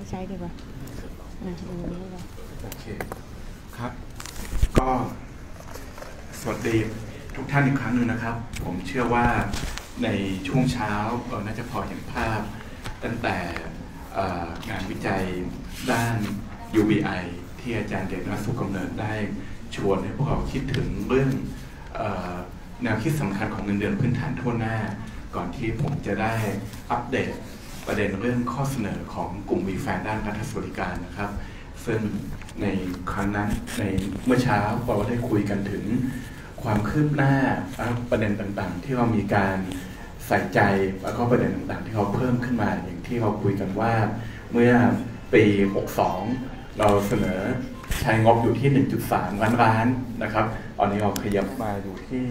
ใช้ดีกว่าดูนี้ดีกว่าโอเคครับก็สวัสดีทุกท่านอีกครั้งหนึ่งนะครับผมเชื่อว่าในช่วงเช้าเราน่าจะพอเห็นภาพตั้งแต่งานวิจัยด้าน UBI ที่อาจารย์เดช สุขกำเนิดได้ชวนให้พวกเราคิดถึงเรื่องแนวคิดสำคัญของเงินเดือนพื้นฐานทั่วหน้าก่อนที่ผมจะได้อัปเดตประเด็นเรื่องข้อเสนอของกลุ่มวีแฟนด้านรัฐสวัสดิการนะครับซึ่งในครั้งนั้นในเมื่อเช้าเราได้คุยกันถึงความคืบหน้าประเด็นต่างๆที่เรามีการใส่ใจแล้วก็ประเด็นต่างๆที่เราเพิ่มขึ้นมาอย่างที่เราคุยกันว่าเมื่อปี62เราเสนอใช้งบอยู่ที่ 1.3 ล้านนะครับตอนนี้เราขยับมาอยู่ที่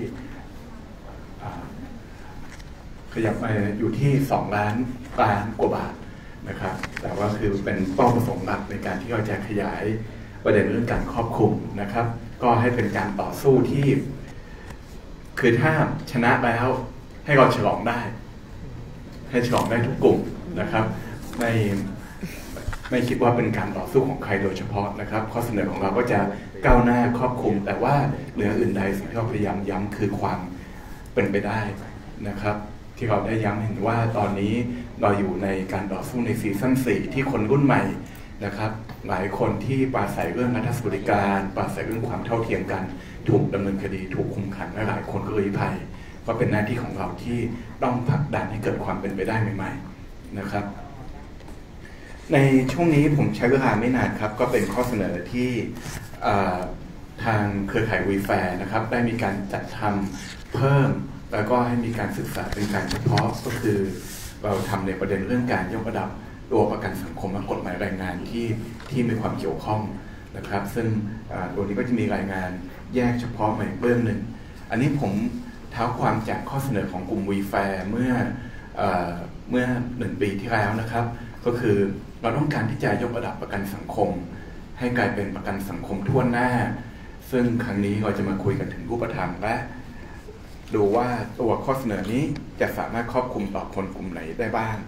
2 ล้านกว่าบาทนะครับแต่ว่าคือเป็นเป้าประสงค์หลักในการที่เราจะขยายประเด็นเรื่องการครอบคลุมนะครับก็ให้เป็นการต่อสู้ที่คือถ้าชนะแล้วให้เราฉลองได้ให้ฉลองได้ทุกกลุ่มนะครับไม่คิดว่าเป็นการต่อสู้ของใครโดยเฉพาะนะครับข้อเสนอของเราก็จะก้าวหน้าครอบคลุมแต่ว่าเหนืออื่นใดสิ่งที่เราพยายามย้ำคือความเป็นไปได้นะครับที่เราได้ย้ำเห็นว่าตอนนี้เราอยู่ในการต่อสู้ในซีซั่น 4ที่คนรุ่นใหม่นะครับหลายคนที่ปราศัยเรื่องรัฐสวัสดิการปราศัยเรื่องความเท่าเทียมกันถูกดำเนินคดีถูกคุมขังและหลายคนก็ลี้ภัยก็เป็นหน้าที่ของเราที่ต้องผลักดันให้เกิดความเป็นไปได้ใหม่ๆนะครับในช่วงนี้ผมใช้เวลาไม่นานครับก็เป็นข้อเสนอที่ทางเครือข่ายวีแฟร์นะครับได้มีการจัดทำเพิ่มแล้วก็ให้มีการศึกษาเป็นการเฉพาะก็คือเราทำในประเด็นเรื่องการยกระดับตัวประกันสังคมและกฎหมายแรงงานที่มีความเกี่ยวข้องนะครับซึ่งตัวนี้ก็จะมีรายงานแยกเฉพาะมาอีกเรื่องหนึ่งอันนี้ผมเท้าความจากข้อเสนอของกลุ่มวีแฟร์เมื่อ1 ปีที่แล้วนะครับก็คือเราต้องการที่จะยกระดับประกันสังคมให้กลายเป็นประกันสังคมทั่วหน้าซึ่งครั้งนี้เราจะมาคุยกันถึงรูปธรรมและดูว่าตัวข้อเสนอนี้จะสามารถครอบคลุมต่อคนกลุ่มไหนได้บ้าง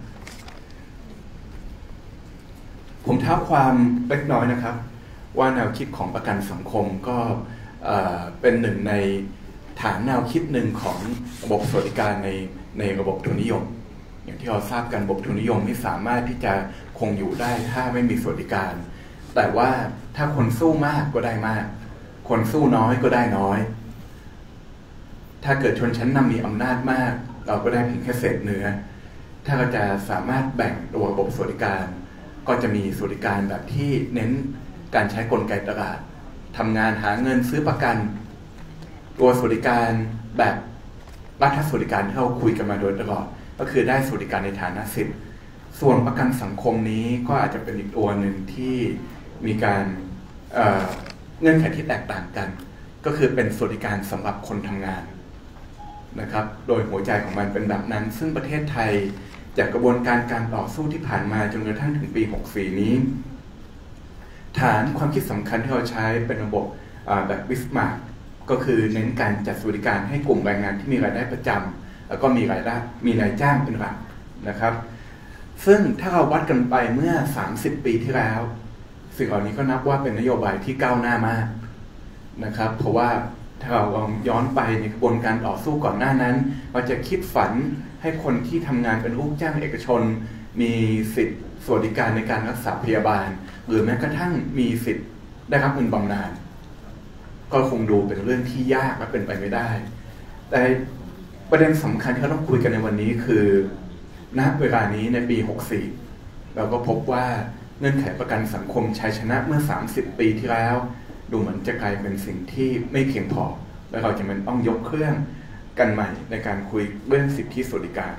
ผมเท้าความเล็กน้อยนะครับว่าแนวคิดของประกันสังคมก็เป็นหนึ่งในฐานแนวคิดหนึ่งของระบบสวัสดิการในระบบทุนนิยมอย่างที่เราทราบกันระบบทุนนิยมไม่สามารถที่จะคงอยู่ได้ถ้าไม่มีสวัสดิการแต่ว่าถ้าคนสู้มากก็ได้มากคนสู้น้อยก็ได้น้อยถ้าเกิดชนชั้นนำมีอำนาจมากเราก็ได้เพียงแค่เศษเนื้อถ้าเราจะสามารถแบ่งตัวระบบสวัสดิการก็จะมีสวัสดิการแบบที่เน้นการใช้กลไกตลาดทำงานหาเงินซื้อประกันตัวสวัสดิการแบบรัฐสวัสดิการที่เราคุยกันมาโดยตลอดก็คือได้สวัสดิการในฐานะสิทธิ์ส่วนประกันสังคมนี้ก็อาจจะเป็นอีกตัวหนึ่งที่มีการเงื่อนไขที่แตกต่างกันก็คือเป็นสวัสดิการสำหรับคนทำงานนะครับโดยหัวใจของมันเป็นแบบนั้นซึ่งประเทศไทยจากกระบวนการต่อสู้ที่ผ่านมาจนกระทั่งถึงปี64นี้ฐานความคิดสำคัญที่เราใช้เป็นระบบแบบบิสมาร์กก็คือเน้นการจัดสวัสดิการให้กลุ่มแรงงานที่มีรายได้ประจำแล้วก็มีนายจ้างเป็นหลักนะครับซึ่งถ้าเราวัดกันไปเมื่อ30 ปีที่แล้วสิ่งเหล่านี้ก็นับว่าเป็นนโยบายที่ก้าวหน้ามากนะครับเพราะว่าถ้าเราย้อนไปในกระบวนการต่อสู้ก่อนหน้านั้นเราจะคิดฝันให้คนที่ทำงานเป็นลูกจ้างเอกชนมีสิทธิสวัสดิการในการรักษาพยาบาลหรือแม้กระทั่งมีสิทธิ์ได้รับเงินบำนาญก็คงดูเป็นเรื่องที่ยากและเป็นไปไม่ได้แต่ประเด็นสำคัญที่เราต้องคุยกันในวันนี้คือณเวลานี้ในปี64เราก็พบว่าเงื่อนไขประกันสังคมชัยชนะเมื่อ30 ปีที่แล้วดูเหมือนจะกลายเป็นสิ่งที่ไม่เพียงพอและเราจะต้องยกเครื่องกันใหม่ในการคุยเรื่องสิทธิสวัสดิการ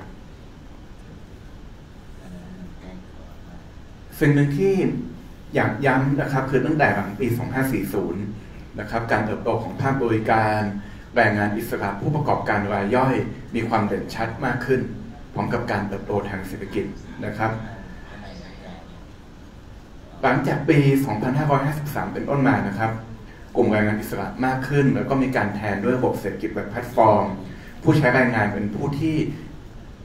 สิ่งหนึ่งที่อยากย้ำนะครับคือตั้งแต่หลังปี2540นะครับการเติบโตของภาคบริการแรงงานอิสระผู้ประกอบการรายย่อยมีความเด่นชัดมากขึ้นพร้อมกับการเติบโตทางเศรษฐกิจนะครับหลังจากปี 2553 เป็นต้นมานะครับกลุ่มแรงงานอิสระมากขึ้นแล้วก็มีการแทนด้วยระบบเศรษฐกิจแบบแพลตฟอร์มผู้ใช้แรงงานเป็นผู้ที่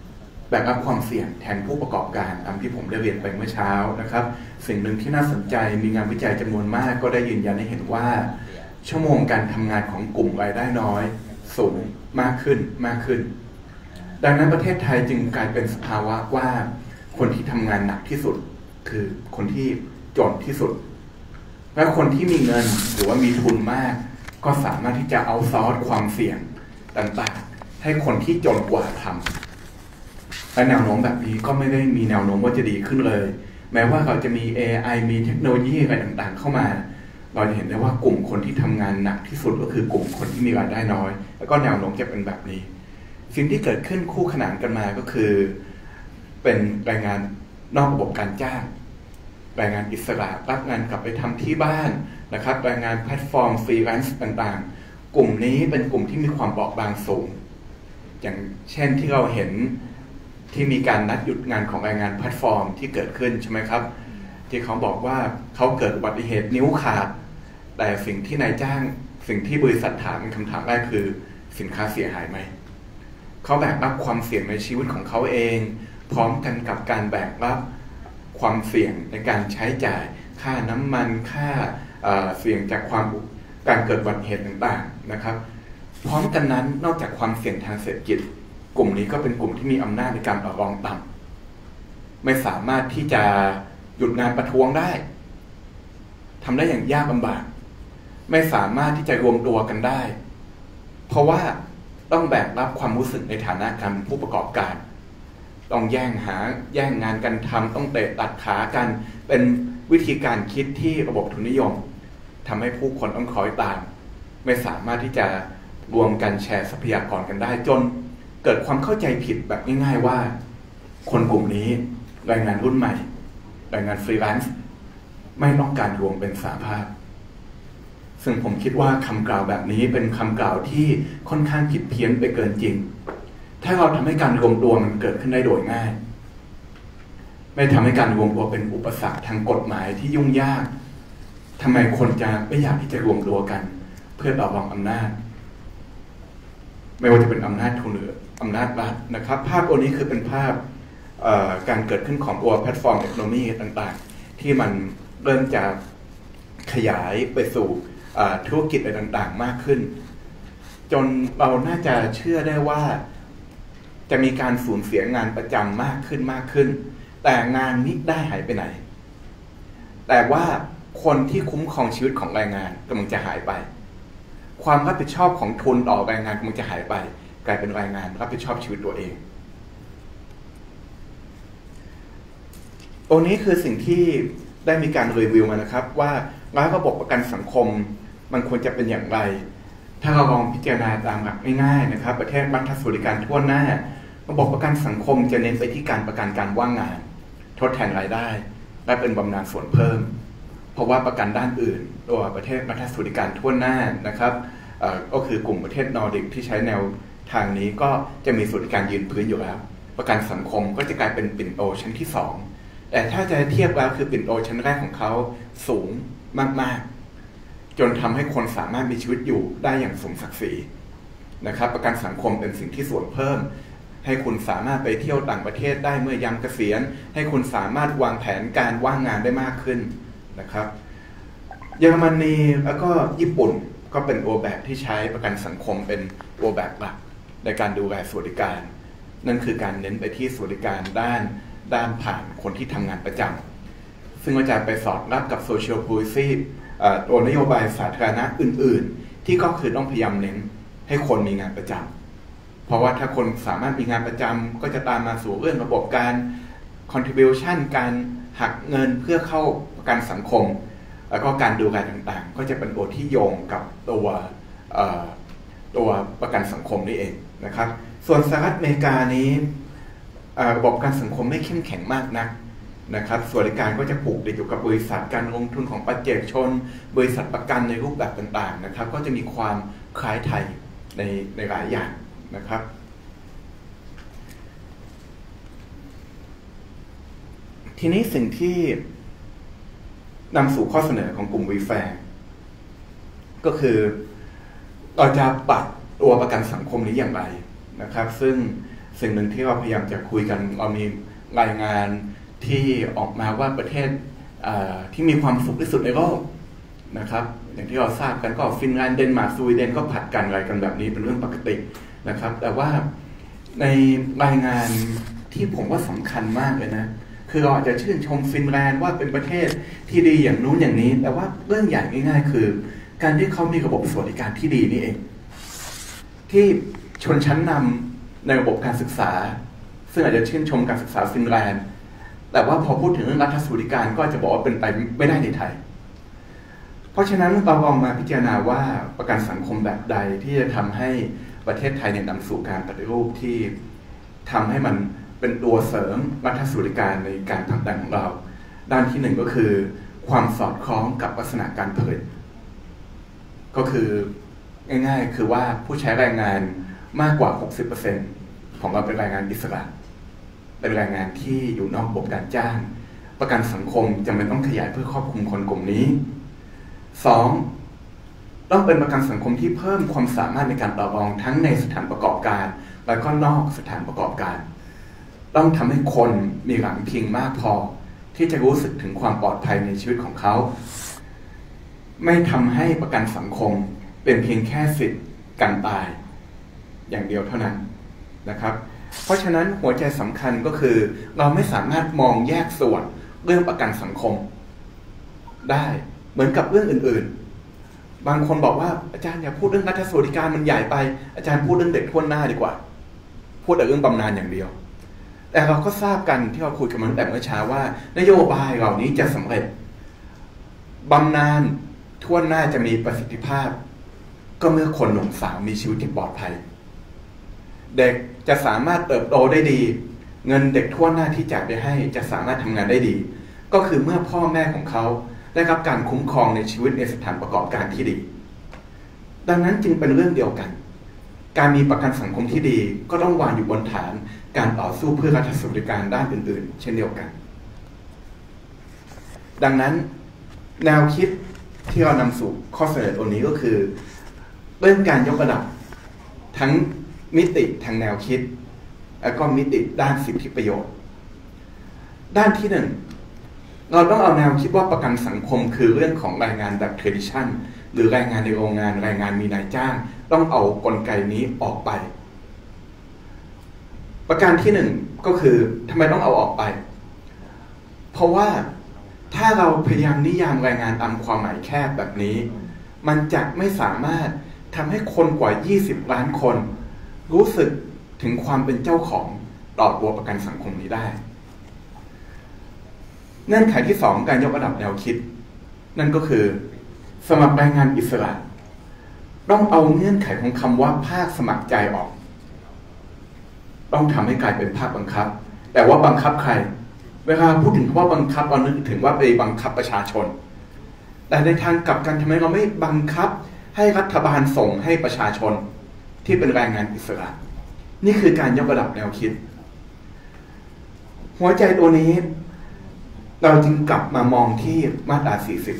แบกรับความเสี่ยงแทนผู้ประกอบการตามที่ผมได้เรียนไปเมื่อเช้านะครับสิ่งหนึ่งที่น่าสนใจมีงานวิจัยจำนวนมากก็ได้ยืนยันให้เห็นว่าชั่วโมงการทำงานของกลุ่มรายได้น้อยสูงมากขึ้นดังนั้นประเทศไทยจึงกลายเป็นสภาวะว่าคนที่ทำงานหนักที่สุดคือคนที่จนที่สุดและคนที่มีเงินหรือว่ามีทุนมากก็สามารถที่จะเอาซอร์สความเสี่ยงต่างๆให้คนที่จนกว่าทำและแนวโน้มแบบนี้ก็ไม่ได้มีแนวโน้มว่าจะดีขึ้นเลยแม้ว่าเราจะมี AI มีเทคโนโลยีอะไรต่างๆเข้ามาเราจะเห็นได้ว่ากลุ่มคนที่ทำงานหนักที่สุดก็คือกลุ่มคนที่มีรายได้น้อยแล้วก็แนวโน้มจะเป็นแบบนี้สิ่งที่เกิดขึ้นคู่ขนานกันมาก็คือเป็นแรงงานนอกระบบการจ้างแรงงานอิสระรับงานกลับไปทำที่บ้านนะครับแรงงานแพลตฟอร์มฟรีแลนซ์ต่างๆกลุ่มนี้เป็นกลุ่มที่มีความเบาบางสูงอย่างเช่นที่เราเห็นที่มีการนัดหยุดงานของแรงงานแพลตฟอร์มที่เกิดขึ้นใช่ไหมครับที่เขาบอกว่าเขาเกิดอุบัติเหตุนิ้วขาดแต่สิ่งที่นายจ้างสิ่งที่บริษัทถามเป็นคำถามแรกคือสินค้าเสียหายไหมเขาแบกรับความเสี่ยงในชีวิตของเขาเองพร้อมกันกับการแบกรับความเสี่ยงในการใช้จ่ายค่าน้ำมันค่าเสี่ยงจากการเกิดอุบัติเหตุต่างๆนะครับพร้อมกันนั้นนอกจากความเสี่ยงทางเศรษฐกิจกลุ่มนี้ก็เป็นกลุ่มที่มีอำนาจในการต่อรองต่ำไม่สามารถที่จะหยุดงานประท้วงได้ทำได้อย่างยากลำบากไม่สามารถที่จะรวมตัวกันได้เพราะว่าต้องแบกรับความรู้สึกในฐานะการเป็นผู้ประกอบการต้องแย่งงานกันทำต้องเตะตัดขากันเป็นวิธีการคิดที่ระบบทุนนิยมทำให้ผู้คนต้องคล้อยตามไม่สามารถที่จะรวมกันแชร์ทรัพยากรกันได้จนเกิดความเข้าใจผิดแบบง่ายๆว่าคนกลุ่มนี้แรงงานรุ่นใหม่แรงงานฟรีแลนซ์ไม่ต้องการรวมเป็นสหภาพซึ่งผมคิดว่าคำกล่าวแบบนี้เป็นคำกล่าวที่ค่อนข้างผิดเพี้ยนไปเกินจริงถ้าเราทำให้การรวมตัวมันเกิดขึ้นได้โดยง่ายไม่ทำให้การรวมตัวเป็นอุปสรรคทางกฎหมายที่ยุ่งยากทำไมคนจะไม่อยากที่จะรวมตัวกันเพื่อต่อรองอำนาจไม่ว่าจะเป็นอำนาจทุนหรืออำนาจรัฐนะครับภาพตัวนี้คือเป็นภาพการเกิดขึ้นของตัวแพลตฟอร์มเอคโนมีต่างๆที่มันเริ่มจะขยายไปสู่ธุรกิจอะไรต่างๆมากขึ้นจนเราน่าจะเชื่อได้ว่าจะมีการสูญเสียงานประจำมากขึ้นแต่งานนี้ได้หายไปไหนแต่ว่าคนที่คุ้มครองชีวิตของแรงงานกำลังจะหายไปความรับผิดชอบของทุนต่อแรงงานกำลังจะหายไปกลายเป็นแรงงานรับผิดชอบชีวิตตัวเองตรงนี้คือสิ่งที่ได้มีการรีวิวมานะครับว่าระบบประกันสังคมมันควรจะเป็นอย่างไรถ้าเราลองพิจารณาตามหลักง่ายๆนะครับประเทศรัฐสวัสดิการทั่วหน้าระบบประกันสังคมจะเน้นไปที่การประกันการว่างงานทดแทนรายได้และเป็นบำนาญส่วนเพิ่มเพราะว่าประกันด้านอื่นตัวประเทศรัฐสวัสดิการทั่วหน้านะครับก็คือกลุ่มประเทศนอร์ดิกที่ใช้แนวทางนี้ก็จะมีสวัสดิการยืนพื้นอยู่แล้วประกันสังคมก็จะกลายเป็นปิ่นโตชั้นที่2แต่ถ้าจะเทียบแล้วคือปิ่นโตชั้นแรกของเขาสูงมากๆจนทำให้คนสามารถมีชีวิตอยู่ได้อย่างสมศักดิ์ศรีนะครับประกันสังคมเป็นสิ่งที่ส่วนเพิ่มให้คุณสามารถไปเที่ยวต่างประเทศได้เมื่อยามเกษียณให้คุณสามารถวางแผนการว่างงานได้มากขึ้นนะครับเยอรมนีแล้วก็ญี่ปุ่นก็เป็นตัวแบบที่ใช้ประกันสังคมเป็นตัวแบบหลักในการดูแลสวัสดิการนั่นคือการเน้นไปที่สวัสดิการด้านผ่านคนที่ทำงานประจำซึ่งก็จะไปสอดรับกับ social policy ตัวนโยบายสาธารณะอื่นๆที่ก็คือต้องพยายามเน้นให้คนมีงานประจำเพราะว่าถ้าคนสามารถมีงานประจำก็จะตามมาสู่เรื่องระบบการ contribution การหักเงินเพื่อเข้าประกันสังคมแล้วก็การดูแลต่างๆก็จะเป็นตัวที่โยงกับตัวประกันสังคมนี่เองนะครับส่วนสหรัฐอเมริกานี้ระบบการสังคมไม่เข้มแข็งมากนักนะครับสวัสดิการก็จะผูกติดอยู่กับบริษัทการลงทุนของปัจเจกชนบริษัทประกันในรูปแบบต่างๆนะครับก็จะมีความคล้ายไทยในหลายอย่างนะครับทีนี้สิ่งที่นำสู่ข้อเสนอของกลุ่มวีแฟร์ก็คือเราจะปรับตัวประกันสังคมนี้อย่างไรนะครับซึ่งสิ่งหนึ่งที่เราพยายามจะคุยกันเรามีรายงานที่ออกมาว่าประเทศที่มีความสุขที่สุดในโลกนะครับอย่างที่เราทราบกันก็ฟินแลนด์เดนมาร์กสวีเดนก็ผัดกันอะไรกันแบบนี้เป็นเรื่องปกตินะครับแต่ว่าในรายงานที่ผมว่าสำคัญมากเลยนะคือเราอาจจะชื่นชมฟินแลนด์ว่าเป็นประเทศที่ดีอย่างนู้นอย่างนี้แต่ว่าเรื่องใหญ่ง่ายๆคือการที่เขามีระบบสวัสดิการที่ดีนี่เองที่ชนชั้นนำในระบบการศึกษาซึ่งอาจจะชื่นชมการศึกษาฟินแลนด์แต่ว่าพอพูดถึงเรื่องรัฐสวัสดิการก็จะบอกว่าเป็นไปไม่ได้ในไทยเพราะฉะนั้นเราลองมาพิจารณาว่าประกันสังคมแบบใดที่จะทำให้ประเทศไทยนำสู่การปฏิรูปที่ทำให้มันเป็นตัวเสริมรัฐสวัสดิการในการผลักดันของเราด้านที่หนึ่งก็คือความสอดคล้องกับลักษณะการผลิตก็คือง่ายๆคือว่าผู้ใช้แรงงานมากกว่า 60% ของเราเป็นแรงงานอิสระเป็นแรงงานที่อยู่นอกระบบการจ้างประกันสังคมจำเป็นต้องขยายเพื่อครอบคลุมคนกลุ่มนี้ 2. ต้องเป็นประกันสังคมที่เพิ่มความสามารถในการต่อรองทั้งในสถานประกอบการและก็นอกสถานประกอบการต้องทำให้คนมีหลังพิงมากพอที่จะรู้สึกถึงความปลอดภัยในชีวิตของเขาไม่ทำให้ประกันสังคมเป็นเพียงแค่สิทธิ์กันตายอย่างเดียวเท่านั้นนะครับเพราะฉะนั้นหัวใจสำคัญก็คือเราไม่สามารถมองแยกส่วนเรื่องประกันสังคมได้เหมือนกับเรื่องอื่นๆบางคนบอกว่าอาจารย์อย่าพูดเรื่องรัฐสวัสดิการมันใหญ่ไปอาจารย์พูดเรื่องเด็กทั่วหน้าดีกว่าพูดแต่เรื่องบำนาญอย่างเดียวแต่เราก็ทราบกันที่เราคุยกันมาตั้งแต่เมื่อเช้าว่านโยบายเหล่านี้จะสำเร็จบำนาญทั่วหน้าจะมีประสิทธิภาพก็เมื่อคนหนุ่มสาวมีชีวิตที่ปลอดภัยเด็กจะสามารถเติบโตได้ดีเงินเด็กทั่วหน้าที่จ่ายไปให้จะสามารถทำงานได้ดีก็คือเมื่อพ่อแม่ของเขาได้รับการคุ้มครองในชีวิตในสถานประกอบการที่ดีดังนั้นจึงเป็นเรื่องเดียวกันการมีประกันสังคมที่ดีก็ต้องวางอยู่บนฐานการต่อสู้เพื่อรัฐสวัสดิการด้านอื่นๆเช่นเดียวกันดังนั้นแนวคิดที่เรานำสู่ข้อเสนอตัวนี้ก็คือเรื่องการยกระดับทั้งมิติทางแนวคิดและก็มิติด้านสิทธิประโยชน์ด้านที่หนึ่งเราต้องเอาแนวคิดว่าประกันสังคมคือเรื่องของแรงงานแบบ tradition หรือแรงงานในโรงงานแรงงานมีนายจ้างต้องเอากลไกนี้ออกไปประการที่หนึ่งก็คือทำไมต้องเอาออกไปเพราะว่าถ้าเราพยายามนิยามแรงงานตามความหมายแคบแบบนี้มันจะไม่สามารถทำให้คนกว่า20ล้านคนรู้สึกถึงความเป็นเจ้าของต่อตัวประกันสังคมนี้ได้เงื่อนไขที่2การยกระดับแนวคิดนั่นก็คือสมัครแรงงานอิสระต้องเอาเงื่อนไขของคำว่าภาคสมัครใจออกต้องทำให้กลายเป็นภาคบังคับแต่ว่าบังคับใครเวลาพูดถึงคำว่าบังคับเรานึกถึงว่าไปบังคับประชาชนแต่ในทางกลับกันทำไมเราไม่บังคับให้รัฐบาลส่งให้ประชาชนที่เป็นแรงงานอิสระนี่คือการยกระดับแนวคิดหัวใจตัวนี้เราจึงกลับมามองที่มาตรา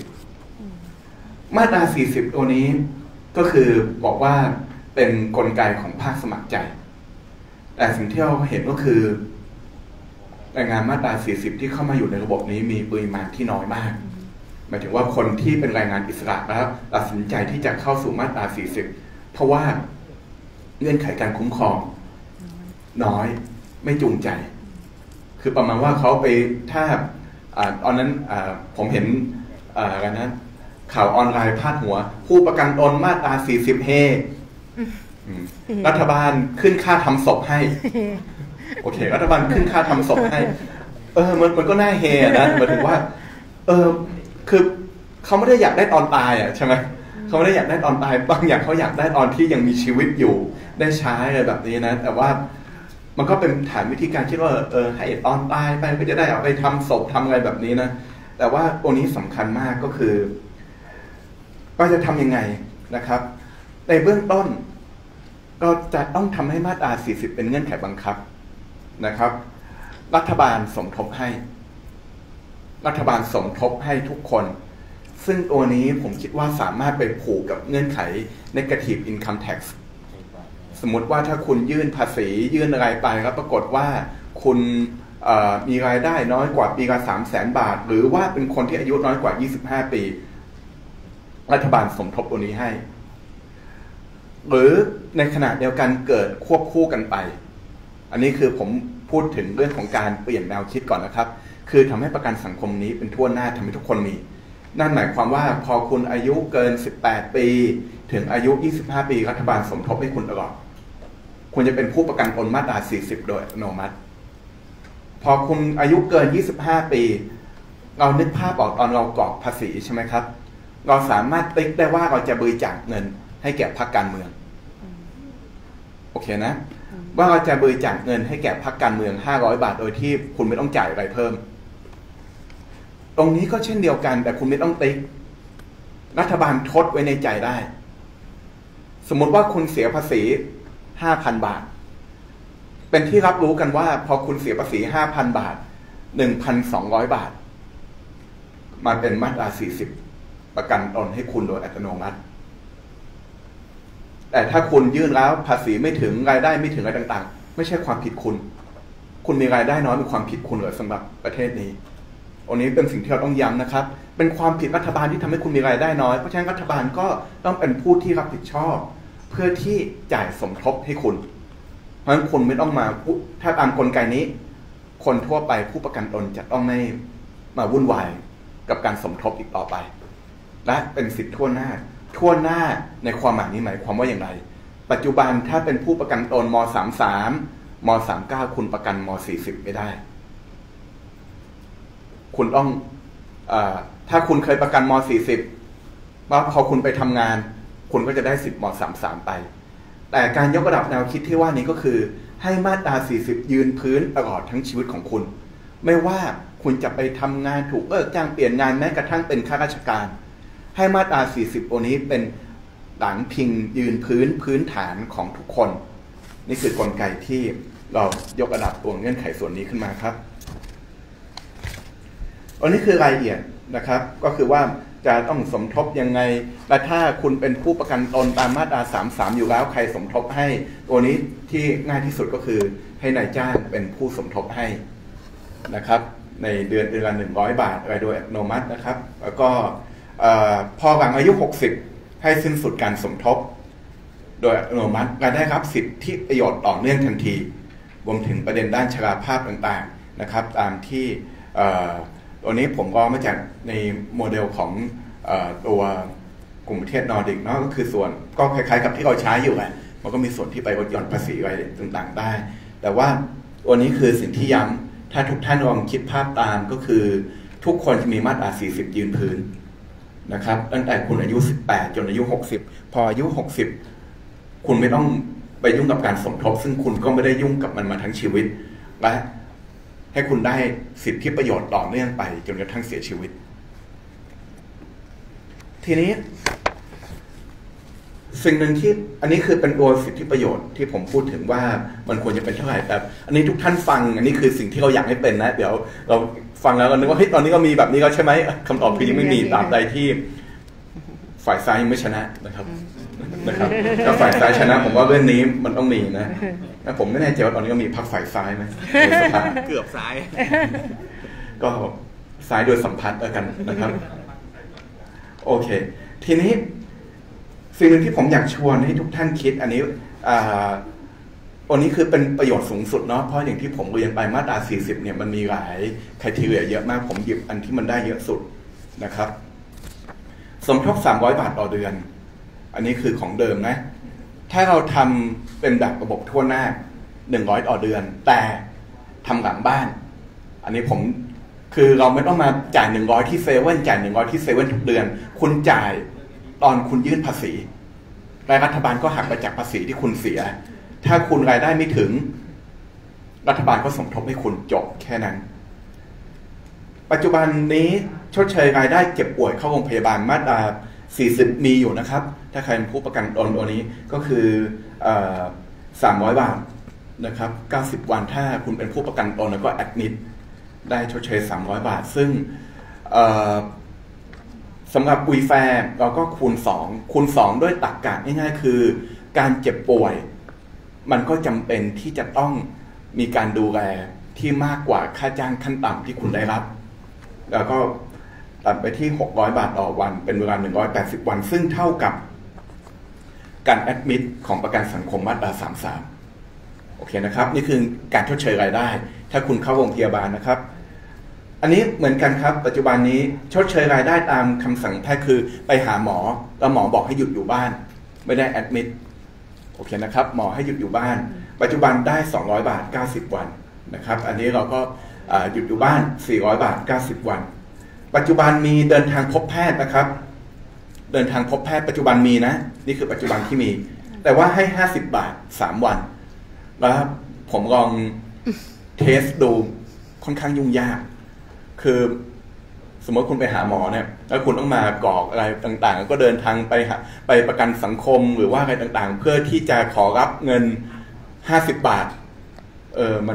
40มาตรา40ตัวนี้ก็คือบอกว่าเป็นกลไกของภาคสมัครใจแต่สิ่งที่เราเห็นก็คือแรงงานมาตรา40ที่เข้ามาอยู่ในระบบนี้มีปริมาณที่น้อยมากหมายถึงว่าคนที่เป็นแรงงานอิสระแล้วตัดสินใจที่จะเข้าสู่มาตรา40เพราะว่าเงื่อนไขการคุ้มครองน้อยไม่จูงใจคือประมาณว่าเขาไปถ้าตอนนั้นผมเห็นอะไรนะข่าวออนไลน์พาดหัวผู้ประกันตนมาตรา40เฮรัฐบาลขึ้นค่าทำศพให้โอเครัฐบาลขึ้นค่าทำศพให้มันก็น่าเฮนะหมายถึงว่าคือเขาไม่ได้อยากได้ตอนตายใช่ไหมเขาไม่ได้อยากได้ตอนตายบางอย่างเขาอยากได้ตอนที่ยังมีชีวิตอยู่ได้ใช้อะไรแบบนี้นะแต่ว่ามันก็เป็นฐานวิธีการคิดว่าให้ตอนตายไปก็จะได้เอาไปทำศพทำอะไรแบบนี้นะแต่ว่าตัวนี้สำคัญมากก็คือว่าจะทำยังไงนะครับในเบื้องต้นก็จะต้องทำให้มาตรา40เป็นเงื่อนไขบังคับนะครับรัฐบาลสมทบให้ทุกคนซึ่งตัวนี้ผมคิดว่าสามารถไปผูกกับเงื่อนไข negative income tax สมมติว่าถ้าคุณยื่นภาษียื่นอะไรไปแล้วปรากฏว่าคุณมีรายได้น้อยกว่าปีละ300,000 บาทหรือว่าเป็นคนที่อายุน้อยกว่า25 ปีรัฐบาลสมทบตัวนี้ให้หรือในขณะเดียวกันเกิดควบคู่กันไปอันนี้คือผมพูดถึงเรื่องของการเปลี่ยนแนวคิดก่อนนะครับคือทำให้ประกันสังคมนี้เป็นทั่วหน้าทำให้ทุกคนมีนั่นหมายความว่าพอคุณอายุเกิน18 ปีถึงอายุ25 ปีรัฐบาลสมทบให้คุณตลอดคุณจะเป็นผู้ประกันตนมาตรา40โดยอัตโนมัติพอคุณอายุเกิน25 ปีเรานึกภาพออกตอนเรากรอกภาษีใช่ไหมครับเราสามารถติ๊กได้ว่าเราจะบริจาคเงินให้แก่พรรคการเมืองโอเคนะว่าเราจะบริจาคเงินให้แก่พรรคการเมือง500 บาทโดยที่คุณไม่ต้องจ่ายอะไรเพิ่มตรงนี้ก็เช่นเดียวกันแต่คุณไม่ต้องติ๊กรัฐบาลทดไว้ในใจได้สมมติว่าคุณเสียภาษี 5,000 บาทเป็นที่รับรู้กันว่าพอคุณเสียภาษี 5,000 บาท 1,200 บาทมาเป็นมาตรา40ประกันตนให้คุณโดยอัตโนมัติแต่ถ้าคุณยื่นแล้วภาษีไม่ถึงรายได้ไม่ถึงอะไรต่างๆไม่ใช่ความผิดคุณมีรายได้น้อยเป็นความผิดคุณเหรอสำหรับประเทศนี้อันนี้เป็นสิ่งที่เราต้องย้ำนะครับเป็นความผิดรัฐบาลที่ทำให้คุณมีรายได้น้อยเพราะฉะนั้นรัฐบาลก็ต้องเป็นผู้ที่รับผิดชอบเพื่อที่จ่ายสมทบให้คุณเพราะฉะนั้นคุณไม่ต้องมาถ้าตามกลไกนี้คนทั่วไปผู้ประกันตนจะต้องไม่มาวุ่นวายกับการสมทบอีกต่อไปและเป็นสิทธิทั่วหน้าในความหมายนี้หมายความว่าอย่างไรปัจจุบันถ้าเป็นผู้ประกันตนม.33 ม.39 คุณประกันม.40 ไม่ได้คุณต้องถ้าคุณเคยประกันม.40 ว่าพอคุณไปทำงานคุณก็จะได้สิทธิ์ม.33 ไปแต่การยกระดับแนวคิดที่ว่านี้ก็คือให้มาตรา40ยืนพื้นตลอดทั้งชีวิตของคุณไม่ว่าคุณจะไปทำงานถูกเลิกจ้างเปลี่ยนงานแม้กระทั่งเป็นข้าราชการให้มาตรา40ตัวนี้เป็นหลังพิงยืนพื้นฐานของทุกคนนี่คือกลไกที่เรายกระดับตัวเงื่อนไขส่วนนี้ขึ้นมาครับอันนี้คือรายละเอียดนะครับก็คือว่าจะต้องสมทบยังไงและถ้าคุณเป็นผู้ประกันตนตามมาตรา33อยู่แล้วใครสมทบให้ตัวนี้ที่ง่ายที่สุดก็คือให้นายจ้างเป็นผู้สมทบให้นะครับในเดือนละ100 บาทโดยอัตโนมัตินะครับแล้วก็พอหลังอายุ60ให้สิ้นสุดการสมทบโดยอัตโนมัติและได้รับสิทธิประโยชน์ต่อเนื่องทันทีรวมถึงประเด็นด้านชราภาพต่างๆนะครับตามที่ตัวนี้ผมก็มาจากในโมเดลของตัวกลุ่มประเทศนอร์ดิกเนาะก็คือส่วนก็คล้ายๆกับที่เราใช้อยู่แหละมันก็มีส่วนที่ไปลดหย่อนภาษีอะไรต่างๆได้แต่ว่าตัวนี้คือสิ่งที่ย้ำถ้าทุกท่านลองคิดภาพตามก็คือทุกคนจะมีมาตรา40ยืนพื้นนะครับตั้งแต่คุณอายุ18จนอายุ60พออายุ60คุณไม่ต้องไปยุ่งกับการสมทบซึ่งคุณก็ไม่ได้ยุ่งกับมันมาทั้งชีวิตและให้คุณได้สิทธิประโยชน์ต่อเนื่องไปจนกระทั่งเสียชีวิตทีนี้สิ่งหนึ่งที่อันนี้คือเป็นตัวสิทธิประโยชน์ที่ผมพูดถึงว่ามันควรจะเป็นเท่าไหร่แต่อันนี้ทุกท่านฟังอันนี้คือสิ่งที่เราอยากให้เป็นนะเดี๋ยวเราฟังแล้วเรานึกว่าเฮ้ยตอนนี้ก็มีแบบนี้แล้วใช่ไหมคำตอบคือยังไม่มีตราบใดที่ฝ่ายซ้ายยังไม่ชนะนะครับถ้าฝ่ายซ้ายชนะผมว่าเรื่องนี้มันต้องมีนะแต่ผมไม่แน่ใจว่าตอนนี้ก็มีพรรคฝ่ายซ้ายไหมเกือบซ้ายก็ซ้ายโดยสัมพันธ์กันนะครับโอเคทีนี้สิ่งหนึ่งที่ผมอยากชวนให้ทุกท่านคิดอันนี้อันนี้คือเป็นประโยชน์สูงสุดเนาะเพราะอย่างที่ผมเรียนไปมาตรา40เนี่ยมันมีหลายไครทีเรียเยอะมากผมหยิบอันที่มันได้เยอะสุดนะครับสมทบ300 บาทต่อเดือนอันนี้คือของเดิมนะถ้าเราทำเป็นแบบระบบทั่วหน้า100ต่อเดือนแต่ทำหลังบ้านอันนี้ผมคือเราไม่ต้องมาจ่าย100ที่เซเว่นจ่าย100ที่เซเว่นทุกเดือนคุณจ่ายตอนคุณยื่นภาษีและรัฐบาลก็หักไปจากภาษีที่คุณเสียถ้าคุณรายได้ไม่ถึงรัฐบาลก็สมทบให้คุณจบแค่นั้นปัจจุบันนี้ชดเชยรายได้เจ็บป่วยเข้าโรงพยาบาลมาตรา40มีอยู่นะครับถ้าใครเป็นผู้ประกันตนตัวนี้ก็คือ300 บาทนะครับ90 วันถ้าคุณเป็นผู้ประกันตนแล้วก็แอดมิดได้ชดเชย300 บาทซึ่งสำหรับอุยแฟร์เราก็คูณ2ด้วยตรรกะง่ายๆคือการเจ็บป่วยมันก็จำเป็นที่จะต้องมีการดูแลที่มากกว่าค่าจ้างขั้นต่ำที่คุณได้รับแล้วก็ตัดไปที่600 บาทต่อวันเป็นเวลา180 วันซึ่งเท่ากับการแอดมิดของประกันสังคมมาตรา33โอเคนะครับนี่คือการชดเชยรายได้ถ้าคุณเข้าโรงพยาบาลนะครับอันนี้เหมือนกันครับปัจจุบันนี้ชดเชยรายได้ตามคำสั่งแพทย์คือไปหาหมอแล้วหมอบอกให้หยุดอยู่บ้านไม่ได้แอดมิดโอเคนะครับหมอให้หยุดอยู่บ้านปัจจุบันได้200 บาท90 วันนะครับอันนี้เราก็หยุดอยู่บ้าน400 บาท90 วันปัจจุบันมีเดินทางพบแพทย์นะครับเดินทางพบแพทย์ปัจจุบันมีนะนี่คือปัจจุบันที่มีแต่ว่าให้50 บาท3 วันแล้วผมลองเทสดูค่อนข้างยุ่งยากคือสมมติคุณไปหาหมอเนี่ยแล้วคุณต้องมากรอกอะไรต่างๆก็เดินทางไปประกันสังคมหรือว่าอะไรต่างๆเพื่อที่จะขอรับเงิน50 บาทมัน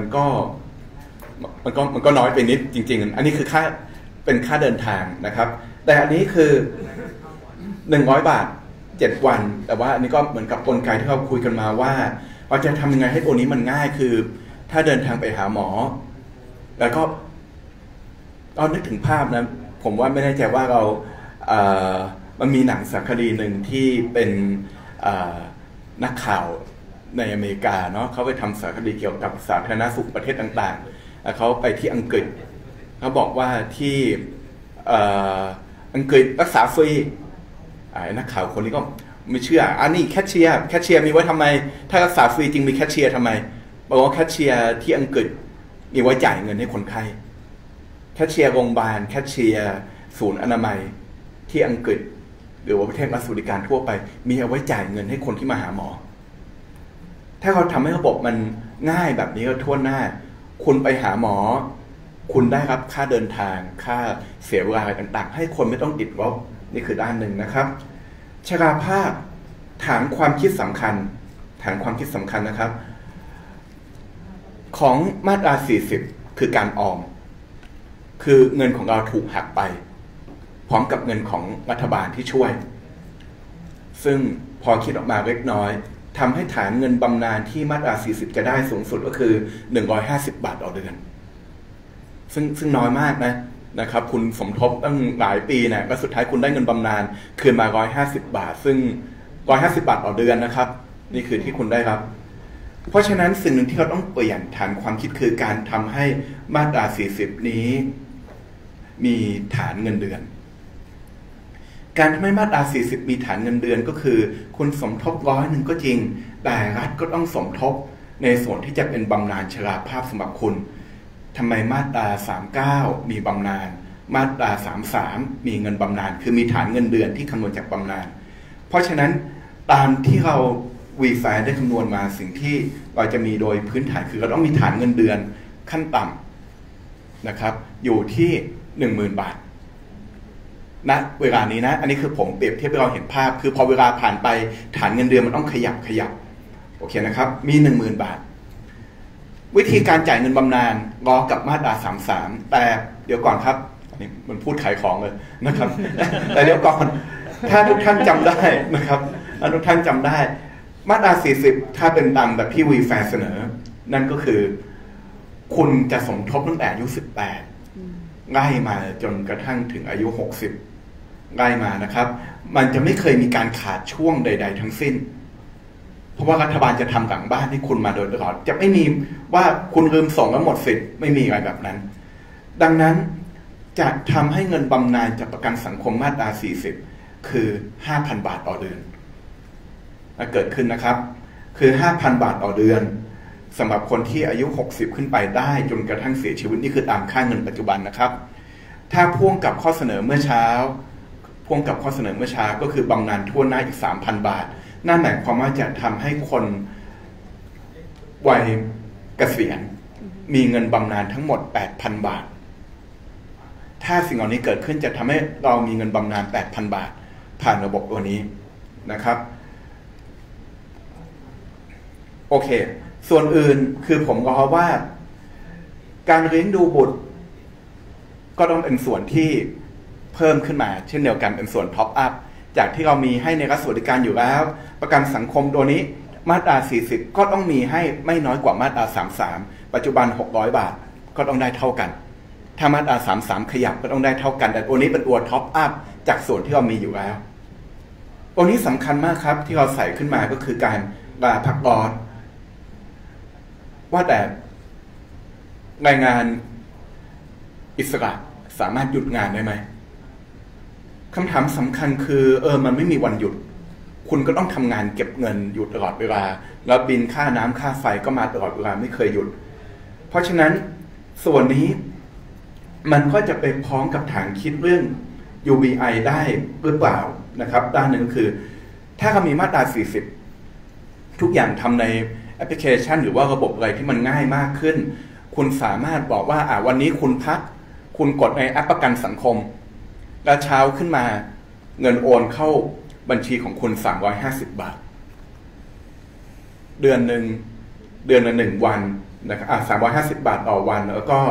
ก็น้อยไปนิดจริงๆอันนี้คือเป็นค่าเดินทางนะครับแต่อันนี้คือ100 บาท7 วันแต่ว่าอันนี้ก็เหมือนกับกลไกที่เราคุยกันมาว่าเราจะทำยังไงให้ตัวนี้มันง่ายคือถ้าเดินทางไปหาหมอแล้วก็เอานึกถึงภาพนะผมว่าไม่แน่ใจว่ามันมีหนังสารคดีหนึ่งที่เป็นนักข่าวในอเมริกาเนาะเขาไปทำสารคดีเกี่ยวกับสาธารณสุขประเทศต่างๆเขาไปที่อังกฤษเขาบอกว่าที่อังกฤษรักษาฟรีนักข่าวคนนี้ก็ไม่เชื่ออันนี้แคชเชียร์มีไว้ทำไมถ้ารักษาฟรีจริงมีแคชเชียร์ทำไมบอกว่าแคชเชียร์ที่อังกฤษมีไว้จ่ายเงินให้คนไข้แคชเชียร์โรงพยาบาลแคชเชียร์ศูนย์อนามัยที่อังกฤษหรือว่าประเทศรัฐสวัสดิการทั่วไปมีเอาไว้จ่ายเงินให้คนที่มาหาหมอถ้าเขาทำให้ระบบมันง่ายแบบนี้ก็ทั่วหน้าคุณไปหาหมอคุณได้รับค่าเดินทางค่าเสียเวลาต่างๆให้คนไม่ต้องติดลบนี่คือด้านหนึ่งนะครับชราภาพฐานความคิดสำคัญนะครับของมาตรา40คือการออมคือเงินของเราถูกหักไปพร้อมกับเงินของรัฐบาลที่ช่วยซึ่งพอคิดออกมาเล็กน้อยทำให้ฐานเงินบำนาญที่มาตรา40จะได้สูงสุดก็คือ150 บาทต่อเดือนซึ่งน้อยมากนะครับคุณสมทบตั้งหลายปีนะก็สุดท้ายคุณได้เงินบำนาญคืนมา150 บาทซึ่ง150 บาทต่อเดือนนะครับนี่คือที่คุณได้รับเพราะฉะนั้นสิ่งหนึ่งที่เราต้องเปลี่ยนฐานความคิดคือการทำให้มาตรา40นี้มีฐานเงินเดือนการทำให้มาตรา40มีฐานเงินเดือนก็คือคุณสมทบ100ก็จริงแต่รัฐก็ต้องสมทบในส่วนที่จะเป็นบำนาญชราภาพสำหรับคุณทำไมมาตรา39มีบำนาญมาตรา33มีเงินบำนาญคือมีฐานเงินเดือนที่คำนวณจากบำนาญเพราะฉะนั้นตามที่เราวีได้คำนวณมาสิ่งที่เราจะมีโดยพื้นฐานคือเราต้องมีฐานเงินเดือนขั้นต่ำนะครับอยู่ที่ 10,000 บาทณเวลานี้นะอันนี้คือผมเปรียบเทียบให้เราเห็นภาพคือพอเวลาผ่านไปฐานเงินเดือนมันต้องขยับโอเคนะครับมี 10,000 บาทวิธีการจ่ายเงินบำนาญรอกับมาตรา33แต่เดี๋ยวก่อนครับอันนี้มันพูดขายของเลยนะครับ แต่เดี๋ยวก่อนถ้าทุกท่านจำได้นะครับถ้าทุกท่านจำได้มาตรา40ถ้าเป็นตามแบบที่วีแฟร์เสนอนั่นก็คือคุณจะสมทบตั้งแต่อายุ18ไล่มาจนกระทั่งถึงอายุ60ไล่มานะครับมันจะไม่เคยมีการขาดช่วงใดๆทั้งสิ้นเพราะว่ารัฐบาลจะทำหลังบ้านให้คุณมาโดยตลอดจะไม่มีว่าคุณลืมส่งแล้วหมดสิทธิ์ไม่มีอะไรแบบนั้นดังนั้นจะทำให้เงินบำนาญจากประกันสังคมมาตรา40คือ 5,000 บาทต่อเดือนเกิดขึ้นนะครับคือ 5,000 บาทต่อเดือนสำหรับคนที่อายุ60ขึ้นไปได้จนกระทั่งเสียชีวิตนี่คือตามค่าเงินปัจจุบันนะครับถ้าพ่วงกับข้อเสนอเมื่อเช้าก็คือบำนาญทั่วหน้าอีก 3,000 บาทนั่นหมายความว่าจะทำให้คนวัยเกษียณมีเงินบำนาญทั้งหมด 8,000 บาทถ้าสิ่งเหล่านี้เกิดขึ้นจะทำให้เรามีเงินบำนาญ 8,000 บาทผ่านระบบตัวนี้นะครับโอเคส่วนอื่นคือผมก็ว่าการเลี้ยงดูบุตรก็ต้องเป็นส่วนที่เพิ่มขึ้นมาเช่นเดียวกันเป็นส่วนท็อปอัพจากที่เรามีให้ในรัฐสวัสดิการอยู่แล้วประกันสังคมตัวนี้มาตรา40ก็ต้องมีให้ไม่น้อยกว่ามาตรา33ปัจจุบัน600 บาทก็ต้องได้เท่ากันถ้ามาตรา33ขยับก็ต้องได้เท่ากันแต่ตัวนี้เป็นตัวท็อปอัพจากส่วนที่เรามีอยู่แล้วตัวนี้สำคัญมากครับที่เราใส่ขึ้นมาก็คือการลาพักร้อนว่าแต่แรงงานอิสระสามารถหยุดงานได้ไหมคำถามสำคัญคือมันไม่มีวันหยุดคุณก็ต้องทำงานเก็บเงินอยู่ตลอดเวลาแล้วบินค่าน้ำค่าไฟก็มาตลอดเวลาไม่เคยหยุดเพราะฉะนั้นส่วนนี้มันก็จะไปพ้องกับฐานคิดเรื่อง UBI ได้หรือเปล่านะครับด้านหนึ่งคือถ้าเรามีมาตรา40ทุกอย่างทำในแอปพลิเคชันหรือว่าระบบอะไรที่มันง่ายมากขึ้นคุณสามารถบอกว่าวันนี้คุณพักคุณกดในแอปประกันสังคมแล้วเช้าขึ้นมาเงินโอนเข้าบัญชีของคุณ350 บาทเดือนละ1 วันนะครับ350 บาทต่อวันแล้วก็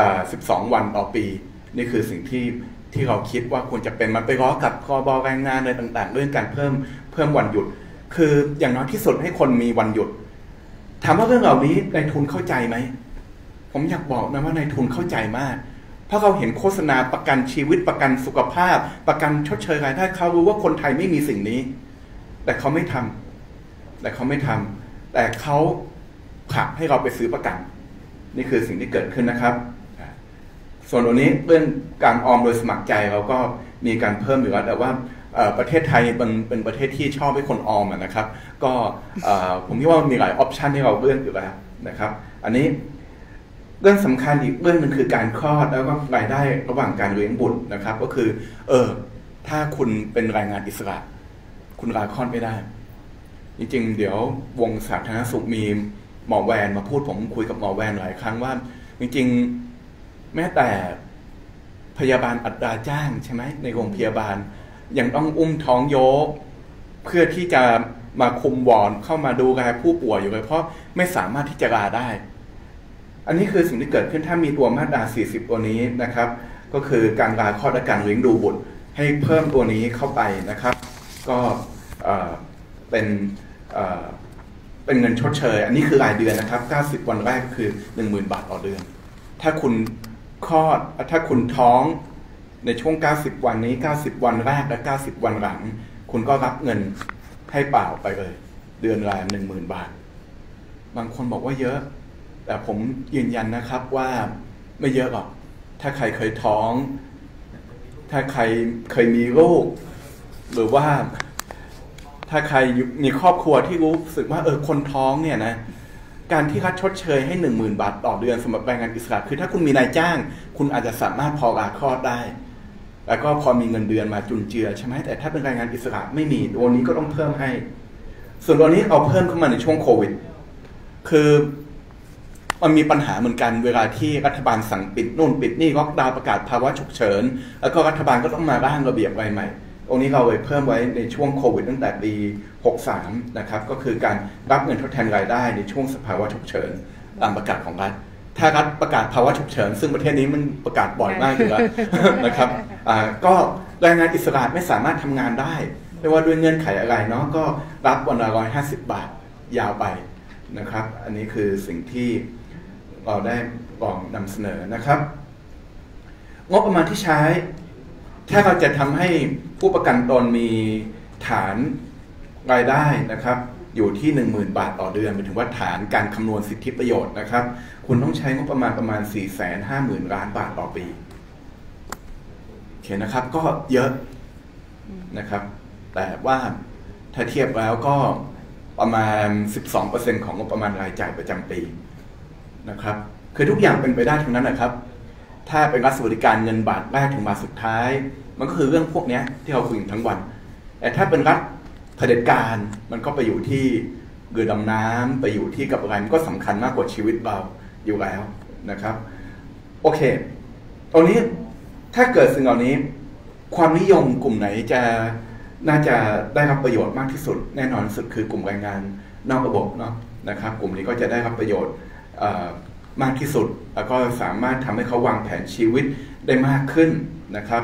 12 วันต่อปีนี่คือสิ่งที่เราคิดว่าควรจะเป็นมันไปล้อกับพรบแรงงานอะไรต่างๆเรื่องการเพิ่มวันหยุดคืออย่างน้อยที่สุดให้คนมีวันหยุดถามว่าเรื่องเหล่านี้นายทุนเข้าใจไหมผมอยากบอกนะว่านายทุนเข้าใจมากเพราะเขาเห็นโฆษณาประกันชีวิตประกันสุขภาพประกันชดเชยรายได้เขารู้ว่าคนไทยไม่มีสิ่งนี้แต่เขาไม่ทำแต่เขาผลักให้เราไปซื้อประกันนี่คือสิ่งที่เกิดขึ้นนะครับส่วนตัวนี้เรื่องการออมโดยสมัครใจเราก็มีการเพิ่มอยู่แล้วแต่ว่าประเทศไทยเป็นประเทศที่ชอบให้คนออมนะครับก็ผมคิดว่ามีหลายออปชันที่เราเลือกอยู่แล้วนะครับอันนี้เรื่องสำคัญอีกเรื่องนึงคือการคลอดแล้วก็รายได้ระหว่างการเลี้ยงบุตรนะครับก็คือถ้าคุณเป็นแรงงานอิสระคุณลาคลอดไม่ได้จริงๆเดี๋ยววงสาธารณสุขมีหมอแวนมาพูดผมคุยกับหมอแวนหลายครั้งว่าจริงๆแม้แต่พยาบาลอัตราจ้างใช่ไหมในโรงพยาบาลยังต้องอุ้มท้องโยกเพื่อที่จะมาคุมวอร์ดเข้ามาดูแลผู้ป่วยอยู่เลยเพราะไม่สามารถที่จะลาได้อันนี้คือสิ่งที่เกิดขึ้นถ้ามีตัวมาตรา40ตัวนี้นะครับก็คือการลาคลอดและการเลี้ยงดูบุตรให้เพิ่มตัวนี้เข้าไปนะครับก็เป็นเงินชดเชยอันนี้คือรายเดือนนะครับ90 วันแรกคือ 10,000 บาทต่อเดือนถ้าคุณคลอดถ้าคุณท้องในช่วง90 วันนี้90 วันแรกและ90 วันหลังคุณก็รับเงินให้เปล่าไปเลยเดือนละ 10,000 บาทบางคนบอกว่าเยอะแต่ผมยืนยันนะครับว่าไม่เยอะหรอกถ้าใครเคยท้องถ้าใครเคยมีลูกหรือว่าถ้าใครมีครอบครัวที่รู้สึกว่าคนท้องเนี่ยนะการที่รัฐชดเชยให้ 10,000 บาทต่อเดือนสำหรับแรงงานอิสระคือถ้าคุณมีนายจ้างคุณอาจจะสามารถพอลาคลอดได้แล้วก็พอมีเงินเดือนมาจุนเจือใช่ไหมแต่ถ้าเป็นแรงงานอิสระไม่มีตัวนี้ก็ต้องเพิ่มให้ส่วนตัวนี้เอาเพิ่มเข้ามาในช่วงโควิดคือมันมีปัญหาเหมือนกันเวลาที่รัฐบาลสั่งปิดนู่นปิดนี่ล็อกดาวน์ประกาศภาวะฉุกเฉินแล้วก็รัฐบาลก็ต้องมาร่างระเบียบอะไรใหม่ตรงนี้เราเลยเพิ่มไว้ในช่วงโควิดตั้งแต่ปี63นะครับก็คือการรับเงินทดแทนรายได้ในช่วงสภาวะฉุกเฉินตามประกาศของรัฐถ้ารัฐประกาศภาวะฉุกเฉินซึ่งประเทศนี้มันประกาศบ่อยมากอยู่แล้วนะครับก็แรงงานอิสระไม่สามารถทำงานได้ไม่ว่าด้วยเงื่อนไขอะไรเนาะก็รับวันละ150 บาทยาวไปนะครับอันนี้คือสิ่งที่เราได้ลองนำเสนอนะครับงบประมาณที่ใช้ถ้าเราจะทำให้ผู้ประกันตนมีฐานรายได้นะครับอยู่ที่ 10,000 บาทต่อเดือนหมายถึงว่าฐานการคำนวณสิทธิประโยชน์นะครับคุณต้องใช้งบประมาณ 450,000 ล้านบาทต่อปีโอเคนะครับก็เยอะนะครับแต่ว่าถ้าเทียบแล้วก็ประมาณ 12% ของงบประมาณรายจ่ายประจำปีนะครับคือทุกอย่างเป็นไปได้ทั้งนั้นนะครับถ้าเป็นรัฐสวัสดิการเงินบาทแรกถึงบาทสุดท้ายมันก็คือเรื่องพวกนี้ที่เราคุยทั้งวันแต่ถ้าเป็นรัฐเผด็จการมันก็ไปอยู่ที่เรือดำน้ำไปอยู่ที่กับอะไรมันก็สำคัญมากกว่าชีวิตเราอยู่แล้วนะครับโอเคตรงนี้ถ้าเกิดสิ่งเหล่านี้ความนิยมกลุ่มไหนจะน่าจะได้รับประโยชน์มากที่สุดแน่นอนสุดคือกลุ่มแรงงานนอกระบบเนาะนะครับกลุ่มนี้ก็จะได้รับประโยชน์มากที่สุดแล้วก็สามารถทำให้เขาวางแผนชีวิตได้มากขึ้นนะครับ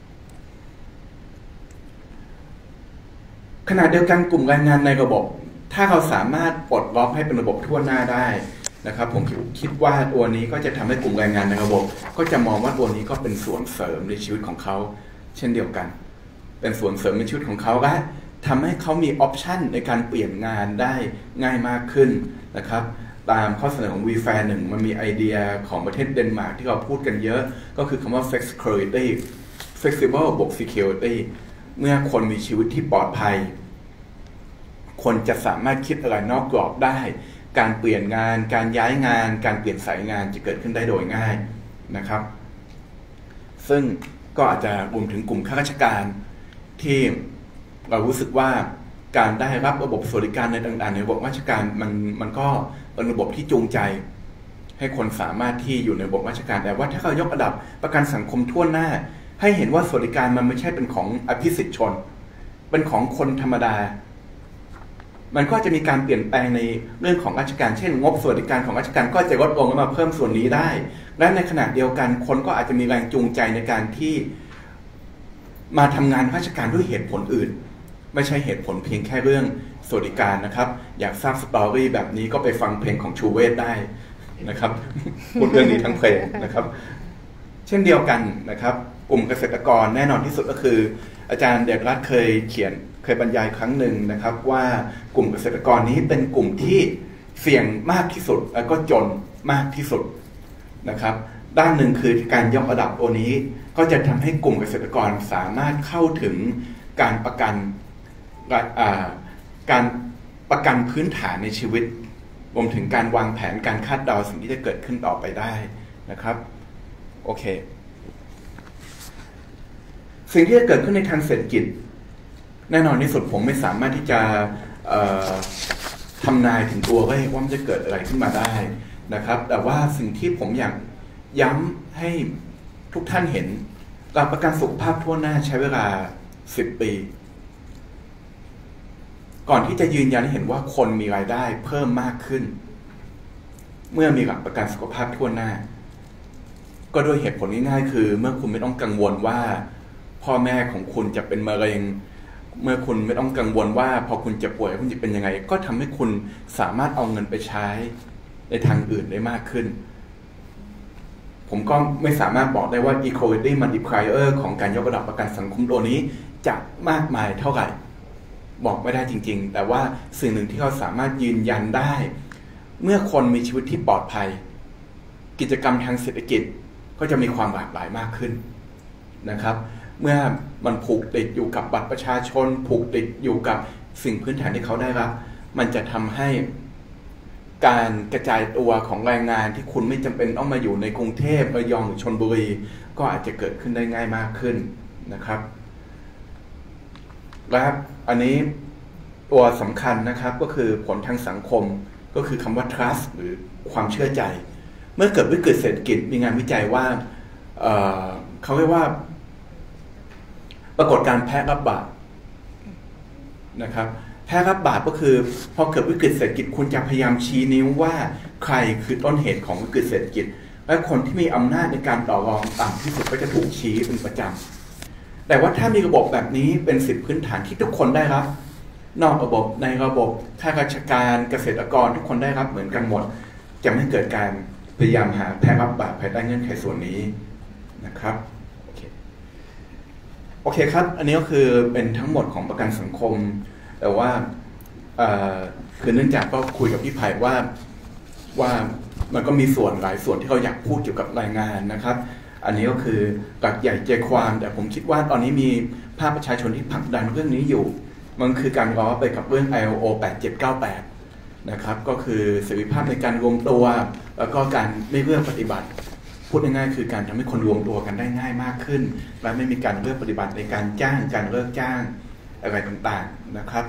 ขณะเดียวกันกลุ่มแรงงานในระบบถ้าเราสามารถปลดล็อกให้เป็นระบบทั่วหน้าได้นะครับผมคิดว่าตัวนี้ก็จะทำให้กลุ่มแรงงานในระบบก็จะมองว่าตัวนี้ก็เป็นส่วนเสริมในชีวิตของเขาเช่นเดียวกันเป็นส่วนเสริมในชีวิตของเขาและทำให้เขามีออปชันในการเปลี่ยนงานได้ง่ายมากขึ้นนะครับตามข้อเสนอของ VFAIR 1มันมีไอเดียของประเทศเดนมาร์กที่เราพูดกันเยอะก็คือคำว่า Flexicurity Flexible บวก Security เมื่อคนมีชีวิตที่ปลอดภัยคนจะสามารถคิดอะไรนอกกรอบได้การเปลี่ยนงานการย้ายงานการเปลี่ยนสายงานจะเกิดขึ้นได้โดยง่ายนะครับซึ่งก็อาจจะรวมถึงกลุ่มข้าราชการที่เรารู้สึกว่าการได้รับระบบสวัสดิการในต่างๆในระบบราชการมันก็เป็นระบบที่จูงใจให้คนสามารถที่อยู่ในระบบราชการแต่ว่าถ้าเรายกระดับประกันสังคมทั่วหน้าให้เห็นว่าสวัสดิการมันไม่ใช่เป็นของอภิสิทธิชนเป็นของคนธรรมดามันก็จะมีการเปลี่ยนแปลงในเรื่องของราชการเช่นงบสวัสดิการของราชการก็จะลดลงแล้วมาเพิ่มส่วนนี้ได้และในขณะเดียวกันคนก็อาจจะมีแรงจูงใจในการที่มาทำงานราชการด้วยเหตุผลอื่นไม่ใช่เหตุผลเพียงแค่เรื่องสวัสดิการนะครับอยากทราบสตอรี่แบบนี้ก็ไปฟังเพลงของชูเวศได้นะครับพูดเรื่องนี้ทั้งเพลงนะครับเช่นเดียวกันนะครับกลุ่มเกษตรกรแน่นอนที่สุดก็คืออาจารย์เดชรัตน์เคยบรรยายครั้งหนึ่งนะครับว่ากลุ่มเกษตรกรนี้เป็นกลุ่มที่เสี่ยงมากที่สุดแล้วก็จนมากที่สุดนะครับด้านหนึ่งคือการยกระดับตัวนี้ก็จะทำให้กลุ่มเกษตรกรสามารถเข้าถึงการประกันพื้นฐานในชีวิตรวมถึงการวางแผนการคาดเดาสิ่งที่จะเกิดขึ้นต่อไปได้นะครับโอเคสิ่งที่จะเกิดขึ้นในทางเศรษฐกิจแน่นอนที่สุดผมไม่สามารถที่จะทำนายถึงตัวเลขว่ามันจะเกิดอะไรขึ้นมาได้นะครับแต่ว่าสิ่งที่ผมอยากย้ำให้ทุกท่านเห็นหลักประกันสุขภาพทั่วหน้าใช้เวลา10 ปีก่อนที่จะยืนยันให้เห็นว่าคนมีรายได้เพิ่มมากขึ้นเมื่อมีหลักประกันสุขภาพทั่วหน้าก็ด้วยเหตุผลง่ายๆคือเมื่อคุณไม่ต้องกังวลว่าพ่อแม่ของคุณจะเป็นมะเร็งเมื่อคุณไม่ต้องกังวลว่าพอคุณจะป่วยคุณจะเป็นยังไงก็ทำให้คุณสามารถเอาเงินไปใช้ในทางอื่นได้มากขึ้นผมก็ไม่สามารถบอกได้ว่า equality multiplier ของการยกระดับประกันสังคมตัวนี้จะมากมายเท่าไหร่บอกไม่ได้จริงๆแต่ว่าสิ่งหนึ่งที่เขาสามารถยืนยันได้เมื่อคนมีชีวิตที่ปลอดภัยกิจกรรมทางเศรษฐกิจก็จะมีความหลากหลายมากขึ้นนะครับเมื่อมันผูกติดอยู่กับบัตรประชาชนผูกติดอยู่กับสิ่งพื้นฐานที่เขาได้รับมันจะทำให้การกระจายตัวของแรงงานที่คุณไม่จำเป็นต้องมาอยู่ในกรุงเทพระยองหรือชลบุรีก็อาจจะเกิดขึ้นได้ง่ายมากขึ้นนะครับและอันนี้ตัวสำคัญนะครับก็คือผลทางสังคมก็คือคำว่า trust หรือความเชื่อใจเมื่อเกิดวิกฤตเศรษฐกิจมีงานวิจัยว่าเขาเรียกว่าปรากฏการณ์แพ้รับบาปนะครับแพ้รับบาปก็คือพอเกิดวิกฤตเศรษฐกิจคุณจะพยายามชี้นิ้วว่าใครคือต้นเหตุของวิกฤตเศรษฐกิจและคนที่มีอำนาจในการต่อรองต่ำที่สุดก็จะถูกชี้เป็นประจำแต่ว่าถ้ามีระบบแบบนี้เป็นสิทธิพื้นฐานที่ทุกคนได้รับนอกระบบในระบบข้าราชการเกษตรกรทุกคนได้รับเหมือนกันหมดจะไม่เกิดการพยายามหาแพ้รับบาปภายใต้เงื่อนไขส่วนนี้นะครับโอเคครับอันนี้ก็คือเป็นทั้งหมดของประกันสังคมแต่ว่าคือเนื่องจากก็คุยกับพี่ไผ่ว่ามันก็มีส่วนหลายส่วนที่เขาอยากพูดเกี่ยวกับรายงานนะครับอันนี้ก็คือหลักใหญ่ใจความแต่ผมคิดว่าตอนนี้มีภาคประชาชนที่ผลักดันเรื่องนี้อยู่มันคือการล้อไปกับเรื่อง ILO 8798นะครับก็คือเสรีภาพในการรวมตัวแล้วก็การไม่เลือกปฏิบัติพูดง่ายๆคือการทำให้คนรวมตัวกันได้ง่ายมากขึ้นและไม่มีการเลือกปฏิบัติในการจ้างการเลิกจ้างอะไรต่างๆนะครับ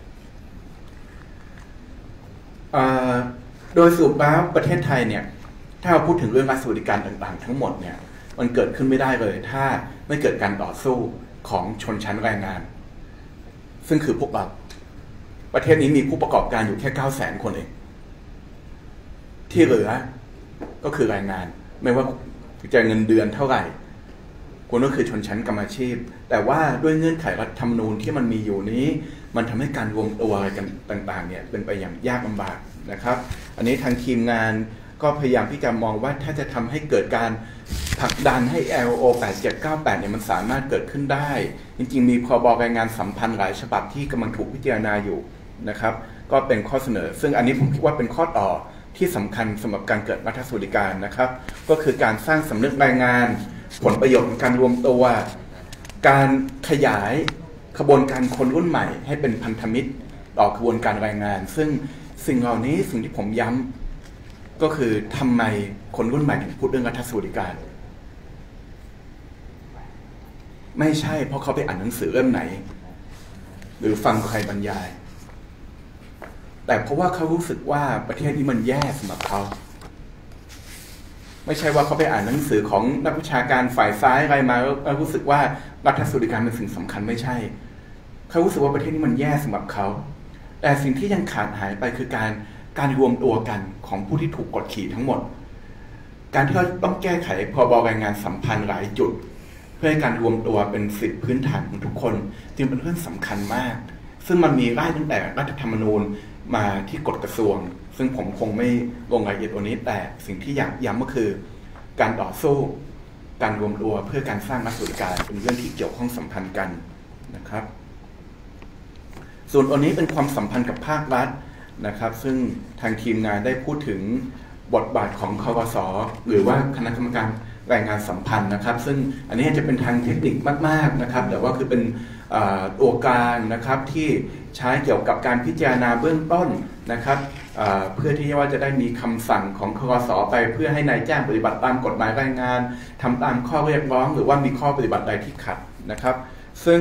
โดยสรุปแล้วประเทศไทยเนี่ยถ้าเราพูดถึงเรื่องรัฐสวัสดิการต่างๆทั้งหมดเนี่ยมันเกิดขึ้นไม่ได้เลยถ้าไม่เกิดการต่อสู้ของชนชั้นแรงงานซึ่งคือพวกเราประเทศนี้มีผู้ประกอบการอยู่แค่900,000 คนเองที่เหลือก็คือแรงงานไม่ว่าจะเงินเดือนเท่าไหร่คุณก็คือชนชั้นกรรมอาชีพแต่ว่าด้วยเงื่อนไขรัฐธรรมนูญที่มันมีอยู่นี้มันทำให้การรวมตัวอะไรกันต่างๆเนี่ยเป็นไปอย่างยากลำบากนะครับอันนี้ทางทีมงานก็พยายามที่จะมองว่าถ้าจะทำให้เกิดการผลักดันให้ LO 8798เนี่ยมันสามารถเกิดขึ้นได้จริงๆมีพรบแรงงานสัมพันธ์หลายฉบับที่กำลังถูกพิจารณาอยู่นะครับก็เป็นข้อเสนอซึ่งอันนี้ผมคิดว่าเป็นข้อต่อที่สำคัญสำหรับการเกิดรัฐสวัสดิการนะครับก็คือการสร้างสำนึกแรงงานผลประโยชน์ของการรวมตัวการขยายขบวนการคนรุ่นใหม่ให้เป็นพันธมิตรต่อกระบวนการแรงงานซึ่งสิ่งเหล่านี้สิ่งที่ผมย้ำก็คือทำไมคนรุ่นใหม่ถึงพูดเรื่องรัฐสวัสดิการไม่ใช่เพราะเขาไปอ่านหนังสือเล่มไหนหรือฟังใครบรรยายแต่เพราะว่าเขารู้สึกว่าประเทศนี้มันแย่สำหรับเขาไม่ใช่ว่าเขาไปอ่านหนังสือของนักวิชาการฝ่ายซ้ายอะไรมาแล้วรู้สึกว่ารัฐสวัสดิการเป็นสิ่งสำคัญไม่ใช่เขารู้สึกว่าประเทศนี้มันแย่สำหรับเขาแต่สิ่งที่ยังขาดหายไปคือการรวมตัวกันของผู้ที่ถูกกดขี่ทั้งหมดการที่เราต้องแก้ไขพรบแรงงานสัมพันธ์หลายจุดเพื่อให้การรวมตัวเป็นสิทธิพื้นฐานของทุกคนจึงเป็นเรื่องสำคัญมากซึ่งมันมีไล่ตั้งแต่รัฐธรรมนูญมาที่กฎกระทรวงซึ่งผมคงไม่ลงรายละเอียดตัวนี้แต่สิ่งที่อยากย้ำก็คือการต่อสู้การรวมตัวเพื่อการสร้างรัฐสวัสดิการเป็นเรื่องที่เกี่ยวข้องสัมพันธ์กันนะครับส่วนอันนี้เป็นความสัมพันธ์กับภาครัฐนะครับซึ่งทางทีมงานได้พูดถึงบทบาทของควส.หรือว่าคณะกรรมการแรงงานสัมพันธ์นะครับซึ่งอันนี้จะเป็นทางเทคนิคมากๆนะครับแต่ว่าคือเป็นตัวกลางนะครับที่ใช้เกี่ยวกับการพิจารณาเบื้องต้นนะครับเพื่อที่ว่าจะได้มีคำสั่งของควส.ไปเพื่อให้นายจ้างปฏิบัติตามกฎหมายแรงงานทำตามข้อเรียกร้องหรือว่ามีข้อปฏิบัติใดที่ขัดนะครับซึ่ง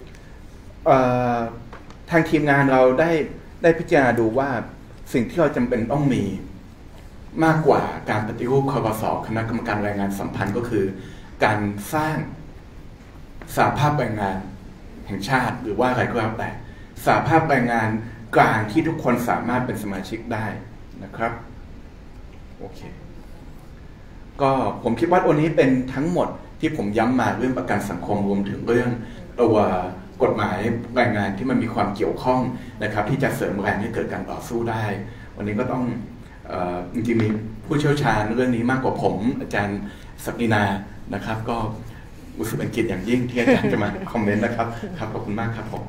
ทางทีมงานเราได้พิจารณาดูว่าสิ่งที่เราจำเป็นต้องมีมากกว่าการปฏิรูปควส.คณะกรรมการแรงงานสัมพันธ์ก็คือการสร้างสหภาพแรงงานแห่งชาติหรือว่าอะไรก็แล้วแต่สหภาพแรงงานกลางที่ทุกคนสามารถเป็นสมาชิกได้นะครับโอเคก็ผมคิดว่าวันนี้เป็นทั้งหมดที่ผมย้ำมาเรื่องประกันสังคมรวมถึงเรื่องตัวกฎหมายแรงงานที่มันมีความเกี่ยวข้องนะครับที่จะเสริมแรงให้เกิดการต่อสู้ได้วันนี้ก็ต้องจริงๆมีผู้เชี่ยวชาญเรื่องนี้มากกว่าผมอาจารย์ศักดินานะครับก็รู้สึกเป็นเกียรติอย่างยิ่งที่อาจารย์จะมาคอมเมนต์นะครับครับขอบคุณมากครับผม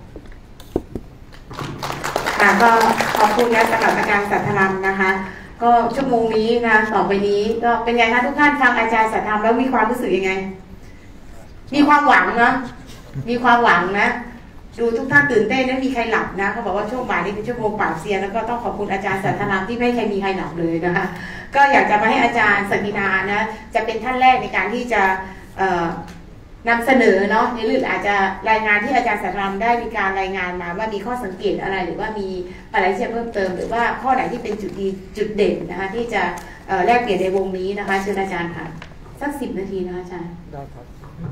ก็ขอบคุณนะสำหรับอาจารย์สัทธรัมนะคะก็ชั่วโมงนี้นะต่อไปนี้ก็เป็นไงคะทุกท่านฟังอาจารย์สัทธรัมแล้วมีความรู้สึกยังไงมีความหวังเนาะมีความหวังนะดูทุกท่านตื่นเต้นไม่มีใครหลับนะเขาบอกว่าช่วงบ่ายนี้เป็นชั่วโมงปราบเซียนแล้วก็ต้องขอบคุณอาจารย์สัทธรัมที่ไม่เคยมีใครหลับเลยนะคะก็อยากจะมาให้อาจารย์ศักดินานะจะเป็นท่านแรกในการที่จะนำเสนอเนาะในเรื่องอาจจะรายงานที่อาจารย์สัทธรัมได้มีการรายงานมาว่ามีข้อสังเกตอะไรหรือว่ามีอะไรที่จะเพิ่มเติมหรือว่าข้อไหนที่เป็นจุดเด่นนะคะที่จะแลกเปลี่ยนในวงนี้นะคะเชิญอาจารย์ค่ะสัก10 นาทีนะคะอาจารย์ได้ครับ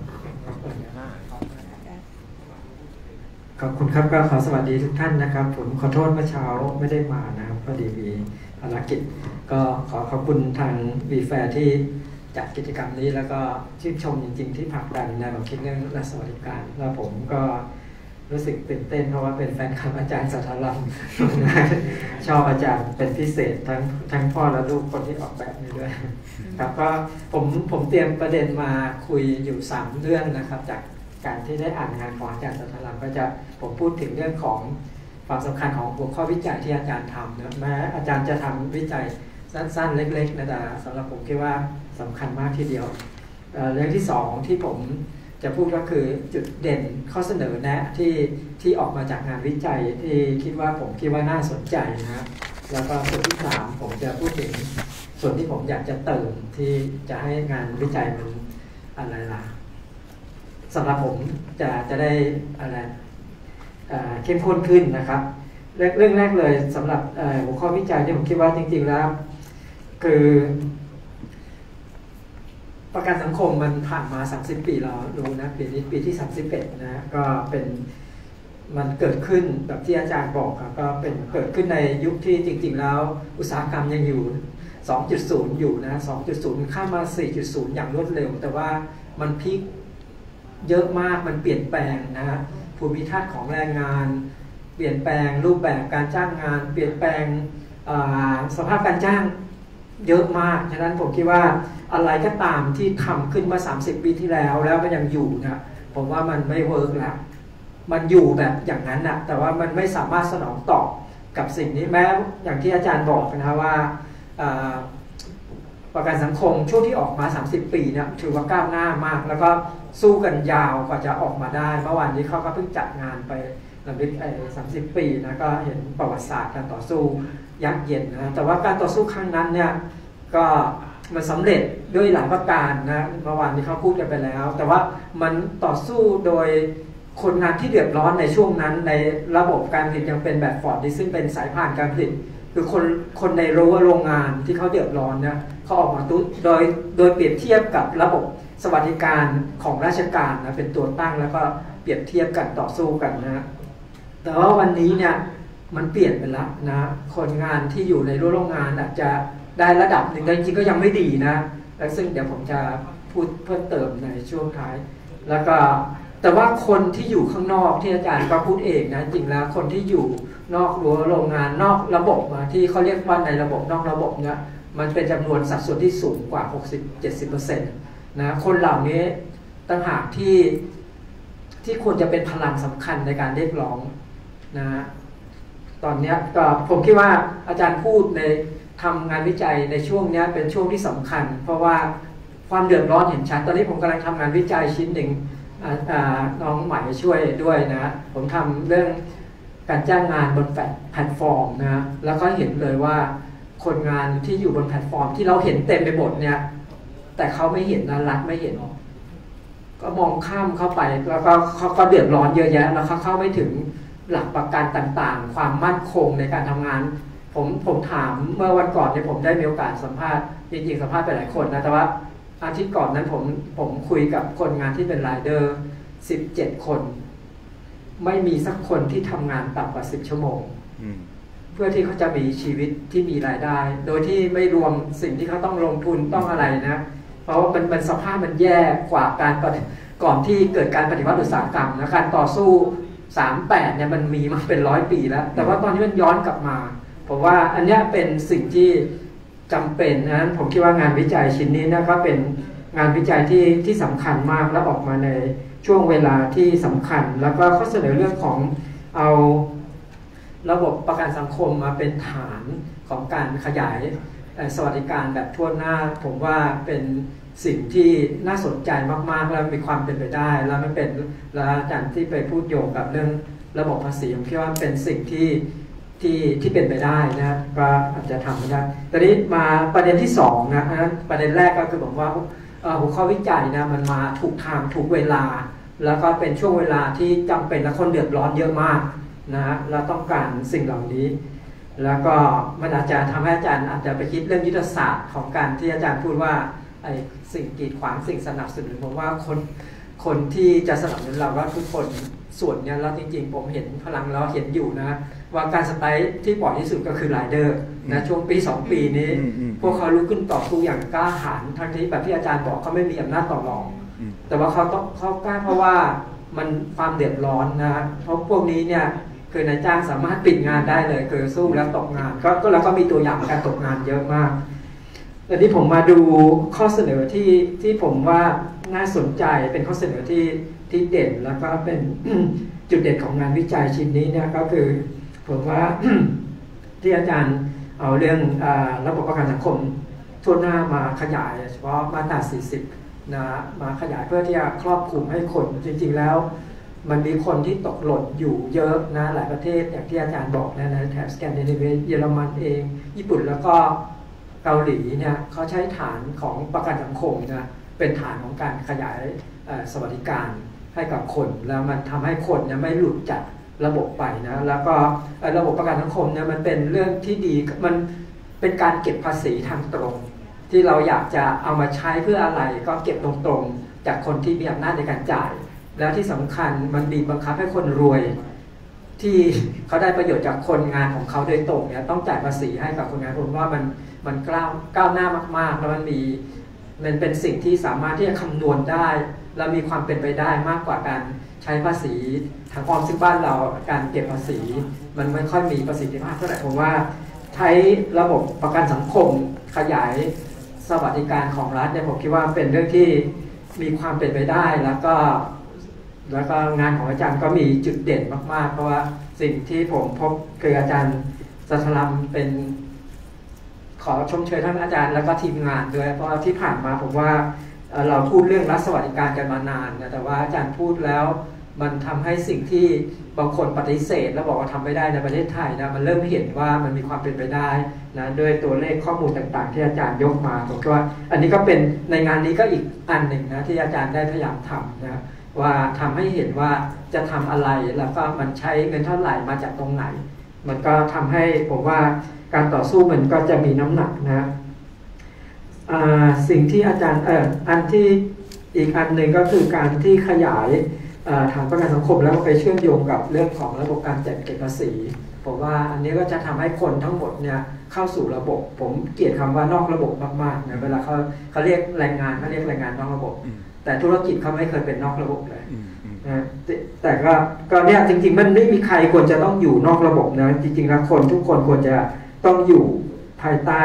ขอบคุณครับก็ขอสวัสดีทุกท่านนะครับผมขอโทษเมื่อเช้าไม่ได้มานะครับพอดีมีภารกิจก็ขอขอบคุณทางวีแฟร์ที่จัดกิจกรรมนี้แล้วก็ชื่นชมจริงๆที่ผลักดันแนวคิดเรื่องรัฐสวัสดิการแล้วผมก็รู้สึกตื่นเต้นเพราะว่าเป็นแฟนคลับอาจารย์สัทธรัมชอบอาจารย์เป็นพิเศษทั้งพ่อและลูกคนที่ออกแบบนี้ด้วยครับก็ผมเตรียมประเด็นมาคุยอยู่3 เรื่องนะครับจากการที่ได้อ่านงานของอาจารย์สัทธรัมก็จะผมพูดถึงเรื่องของความสำคัญของหัวข้อวิจัยที่อาจารย์ทำนะแม้อาจารย์จะทำวิจัยสั้นๆเล็กๆนะแต่สำหรับผมคิดว่าสำคัญมากทีเดียวเรื่องที่2ที่ผมจะพูดก็คือจุดเด่นข้อเสนอแนะที่ออกมาจากงานวิจัยที่ผมคิดว่าน่าสนใจนะครับแล้วก็ส่วนที่3ผมจะพูดถึงส่วนที่ผมอยากจะเติมที่จะให้งานวิจัยมันอะไรล่ะสำหรับผมจะได้อะไรเข้มข้นขึ้นนะครับเรื่องแรกเลยสำหรับหัวข้อวิจัยที่ผมคิดว่าจริงๆแล้วคือประกันสังคมมันผ่านมา30 ปีแล้วรู้นะปีนี้ปีที่31นะก็เป็นมันเกิดขึ้นแบบที่อาจารย์บอกครับก็เป็นเกิดขึ้นในยุคที่จริงๆแล้วอุตสาหกรรมยังอยู่ 2.0 อยู่นะ 2.0 ข้ามมา 4.0 อย่างรวดเร็วแต่ว่ามันพีคเยอะมากมันเปลี่ยนแปลงนะฮะภูมิทัศน์ของแรงงานเปลี่ยนแปลงรูปแบบการจ้างงานเปลี่ยนแปลงสภาพการจ้างเยอะมากฉะนั้นผมคิดว่าอะไรก็ตามที่ทำขึ้นมา30 ปีที่แล้วมันยังอยู่นะผมว่ามันไม่เวิร์กแล้วมันอยู่แบบอย่างนั้นนะแต่ว่ามันไม่สามารถสนองตอบกับสิ่งนี้แม้อย่างที่อาจารย์บอกนะว่าประกันสังคมช่วงที่ออกมา30 ปีเนี่ยถือว่าก้าวหน้ามากแล้วก็สู้กันยาวกว่าจะออกมาได้เมื่อวานนี้เขาก็เพิ่งจัดงานไปรำลึก30 ปีนะก็เห็นประวัติศาสตร์การต่อสู้ยักษ์เย็นนะแต่ว่าการต่อสู้ครั้งนั้นเนี่ยก็มันสำเร็จด้วยหลายประการนะเมื่อวานนี้เขาพูดกันไปแล้วแต่ว่ามันต่อสู้โดยคนงานที่เดือดร้อนในช่วงนั้นในระบบการผลิตยังเป็นแบบฟอร์ดซึ่งเป็นสายพานการผลิตคือคนในโรงงานที่เขาเดือดร้อนเนี่ยเขาออกมาโดยเปรียบเทียบกับระบบสวัสดิการของราชการนะเป็นตัวตั้งแล้วก็เปรียบเทียบกันต่อสู้กันนะแต่ว่าวันนี้เนี่ยมันเปลี่ยนไปแล้วนะคนงานที่อยู่ในโรงงานอาจจะได้ระดับหนึ่งแต่จริงๆก็ยังไม่ดีนะและซึ่งเดี๋ยวผมจะพูดเพิ่มเติมในช่วงท้ายแล้วก็แต่ว่าคนที่อยู่ข้างนอกที่อาจารย์ก็พูดเองนะจริงแล้วคนที่อยู่นอกรั้วโรงงานนอกระบบมาที่เขาเรียกว่าในระบบนอกระบบเนี่ยมันเป็นจำนวนสัดส่วนที่สูงกว่า 60-70% นะคนเหล่านี้ต่างหากที่ควรจะเป็นพลังสำคัญในการเรียกร้องนะตอนนี้ก็ผมคิดว่าอาจารย์พูดในทำงานวิจัยในช่วงนี้เป็นช่วงที่สำคัญเพราะว่าความเดือดร้อนเห็นชัดตอนนี้ผมกำลังทำงานวิจัยชิ้นหนึ่งน้องใหม่ช่วยด้วยนะผมทำเรื่องการจ้างงานบนแพลตฟอร์มนะแล้วก็เห็นเลยว่าคนงานที่อยู่บนแพลตฟอร์มที่เราเห็นเต็มไปหมดเนี่ยแต่เขาไม่เห็นนะรัฐไม่เห็นก็มองข้ามเข้าไปแล้วก็เขาก็เดือดร้อนเยอะแยะแล้วเขาเข้าไม่ถึงหลักประกันต่างๆความมั่นคงในการทำงานผมถามเมื่อวันก่อนเนี่ยผมได้มีโอกาสสัมภาษณ์จริงๆสัมภาษณ์ไปหลายคนนะแต่ว่าอาทิตย์ก่อนนั้นผมคุยกับคนงานที่เป็นไรเดอร์17 คนไม่มีสักคนที่ทำงานต่ำกว่า10 ชั่วโมงเพื่อที่เขาจะมีชีวิตที่มีรายได้โดยที่ไม่รวมสิ่งที่เขาต้องลงทุนต้องอะไรนะเพราะว่ามันสภาพมันแย่กว่าการก่อนที่เกิดการปฏิวัติอุตสาหกรรมนะการต่อสู้38เนี่ยมันมีมาเป็น100 ปีแล้วแต่ว่าตอนนี้มันย้อนกลับมาผมว่าอันนี้เป็นสิ่งที่จำเป็นนะผมคิดว่างานวิจัยชิ้นนี้นะก็เป็นงานวิจัยที่สำคัญมากและออกมาในช่วงเวลาที่สำคัญแล้วก็ข้อเสนอเรื่องของเอาระบบประกันสังคมมาเป็นฐานของการขยายสวัสดิการแบบทั่วหน้าผมว่าเป็นสิ่งที่น่าสนใจมากๆแล้วมีความเป็นไปได้แล้วมันเป็นแล้วอาจารย์ที่ไปพูดโยงกับเรื่องระบบภาษีผมคิดว่าเป็นสิ่งที่เป็นไปได้นะก็อาจจะทำได้ตอนนี้มาประเด็นที่2นะประเด็นแรกก็คือบอกว่าหัวข้อวิจัยนะมันมาถูกทางถูกเวลาแล้วก็เป็นช่วงเวลาที่จำเป็นและคนเดือดร้อนเยอะมากนะเราต้องการสิ่งเหล่านี้แล้วก็มันอาจจะทำให้อาจารย์อาจจะไปคิดเรื่องยุทธศาสตร์ของการที่อาจารย์พูดว่าไอ้สิ่งกีดขวางสิ่งสนับสนุนผมว่าคนที่จะสนับสนุนเราก็ทุกคนส่วนนี้แล้วจริงๆผมเห็นพลังเราเห็นอยู่นะว่าการสไตล์ที่บ่อยที่สุดก็คือไรเดอร์นะช่วงปี2 ปีนี้พวกเขาลุกขึ้นต่อสู้อย่างกล้าหาญทั้งที่แบบที่อาจารย์บอกเขาไม่มีอำนาจต่อรองแต่ว่าเขากล้าเพราะว่ามันความเดือดร้อนนะเพราะพวกนี้เนี่ยคือนายจ้างสามารถปิดงานได้เลยคือสู้แล้วตกงานก็แล้วก็มีตัวอย่างการตกงานเยอะมากแต่ที่ผมมาดูข้อเสนอที่ผมว่าน่าสนใจเป็นข้อเสนอที่เด่นแล้วก็เป็นจุดเด่นของงานวิจัยชิ้นนี้เนี่ยก็คือผมว่า ที่อาจารย์เอาเรื่องระบบประกันสังคมทั่วหน้ามาขยายเฉพาะมาตรา40นะมาขยายเพื่อที่จะครอบคลุมให้คนจริงๆแล้วมันมีคนที่ตกหล่นอยู่เยอะนะหลายประเทศอย่างที่อาจารย์บอกนะแถบสแกนดิเนเวียเยอรมันเองญี่ปุ่นแล้วก็เกาหลีเนี่ยเขาใช้ฐานของประกันสังคมนะเป็นฐานของการขยายสวัสดิการให้กับคนแล้วมันทำให้คนเนี่ยไม่หลุดจากระบบไปนะแล้วก็ระบบประกันสังคมเนี่ยมันเป็นเรื่องที่ดีมันเป็นการเก็บภาษีทางตรงที่เราอยากจะเอามาใช้เพื่ออะไรก็เก็บตรงๆจากคนที่มีอำนาจในการจ่ายแล้วที่สำคัญมันบีบบังคับให้คนรวยที่เขาได้ประโยชน์จากคนงานของเขาโดยตรงเนี่ยต้องจ่ายภาษีให้กับคนงานผมว่ามันก้าวหน้ามากๆแล้วมันเป็นสิ่งที่สามารถที่จะคำนวณได้เรามีความเป็นไปได้มากกว่าการใช้ภาษีทางอ้อมซึ่งบ้านเราการเก็บภาษีมันไม่ค่อยมีประสิทธิภาพเท่าไหร่ผมว่าใช้ระบบประกันสังคมขยายสวัสดิการของรัฐเนี่ยผมคิดว่าเป็นเรื่องที่มีความเป็นไปได้แล้วก็งานของอาจารย์ก็มีจุดเด่นมากๆเพราะว่าสิ่งที่ผมพบคืออาจารย์สัทลัมเป็นขอชมเชยท่านอาจารย์แล้วก็ทีมงานด้วยเพราะที่ผ่านมาผมว่าเราพูดเรื่องรัฐสวัสดิการกันมานานนะแต่ว่าอาจารย์พูดแล้วมันทำให้สิ่งที่บางคนปฏิเสธแล้วบอกว่าทำไม่ได้ในประเทศไทยนะมันเริ่มเห็นว่ามันมีความเป็นไปได้นะด้วยตัวเลขข้อมูลต่างๆที่อาจารย์ยกมาผมก็ว่าอันนี้ก็เป็นในงานนี้ก็อีกอันหนึ่งนะที่อาจารย์ได้พยายามทำนะว่าทำให้เห็นว่าจะทำอะไรแล้วก็มันใช้เงินเท่าไหร่มาจากตรงไหนมันก็ทำให้ผมว่าการต่อสู้มันก็จะมีน้ำหนักนะสิ่งที่อาจารย์อันที่อีกอันหนึ่งก็คือการที่ขยายฐานประกันสังคมแล้วไปเชื่อมโยงกับเรื่องของระบบการจัดเก็บภาษีผมว่าอันนี้ก็จะทำให้คนทั้งหมดเนี่ยเข้าสู่ระบบผมเกลียดคำว่านอกระบบมากๆนะเวลาเขาเรียกแรงงานเขาเรียกแรงงานนอกระบบแต่ธุรกิจเขาไม่เคยเป็นนอกระบบเลยนะแต่ก็เนี่ยจริงๆมันไม่มีใครควรจะต้องอยู่นอกระบบนะจริงๆแล้วคนทุกคนควรจะต้องอยู่ภายใต้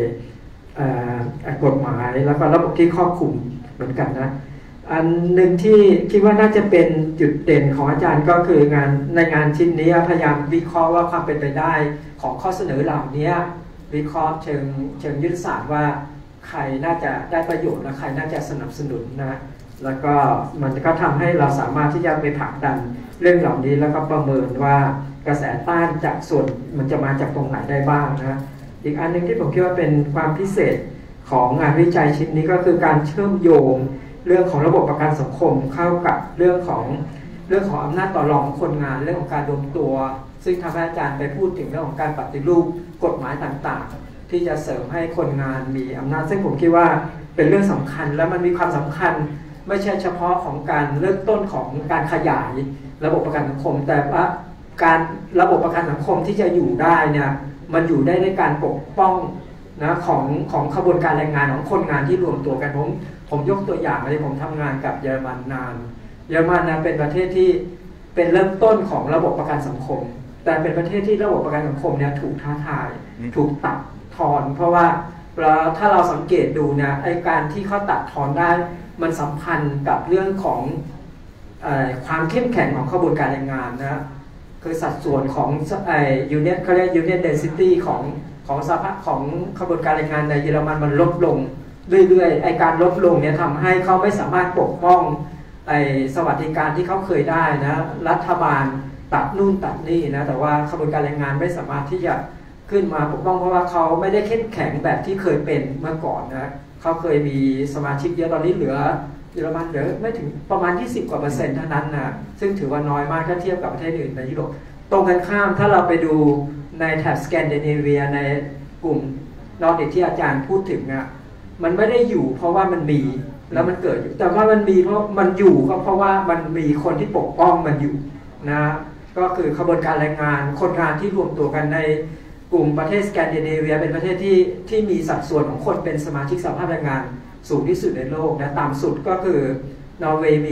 กฎหมายแล้วก็ระบบที่ครอบคลุมเหมือนกันนะอันหนึ่งที่คิดว่าน่าจะเป็นจุดเด่นของอาจารย์ก็คืในงานชิ้นนี้พยายามวิเคราะห์ว่าความเป็นไปได้ของข้อเสนอเหล่านี้วิเคราะห์เชิงยุทธศาสตร์ว่าใครน่าจะได้ประโยชน์และใครน่าจะสนับสนุนนะแล้วก็มันก็ทำให้เราสามารถที่จะไปผลักดันเรื่องเหล่านี้แล้วก็ประเมินว่ากระแสต้านจากส่วนมันจะมาจากตรงไหนได้บ้างนะอีกอันนึงที่ผมคิดว่าเป็นความพิเศษของงานวิจัยชิ้นนี้ก็คือการเชื่อมโยงเรื่องของระบบประกันสังคมเข้ากับเรื่องของอำนาจต่อรองของคนงานเรื่องของการรวมตัวซึ่งทำให้อาจารย์ไปพูดถึงเรื่องของการปฏิรูปกฎหมายต่างๆที่จะเสริมให้คนงานมีอำนาจซึ่งผมคิดว่าเป็นเรื่องสำคัญและมันมีความสำคัญไม่ใช่เฉพาะของการเริ่มต้นของการขยายระบบประกันสังคมแต่ว่าการระบบประกันสังคมที่จะอยู่ได้เนี่ยมันอยู่ได้ในการปกป้องนะของขบวนการแรงงานของคนงานที่รวมตัวกันผมยกตัวอย่างเลยผมทำงานกับเยอรมันนานเยอรมันนะเป็นประเทศที่เป็นเริ่มต้นของระบบประกันสังคมแต่เป็นประเทศที่ระบบประกันสังคมเนี่ยถูกท้าทายถูกตัดทอนเพราะว่าถ้าเราสังเกตดูนะไอการที่เขาตัดทอนได้มันสัมพันธ์กับเรื่องของความเข้มแข็งของขบวนการแรงงานนะคือสัดส่วนของยูเนียนเขาเรียกยูเนียนเดนซิตี้ของสภาพของขบวนการแรงงานในเยอรมันมันลดลงเรื่อยๆไอการลดลงเนี่ยทำให้เขาไม่สามารถปกป้องไอสวัสดิการที่เขาเคยได้นะรัฐบาลตัดนู่นตัดนี่นะแต่ว่าขบวนการแรงงานไม่สามารถที่จะขึ้นมาปกป้องเพราะว่าเขาไม่ได้เข้มแข็งแบบที่เคยเป็นเมื่อก่อนนะเขาเคยมีสมาชิกเยอะตอนนี้เหลือเยอรมันเหลือไม่ถึงประมาณ20%กว่าเท่านั้นนะซึ่งถือว่าน้อยมากถ้าเทียบกับประเทศอื่นในยุโรปตรงกันข้ามถ้าเราไปดูในแถบสแกนดิเนเวียในกลุ่มนอร์ดิกที่อาจารย์พูดถึงอ่ะมันไม่ได้อยู่เพราะว่ามันมีแล้วมันเกิดอยู่แต่ว่ามันมีเพราะมันอยู่ก็เพราะว่ามันมีคนที่ปกป้องมันอยู่นะก็คือขบวนการแรงงานคนงานที่รวมตัวกันในกลุ่มประเทศสแกนดิเนเวียเป็นประเทศที่มีสัดส่วนของคนเป็นสมาชิกสหภาพแรงงานสูงที่สุดในโลกนะต่ำสุดก็คือนอร์เวย์มี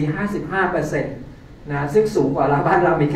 55% นะซึ่งสูงกว่าบ้านเรามีแค่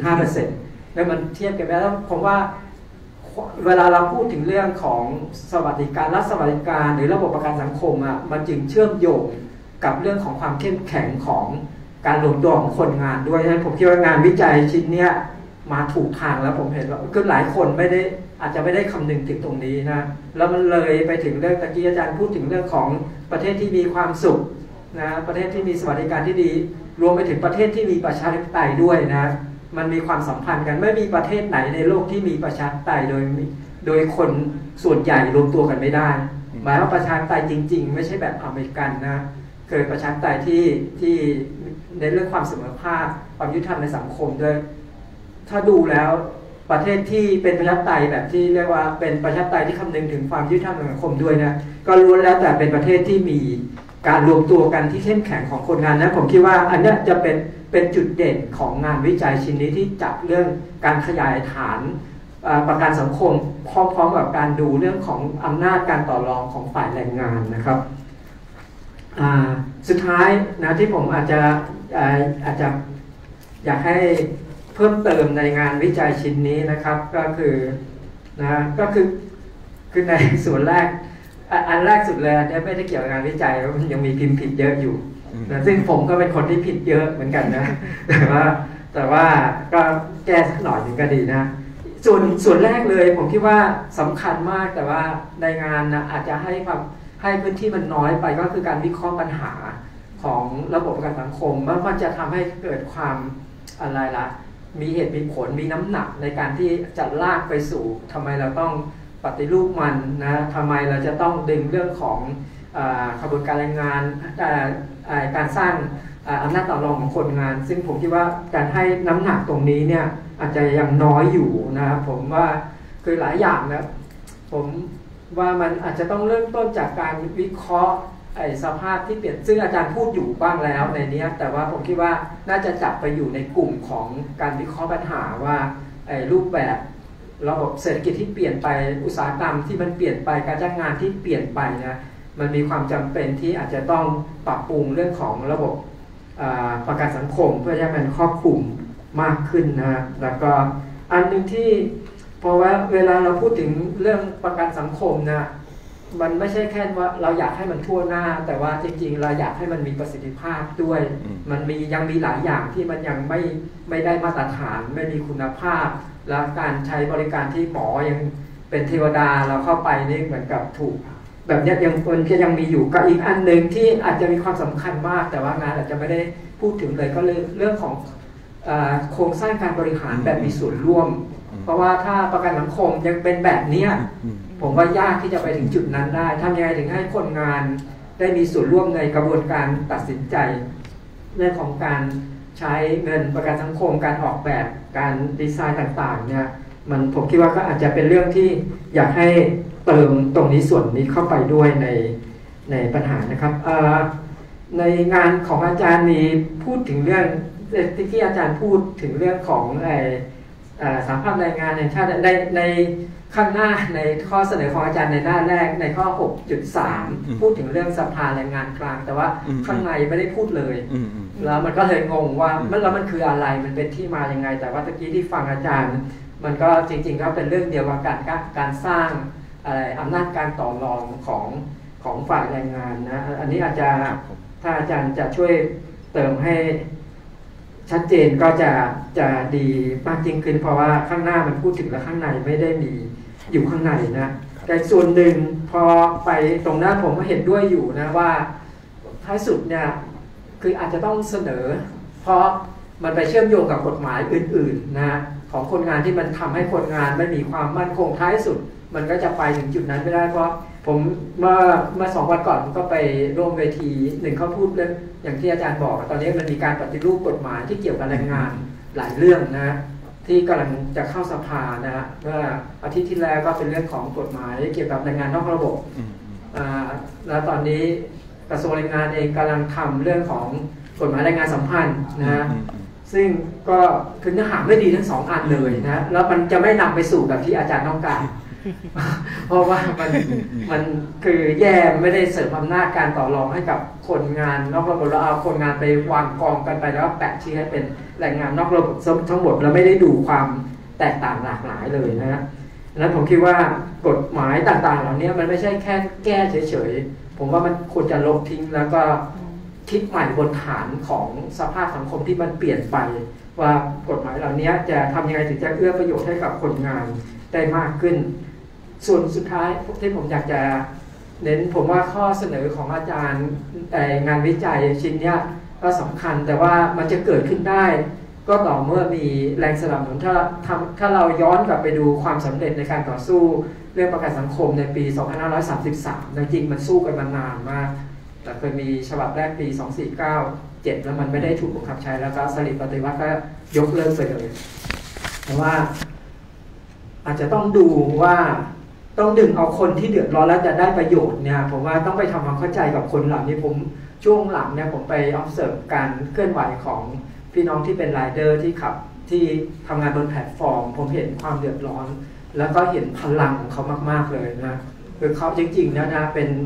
1.5% แล้วมันเทียบกันแล้วผมว่าเวลาเราพูดถึงเรื่องของสวัสดิการรัฐสวัสดิการหรือระบบประกันสังคมอ่ะมันจึงเชื่อมโยงกับเรื่องของความเข้มแข็งของการรวมตัวของคนงานด้วยฉะนั้นผมคิดว่างานวิจัยชิ้นนี้มาถูกทางแล้วผมเห็นว่าก็หลายคนอาจจะไม่ได้คำนึงถึงตรงนี้นะแล้วมันเลยไปถึงเรื่องตะกี้อาจารย์พูดถึงเรื่องของประเทศที่มีความสุขนะประเทศที่มีสวัสดิการที่ดีรวมไปถึงประเทศที่มีประชาธิปไตยด้วยนะมันมีความสัมพันธ์กันไม่มีประเทศไหนในโลกที่มีประชาธิปไตยโดยคนส่วนใหญ่รวมตัวกันไม่ได้หมายว่าประชาธิปไตยจริงๆไม่ใช่แบบอเมริกันนะเกิดประชาธิปไตยที่ในเรื่องความเสมอภาคความยุติธรรมในสังคมด้วยถ้าดูแล้วประเทศที่เป็นประชาธิปไตยแบบที่เรียกว่าเป็นประชาธิปไตยที่คำนึงถึงความยุติธรรมในสังคมด้วยนะก็ล้วนแล้วแต่เป็นประเทศที่มีการรวมตัวกันที่เข้มแข็งของคนงานนะผมคิดว่าอันนี้จะเป็นจุดเด่นของงานวิจัยชิ้นนี้ที่จับเรื่องการขยายฐานประกันสังคมพร้อมๆกับการดูเรื่องของอำนาจการต่อรองของฝ่ายแรงงานนะครับสุดท้ายนะที่ผมอาจจะอยากให้เพิ่มเติมในงานวิจัยชิ้นนี้นะครับก็คือในส่วนแรกอันแรกสุดเลยเนี่ยไม่ได้เกี่ยวกับงานวิจัยมันยังมีพิมพ์ผิดเยอะอยู่นะซึ่งผมก็เป็นคนที่ผิดเยอะเหมือนกันนะแต่ว่าก็แก้สักหน่อยนึงก็ดีนะส่วนแรกเลยผมคิดว่าสำคัญมากแต่ว่าในงานนะอาจจะให้พื้นที่มันน้อยไปก็คือการวิเคราะห์ปัญหาของระบบประกันสังคมมันจะทำให้เกิดความอะไรล่ะมีเหตุมีผลมีน้ำหนักในการที่จะลากไปสู่ทำไมเราต้องปฏิรูปมันนะทำไมเราจะต้องดึงเรื่องของกระบวนการแรงงานการสร้างอำนาจต่อรองของคนงานซึ่งผมคิดว่าการให้น้ำหนักตรงนี้เนี่ยอาจจะยังน้อยอยู่นะครับผมว่าคือหลายอย่างนะผมว่ามันอาจจะต้องเริ่มต้นจากการวิเคราะห์สภาพที่เปลี่ยนซึ่งอาจารย์พูดอยู่บ้างแล้วในนี้แต่ว่าผมคิดว่าน่าจะจับไปอยู่ในกลุ่มของการวิเคราะห์ปัญหาว่ารูปแบบระบบเศรษฐกิจที่เปลี่ยนไปอุตสาหกรรมที่มันเปลี่ยนไปการจ้างงานที่เปลี่ยนไปนะมันมีความจำเป็นที่อาจจะต้องปรับปรุงเรื่องของระบบประกันสังคมเพื่อให้มันครอบคลุมมากขึ้นนะแล้วก็อันหนึ่งที่เพราะว่าเวลาเราพูดถึงเรื่องประกันสังคมนะมันไม่ใช่แค่ว่าเราอยากให้มันทั่วหน้าแต่ว่าจริงๆเราอยากให้มันมีประสิทธิภาพด้วยมันยังมีหลายอย่างที่มันยังไม่ได้มาตรฐานไม่มีคุณภาพและการใช้บริการที่หมอยังเป็นเทวดาเราเข้าไปนี่เหมือนกับถูกแบบนี้ยังมีอยู่กับอีกอันหนึ่งที่อาจจะมีความสำคัญมากแต่ว่างานอาจจะไม่ได้พูดถึงเลยก็เรื่องของโครงสร้างการบริหารแบบมีส่วนร่วมเพราะว่าถ้าประกันสังคมยังเป็นแบบนี้ผมว่ายากที่จะไปถึงจุดนั้นได้ทำยังไงถึงให้คนงานได้มีส่วนร่วมในกระบวนการตัดสินใจเรื่องของการใช้เงินประกันสังคมการออกแบบการดีไซน์ต่างๆเนี่ยผมคิดว่าก็อาจจะเป็นเรื่องที่อยากให้เติมตรงนี้ส่วนนี้เข้าไปด้วยในปัญหานะครับในงานของอาจารย์มีพูดถึงเรื่องที่อาจารย์พูดถึงเรื่องของสหภาพแรงงานแห่งชาติในข้างหน้าในข้อเสนอของอาจารย์ในหน้าแรกในข้อ 6.3 พูดถึงเรื่องสภาแรงงานกลางแต่ว่าข้างในไม่ได้พูดเลยแล้วมันก็เลยงงว่ามันคืออะไรมันเป็นที่มายังไงแต่ว่าตะกี้ที่ฟังอาจารย์มันก็จริงๆก็เป็นเรื่องเดียวกับการสร้างอำนาจการต่อรองของฝ่ายแรงงานนะอันนี้อาจจะถ้าอาจารย์จะช่วยเติมให้ชัดเจนก็จะดีมากยิ่งขึ้นเพราะว่าข้างหน้ามันพูดถึงแล้วข้างในไม่ได้มีอยู่ข้างในนะแต่ส่วนหนึ่งพอไปตรงหน้าผมก็เห็นด้วยอยู่นะว่าท้ายสุดเนี่ยคืออาจจะต้องเสนอเพราะมันไปเชื่อมโยงกับกฎหมายอื่นๆนะของคนงานที่มันทำให้คนงานไม่มีความมั่นคงท้ายสุดมันก็จะไปถึงจุดนั้นไม่ได้เพราะผมเมื่อ2 วันก่อนก็ไปร่วมเวทีหนึ่งเขาพูดเรื่องอย่างที่อาจารย์บอกตอนนี้มันมีการปฏิรูปกฎหมายที่เกี่ยวกับแรงงานหลายเรื่องนะที่กำลังจะเข้าสภานะเมื่ออาทิตย์ที่แล้วก็เป็นเรื่องของกฎหมายเกี่ยวกับแรงงานนอกระบบแล้วตอนนี้กระทรวงแรงงานเองกำลังทำเรื่องของกฎหมายแรงงานสัมพันธ์นะซึ่งก็คือเนื้อหาไม่ดีทั้ง2 อันเลยนะแล้วมันจะไม่นำไปสู่แบบที่อาจารย์ต้องการเพราะว่ามันคือแย่ไม่ได้เสริมอำนาจการต่อรองให้กับคนงานนอกระบบเราเอาคนงานไปวางกองกันไปแล้วแปะชี้ให้เป็นแรงงานนอกระบบทั้งหมดแล้วไม่ได้ดูความแตกต่างหลากหลายเลยนะแล้วผมคิดว่ากฎหมายต่างๆเหล่านี้มันไม่ใช่แค่แก้เฉยๆผมว่ามันควรจะลบทิ้งแล้วก็คิดใหม่บนฐานของสภาพสังคมที่มันเปลี่ยนไปว่ากฎหมายเหล่านี้จะทำยังไงถึงจะเอื้อประโยชน์ให้กับคนงานได้มากขึ้นส่วนสุดท้ายที่ผมอยากจะเน้นผมว่าข้อเสนอของอาจารย์งานวิจัยชิ้นนี้ก็สำคัญแต่ว่ามันจะเกิดขึ้นได้ก็ต่อเมื่อมีแรงสนับสนุนถ้าเราย้อนกลับไปดูความสำเร็จในการต่อสู้เรื่องประกันสังคมในปี 2533 จริงๆมันสู้กันมานานมากแต่เคยมีฉบับแรกปี 2497 แล้วมันไม่ได้ถูกบังคับใช้แล้วก็สลิดปฏิวัติก็ยกเลิกไปเลยเพราะว่าอาจจะต้องดูว่าต้องดึงเอาคนที่เดือดร้อนแล้วจะได้ประโยชน์เนี่ยผมว่าต้องไปทำความเข้าใจกับคนเหล่านี้ผมช่วงหลังเนี่ยผมไป observe การเคลื่อนไหวของพี่น้องที่เป็นไรเดอร์ที่ขับที่ทำงานบนแพลตฟอร์มผมเห็นความเดือดร้อนแล้วก็เห็นพลังของเขามากๆเลยนะคือเขาจริงๆนะเป็น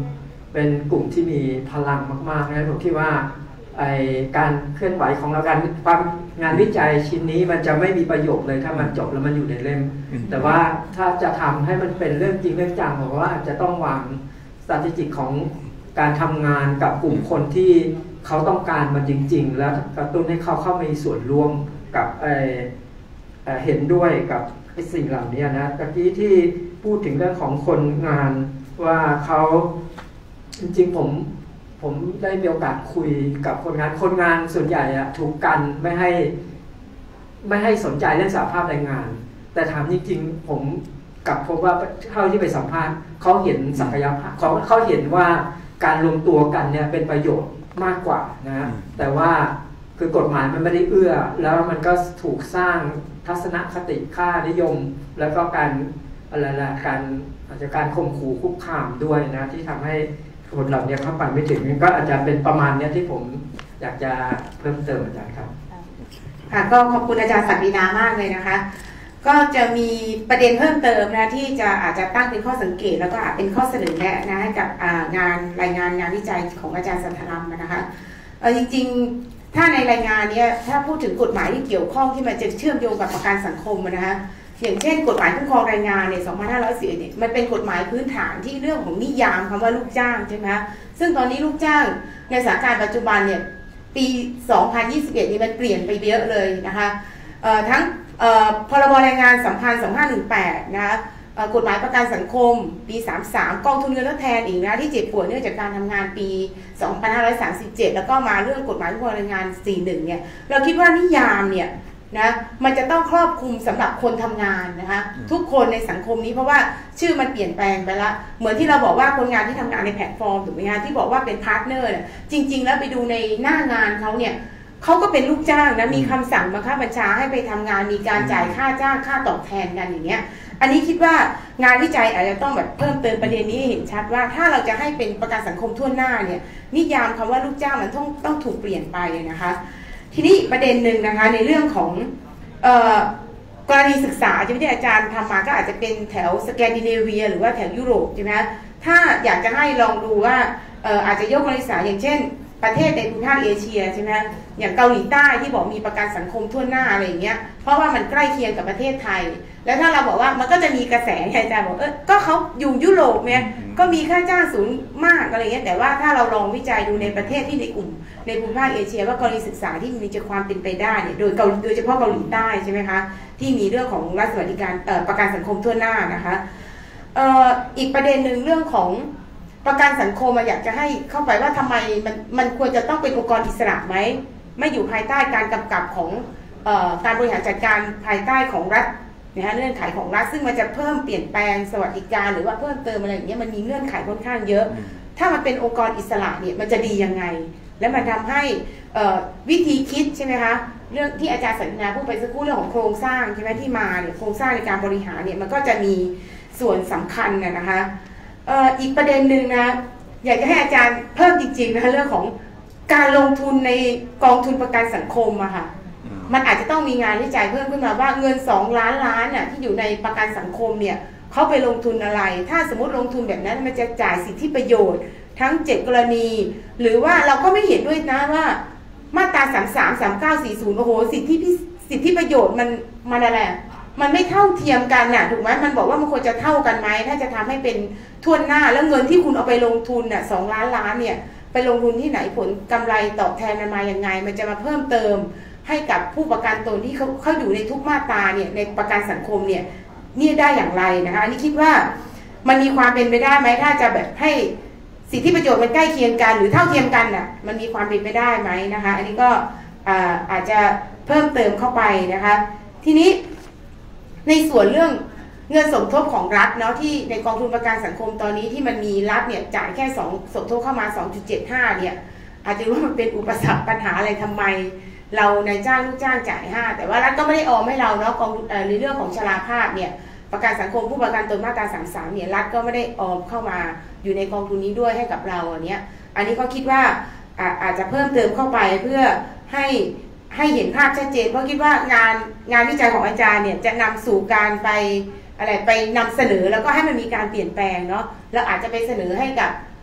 เป็นกลุ่มที่มีพลังมากๆนะผมคิดว่าการเคลื่อนไหวของเราการความงานวิจัยชิ้นนี้มันจะไม่มีประโยชน์เลยถ้ามันจบแล้วมันอยู่ในเล่มแต่ว่าถ้าจะทำให้มันเป็นเรื่องจริงเรื่องจังผมว่าอาจจะต้องวาง strategy ของการทำงานกับกลุ่มคนที่เขาต้องการมันจริงๆแล้วกระตุ้นให้เขาเข้ามีส่วนร่วมกับเห็นด้วยกับสิ่งเหล่านี้นะตะกี้ที่พูดถึงเรื่องของคนงานว่าเขาจริงๆผมได้มีโอกาสคุยกับคนงานส่วนใหญ่ถูกกันไม่ให้สนใจเรื่องสหภาพแรงงานแต่ถามจริงๆผมกับพบว่าเท่าที่ไปสัมภาษณ์เขาเห็นศักยภาพเขาเห็นว่าการรวมตัวกันเนี่ยเป็นประโยชน์มากกว่านะแต่ว่าคือกฎหมายมันไม่ได้เอื้อแล้วมันก็ถูกสร้างทัศนคติค่านิยมแล้วก็การอาจจะการข่มขู่คุกคามด้วยนะที่ทำให้คนเหล่านี้เข้าไปไม่ถึงก็อาจจะเป็นประมาณนี้ที่ผมอยากจะเพิ่มเติมอาจารย์ครับค่ะก็ขอบคุณอาจารย์ศักดินามากเลยนะคะก็จะมีประเด็นเพิ่มเติมนะที่อาจจะตั้งเป็นข้อสังเกตแล้วก็อาจเป็นข้อเสนอแนะนะให้กับรายงานงานวิจัยของอาจารย์สัทธรัมนะคะจริงๆถ้าในรายงานนี้ถ้าพูดถึงกฎหมายที่เกี่ยวข้องที่มันจะเชื่อมโยงกับประกันสังคมนะคะอย่างเช่นกฎหมายคุ้มครองแรงงานใน 2504 เนี่ยมันเป็นกฎหมายพื้นฐานที่เรื่องของนิยามคำว่าลูกจ้างใช่ไหมคะซึ่งตอนนี้ลูกจ้างในสถานการณ์ปัจจุบันเนี่ยปี 2021 นี่มันเปลี่ยนไปเยอะเลยนะคะทั้งพรบแรงงานสัมพันธ์ 2518 นะคะกฎหมายประกันสังคมปี 33 กองทุนเงินทดแทนอีกนะที่เจ็บป่วยเนื่องจากการทำงานปี 2537 แล้วก็มาเรื่องกฎหมายคุ้มครองแรงงาน 41 เนี่ยเราคิดว่านิยามเนี่ยนะมันจะต้องครอบคลุมสำหรับคนทำงานนะคะทุกคนในสังคมนี้เพราะว่าชื่อมันเปลี่ยนแปลงไปละเหมือนที่เราบอกว่าคนงานที่ทำงานในแพลตฟอร์มถูกไหมคะที่บอกว่าเป็นพาร์ทเนอร์จริงๆแล้วไปดูในหน้างานเขาเนี่ยเขาก็เป็นลูกจ้างนะมีคำสั่งบังคับบัญชาให้ไปทำงานมีการจ่ายค่าจ้างค่าตอบแทนกันอย่างเงี้ยอันนี้คิดว่างานวิจัยอาจจะต้องแบบเพิ่มเติมประเด็นนี้ให้เห็นชัดว่าถ้าเราจะให้เป็นประกันสังคมทั่วหน้าเนี่ยนิยามคำว่าลูกจ้างมันต้องถูกเปลี่ยนไปนะคะทีนี้ประเด็นหนึ่งนะคะในเรื่องของกรณีศึกษาที่อาจารย์ทำมาก็อาจจะเป็นแถวสแกนดิเนเวียหรือว่าแถวยุโรปใช่ไหมถ้าอยากจะให้ลองดูว่าอาจจะยกกรณีศึกษาอย่างเช่นประเทศในภูมิภาคเอเชียใช่ไหมอย่างเกาหลีใต้ที่บอกมีประกันสังคมทั่วหน้าอะไรอย่างเงี้ยเพราะว่ามันใกล้เคียงกับประเทศไทยแล้วถ้าเราบอกว่ามันก็จะมีกระแสอาจารย์บอกก็เขาอยู่ยุโรปเนี่ยก็มีค่าจ้างสูงมากอะไรเงี้ยแต่ว่าถ้าเราลองวิจัยดูในประเทศที่ในกลุ่มในภูมิภาคเอเชียว่ากรณีศึกษาที่มีความเป็นไปได้เนี่ยโดยเฉพาะเกาหลีใต้ใช่ไหมคะที่มีเรื่องของรัฐสวัสดิการประกันสังคมทั่วหน้านะคะอีกประเด็นหนึ่งเรื่องของประกันสังคมอยากจะให้เข้าไปว่าทำไมมันควรจะต้องเป็นองค์กรอิสระไหมไม่อยู่ภายใต้การกำกับของการบริหารจัดการภายใต้ของรัฐนะเงื่อนไขของรัฐซึ่งมันจะเพิ่มเปลี่ยนแปลงสวัสดิการหรือว่าเพิ่มเติมอะไรอย่างเงี้ยมันมีเงื่อนไขค่อนข้างเยอะถ้ามันเป็นองค์กรอิสระเนี่ยมันจะดียังไงและมันทำให้วิธีคิดใช่ไหมคะเรื่องที่อาจารย์สัญญาพูดไปสักครู่เรื่องของโครงสร้างใช่ไหมที่มาเนี่ยโครงสร้างในการบริหารเนี่ยมันก็จะมีส่วนสำคัญนะคะอีกประเด็นหนึ่งนะอยากจะให้อาจารย์เพิ่มจริงๆนะคะเรื่องของการลงทุนในกองทุนประกันสังคมอะค่ะมันอาจจะต้องมีงานวิจัยเพิ่มขึ้นมาว่าเงิน2 ล้านล้านน่ะที่อยู่ในประกันสังคมเนี่ยเขาไปลงทุนอะไรถ้าสมมติลงทุนแบบนั้นมันจะจ่ายสิทธิประโยชน์ทั้ง7กรณีหรือว่าเราก็ไม่เห็นด้วยนะว่ามาตรา33 39 40โอ้โหสิทธิประโยชน์มันอะไรมันไม่เท่าเทียมกันน่ะถูกไหมมันบอกว่ามันควรจะเท่ากันไหมถ้าจะทำให้เป็นทั่วหน้าแล้วเงินที่คุณเอาไปลงทุนน่ะ2 ล้านล้านเนี่ยไปลงทุนที่ไหนผลกำไรตอบแทนมันมาอย่างไงมันจะมาเพิ่มเติมให้กับผู้ประกันตนที่เขาอยู่ในทุกมาตราเนี่ยในประกันสังคมเนี่ยนี่ได้อย่างไรนะคะอันนี้คิดว่ามันมีความเป็นไปได้ไหมถ้าจะแบบให้สิทธิประโยชน์มันใกล้เคียงกันหรือเท่าเทียมกันน่ะมันมีความเป็นไปได้ไหมนะคะอันนี้ก็อาจจะเพิ่มเติมเข้าไปนะคะทีนี้ในส่วนเรื่องเงินสมทบของรัฐเนาะที่ในกองทุนประกันสังคมตอนนี้ที่มันมีรัฐเนี่ยจ่ายแค่2สมทบเข้ามา 2.75 เนี่ยอาจจะว่ามันเป็นอุปสรรคปัญหาอะไรทำไมเรานายจ้างลูกจ้างจ่าย5แต่ว่ารัฐก็ไม่ได้ออมให้เราเนาะกองในเรื่องของชราภาพเนี่ยประกันสังคมผู้ประกันตนมาตรา33เนี่ยรัฐก็ไม่ได้ออมเข้ามาอยู่ในกองทุนนี้ด้วยให้กับเราอันนี้ก็คิดว่าอาจจะเพิ่มเติมเข้าไปเพื่อให้เห็นภาพชัดเจนเพราะคิดว่างานวิจัยของอาจารย์เนี่ยจะนำสู่การไปนำเสนอแล้วก็ให้มันมีการเปลี่ยนแปลงเนาะแล้วอาจจะไปเสนอให้กับ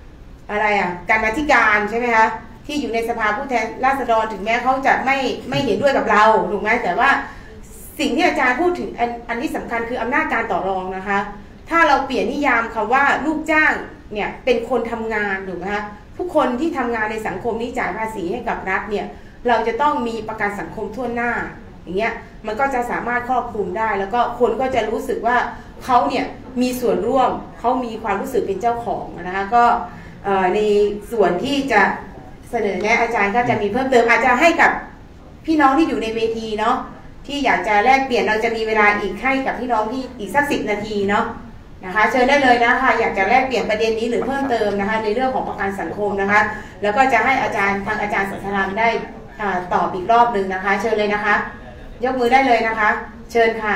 อะไรการมาธิการใช่ไหมคะที่อยู่ในสภาผู้แทนราษฎรถึงแม้เขาจะไม่เห็นด้วยกับเราถูกไหมแต่ว่าสิ่งที่อาจารย์พูดถึงอันที่สำคัญคืออำนาจการต่อรองนะคะถ้าเราเปลี่ยนนิยามคำว่าลูกจ้างเนี่ยเป็นคนทำงานถูกไหมคะทุกคนที่ทำงานในสังคมนี้จ่ายภาษีให้กับรัฐเนี่ยเราจะต้องมีประกันสังคมทั่วหน้าอย่างเงี้ยมันก็จะสามารถครอบคลุมได้แล้วก็คนก็จะรู้สึกว่าเขาเนี่ยมีส่วนร่วมเขามีความรู้สึกเป็นเจ้าของนะคะก็ในส่วนที่จะเสนอแนะอาจารย์ก็จะมีเพิ่มเติมอาจจะให้กับพี่น้องที่อยู่ในเวทีเนาะที่อยากจะแลกเปลี่ยนเราจะมีเวลาอีกให้กับพี่น้องที่อีกสัก10 นาทีเนาะนะคะเชิญได้เลยนะคะอยากจะแลกเปลี่ยนประเด็นนี้หรือเพิ่มเติมนะคะในเรื่องของประกันสังคมนะคะแล้วก็จะให้อาจารย์ทางอาจารย์สันทนาได้ตอบอีกรอบหนึ่งนะคะเชิญเลยนะคะยกมือได้เลยนะคะเชิญค่ะ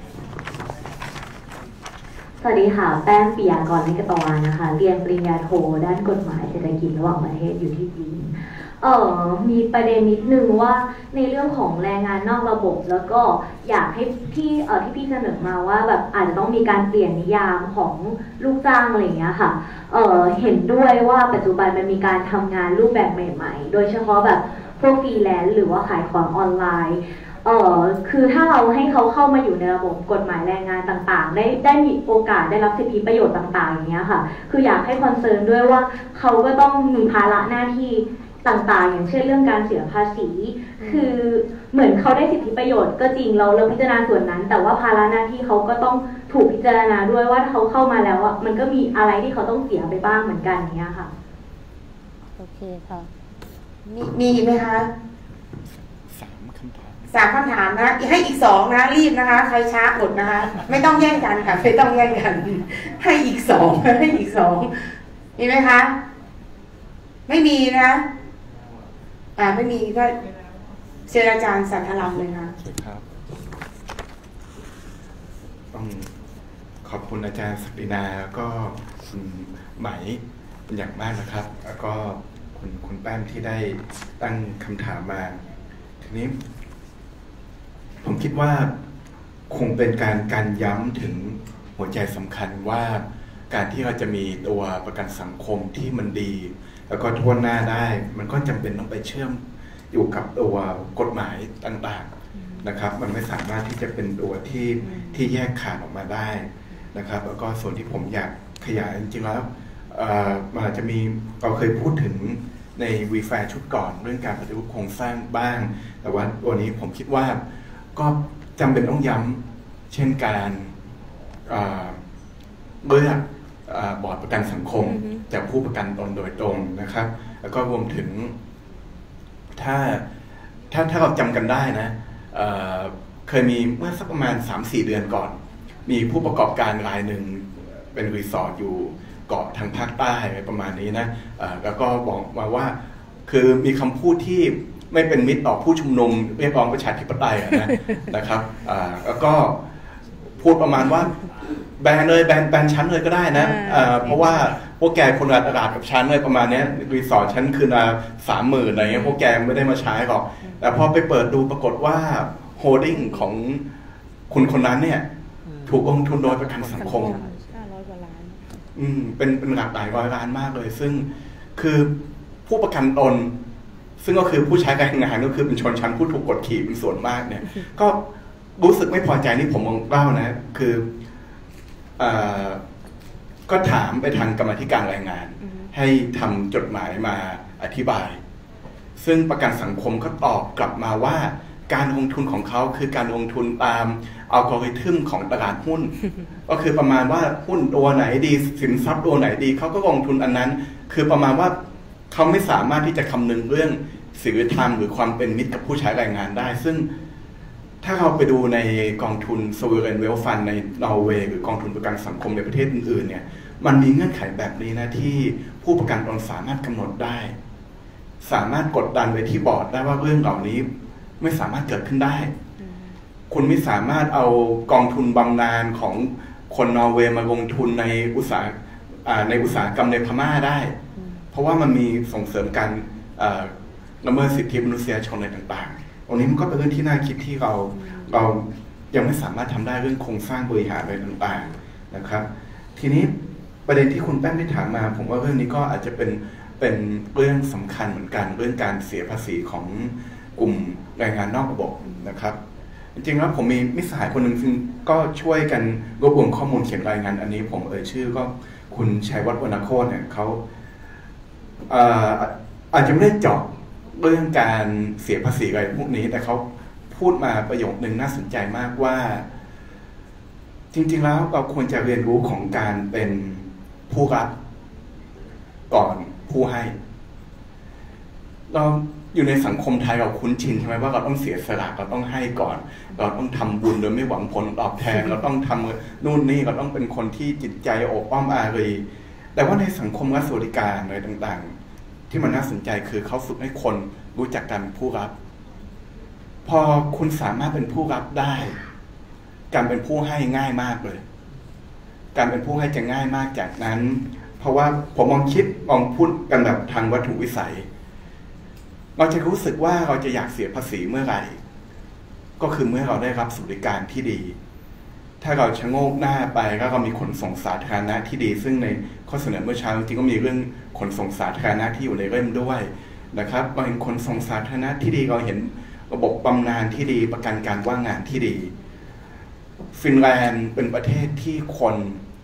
สวัสดีค่ะแป้งปิยากรนิกตวานะคะเรียนปริญญาโทด้านกฎหมายเศรษฐกิจระหว่างประเทศอยู่ที่จีนมีประเด็นนิดนึงว่าในเรื่องของแรงงานนอกระบบแล้วก็อยากให้ที่พี่เสนอมาว่าแบบอาจจะต้องมีการเปลี่ยนนิยามของลูกจ้างอะไรอย่างเงี้ยค่ะเห็นด้วยว่าปัจจุบันมันมีการทำงานรูปแบบใหม่ๆโดยเฉพาะแบบพวกฟรีแลนซ์หรือว่าขายของออนไลน์คือถ้าเราให้เขาเข้ามาอยู่ในระบบกฎหมายแรงงานต่างๆได้มีโอกาสได้รับสิทธิประโยชน์ต่างๆอย่างเงี้ยค่ะคืออยากให้คอนเซิร์นด้วยว่าเขาก็ต้องมีภาระหน้าที่ต่างๆอย่างเช่นเรื่องการเสียภาษีคือเหมือนเขาได้สิทธิประโยชน์ก็จริงเราพิจารณาส่วนนั้นแต่ว่าภาระหน้าที่เขาก็ต้องถูกพิจารณาด้วยว่าเขาเข้ามาแล้วอ่ะมันก็มีอะไรที่เขาต้องเสียไปบ้างเหมือนกันอย่างเงี้ยค่ะโอเคค่ะมีอีกไหมคะ3 คำถามนะให้อีก2นะรีบนะคะใครช้าหมดนะคะไม่ต้องแย่งกันค่ะไม่ต้องแย่งกันให้อีก2ให้อีก2มีไหมคะไม่มีนะไม่มีก็เชิญอาจารย์สันทลัมเลยค่ะครับต้องขอบคุณอาจารย์ศักดินาแล้วก็คุณไหมเป็นอย่างมากนะครับแล้วก็คุณแป้งที่ได้ตั้งคำถามมาทีนี้ผมคิดว่าคงเป็นการย้ำถึงหัวใจสำคัญว่าการที่เราจะมีตัวประกันสังคมที่มันดีแล้วก็ทั่วหน้าได้มันก็จำเป็นต้องไปเชื่อมอยู่กับตัวกฎหมายต่างๆนะครับมันไม่สามารถที่จะเป็นตัวที่แยกขาดออกมาได้นะครับแล้วก็ส่วนที่ผมอยากขยายจริงๆแล้วมันอาจจะมีเราเคยพูดถึงในวีแฟร์ชุดก่อนเรื่องการปฏิรูปโครงสร้างบ้างแต่ว่าตัวนี้ผมคิดว่าก็จำเป็นต้องย้ำเช่นการเลือกบอร์ดประกันสังคมจากผู้ประกันตนโดยตรงนะครับแล้วก็รวมถึงถ้าเราจำกันได้นะเคยมีเมื่อสักประมาณ 3-4 เดือนก่อนมีผู้ประกอบการรายหนึ่งเป็นรีสอร์ทอยู่เกาะทางภาคใต้ประมาณนี้นะแล้วก็บอกมาว่าคือมีคำพูดที่ไม่เป็นมิตรต่อผู้ชุมนุมเรียกร้องประชาธิปไตยนะครับแล้วก็พูดประมาณว่าแบนเลยแบนชั้นเลยก็ได้นะเพราะว่าพวกแกคนละตลาดกับชั้นเลยประมาณนี้รีสอร์ทชั้นคืนละ30,000อะไรเงี้ยพวกแกไม่ได้มาใช้หรอกแต่พอไปเปิดดูปรากฏว่าโฮลดิ้งของคุณคนนั้นเนี่ยถูกลงทุนโดยประกันสังคม500 กว่าล้านเป็นหลักหลายร้อยล้านมากเลยซึ่งคือผู้ประกันตนซึ่งก็คือผู้ใช้แรงงานก็คือเป็นชนชั้นผู้ถูกกดขี่เป็นส่วนมากเนี่ยก็รู้สึกไม่พอใจนี่ผมมองเล่านะคือก็ถามไปทางกรรมาธิการแรงงานให้ทำจดหมายมาอธิบายซึ่งประกันสังคมก็ตอบกลับมาว่าการลงทุนของเขาคือการลงทุนตามอัลกอริทึมของตลาดหุ้น ก็คือประมาณว่าหุ้นตัวไหนดีสินทรัพย์ตัวไหนดีเขาก็ลงทุนอันนั้นคือประมาณว่าเขาไม่สามารถที่จะคำนึงเรื่องศีลธรรมหรือความเป็นมิตรกับผู้ใช้แรงงานได้ซึ่งถ้าเราไปดูในกองทุน Sovereign Wealth Fund ในนอร์เวย์หรือกองทุนประกันสังคมในประเทศอื่นๆเนี่ยมันมีเงื่อนไขแบบนี้นะที่ผู้ประกันตนสามารถกำหนดได้สามารถกดดันไปที่บอร์ดได้ว่าเรื่องเหล่านี้ไม่สามารถเกิดขึ้นได้คุณไม่สามารถเอากองทุนบำนาญของคนนอร์เวย์มาลงทุนในอุตสาหกรรมในพม่าได้เพราะว่ามันมีส่งเสริมการละเมิดสิทธิมนุษยชนอะไรต่างๆตรงนี้มันก็เป็นเรื่องที่น่าคิดที่เรายังไม่สามารถทำได้เรื่องโครงสร้างบริหารอะไรต่างๆนะครับทีนี้ประเด็นที่คุณแป้งได้ถามมาผมว่าเรื่องนี้ก็อาจจะเป็นเรื่องสำคัญเหมือนกันเรื่องการเสียภาษีของกลุ่มแรงงานนอกระบบนะครับจริงๆแล้วผมมีมิตรสหายคนหนึ่งซึ่งก็ช่วยกันรวบรวมข้อมูลเขียนรายงานอันนี้ผมชื่อก็คุณชัยวัฒน์วรรณโคตรเนี่ยเขาอาจจะไม่ได้เจาะเรื่องการเสียภาษีอะไรพวกนี้แต่เขาพูดมาประโยคนึงน่าสนใจมากว่าจริงๆแล้วเราควรจะเรียนรู้ของการเป็นผู้รับก่อนผู้ให้เราอยู่ในสังคมไทยเราคุ้นชินใช่ไหมว่าเราต้องเสียสละเราต้องให้ก่อนเราต้องทำบุญโดยไม่หวังผลตอบแทนเราต้องทำนู่นนี่เราต้องเป็นคนที่จิตใจโอบอ้อมอารีแต่ว่าในสังคมรัฐสวัสดิการอะไรต่างๆที่มันน่าสนใจคือเขาฝึกให้คนรู้จักการเป็นผู้รับพอคุณสามารถเป็นผู้รับได้การเป็นผู้ให้ง่ายมากเลยการเป็นผู้ให้จะง่ายมากจากนั้นเพราะว่าผมมองพูดกันแบบทางวัตถุวิสัยเราจะรู้สึกว่าเราจะอยากเสียภาษีเมื่อไหร่ก็คือเมื่อเราได้รับสวัสดิการที่ดีถ้าเราชะโงกหน้าไปแล้วเรามีขนส่งสาธารณะที่ดีซึ่งในข้อเสนอเมื่อเช้าจริงๆก็มีเรื่องขนส่งสาธารณะที่อยู่ในเล่มด้วยนะครับเราเห็นขนส่งสาธารณะที่ดีเราเห็นระบบบำนาญที่ดีประกันการว่างงานที่ดีฟินแลนด์เป็นประเทศที่คน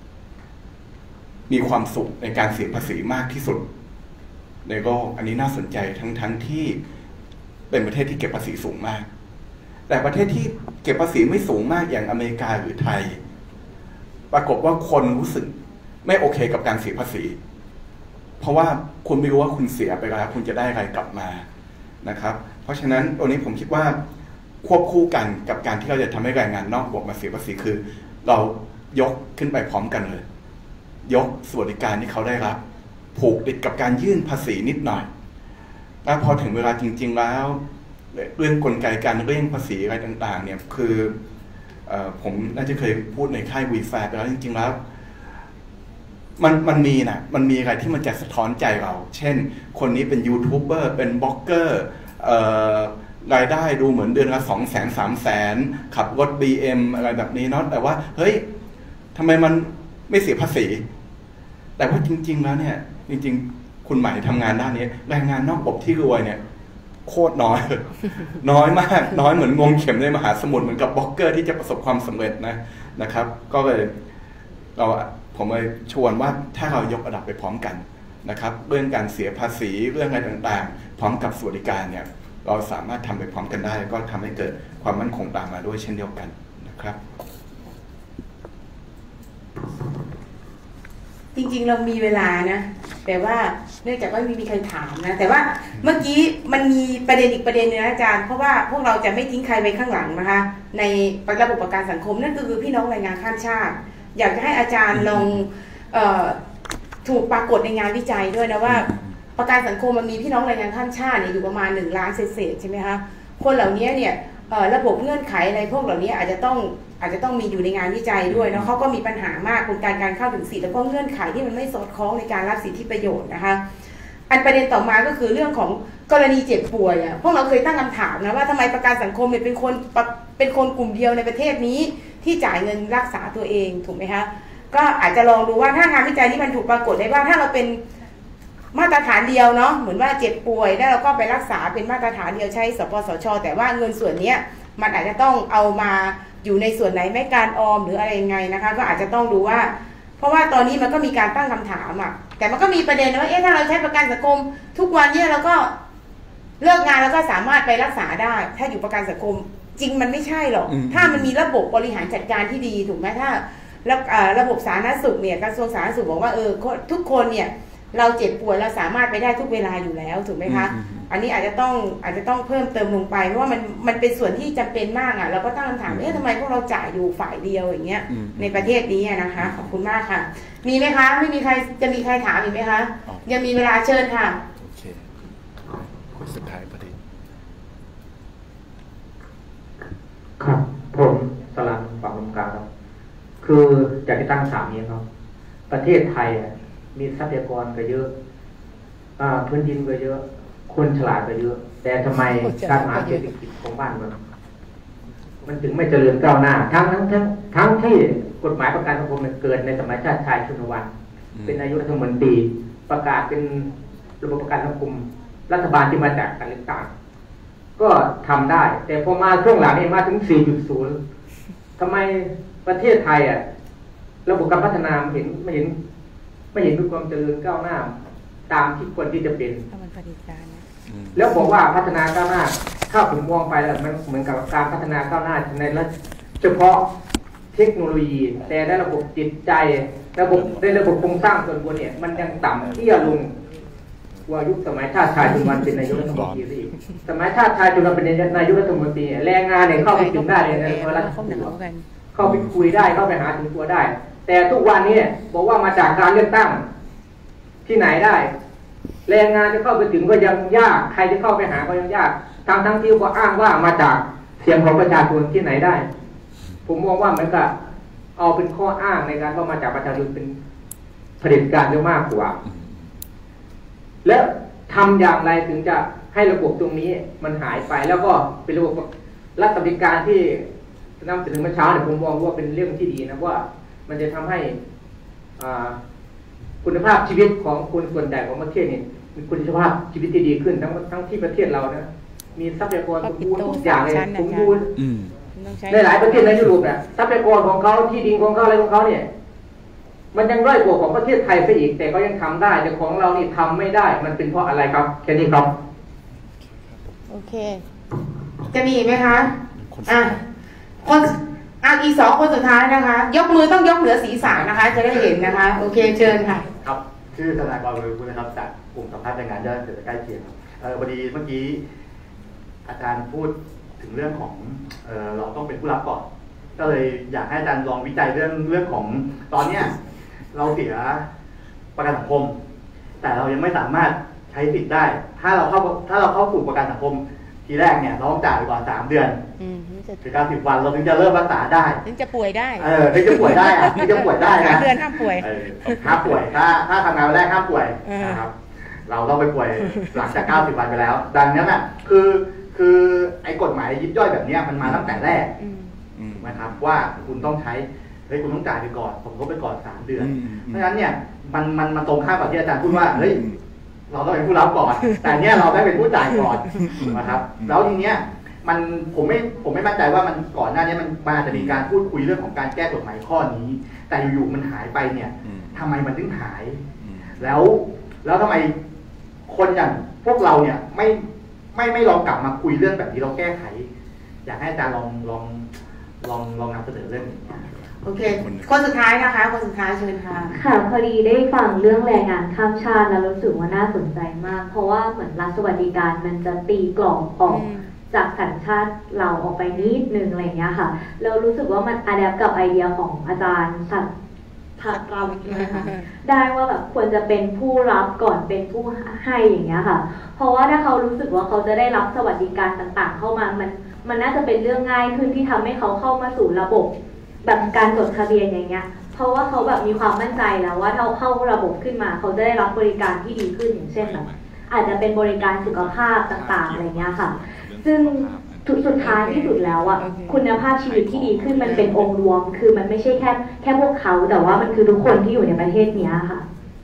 มีความสุขในการเสียภาษีมากที่สุดในโลกอันนี้น่าสนใจทั้งที่เป็นประเทศที่เก็บภาษีสูงมากแต่ประเทศที่เก็บภาษีไม่สูงมากอย่างอเมริกาหรือไทยปรากฏว่าคนรู้สึกไม่โอเคกับการเสียภาษีเพราะว่าคุณไม่รู้ว่าคุณเสียไปแล้วคุณจะได้อะไรกลับมานะครับเพราะฉะนั้นตัวนี้ผมคิดว่าควบคู่กันกับการที่เราจะทำให้แรงงานนอกระบบมาเสียภาษีคือเรายกขึ้นไปพร้อมกันเลยยกสวัสดิการที่เขาได้รับผูกติดกับการยื่นภาษีนิดหน่อยแล้วพอถึงเวลาจริงๆแล้วเรื่องกลไกการเร่งภาษีอะไรต่างๆเนี่ยคือผมน่าจะเคยพูดในค่ายวีแฟร์ไปแล้วจริงๆแล้วมันมีอะไรที่มันจะสะท้อนใจเราเช่นคนนี้เป็นยูทูบเบอร์เป็นบล็อกเกอร์รายได้ดูเหมือนเดือนละ200,000 300,000ขับรถ BM อะไรแบบนี้เนาะแต่ว่าเฮ้ยทำไมมันไม่เสียภาษีแต่ว่าจริงๆแล้วเนี่ยจริงๆคุณหมายทำงานด้านนี้แรงงานนอกระบบที่รวยเนี่ยโคตรน้อยน้อยมากน้อยเหมือนงมเข็มในมหาสมุทรเหมือนกับบล็อกเกอร์ที่จะประสบความสำเร็จนะครับก็เลยผมเลยชวนว่าถ้าเรายกระดับไปพร้อมกันนะครับเรื่องการเสียภาษีเรื่องอะไรต่างๆพร้อมกับสวัสดิการเนี่ยเราสามารถทำไปพร้อมกันได้ก็ทำให้เกิดความมั่นคงตามมาด้วยเช่นเดียวกันนะครับจริงๆเรามีเวลานะแต่ว่าเนื่องจากว่าไม่มีใครถามนะแต่ว่าเมื่อกี้มันมีประเด็นอีกประเด็นนึงนะอาจารย์เพราะว่าพวกเราจะไม่ทิ้งใครไว้ข้างหลังนะคะในระบบประกันสังคมนั่นก็คือพี่น้องแรงงานข้ามชาติอยากจะให้อาจารย์ลองถูกปรากฏในงานวิจัยด้วยนะว่าประกันสังคมมันมีพี่น้องแรงงานข้ามชาติเนี่ยอยู่ประมาณ1 ล้านเศษใช่ไหมคะคนเหล่านี้เนี่ยระบบเงื่อนไขอะไรพวกเหล่านี้อาจจะต้องมีอยู่ในงานวิจัยด้วยเนาะเขาก็มีปัญหามากกับการเข้าถึงสิทธิ์แล้วก็เงื่อนไขที่มันไม่สอดคล้องในการรับสิทธิประโยชน์นะคะอันประเด็นต่อมาก็คือเรื่องของกรณีเจ็บป่วยอ่ะพวกเราเคยตั้งคำถามนะว่าทำไมประกันสังคมเป็นคนกลุ่มเดียวในประเทศนี้ที่จ่ายเงินรักษาตัวเองถูกไหมคะก็อาจจะลองดูว่าถ้างานวิจัยนี้มันถูกปรากฏได้ว่าถ้าเราเป็นมาตรฐานเดียวเนาะเหมือนว่าเจ็บป่วยแล้วเราก็ไปรักษาเป็นมาตรฐานเดียวใช้สปสช.แต่ว่าเงินส่วนนี้มันอาจจะต้องเอามาอยู่ในส่วนไหนไม่การออมหรืออะไรยังไงนะคะก็อาจจะต้องดูว่าเพราะว่าตอนนี้มันก็มีการตั้งคำถามอ่ะแต่มันก็มีประเด็นว่าถ้าเราใช้ประกันสังคมทุกวันเนี่ยเราก็เลิกงานแล้วก็สามารถไปรักษาได้ถ้าอยู่ประกันสังคมจริงมันไม่ใช่หรอกถ้ามันมีระบบบริหารจัดการที่ดีถูกไหมถ้าระบบสาธารณสุขเนี่ยกระทรวงสาธารณสุขบอกว่าทุกคนเนี่ยเราเจ็บป่วยเราสามารถไปได้ทุกเวลาอยู่แล้วถูกไหมคะอันนี้อาจจะต้องเพิ่มเติมลงไปเพราะว่ามันเป็นส่วนที่จำเป็นมากอ่ะเราก็ตั้งคำถามทำไมพวกเราจ่ายอยู่ฝ่ายเดียวอย่างเงี้ยในประเทศนี้นะคะขอบคุณมากค่ะมีไหมคะไม่มีใครจะมีใครถามอีกไหมคะยังมีเวลาเชิญค่ะโอเคคนสุดท้ายพอดีครับผมสลันฝั่งลงกลางครับคืออยากจะตั้งถามนี้ครับประเทศไทยมีทรัพยากรก็เยอะพื้นดินก็เยอะคนฉลาดก็เยอะแต่ทำไมการหาเศรษฐกิจของบ้านมันถึงไม่เจริญก้าวหน้าทั้งที่กฎหมายประกันสังคมมันเกิดในสมัยชาติชายชุนวันเป็นนายกรัฐมนตรีประกาศเป็นระบบประกันสังคมรัฐบาลที่มาจากการเลือกตั้งก็ทำได้ แต่พอมาช่วงหลังนี่มาถึง 4.0 ทำไมประเทศไทยระบบการพัฒนาไม่เห็นมีความเจริญก้าวหน้าตามที่ควรที่จะเป็นแล้วบอกว่าพัฒนาก้าวหน้าถ้าผมมองไปแล้วมันเหมือนกับการพัฒนาก้าวหน้าในเฉพาะเทคโนโลยีแต่ในระบบจิตใจระบบโครงสร้างส่วนบนเนี่ยมันยังต่ำเตี้ยลงกว่ายุคสมัยชาติชายจุลวันเป็นนายกรัฐมนตรีสมัยชาติชายจุลวันเป็นนายกรัฐมนตรีแรงงานเนี่ยเข้าไปถึงได้ในเวลาเข้าไปคุยได้เข้าไปหาถึงตัวได้แต่ทุกวันนี้บอกว่ามาจากการเลือกตั้งที่ไหนได้แรงงานจะเข้าไปถึงก็ยังยากใครจะเข้าไปหาก็ยังยากทั้งที่ก็อ้างว่ามาจากเสียงของประชาชนที่ไหนได้ผมมองว่ามันก็เอาเป็นข้ออ้างในการว่ามาจากประชาชนเป็นเผด็จการเยอะมากกว่าและทำอย่างไรถึงจะให้ระบบตรงนี้มันหายไปแล้วก็เป็นระบบรัฐบริการที่นำเสนอเมื่อเช้าเนี่ยผมมองว่าเป็นเรื่องที่ดีนะว่ามันจะทำให้คุณภาพชีวิตของคนส่วนใหญ่ของประเทศนี่มีคุณภาพชีวิตที่ดีขึ้นทั้งที่ประเทศเรานะมีทรัพยากรสมบูรณ์ทุกอย่างเลยสมบูรณ์ในหลายประเทศในยุโรปเนี่ยทรัพยากรของเขาที่ดินของเขาอะไรของเขาเนี่ยมันยังด้อยกว่าของประเทศไทยซะอีกแต่ก็ยังทำได้แต่ของเรานี่ทำไม่ได้มันเป็นเพราะอะไรครับแค่นี้ครับโอเคจะมีไหมคะอีก2 คนสุดท้ายนะคะยกมือต้องยกเหนือศีรษะนะคะจะได้เห็นนะคะโอเคเชิญค่ะครับชื่อธนากร วรวุฒินะครับจากกลุ่มสัมภาษณ์แรงงานย่านเศรษฐกิจใกล้เคียงพอดีเมื่อกี้อาจารย์พูดถึงเรื่องของเราต้องเป็นผู้รับก่อนก็เลยอยากให้อาจารย์ลองวิจัยเรื่องของตอนเนี้ยเราเสียประกันสังคมแต่เรายังไม่สามารถใช้สิทธิ์ได้ถ้าเราเข้าสู่ประกันสังคมทีแรกเนี่ยเราต้องจ่ายไปก่อน3 เดือนคือ90 วันเราถึงจะเริ่มรักษาได้ถึงจะป่วยได้ถึงจะป่วยได้ถึงจะป่วยได้นะ 3 เดือนห้ามป่วยห้ามป่วยถ้าทำงานวันแรกห้ามป่วยนะครับเราต้องไปป่วยหลังจาก90 วันไปแล้วดังนั้นน่ะคือไอ้กฎหมายยิบย่อยแบบนี้มันมาตั้งแต่แรกนะครับว่าคุณต้องใช้คุณต้องจ่ายไปก่อนผมก็ไปก่อน3 เดือนเพราะฉะนั้นเนี่ยมันตรงข้ามกับที่อาจารย์พูดว่าเฮ้ยเราต้องเป็นผู้รับก่อนแต่เนี้ยเราได้เป็นผู้จ่ายก่อนนะครับแล้วทีเนี้ยผมไม่มั่นใจว่ามันก่อนหน้านี้มันมาจะมีการพูดคุยเรื่องของการแก้กฎหมายข้อนี้แต่อยู่ๆมันหายไปเนี่ยทำไมมันถึงหายแล้วทำไมคนอย่างพวกเราเนี่ยไม่ลองกลับมาคุยเรื่องแบบนี้เราแก้ไขอยากให้อาจารย์ลองนำเสนอเรื่องนี้โอเคคนสุดท้ายนะคะคนสุดท้ายเชิญค่ะค่ะพอดีได้ฟังเรื่องแรงงานข้ามชาติแล้วรู้สึกว่าน่าสนใจมากเพราะว่าเหมือนรัฐสวัสดิการมันจะตีกรอบออกจากสัญชาติเราออกไปนิดนึงอะไรเงี้ยค่ะเรารู้สึกว่ามันอะแดปกับไอเดียของอาจารย์สัตว์เรานะคะได้ว่าแบบควรจะเป็นผู้รับก่อนเป็นผู้ให้อย่างเงี้ยค่ะเพราะว่าถ้าเขารู้สึกว่าเขาจะได้รับสวัสดิการต่างๆเข้ามามันน่าจะเป็นเรื่องง่ายขึ้นที่ทำให้เขาเข้ามาสู่ระบบแบบการจดทะเบียนอย่างเงี้ยเพราะว่าเขาแบบมีความมั่นใจแล้วว่าถ้าเข้าระบบขึ้นมาเขาจะได้รับบริการที่ดีขึ้นอย่างเช่นแบบอาจจะเป็นบริการสุขภาพต่างๆอะไรเงี้ยค่ะซึ่งสุดท้ายที่สุดแล้วอ่ะคุณภาพชีวิตที่ดีขึ้นมันเป็นองค์รวมคือมันไม่ใช่แค่พวกเขาแต่ว่ามันคือทุกคนที่อยู่ในประเทศนี้ค่ะ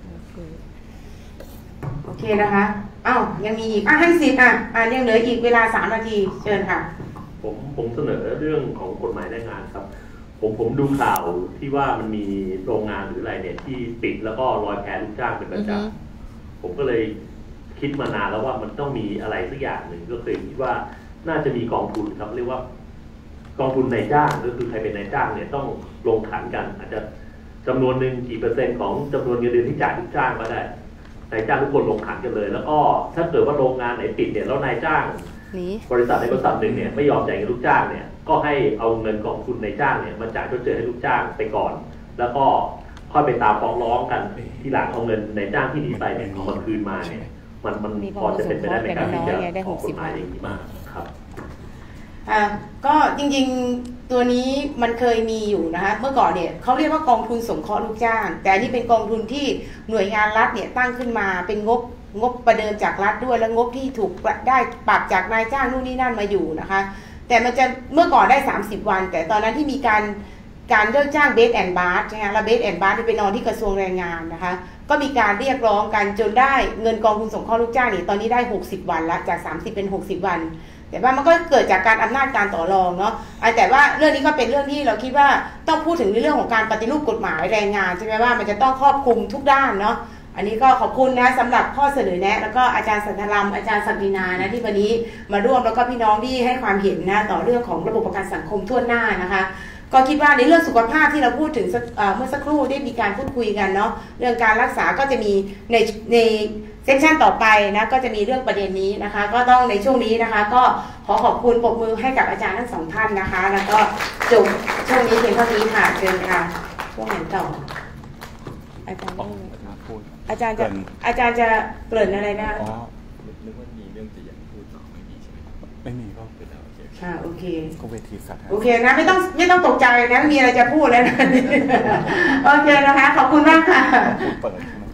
โอเคนะคะยังมีอีกให้สิทธิ์ยังเหลืออีกเวลา3 นาทีเชิญค่ะผมเสนอเรื่องของกฎหมายแรงงานครับผมดูข่าวที่ว่ามันมีโรงงานหรืออะไรเนี่ยที่ปิดแล้วก็ลอยแพลูกจ้างเป็นประจำผมก็เลยคิดมานานแล้วว่ามันต้องมีอะไรสักอย่างหนึ่งก็เคยคิดว่าน่าจะมีกองทุนครับเรียกว่ากองทุนนายจ้างก็คือใครเป็นนายจ้างเนี่ยต้องลงขันกันอาจจะจำนวนหนึ่งกี่%ของจำนวนเงินเดือนที่จ่ายลูกจ้างก็ได้นายจ้างทุกคนลงขันกันเลยแล้วก็ถ้าเกิดว่าโรงงานไหนปิดเนี่ยแล้วนายจ้างบริษัทในบริษัทหนึ่งเนี่ยไม่ยอมจ่ายเงินลูกจ้างเนี่ยก็ให้เอาเงินกองทุนนายจ้างเนี่ยมาจ่ายชดเชยให้ลูกจ้างไปก่อนแล้วก็ค่อยไปตามฟ้องร้องกันทีหลังเอาเงินนายจ้างที่หนีไปเนี่ยเอามาคืนมาเนี่ยมันพอจะเป็นไปได้ไหมครับที่จะออกกฎหมายอย่างนี้มาครับก็จริงๆตัวนี้มันเคยมีอยู่นะคะเมื่อก่อนเนี่ยเขาเรียกว่ากองทุนสงเคราะห์ลูกจ้างแต่นี่เป็นกองทุนที่หน่วยงานรัฐเนี่ยตั้งขึ้นมาเป็นงบประเดิมจากรัฐด้วยและงบที่ถูกได้ปรับจากนายจ้างนู่นนี่นั่นมาอยู่นะคะแต่มันจะเมื่อก่อนได้30 วันแต่ตอนนั้นที่มีการการเลิกจ้างเบสแอนด์บาร์ใช่ไหมแล้วเบสแอนด์บาร์ที่ไปนอนที่กระทรวงแรงงานนะคะก็มีการเรียกร้องกันจนได้เงินกองทุนสงเคราะห์ลูกจ้างนี่ตอนนี้ได้60 วันละจาก30เป็น60 วันแต่ว่ามันก็เกิดจากการอำนาจการต่อรองเนาะแต่ว่าเรื่องนี้ก็เป็นเรื่องที่เราคิดว่าต้องพูดถึงในเรื่องของการปฏิรูปกฎหมายแรงงานใช่ไหมว่ามันจะต้องครอบคลุมทุกด้านเนาะอันนี้ก็ขอบคุณนะสำหรับข้อเสนอแนะแล้วก็อาจารย์สันทรัมอาจารย์ศักดินานะที่วันนี้มาร่วมแล้วก็พี่น้องที่ให้ความเห็นนะต่อเรื่องของระบบประกันสังคมทั่วหน้านะคะก็คิดว่าในเรื่องสุขภาพที่เราพูดถึงเมื่อสักครู่ได้มีการพูดคุยกันเนาะเรื่องการรักษาก็จะมีในเซสชันต่อไปนะก็จะมีเรื่องประเด็นนี้นะคะก็ต้องในช่วงนี้นะคะก็ขอบคุณปรบมือให้กับอาจารย์ทั้งสองท่านนะคะแล้วก็จบช่วงนี้เพียงเท่านี้ค่ะเชิญค่ะช่วงไหนต่ออาจารย์อาจารย์จะเกริ่นอะไรนะอ๋อนึกว่ามีเรื่องจะอยากพูดต่อไม่มีใช่ไหมไม่มีก็เป็นแล้วโอเคก็เวทีสัตว์โอเคนะไม่ต้องตกใจนะมีอะไรจะพูดแล้วนะโอเคนะคะขอบคุณมากค่ะเปิดใช่ไหม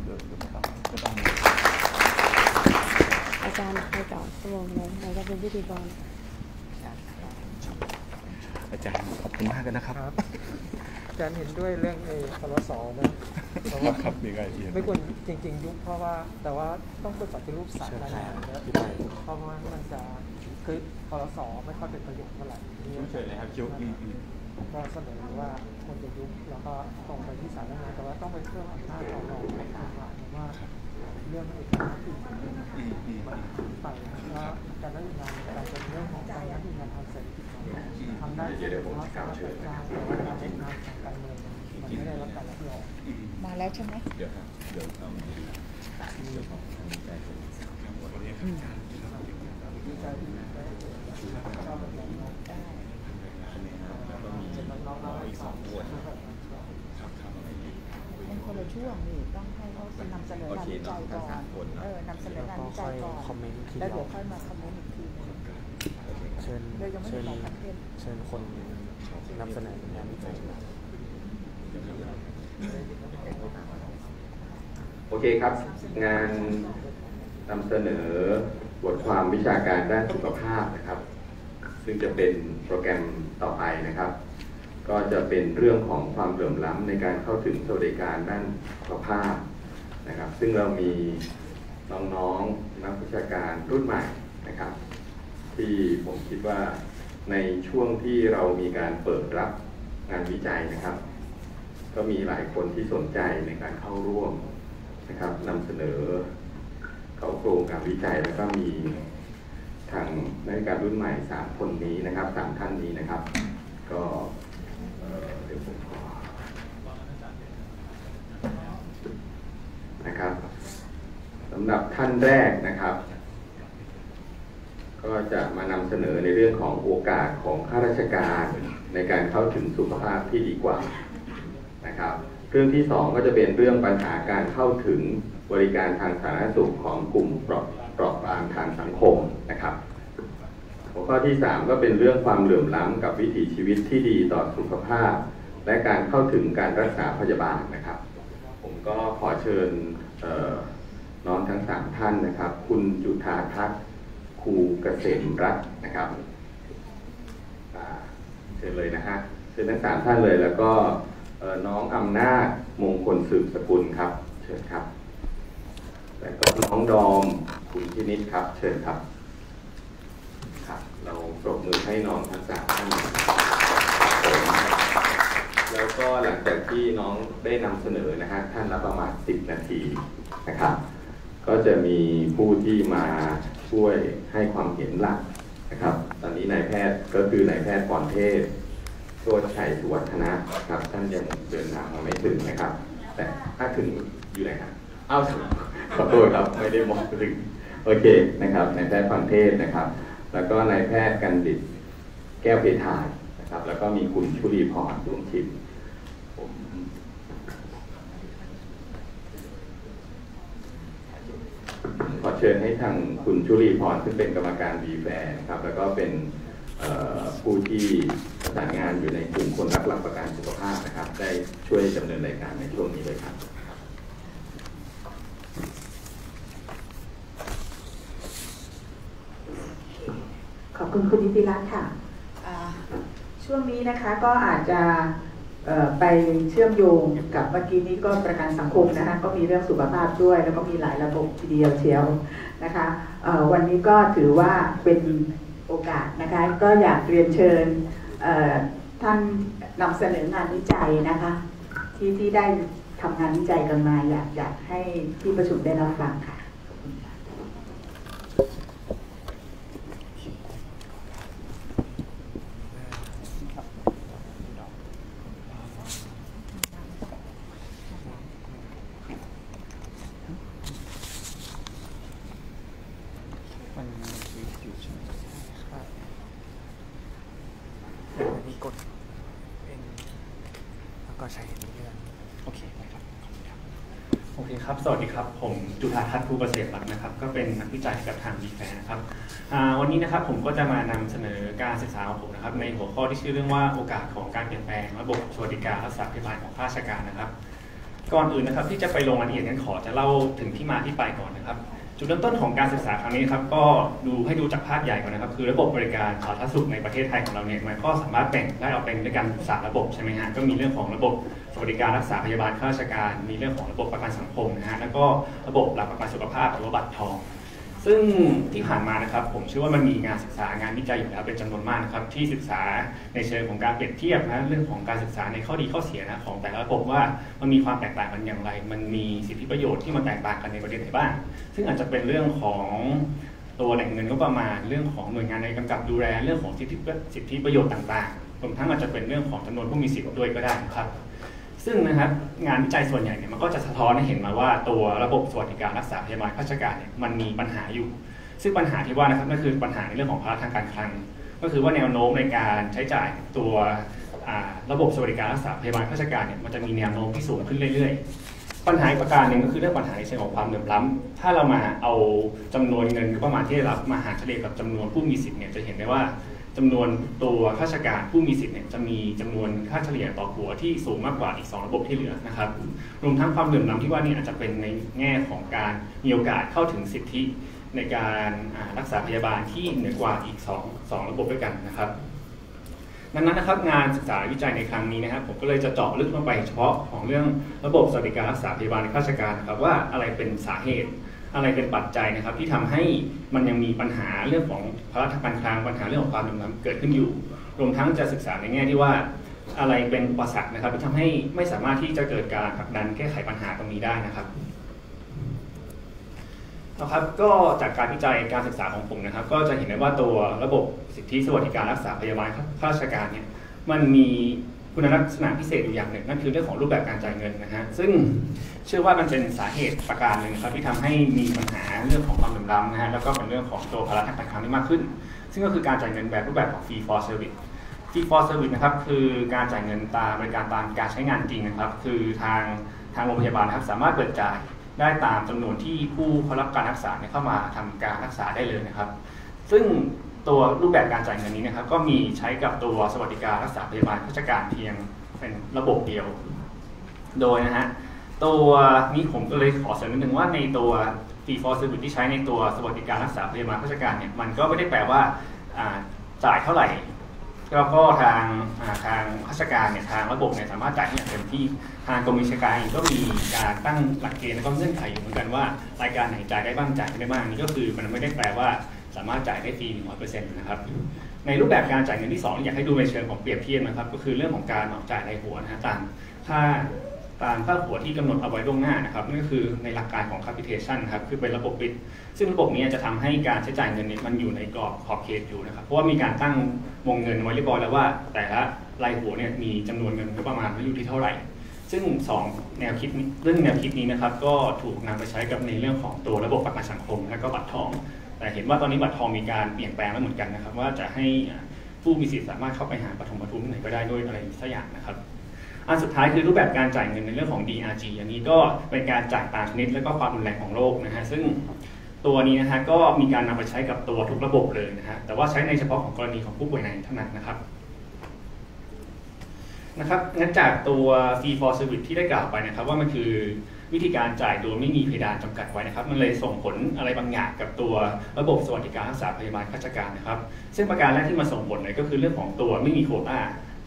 อาจารย์ไปต่อชั่วโมงนึงเราจะเป็นพิธีกรอาจารย์ขอบคุณมากกันนะครับอาจารย์เห็นด้วยเรื่องพรสนะเพราะว่าครับมีอะไรอีกไม่ควรจริงๆยุบเพราะว่าแต่ว่าต้องเป็นปฏิรูปสายงานเพราะว่ามันจะคือพรสไม่ค่อยเป็นประโยชน์เท่าไหร่เชิญเลยครับยุบก็เสนอว่าควรจะยุบแล้วก็ตรงไปที่สายงานแต่ว่าต้องไปเพิ่มอำนาจต่อรองในการว่าเรื่องเอกสารที่ไปว่าการได้งานการเป็นเรื่องของการได้งานทางเศรษฐกิจทำได้เฉพาะการจัดการการเล่นงานทางการเมืองมันไม่ได้รับการรับรองมาแล้วใช่ไหมเดี๋ยวคนละช่วงนี่ต้องให้เขานำเสนองานวิจัยก่อนนำเสนองานวิจัยก่อนแล้วเดี๋ยวค่อยมาคอมเมนต์อีกทีเชิญคนนำเสนองานวิจัยโอเคครับงานนำเสนอบทความวิชาการด้านสุขภาพนะครับซึ่งจะเป็นโปรแกรมต่อไปนะครับก็จะเป็นเรื่องของความเหลื่อมล้ำในการเข้าถึงสวัสดิการด้านสุขภาพนะครับซึ่งเรามีน้องๆนักวิชาการรุ่นใหม่นะครับที่ผมคิดว่าในช่วงที่เรามีการเปิดรับงานวิจัยนะครับก็มีหลายคนที่สนใจในการเข้าร่วมนะครับนำเสนอเข้าโครงการวิจัยแล้วก็มีทางนักวิชาการรุ่นใหม่3คนนี้นะครับ3ท่านนี้นะครับก็เดี๋ยวผมขอนะครับสำหรับท่านแรกนะครับก็จะมานำเสนอในเรื่องของโอกาสของข้าราชการในการเข้าถึงสุขภาพที่ดีกว่านะครับเรื่องที่2ก็จะเป็นเรื่องปัญหาการเข้าถึงบริการทางสาธารณสุขของกลุ่มเปราะบางทางสังคมนะครับหัวข้อที่3ก็เป็นเรื่องความเหลื่อมล้ำกับวิถีชีวิตที่ดีต่อสุขภาพและการเข้าถึงการรักษาพยาบาลนะครับผมก็ขอเชิญน้องทั้ง3ท่านนะครับคุณจุฑาทัศน์ครูเกษมรัตน์นะครับเชิญเลยนะฮะเชิญทั้ง3ท่านเลยแล้วก็น้องอำนาจมงคลสืบสกุลครับเชิญครับแล้วก็น้องดอมคุณพินิจครับเชิญครับครับเราปรบมือให้น้องทั้ง3ท่านแล้วก็หลังจากที่น้องได้นำเสนอนะฮะท่านละประมาณ10 นาทีนะครับก็จะมีผู้ที่มาช่วยให้ความเห็นหลักนะครับตอนนี้นายแพทย์ก็คือนายแพทย์พรเทพโชติชัยสุวัฒนะครับท่านยังเดินทางมาไม่ถึงนะครับแต่ถ้าถึงอยู่ไหนครับอ้าวขอโทษครับไม่ได้มองถึงโอเคนะครับนายแพทย์พรเทพนะครับแล้วก็นายแพทย์กันดิษฐ์แก้วเพทายนะครับแล้วก็มีคุณชุลีพรรุ่งทิพย์ผมขอเชิญให้ทางคุณชุลีพรซึ่งเป็นกรรมการวีแฟร์นะครับแล้วก็เป็นผู้ที่ประสานงานอยู่ในกลุ่มคนรักหลักประกันสุขภาพนะครับได้ช่วยดำเนินรายการในช่วงนี้เลยครับขอบคุณคุณนิติรัตน์ค่ะช่วงนี้นะคะก็อาจจะไปเชื่อมโยงกับเมื่อกี้นี้ก็ประกันสังคมนะคะก็มีเรื่องสุขภาพด้วยแล้วก็มีหลายระบบทีเดียวเชียวนะคะวันนี้ก็ถือว่าเป็นโอกาสนะคะก็อยากเรียนเชิญท่านนำเสนองานวิจัยนะคะที่ได้ทำงานวิจัยกันมาอยากให้ที่ประชุมได้รับฟังค่ะสวัสดีครับผมจุฬาทัศน์ภูประเสริฐรัตน์นะครับก็เป็นนักวิจัยกับทางวีแฟร์นะครับวันนี้นะครับผมก็จะมานำเสนอการศึกษาของผมนะครับในหัวข้อที่ชื่อเรื่องว่าโอกาสของการเปลี่ยนแปลงระบบสวัสดิการรักษาพยาบาลของข้าราชการนะครับก่อนอื่นนะครับที่จะไปลงรายละเอียดนั้นขอจะเล่าถึงที่มาที่ไปก่อนนะครับจุดเริ่มต้นของการศึกษาครั้งนี้ครับก็ให้ดูจากภาพใหญ่ก่อนนะครับคือระบบบริการสาธารณสุขในประเทศไทยของเราเนี่ยมันก็สามารถแบ่งได้ออกเป็นด้วยกัน3ระบบใช่ไหมฮะก็มีเรื่องของระบบสวัสดิการรักษาพยาบาลข้าราชการมีเรื่องของระบบประกันสังคมนะฮะแล้วก็ระบบหลักประกันสุขภาพหรือว่าบัตรทองซึ่งที่ผ่านมานะครับผมเชื่อว่ามันมีงานศึกษางานวิจัยอยู่แล้วเป็นจำนวนมากนะครับที่ศึกษาในเชิงของการเปรียบเทียบนะเรื่องของการศึกษาในข้อดีข้อเสียนะของแต่ละระบบว่ามันมีความแตกต่างกันอย่างไรมันมีสิทธิประโยชน์ที่มันแตกต่างกันในประเด็นไหนบ้างซึ่งอาจจะเป็นเรื่องของตัวแหล่งเงินงบประมาณเรื่องของหน่วยงานในกำกับดูแลเรื่องของสิทธิประโยชน์ต่างๆรวมทั้งอาจจะเป็นเรื่องของจำนวนผู้มีสิทธิ์ด้วยก็ได้ครับซึ่งนะครับงานวิจัยส่วนใหญ่เนี่ยมันก็จะสะท้อนให้เห็นมาว่าตัวระบบสวัสดิการรักษาพยาบาลข้าราชการเนี่ยมันมีปัญหาอยู่ซึ่งปัญหาที่ว่านะครับนั่นคือปัญหาในเรื่องของภาระทางการคลังก็คือว่าแนวโน้มในการใช้จ่ายตัวระบบสวัสดิการรักษาพยาบาลข้าราชการเนี่ยมันจะมีแนวโน้มที่สูงขึ้นเรื่อยๆปัญหาประการหนึ่งก็คือเรื่องปัญหาในเชิงของความเหลื่อมล้ำถ้าเรามาเอาจำนวนเงินประมาณที่ได้รับมาหารเฉลี่ยกับจำนวนผู้มีสิทธิ์เนี่ยจะเห็นได้ว่าจำนวนตัวข้าราชการผู้มีสิทธิ์เนี่ยจะมีจำนวนค่าเฉลี่ยต่อหัวที่สูงมากกว่าอีก2ระบบที่เหลือนะครับรวมทั้งความเหลื่อมล้ำที่ว่านี่อาจจะเป็นในแง่ของการมีโอกาสเข้าถึงสิทธิในการรักษาพยาบาลที่เหนือกว่าอีก2ระบบด้วยกันนะครับดังนั้นนะครับงานศึกษาวิจัยในครั้งนี้นะครับผมก็เลยจะเจาะลึกลงไปเฉพาะของเรื่องระบบสวัสดิการรักษาพยาบาลในข้าราชการนะครับว่าอะไรเป็นสาเหตุอะไรเป็นปัจจัยนะครับที่ทำให้มันยังมีปัญหาเรื่องของภาระทางการคลังปัญหาเรื่องของความเหลื่อมล้ำเกิดขึ้นอยู่รวมทั้งจะศึกษาในแง่ที่ว่าอะไรเป็นอุปสรรคนะครับที่ทำให้ไม่สามารถที่จะเกิดการผลักดันแก้ไขปัญหาตรงนี้ได้นะครับก็จากการวิจัยการศึกษาของผมนะครับก็จะเห็นได้ว่าตัวระบบสิทธิสวัสดิการรักษาพยาบาลข้าราชการเนี่ยมันมีคุณลักษณะพิเศษอยู่อย่างหนึ่งนั่นคือเรื่องของรูปแบบการจ่ายเงินนะฮะซึ่งเชื่อว่ามันเป็นสาเหตุประการหนึ่งครับที่ทำให้มีปัญหาเรื่องของความเหลื่อมล้ำนะฮะแล้วก็เป็นเรื่องของตัวภาระทางการคลังที่มากขึ้นซึ่งก็คือการจ่ายเงินแบบรูปแบบของ fee for service fee for service นะครับคือการจ่ายเงินตามบริการตามการใช้งานจริงนะครับคือทางโรงพยาบาลนะครับสามารถเปิดจ่ายได้ตามจำนวนที่ผู้เข้ารับการรักษาเข้ามาทำการรักษาได้เลยนะครับซึ่งตัวรูปแบบการจ่ายเงินนี้นะครับก็มีใช้กับตัวสวัสดิการรักษาพยาบาลข้าราชการเพียงเป็นระบบเดียวโดยนะฮะตัวนี้ผมก็เลยขอเสริมนิดนึงว่าในตัว fee for service ที่ใช้ในตัวสวัสดิการรักษาพยาบาลข้าราชการเนี่ยมันก็ไม่ได้แปลว่าจ่ายเท่าไหร่แล้วก็ทางข้าราชการเนี่ยทางระบบเนี่ยสามารถจ่ายให้อย่างเต็มที่ทางกรมวิชาการก็มีการตั้งหลักเกณฑ์และก็เงื่อนไขอยู่เหมือนกันว่ารายการไหนจ่ายได้บ้างจ่ายไม่ได้บ้างนี่ก็คือมันไม่ได้แปลว่าสามารถจ่ายได้ฟรี 100% นะครับในรูปแบบการจ่ายเงินที่2อยากให้ดูในเชิงของเปรียบเทียบนะครับก็คือเรื่องของการเหมาจ่ายรายหัวนะฮะตามค่าหัวที่กำหนดเอาไว้ล่วงหน้านะครับนั่นก็คือในหลักการของ capitation นะครับคือเป็นระบบปิดซึ่งระบบนี้จะทำให้การใช้จ่ายเงินนี้มันอยู่ในกรอบขอบเขตอยู่นะครับเพราะว่ามีการตั้งวงเงินไว้เรียบร้อยแล้วว่าแต่ละรายหัวเนี่ยมีจำนวนเงินประมาณอยู่ที่เท่าไหร่ซึ่ง2แนวคิดนี้นะครับก็ถูกนำไปใช้กับในเรื่องของตัวระบบประกันสังคมและก็บัตรทองแต่เห็นว่าตอนนี้บัตรทองมีการเปลี่ยนแปลงแล้วเหมือนกันนะครับว่าจะให้ผู้มีสิทธิ์สามารถเข้าไปหาปฐมทุนที่ไหนก็ได้ด้วยอะไรสักอย่างนะครับอันสุดท้ายคือรูปแบบการจ่ายเงินในเรื่องของ DRG อันนี้ก็เป็นการจ่ายตามชนิดและก็ความรุนแรงของโรคนะฮะซึ่งตัวนี้นะฮะก็มีการนำไปใช้กับตัวทุกระบบเลยนะฮะแต่ว่าใช้ในเฉพาะของกรณีของผู้ป่วยในเท่านั้นนะครับงั้นจากตัว fee for service ที่ได้กล่าวไปนะครับว่ามันคือวิธีการจ่ายโดยไม่มีเพดานจำกัดไว้นะครับมันเลยส่งผลอะไรบางอย่างกับตัวระบบสวัสดิการรักษาพยาบาลข้าราชการนะครับซึ่งประการแรกที่มาส่งผลเลยก็คือเรื่องของตัวไม่มีโควต้า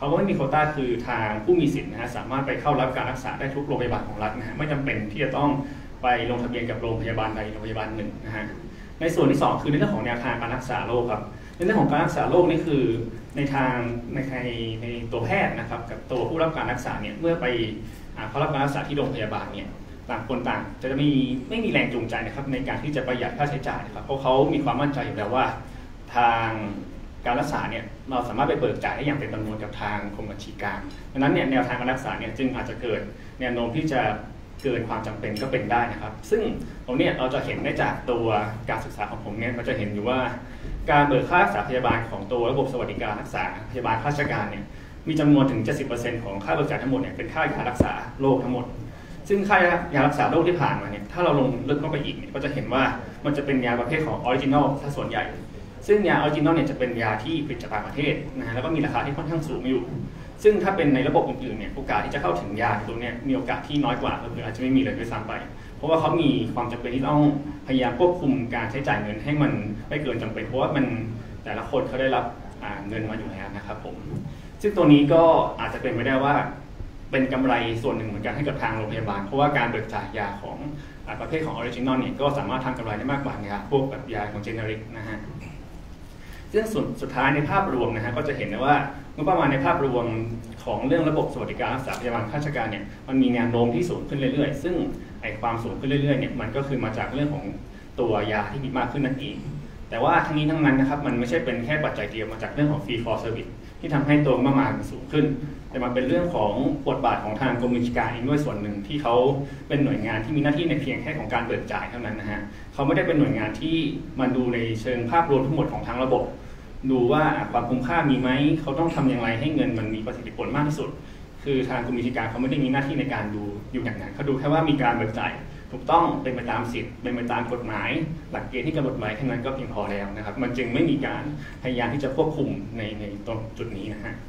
เขาก็ไม่มีโควต้าคือทางผู้มีสิทธิ์นะฮะสามารถไปเข้ารับการรักษาได้ทุกโรงพยาบาลของรัฐนะฮะไม่จำเป็นที่จะต้องไปลงทะเบียนกับโรงพยาบาลใดโรงพยาบาลหนึ่งนะฮะในส่วนที่2คือในเรื่องของแนวทางการรักษาโรคครับในเรื่องของการรักษาโรคนี่คือในตัวแพทย์นะครับกับตัวผู้รับการรักษาเนี่ยเมื่อไปเขารับการรักษาที่โรงพยาบาลเนี่ยต่างคนต่างจะไม่มีแรงจูงใจนะครับในการที่จะประหยัดค่าใช้จ่ายนะครับเพราะเขามีความมั่นใจอยู่แล้วว่าทางการรักษาเนี่ยเราสามารถไปเบิกจ่ายได้อย่างเป็นจำนวนกับทางกรมบัญชีกลางดังนั้นเนี่ยแนวทางการรักษาเนี่ยจึงอาจจะเกิดแนวโน้มที่จะเกินความจำเป็นก็เป็นได้นะครับซึ่งตรงนี้เราจะเห็นได้จากตัวการศึกษาของผมเนี่ยมันจะเห็นอยู่ว่าการเบิกค่ารักษาพยาบาลของตัวระบบสวัสดิการรักษาพยาบาลข้าราชการเนี่ยมีจำนวนถึง 70% ของค่าเบิกจ่ายทั้งหมดเนี่ยเป็นค่ายารักษาโรคทั้งหมดซึ่งค่ายารักษาโรคที่ผ่านมาเนี่ยถ้าเราลงลึกเข้าไปอีกเนี่ยก็จะเห็นว่ามันจะเป็นยาประเภทของออริจินอลซะส่วนใหญ่ซึ่งยาออริจินอลเนี่ยจะเป็นยาที่ผลิตจากต่างประเทศนะฮะแล้วก็มีราคาที่ค่อนข้างสูงอยู่ซึ่งถ้าเป็นในระบบอื่นๆเนี่ยโอกาสที่จะเข้าถึงยาตัวนี้มีโอกาสที่น้อยกว่าหรืออาจจะไม่มีเลยด้วยซ้ำไปเพราะว่าเขามีความจำเป็นที่ต้องพยายามควบคุมการใช้จ่ายเงินให้มันไม่เกินจำเป็นเพราะว่ามันแต่ละคนเขาได้รับเงินมาอยู่แล้วนะครับผมซึ่งตัวนี้ก็อาจจะเป็นไปได้ว่าเป็นกำไรส่วนหนึ่งเหมือนกันให้กับทางโรงพยาบาลเพราะว่าการเบิกจ่ายยาของประเภทของออริจินอลเนี่ยก็สามารถทำกำไรได้มากกว่ายาพวกแบบยาของเจเนริกนะฮะซึ่งสุดท้ายในภาพรวมนะฮะก็จะเห็นได้ว่างบประมาณในภาพรวมของเรื่องระบบสวัสดิการรักษาพยาบาลข้าราชการเนี่ยมันมีแนวโน้มที่สูงขึ้นเรื่อยๆซึ่งไอ้ความสูงขึ้นเรื่อยๆเนี่ยมันก็คือมาจากเรื่องของตัวยาที่มีมากขึ้นนั่นเองแต่ว่าทั้งนี้ทั้งนั้นนะครับมันไม่ใช่เป็นแค่ปัจจัยเดียวมาจากเรื่องของ fee for service ที่ทำให้ตัวงบประมาณมันสูงขึ้นแต่มันเป็นเรื่องของบทบาทของทางกรมบัญชีกลางเองด้วยส่วนหนึ่งที่เขาเป็นหน่วยงานที่มีหน้าที่ในเพียงแค่ของการเบิกจ่ายเท่านั้นนะฮะเขาไม่ได้เป็นหน่วยงานที่มันดูในเชิงภาพรวมทั้งหมดของทั้งระบบดูว่าความคุ้มค่ามีไหมเขาต้องทำอย่างไรให้เงินมันมีประสิทธิผลมากที่สุดคือทางกรมบัญชีกลางเขาไม่ได้มีหน้าที่ในการดูอยู่อย่างนั้นเขาดูแค่ว่ามีการเบิกจ่ายถูกต้องเป็นไปตามสิทธิ์เป็นไปตามกฎหมายหลักเกณฑ์ที่กำหนดไว้แค่นั้นก็เพียงพอแล้วนะครับมันจึงไม่มีการพยายามที่จะควบคุมในตรงจุดนี้นะฮะ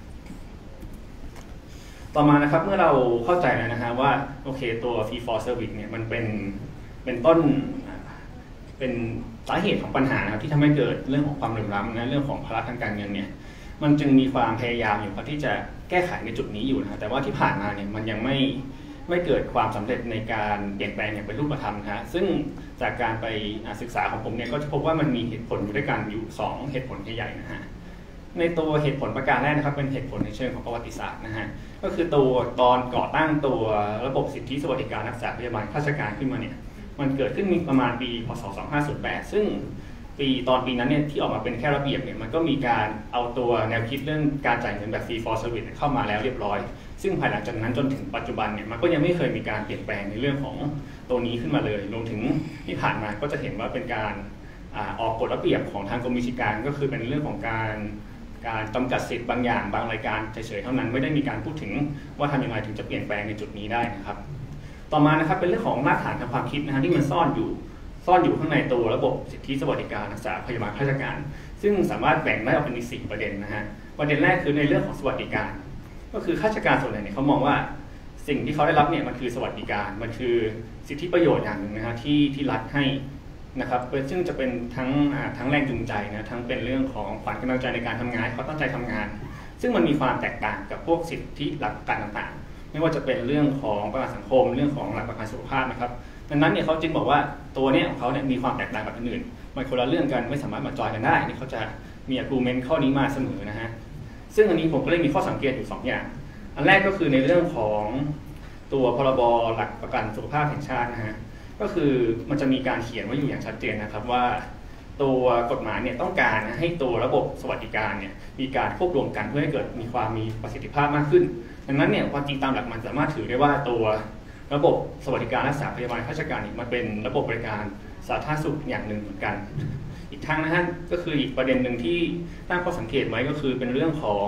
ต่อมานะครับเมื่อเราเข้าใจแล้วนะฮะว่าโอเคตัว fee for service เนี่ยมันเป็นต้นเป็นสาเหตุของปัญหานะครับที่ทำให้เกิดเรื่องของความเหลื่อมล้ำนะเรื่องของภาระทางการเงินเนี่ยมันจึงมีความพยายามอยู่ที่จะแก้ไขในจุดนี้อยู่นะแต่ว่าที่ผ่านมาเนี่ยมันยังไม่เกิดความสำเร็จในการเปลี่ยนแปลงอย่างเป็นรูปธรรมนะฮะซึ่งจากการไปศึกษาของผมเนี่ยก็จะพบว่ามันมีเหตุผลอยู่ด้วยกันอยู่2เหตุผลใหญ่ๆนะฮะในตัวเหตุผลประการแรกนะครับเป็นเหตุผลในเชิงของประวัติศาสตร์นะฮะก็คือตัวตอนก่อตั้งตัวระบบสิทธิสวัสดิการรักษาพยาบาลข้าราชการขึ้นมาเนี่ยมันเกิดขึ้นมีประมาณปีพ.ศ. 2508ซึ่งตอนปีนั้นเนี่ยที่ออกมาเป็นแค่ระเบียบเนี่ยมันก็มีการเอาตัวแนวคิดเรื่องการจ่ายเงินแบบ fee for service เข้ามาแล้วเรียบร้อยซึ่งภายหลังจากนั้นจนถึงปัจจุบันเนี่ยมันก็ยังไม่เคยมีการเปลี่ยนแปลงในเรื่องของตัวนี้ขึ้นมาเลยรวมถึงที่ผ่านมาก็จะเห็นว่าเป็นการออกกฎระเบียบของทางกรมบัญชีกลางก็คือเป็นเรื่องของการจำกัดสิทธิ์บางอย่างบางรายการเฉยๆเท่านั้นไม่ได้มีการพูดถึงว่าทำยังไงถึงจะเปลี่ยนแปลงในจุดนี้ได้นะครับต่อมานะครับเป็นเรื่องของรากฐานทางความคิดนะฮะที่มันซ่อนอยู่ข้างในตัวระบบสิทธิสวัสดิการรักษาพยาบาลข้าราชการซึ่งสามารถแบ่งได้ออกเป็น4ประเด็นนะฮะประเด็นแรกคือในเรื่องของสวัสดิการก็คือข้าราชการส่วนใหญ่เนี่ยเขามองว่าสิ่งที่เขาได้รับเนี่ยมันคือสวัสดิการมันคือสิทธิประโยชน์อย่างหนึ่งนะฮะที่รัฐให้นะครับซึ่งจะเป็นทั้งแรงจูงใจนะทั้งเป็นเรื่องของขวัญกำลังใจในการทำงานเขาตั้งใจทำงานซึ่งมันมีความแตกต่างกับพวกสิทธิหลักประกันต่างๆไม่ว่าจะเป็นเรื่องของประกันสังคมเรื่องของหลักประกันสุขภาพนะครับดังนั้นเนี่ยเขาจึงบอกว่าตัวเนี้ยของเขาเนี่ยมีความแตกต่างกับคนอื่นมันคนละเรื่องกันไม่สามารถมาจอยกันได้นี่เขาจะมี argument ข้อนี้มาเสมอนะฮะซึ่งอันนี้ผมก็เลยมีข้อสังเกตอยู่2อย่างอันแรกก็คือในเรื่องของตัวพรบหลักประกันสุขภาพแห่งชาตินะฮะก็คือมันจะมีการเขียนไว้อยู่อย่างชัดเจนนะครับว่าตัวกฎหมายเนี่ยต้องการให้ตัวระบบสวัสดิการเนี่ยมีการควบรวมกันเพื่อให้เกิดมีประสิทธิภาพมากขึ้นดังนั้นเนี่ยความจริงตามหลักมันสามารถถือได้ว่าตัวระบบสวัสดิการรักษาพยาบาลข้าราชการมันเป็นระบบบริการสาธารณสุขอย่างหนึ่งเหมือนกันอีกทางนะฮะก็คืออีกประเด็นหนึ่งที่ตั้งข้อสังเกตไว้ก็คือเป็นเรื่องของ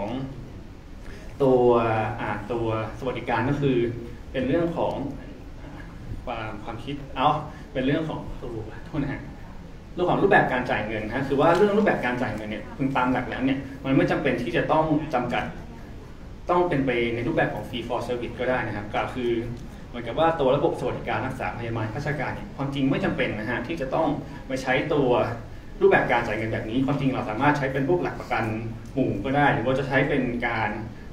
ตัวสวัสดิการก็คือเป็นเรื่องของความคิดเป็นเรื่องของตัวโทษนะฮะเรื่องของรูปแบบการจ่ายเงินนะคือว่าเรื่องรูปแบบการจ่ายเงินเนี่ยคุณตามหลักแล้วเนี่ยมันไม่จำเป็นที่จะต้องจำกัดต้องเป็นไปในรูปแบบของ fee for service ก็ได้นะครับก็คือเหมือนกับว่าตัวระบบสวัสดิการรักษาพยาบาลข้าราชการเนี่ยความจริงไม่จำเป็นนะฮะที่จะต้องไปใช้ตัวรูปแบบการจ่ายเงินแบบนี้ความจริงเราสามารถใช้เป็นพวกหลักประกันหมู่ก็ได้หรือว่าจะใช้เป็นการ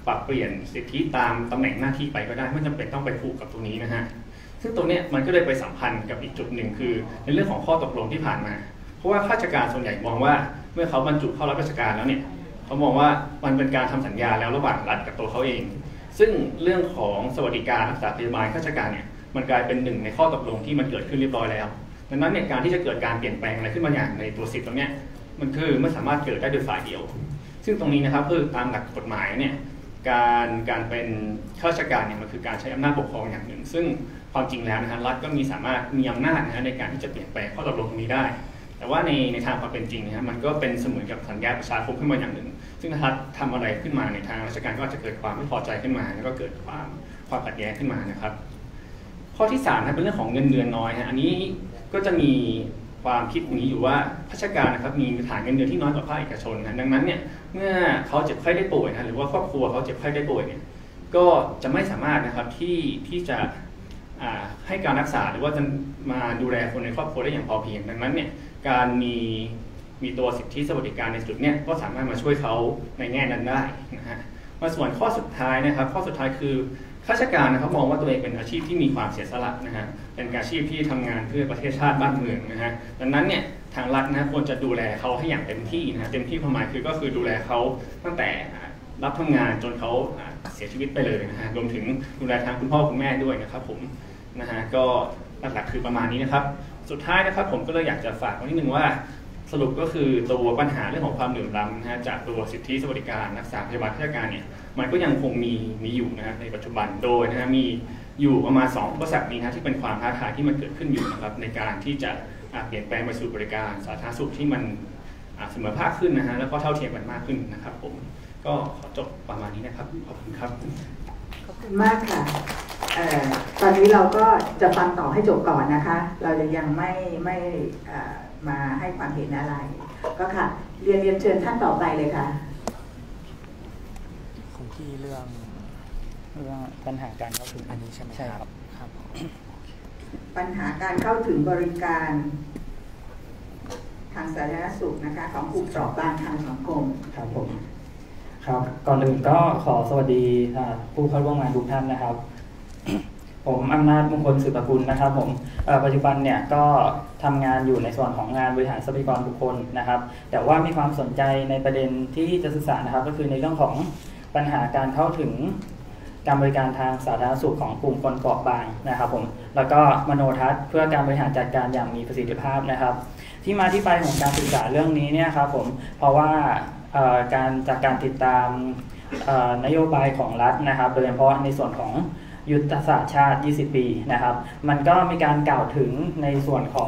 ปรับเปลี่ยนสิทธิตามตำแหน่งหน้าที่ไปก็ได้ไม่จำเป็นต้องไปผูกกับตรงนี้นะฮะซึ่งตรงนี้มันก็เลยไปสัมพันธ์กับอีกจุดหนึ่งคือในเรื่องของข้อตกลงที่ผ่านมาเพราะว่าข้าราชการส่วนใหญ่มองว่าเมื่อเขาบรรจุเข้ารับราชการแล้วเนี่ยเขามองว่ามันเป็นการทำสัญญาแล้วระหว่างรัฐกับตัวเขาเองซึ่งเรื่องของสวัสดิการรักษาพยาบาลข้าราชการเนี่ยมันกลายเป็นหนึ่งในข้อตกลงที่มันเกิดขึ้นเรียบร้อยแล้วดังนั้นเนี่ยการที่จะเกิดการเปลี่ยนแปลงอะไรขึ้นมาอย่างในตัวสิทธิ์ตรงนี้มันคือไม่สามารถเกิดได้โดยฝ่ายเดียวซึ่งตรงนี้นะครับคือตามหลักกฎหมายเนี่ยการเป็นข้าราชการเนี่ยมันคือการใช้อำนาจปกครองอย่างหนึ่งซึ่งความจริงแล้วนะฮะรัฐก็มีอำนาจนะฮะในการที่จะเปลี่ยนแปลงข้อตกลงตรงนี้ได้แต่ว่าในทางความเป็นจริงนะฮะมันก็เป็นเสมือนกับสัญญาประชาคมขึ้นมาอย่างหนึ่งซึ่งถ้าทำอะไรขึ้นมาในทางราชการก็อาจจะเกิดความไม่พอใจขึ้นมาแล้วก็เกิดความขัดแย้งขึ้นมานะครับข้อที่3นะเป็นเรื่องของเงินเดือนน้อยนะอันนี้ก็จะมีความคิดอย่างนี้อยู่ว่าข้าราชการนะครับมีฐานเงินเดือนที่น้อยกว่าภาคเอกชนนะดังนั้นเนี่ยเมื่อเขาเจ็บไข้ได้ป่วยนะหรือว่าครอบครัวเขาเจ็บไข้ได้ป่วยเนี่ยก็จะไม่สามารถนะครับที่จะให้การรักษาหรือว่าจะมาดูแลคนในครอบครัวได้อย่างพอเพียงดังนั้นเนี่ยการมีตัวสิทธิสวัสดิการในจุดเนี้ยก็สามารถมาช่วยเขาในแง่นั้นได้นะฮะมาส่วนข้อสุดท้ายนะครับข้อสุดท้ายคือข้าราชการนะครับมองว่าตัวเองเป็นอาชีพที่มีความเสียสละนะฮะเป็นอาชีพที่ทำงานเพื่อประเทศชาติบ้านเมืองนะฮะดังนั้นเนี่ยทางรัฐนะควรจะดูแลเขาให้อย่างเต็มที่นะฮะเต็มที่ความหมายก็คือดูแลเขาตั้งแต่รับทำงานจนเขาเสียชีวิตไปเลยนะฮะรวมถึงดูแลทางคุณพ่อคุณแม่ด้วยนะครับผมนะฮะก็หลักๆคือประมาณนี้นะครับสุดท้ายนะครับผมก็เลยอยากจะฝากไว้นิดนึงว่าสรุปก็คือตัวปัญหาเรื่องของความเหลื่อมล้ำนะฮะจากตัวสิทธิสวัสดิการรักษาพยาบาลข้าราชการเนี่ยมันก็ยังคงมีอยู่นะฮะในปัจจุบันโดยนะฮะมีอยู่ประมาณ2อุปสรรคนี้นะที่เป็นความท้าทายที่มันเกิดขึ้นอยู่นะครับในการที่จะเปลี่ยนแปลงไปสู่บริการสาธารณสุขที่มันเสมอภาคขึ้นนะฮะแล้วก็เท่าเทียมกันมากขึ้นนะครับผมก็ขอจบประมาณนี้นะครับขอบคุณครับขอบคุณมากค่ะตอนนี้เราก็จะฟังต่อให้จบก่อนนะคะเราจะยังไม่มาให้ความเห็นอะไรก็ค่ะเรียนเชิญท่านต่อไปเลยค่ะของพี่เรื่องปัญหาการเข้าถึงอันนี้ใช่ไหมใช่ครับครับปัญหาการเข้าถึงบริการทางสาธารณสุขนะคะของกลุ่มเปราะบางทางสังคมครับผมครับก่อนอื่นก็ขอสวัสดีผู้เข้าร่วมงานทุกท่านนะครับผมอำนาจมงคลสืบกุลนะครับผมปัจจุบันเนี่ยก็ทำงานอยู่ในส่วนของงานบริหารทรัพยากรบุคคลนะครับแต่ว่ามีความสนใจในประเด็นที่จะศึกษานะครับก็คือในเรื่องของปัญหาการเข้าถึงการบริการทางสาธารณสุขของกลุ่มคนเปราะบางนะครับผมแล้วก็มโนทัศน์เพื่อการบริหารจัดการอย่างมีประสิทธิภาพนะครับที่มาที่ไปของการศึกษาเรื่องนี้เนี่ยครับผมเพราะว่าจากการติดตามนโยบายของรัฐนะครับโดยเฉพาะในส่วนของยุทธศาสตร์ชาติ 20 ปีนะครับมันก็มีการกล่าวถึงในส่วนของ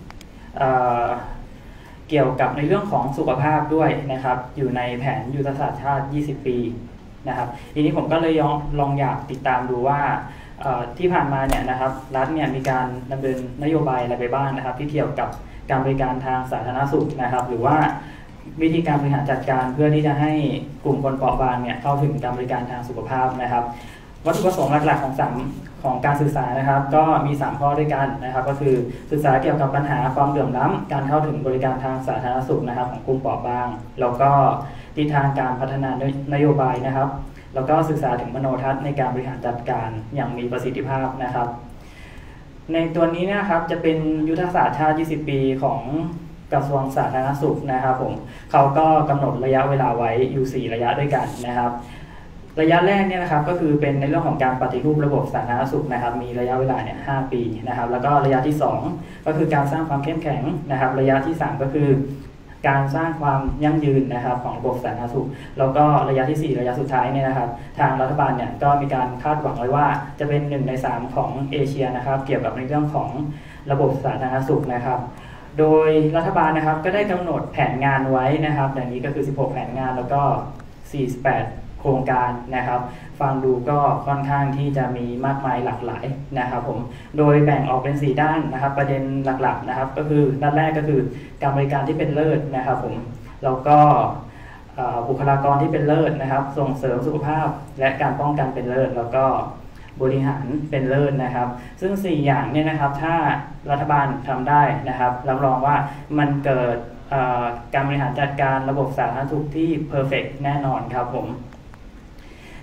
เกี่ยวกับในเรื่องของสุขภาพด้วยนะครับอยู่ในแผนยุทธศาสตร์ชาติ 20 ปีนะครับทีนี้ผมก็เลยลองอยากติดตามดูว่าที่ผ่านมาเนี่ยนะครับรัฐเนี่ยมีการดำเนินนโยบายอะไรไปบ้างนะครับที่เกี่ยวกับการบริการทางสาธารณสุขนะครับหรือว่าวิธีการบริหารจัดการเพื่อที่จะให้กลุ่มคนเปราะบางเนี่ยเข้าถึงการบริการทางสุขภาพนะครับวัตถุประสงค์หลักๆของการศึกษานะครับก็มี3ข้อด้วยกันนะครับก็คือศึกษาเกี่ยวกับปัญหาความเหลื่อมล้ำการเข้าถึงบริการทางสาธารณสุขนะครับของกลุ่มเปราะบางแล้วก็ทิศทางการพัฒนานโยบายนะครับแล้วก็ศึกษาถึงมโนทัศน์ในการบริหารจัดการอย่างมีประสิทธิภาพนะครับในตัวนี้นะครับจะเป็นยุทธศาสตร์ชาติ 20 ปีของกระทรวงสาธารณสุขนะครับผมเขาก็กำหนดระยะเวลาไว้อยู่4ระยะด้วยกันนะครับระยะแรกเนี่ยนะครับก็คือเป็นในเรื่องของการปฏิรูประบบสาธารณสุขนะครับมีระยะเวลาเนี่ย5 ปีนะครับแล้วก็ระยะที่2ก็คือการสร้างความเข้มแข็งนะครับระยะที่3ก็คือการสร้างความยั่งยืนนะครับของระบบสาธารณสุขแล้วก็ระยะที่4ระยะสุดท้ายเนี่ยนะครับทางรัฐบาลเนี่ยก็มีการคาดหวังไว้ว่าจะเป็น1 ใน 3ของเอเชียนะครับเกี่ยวกับในเรื่องของระบบสาธารณสุขนะครับโดยรัฐบาลนะครับก็ได้กำหนดแผนงานไว้นะครับอย่างนี้ก็คือ16แผนงานแล้วก็48โครงการนะครับฟังดูก็ค่อนข้างที่จะมีมากมายหลากหลายนะครับผมโดยแบ่งออกเป็น4ด้านนะครับประเด็นหลักๆนะครับก็คือด้านแรกก็คือการบริการที่เป็นเลิศนะครับผมแล้วก็บุคลากรที่เป็นเลิศนะครับส่งเสริมสุขภาพและการป้องกันเป็นเลิศแล้วก็บริหารเป็นเลิศนะครับซึ่ง4อย่างเนี่ยนะครับถ้ารัฐบาลทำได้นะครับรับรองว่ามันเกิดการบริหารจัดการระบบสาธารณสุขที่เพอร์เฟกต์แน่นอนครับผม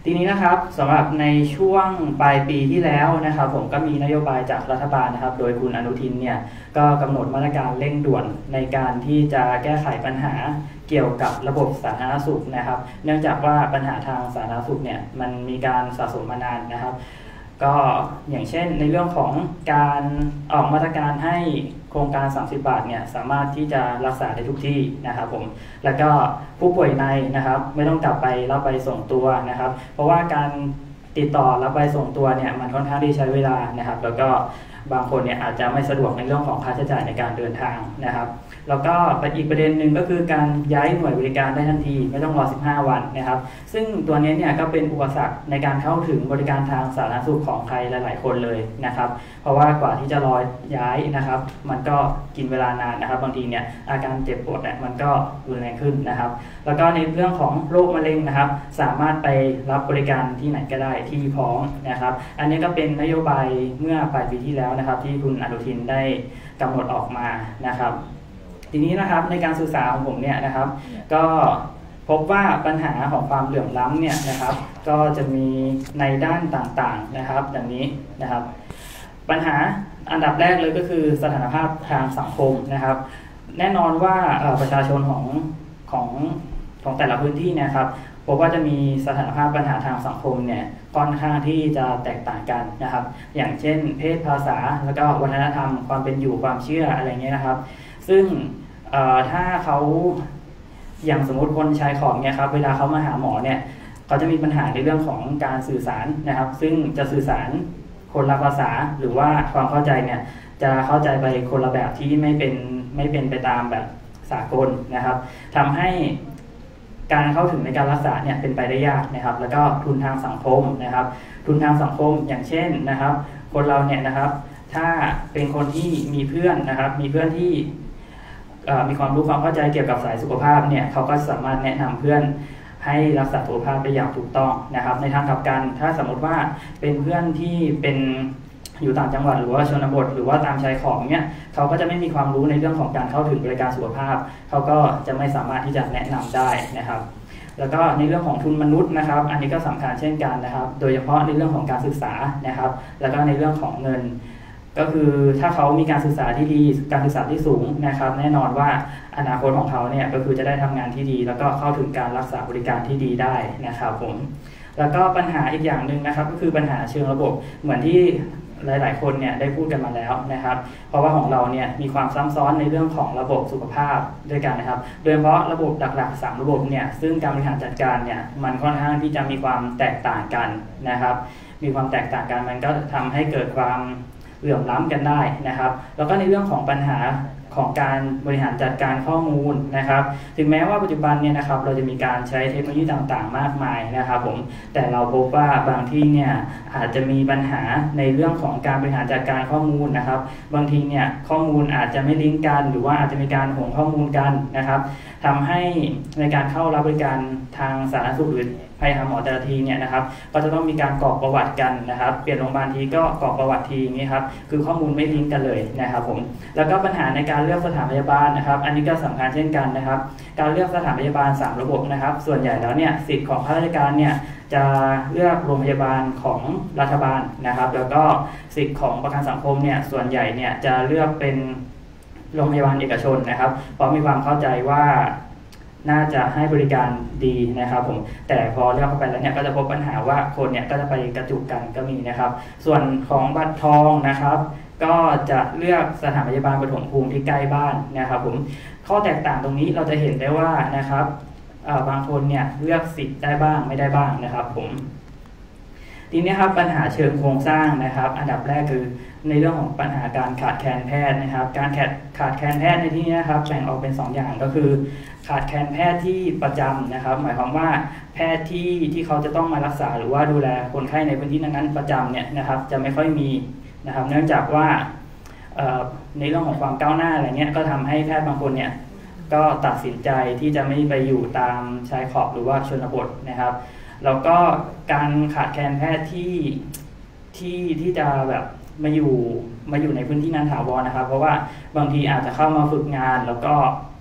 ทีนี้นะครับสำหรับในช่วงปลายปีที่แล้วนะครับผมก็มีนโยบายจากรัฐบาลนะครับโดยคุณอนุทินเนี่ยก็กำหนดมาตรการเร่งด่วนในการที่จะแก้ไขปัญหาเกี่ยวกับระบบสาธารณสุขนะครับเนื่องจากว่าปัญหาทางสาธารณสุขเนี่ยมันมีการสะสมมานานนะครับก็อย่างเช่นในเรื่องของการออกมาตรการให้โครงการ30 บาทเนี่ยสามารถที่จะรักษาได้ทุกที่นะครับผมแล้วก็ผู้ป่วยในนะครับไม่ต้องกลับไปรับใบส่งตัวนะครับเพราะว่าการติดต่อรับใบส่งตัวเนี่ยมันค่อนข้างที่ใช้เวลานะครับแล้วก็บางคนเนี่ยอาจจะไม่สะดวกในเรื่องของค่าใช้จ่ายในการเดินทางนะครับแล้วก็อีกประเด็นหนึ่งก็คือการย้ายหน่วยบริการได้ทันทีไม่ต้องรอ15 วันนะครับซึ่งตัวนี้เนี่ยก็เป็นอุปสรรคในการเข้าถึงบริการทางสาธารณสุขของใครหลายๆคนเลยนะครับเพราะว่ากว่าที่จะรอย้ายนะครับมันก็กินเวลานานนะครับบางทีเนี่ยอาการเจ็บปวดเนี่ยมันก็รุนแรงขึ้นนะครับแล้วก็ในเรื่องของโรคมะเร็งนะครับสามารถไปรับบริการที่ไหนก็ได้ที่พร้อมนะครับอันนี้ก็เป็นนโยบายเมื่อปลายปีที่แล้วนะครับที่คุณอนุทินได้กำหนดออกมานะครับทีนี้นะครับในการศึกษาของผมเนี่ยนะครับก็พบว่าปัญหาของความเหลื่อมล้ำเนี่ยนะครับก็จะมีในด้านต่างๆนะครับอย่างนี้นะครับปัญหาอันดับแรกเลยก็คือสถานภาพทางสังคมนะครับแน่นอนว่าประชาชนของแต่ละพื้นที่นะครับพบว่าจะมีสถานภาพปัญหาทางสังคมเนี่ยค่อนข้างที่จะแตกต่างกันนะครับอย่างเช่นเพศภาษาแล้วก็วัฒนธรรมความเป็นอยู่ความเชื่ออะไรเงี้ยนะครับซึ่งถ้าเขาอย่างสมมติคนชายขอบเนี่ยครับเวลาเขามาหาหมอเนี่ยเขาจะมีปัญหาในเรื่องของการสื่อสารนะครับซึ่งจะสื่อสารคนละภาษาหรือว่าความเข้าใจเนี่ยจะเข้าใจไปคนละแบบที่ไม่เป็นไปตามแบบสากลนะครับทำให้การเข้าถึงในการรักษาเนี่ยเป็นไปได้ยากนะครับแล้วก็ทุนทางสังคมนะครับทุนทางสังคมอย่างเช่นนะครับคนเราเนี่ยนะครับถ้าเป็นคนที่มีเพื่อนนะครับมีเพื่อนที่มีความรู้ความเข้าใจเกี่ยวกับสายสุขภาพเนี่ยเขาก็สามารถแนะนำเพื่อนให้รักษาสุขภาพได้อย่างถูกต้องนะครับในทางกลับกันถ้าสมมติว่าเป็นเพื่อนที่เป็นอยู่ต่างจังหวัดหรือว่าชนบทหรือว่าตามชายขอบเนี่ยเขาก็จะไม่มีความรู้ในเรื่องของการเข้าถึงบริการสุขภาพเขาก็จะไม่สามารถที่จะแนะนำได้นะครับแล้วก็ในเรื่องของทุนมนุษย์นะครับอันนี้ก็สำคัญเช่นกันนะครับโดยเฉพาะในเรื่องของการศึกษานะครับแล้วก็ในเรื่องของเงินก็คือถ้าเขามีการศึกษาที่ดีการศึกษาที่สูงนะครับแน่นอนว่าอนาคตของเขาเนี่ยก็คือจะได้ทำงานที่ดีแล้วก็เข้าถึงการรักษาบริการที่ดีได้นะครับผมแล้วก็ปัญหาอีกอย่างหนึ่งนะครับก็คือปัญหาเชิงระบบเหมือนที่หลายๆคนเนี่ยได้พูดกันมาแล้วนะครับเพราะว่าของเราเนี่ยมีความซ้ำซ้อนในเรื่องของระบบสุขภาพด้วยกันนะครับโดยเฉพาะระบบหลักๆ3ระบบเนี่ยซึ่งการบริหารจัดการเนี่ยมันค่อนข้างที่จะมีความแตกต่างกันนะครับมีความแตกต่างกันมันก็ทำให้เกิดความเหลื่อมล้ำกันได้นะครับแล้วก็ในเรื่องของปัญหาของการบริหารจัดการข้อมูลนะครับถึงแม้ว่าปัจจุบันเนี่ยนะครับเราจะมีการใช้เทคโนโลยีต่างๆมากมายนะครับผมแต่เราพบว่าบางที่เนี่ยอาจจะมีปัญหาในเรื่องของการบริหารจัดการข้อมูลนะครับบางทีเนี่ยข้อมูลอาจจะไม่ลิงก์กันหรือว่าอาจจะมีการห่วงข้อมูลกันนะครับทำให้ในการเข้ารับบริการทางสาธารณสุขหรือไปหาหมอแต่ละทีเนี่ยนะครับก็จะต้องมีการกรอกประวัติกันนะครับเปลี่ยนโรงพยาบาลทีก็กรอกประวัติทีอย่างนี้ครับคือข้อมูลไม่ลิงก์กันเลยนะครับผมแล้วก็ปัญหาในการเลือกสถานพยาบาลนะครับอันนี้ก็สำคัญเช่นกันนะครับการเลือกสถานพยาบาล3ระบบนะครับส่วนใหญ่แล้วเนี่ยสิทธิ์ของข้าราชการเนี่ยจะเลือกโรงพยาบาลของรัฐบาลนะครับแล้วก็สิทธิ์ของประกันสังคมเนี่ยส่วนใหญ่เนี่ยจะเลือกเป็นโรงพยาบาลเอกชนนะครับเพราะมีความเข้าใจว่าน่าจะให้บริการดีนะครับผมแต่พอเลือกเข้าไปแล้วเนี่ยก็จะพบปัญหาว่าคนเนี่ยก็จะไปกระจุกกันก็มีนะครับส่วนของบัตรทองนะครับก็จะเลือกสถานพยาบาลปฐมภูมิที่ใกล้บ้านนะครับผมข้อแตกต่างตรงนี้เราจะเห็นได้ว่านะครับบางคนเนี่ยเลือกสิทธิ์ได้บ้างไม่ได้บ้างนะครับผมทีนี้ครับปัญหาเชิงโครงสร้างนะครับอันดับแรกคือในเรื่องของปัญหาการขาดแคลนแพทย์นะครับการขาดแคลนแพทย์ในที่นี้นะครับแบ่งออกเป็น2อย่างก็คือขาดแคลนแพทย์ที่ประจำนะครับหมายความว่าแพทย์ที่เขาจะต้องมารักษาหรือว่าดูแลคนไข้ในพื้นที่นั้นๆประจำเนี่ยนะครับจะไม่ค่อยมีนะครับเนื่องจากว่าในเรื่องของความก้าวหน้าอะไรเงี้ยก็ทำให้แพทย์บางคนเนี่ยก็ตัดสินใจที่จะไม่ไปอยู่ตามชายขอบหรือว่าชนบทนะครับแล้วก็การขาดแคลนแพทย์ที่จะแบบมาอยู่ในพื้นที่นั้นถาวรนะครับเพราะว่าบางทีอาจจะเข้ามาฝึกงานแล้วก็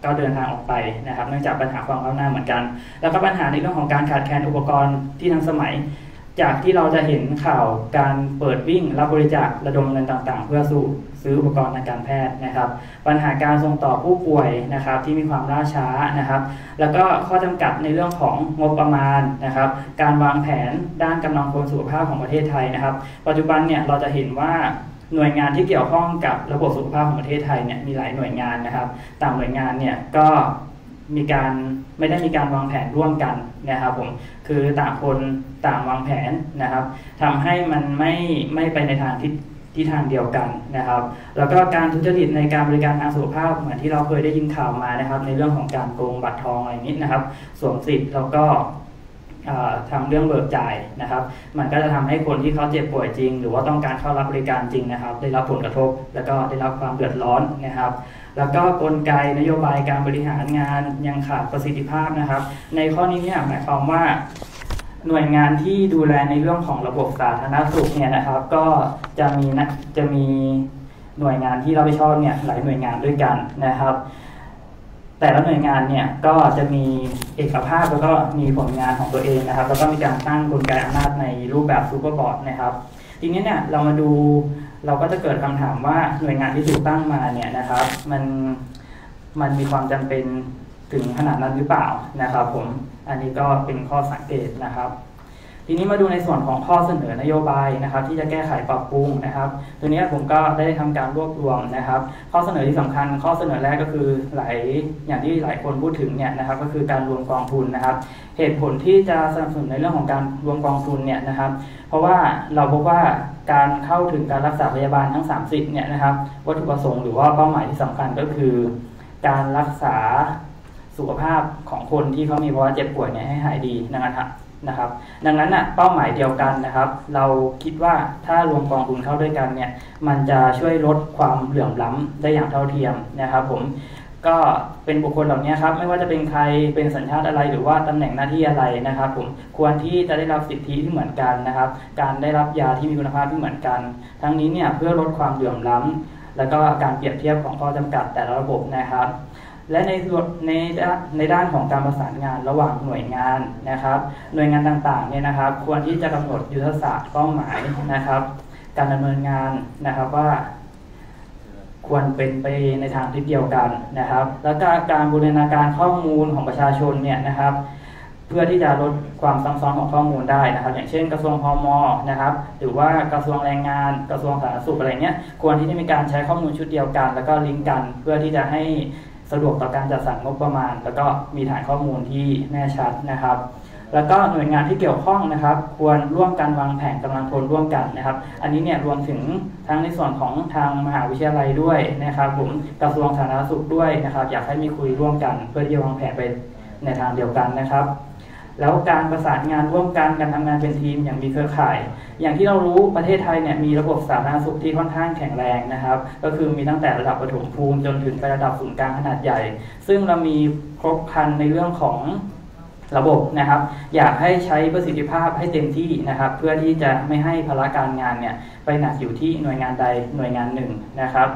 ก็เดินทางออกไปนะครับเนื่องจากปัญหาความก้าวหน้าเหมือนกันแล้วก็ปัญหาในเรื่องของการขาดแคลนอุปกรณ์ที่ทันสมัยจากที่เราจะเห็นข่าวการเปิดวิ่งรับบริจาคระดมเงินต่างๆเพื่อซื้ออุปกรณ์ทางการแพทย์นะครับปัญหาการส่งต่อผู้ป่วยนะครับที่มีความล่าช้านะครับแล้วก็ข้อจำกัดในเรื่องของงบประมาณนะครับการวางแผนด้านกำลังพลสุขภาพของประเทศไทยนะครับปัจจุบันเนี่ยเราจะเห็นว่าหน่วยงานที่เกี่ยวข้องกับระบบสุขภาพของประเทศไทยเนี่ยมีหลายหน่วยงานนะครับต่างหน่วยงานเนี่ยก็ไม่ได้มีการวางแผนร่วมกันนะครับผมคือต่างคนต่างวางแผนนะครับทำให้มันไม่ไปในทางที่ทางเดียวกันนะครับแล้วก็การทุจริตในการบริการทางสุขภาพเหมือนที่เราเคยได้ยินข่าวมานะครับในเรื่องของการโกงบัตรทองอะไรนี้นะครับสวมสิทธิ์แล้วก็ทำเรื่องเบิกจ่ายนะครับมันก็จะทำให้คนที่เขาเจ็บป่วยจริงหรือว่าต้องการเข้ารับบริการจริงนะครับได้รับผลกระทบแล้วก็ได้รับความเดือดร้อนนะครับแล้วก็กลไกนโยบายการบริหารงานยังขาดประสิทธิภาพนะครับในข้อนี้เนี่ยหมายความว่าหน่วยงานที่ดูแลในเรื่องของระบบสาธารณสุขเนี่ยนะครับก็จะมีหน่วยงานที่รับผิดชอบเนี่ยหลายหน่วยงานด้วยกันนะครับแต่ละหน่วยงานเนี่ยก็จะมีเอกภาพแล้วก็มีผลงานของตัวเองนะครับแล้วก็มีการตั้งกลไกอำนาจในรูปแบบซูเปอร์บอร์ดนะครับทีนี้เนี่ยเราก็จะเกิดคำถามว่าหน่วยงานที่ถูกตั้งมาเนี่ยนะครับมันมีความจำเป็นถึงขนาดนั้นหรือเปล่านะครับผมอันนี้ก็เป็นข้อสังเกตนะครับทีนี้มาดูในส่วนของข้อเสนอนโยบายนะครับที่จะแก้ไขปรับปรุงนะครับตัวนี้ผมก็ได้ทำการรวบรวมนะครับข้อเสนอที่สำคัญข้อเสนอแรกก็คืออย่างที่หลายคนพูดถึงเนี่ยนะครับก็คือการรวมกองทุนนะครับเหตุผลที่จะสนับสนุนในเรื่องของการรวมกองทุนเนี่ยนะครับเพราะว่าเราพบว่าการเข้าถึงการรักษาพยาบาลทั้ง3 สิทธิ์เนี่ยนะครับวัตถุประสงค์หรือว่าเป้าหมายที่สำคัญก็คือการรักษาสุขภาพของคนที่เขามีภาวะเจ็บป่วยเนี่ยให้หายดีนะครับดังนั้นเป้าหมายเดียวกันนะครับเราคิดว่าถ้ารวมกองทุนเข้าด้วยกันเนี่ยมันจะช่วยลดความเหลื่อมล้ำได้อย่างเท่าเทียมนะครับผมก็เป็นบุคคลเหล่านี้ครับไม่ว่าจะเป็นใครเป็นสัญชาติอะไรหรือว่าตำแหน่งหน้าที่อะไรนะครับผมควรที่จะได้รับสิทธิที่เหมือนกันนะครับการได้รับยาที่มีคุณภาพที่เหมือนกันทั้งนี้เนี่ยเพื่อลดความเหลื่อมล้ำแล้วก็การเปรียบเทียบของข้อจำกัดแต่ละระบบนะครับและในด้านของการประสานงานระหว่างหน่วยงานนะครับหน่วยงานต่างๆเนี่ยนะครับควรที่จะกำหนดยุทธศาสตร์เป้าหมายนะครับการดำเนินงานนะครับว่าควรเป็นไปในทางที่เดียวกันนะครับแล้วก็การบูรณาการข้อมูลของประชาชนเนี่ยนะครับเพื่อที่จะลดความซับซ้อนของข้อมูลได้นะครับอย่างเช่นกระทรวงพม.นะครับหรือว่ากระทรวงแรงงานกระทรวงสาธารณสุขอะไรเงี้ยควรที่จะมีการใช้ข้อมูลชุดเดียวกันแล้วก็ลิงก์กันเพื่อที่จะให้สะดวกต่อการจัดสรรงบประมาณแล้วก็มีฐานข้อมูลที่แน่ชัดนะครับแล้วก็หน่วยงานที่เกี่ยวข้องนะครับควรร่วมกันวางแผนกำลังพลร่วมกันนะครับอันนี้เนี่ยรวมถึงทั้งในส่วนของทางมหาวิทยาลัยด้วยนะครับผมกระทรวงสาธารณสุขด้วยนะครับอยากให้มีคุยร่วมกันเพื่อที่จะวางแผนไปในทางเดียวกันนะครับแล้วการประสานงานร่วมกันการทำงานเป็นทีมอย่างมีเครือข่ายอย่างที่เรารู้ประเทศไทยเนี่ยมีระบบสาธารณสุขที่ค่อนข้างแข็งแรงนะครับก็คือมีตั้งแต่ระดับปฐมภูมิจนถึงไประดับศูนย์กลางขนาดใหญ่ซึ่งเรามีครบครันในเรื่องของระบบนะครับอยากให้ใช้ประสิทธิภาพให้เต็มที่นะครับเพื่อที่จะไม่ให้ภาระการงานเนี่ยไปหนักอยู่ที่หน่วยงานใดหน่วยงานหนึ่งนะครับ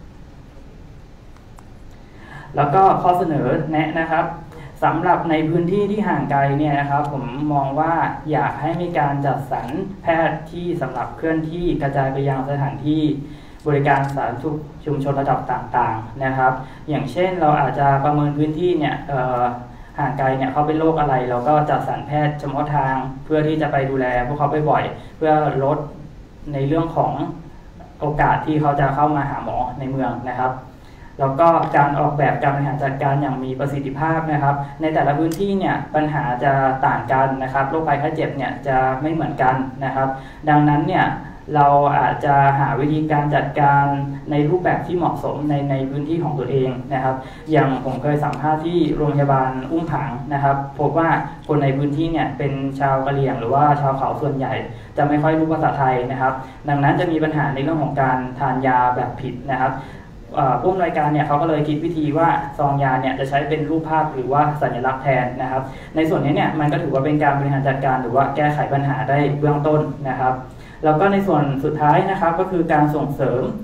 แล้วก็ข้อเสนอแนะนะครับสำหรับในพื้นที่ที่ห่างไกลเนี่ยนะครับผมมองว่าอยากให้มีการจัดสรรแพทย์ที่สำหรับเคลื่อนที่กระจายไปยังสถานที่บริการสาธารณสุขชุมชนระดับต่างๆนะครับอย่างเช่นเราอาจจะประเมินพื้นที่เนี่ยห่างไกลเนี่ยเขาเป็นโรคอะไรเราก็จัดสรรแพทย์เฉพาะทางเพื่อที่จะไปดูแลพวกเขาบ่อยๆเพื่อลดในเรื่องของโอกาสที่เขาจะเข้ามาหาหมอในเมืองนะครับแล้วก็การออกแบบการบริหารจัดการอย่างมีประสิทธิภาพนะครับในแต่ละพื้นที่เนี่ยปัญหาจะต่างกันนะครับโรคภัยไข้เจ็บเนี่ยจะไม่เหมือนกันนะครับดังนั้นเนี่ยเราอาจจะหาวิธีการจัดการในรูปแบบที่เหมาะสมในพื้นที่ของตัวเองนะครับอย่างผมเคยสัมภาษณ์ที่โรงพยาบาลอุ้มผางนะครับพบว่าคนในพื้นที่เนี่ยเป็นชาวกะเหรี่ยงหรือว่าชาวเขาส่วนใหญ่จะไม่ค่อยรู้ภาษาไทยนะครับดังนั้นจะมีปัญหาในเรื่องของการทานยาแบบผิดนะครับผู้อำนวยการเนี่ยเขาก็เลยคิดวิธีว่าซองยาเนี่ยจะใช้เป็นรูปภาพหรือว่าสัญลักษณ์แทนนะครับในส่วนนี้เนี่ยมันก็ถือว่าเป็นการบริหารจัดการหรือว่าแก้ไขปัญหาได้เบื้องต้นนะครับแล้วก็ในส่วนสุดท้ายนะครับก็คือการส่งเสริม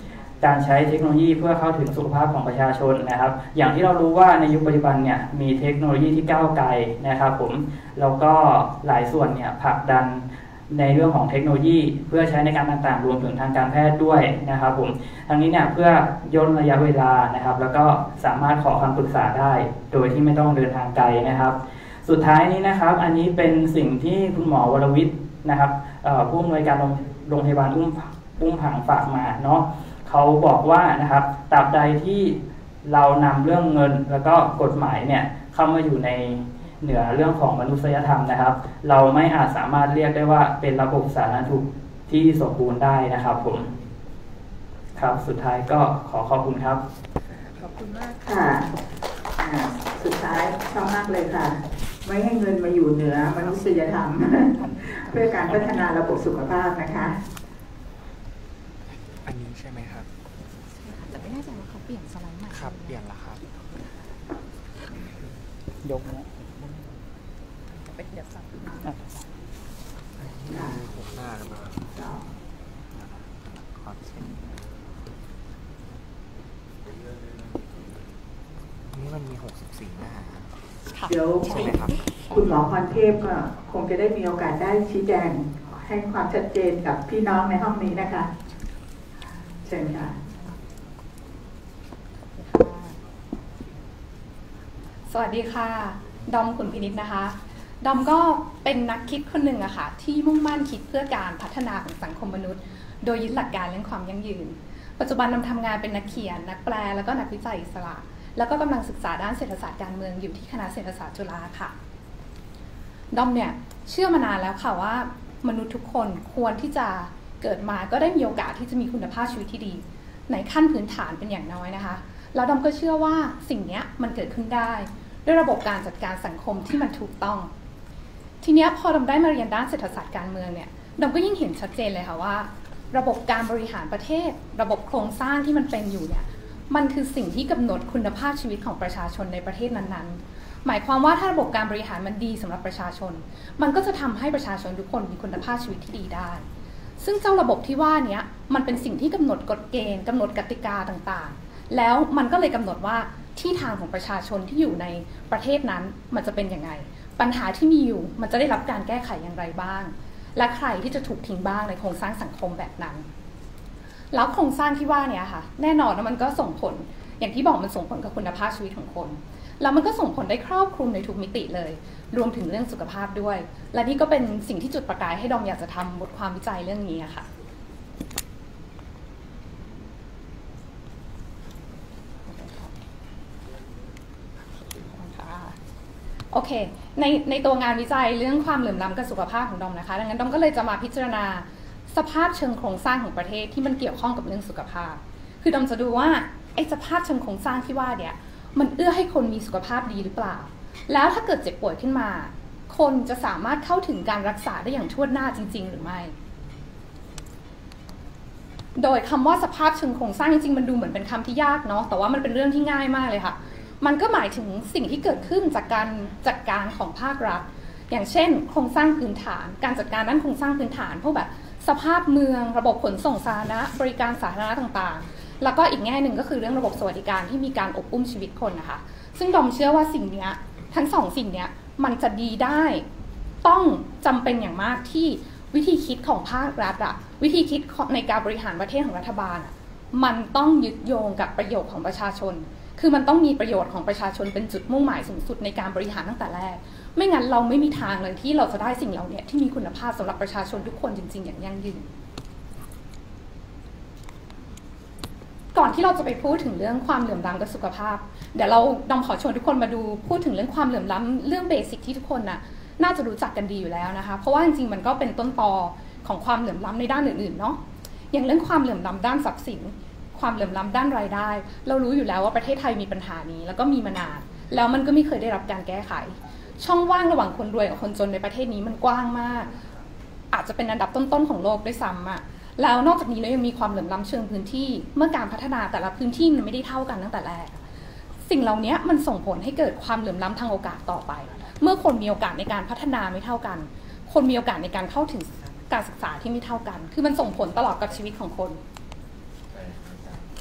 การใช้เทคโนโลยีเพื่อเข้าถึงสุขภาพของประชาชนนะครับอย่างที่เรารู้ว่าในยุคปัจจุบันเนี่ยมีเทคโนโลยีที่ก้าวไกลนะครับผมแล้วก็หลายส่วนเนี่ยผลักดันในเรื่องของเทคโนโลยีเพื่อใช้ในการต่างๆรวมถึงทางการแพทย์ด้วยนะครับผมทั้งนี้เนี่ยเพื่อย่นระยะเวลานะครับแล้วก็สามารถขอคำปรึกษาได้โดยที่ไม่ต้องเดินทางไกลนะครับสุดท้ายนี้นะครับอันนี้เป็นสิ่งที่คุณหมอวรวิทย์นะครับผู้อำนวยการโรงพยาบาลอุ้มผางฝากมาเนาะเขาบอกว่านะครับตราบใดที่เรานำเรื่องเงินแล้วก็กฎหมายเนี่ยเข้ามาอยู่ในเหนือเรื่องของมนุษยธรรมนะครับเราไม่อาจสามารถเรียกได้ว่าเป็นระบบสาธารณสุขที่สมบูรณ์ได้นะครับผมครับสุดท้ายก็ขอขอบคุณครับขอบคุณมากค่ะสุดท้ายชอบมากเลยค่ะไม่ให้เงินมาอยู่เหนือมนุษยธรรม เพื่อการพัฒนาระบบสุขภาพนะคะอันนี้ใช่ไหมครับแต่ไม่แน่ใจว่าเขาเปลี่ยนสไลด์ใหม่ครับเปลี่ยนแล้วครับยกนะเป็นเดี๋ยวสับหัวหน้ากันมาขอเช็คนี่มันมี64หน้าเดี๋ยวคุณหมอพรเทพก็คงจะได้มีโอกาสได้ชี้แจงให้ความชัดเจนกับพี่น้องในห้องนี้นะคะเชิญค่ะสวัสดีค่ะดอมขุนพินิจนะคะดอมก็เป็นนักคิดคนหนึ่งอะค่ะที่มุ่งมั่นคิดเพื่อการพัฒนาของสังคมมนุษย์โดยยึดหลักการเรื่องความยั่งยืนปัจจุบันดอมทำงานเป็นนักเขียนนักแปลแล้วก็นักวิจัยอิสระแล้วก็กำลังศึกษาด้านเศรษฐศาสตร์การเมืองอยู่ที่คณะเศรษฐศาสตร์จุฬาค่ะดอมเนี่ยเชื่อมานานแล้วค่ะว่ามนุษย์ทุกคนควรที่จะเกิดมาก็ได้มีโอกาสที่จะมีคุณภาพชีวิตที่ดีในขั้นพื้นฐานเป็นอย่างน้อยนะคะแล้วดอมก็เชื่อว่าสิ่งนี้มันเกิดขึ้นได้ด้วยระบบการจัดการสังคมที่มันถูกต้องทีนี้พอดอมได้มาเรียนด้านเศรษฐศาสตร์การเมืองเนี่ยดอมก็ยิ่งเห็นชัดเจนเลยค่ะว่าระบบการบริหารประเทศระบบโครงสร้างที่มันเป็นอยู่เนี่ยมันคือสิ่งที่กำหนดคุณภาพชีวิตของประชาชนในประเทศนั้นๆหมายความว่าถ้าระบบการบริหารมันดีสำหรับประชาชนมันก็จะทำให้ประชาชนทุกคนมีคุณภาพชีวิตที่ดีได้ซึ่งเจ้าระบบที่ว่านี้มันเป็นสิ่งที่กำหนดกฎเกณฑ์กำหนดกติกาต่างๆแล้วมันก็เลยกำหนดว่าที่ทางของประชาชนที่อยู่ในประเทศนั้นมันจะเป็นยังไงปัญหาที่มีอยู่มันจะได้รับการแก้ไขอย่างไรบ้างและใครที่จะถูกทิ้งบ้างในโครงสร้างสังคมแบบนั้นแล้วโครงสร้างที่ว่านี้ค่ะแน่นอนว่ามันก็ส่งผลอย่างที่บอกมันส่งผลกับคุณภาพชีวิตของคนแล้วมันก็ส่งผลได้ครอบคลุมในทุกมิติเลยรวมถึงเรื่องสุขภาพด้วยและนี่ก็เป็นสิ่งที่จุดประกายให้ดอมอยากจะทำบทความวิจัยเรื่องนี้ค่ะโอเคในตัวงานวิจัยเรื่องความเหลื่อมล้ำกับสุขภาพของดอมนะคะดังนั้นดอมก็เลยจะมาพิจารณาสภาพเชิงโครงสร้างของประเทศที่มันเกี่ยวข้องกับเรื่องสุขภาพคือดอมจะดูว่าไอ้สภาพเชิงโครงสร้างที่ว่าเนี่ยมันเอื้อให้คนมีสุขภาพดีหรือเปล่าแล้วถ้าเกิดเจ็บป่วยขึ้นมาคนจะสามารถเข้าถึงการรักษาได้อย่างทั่วหน้าจริงๆหรือไม่โดยคำว่าสภาพเชิงโครงสร้างจริงๆมันดูเหมือนเป็นคำที่ยากเนาะแต่ว่ามันเป็นเรื่องที่ง่ายมากเลยค่ะมันก็หมายถึงสิ่งที่เกิดขึ้นจากการจัดการของภาครัฐอย่างเช่นโครงสร้างพื้นฐานการจัดการด้านโครงสร้างพื้นฐานพวกแบบสภาพเมืองระบบขนส่งสาธารณะบริการสาธารณะต่างๆแล้วก็อีกแง่หนึ่งก็คือเรื่องระบบสวัสดิการที่มีการอบอุ้มชีวิตคนนะคะซึ่งดอมเชื่อว่าสิ่งนี้ทั้งสองสิ่งนี้มันจะดีได้ต้องจำเป็นอย่างมากที่วิธีคิดของภาครัฐวิธีคิดในการบริหารประเทศของรัฐบาลมันต้องยึดโยงกับประโยชน์ของประชาชนคือมันต้องมีประโยชน์ของประชาชนเป็นจุดมุ่งหมายสูงสุดในการบริหารตั้งแต่แรกไม่งั้นเราไม่มีทางเลยที่เราจะได้สิ่งเหล่านี้ที่มีคุณภาพสำหรับประชาชนทุกคนจริงๆอย่างยั่งยืนก่อนที่เราจะไปพูดถึงเรื่องความเหลื่อมล้ำกับสุขภาพเดี๋ยวเราดอมขอชวนทุกคนมาดูพูดถึงเรื่องความเหลื่อมล้ำเรื่องเบสิกที่ทุกคนน่าจะรู้จักกันดีอยู่แล้วนะคะเพราะว่าจริงๆมันก็เป็นต้นตอของความเหลื่อมล้ำในด้านอื่นๆเนาะอย่างเรื่องความเหลื่อมล้ำด้านทรัพย์สินความเหลื่อมล้ำด้านรายได้เรารู้อยู่แล้วว่าประเทศไทยมีปัญหานี้แล้วก็มีมานานแล้วมันก็ไม่เคยได้รับการแก้ไขช่องว่างระหว่างคนรวยกับคนจนในประเทศนี้มันกว้างมากอาจจะเป็นอันดับต้นๆของโลกด้วยซ้ำแล้วนอกจากนี้เรายังมีความเหลื่อมล้ำเชิงพื้นที่เมื่อการพัฒนาแต่ละพื้นที่มันไม่ได้เท่ากันตั้งแต่แรกสิ่งเหล่านี้มันส่งผลให้เกิดความเหลื่อมล้ำทางโอกาสต่อไปเมื่อคนมีโอกาสในการพัฒนาไม่เท่ากันคนมีโอกาสในการเข้าถึงการศึกษาที่ไม่เท่ากันคือมันส่งผลตลอดกับชีวิตของคน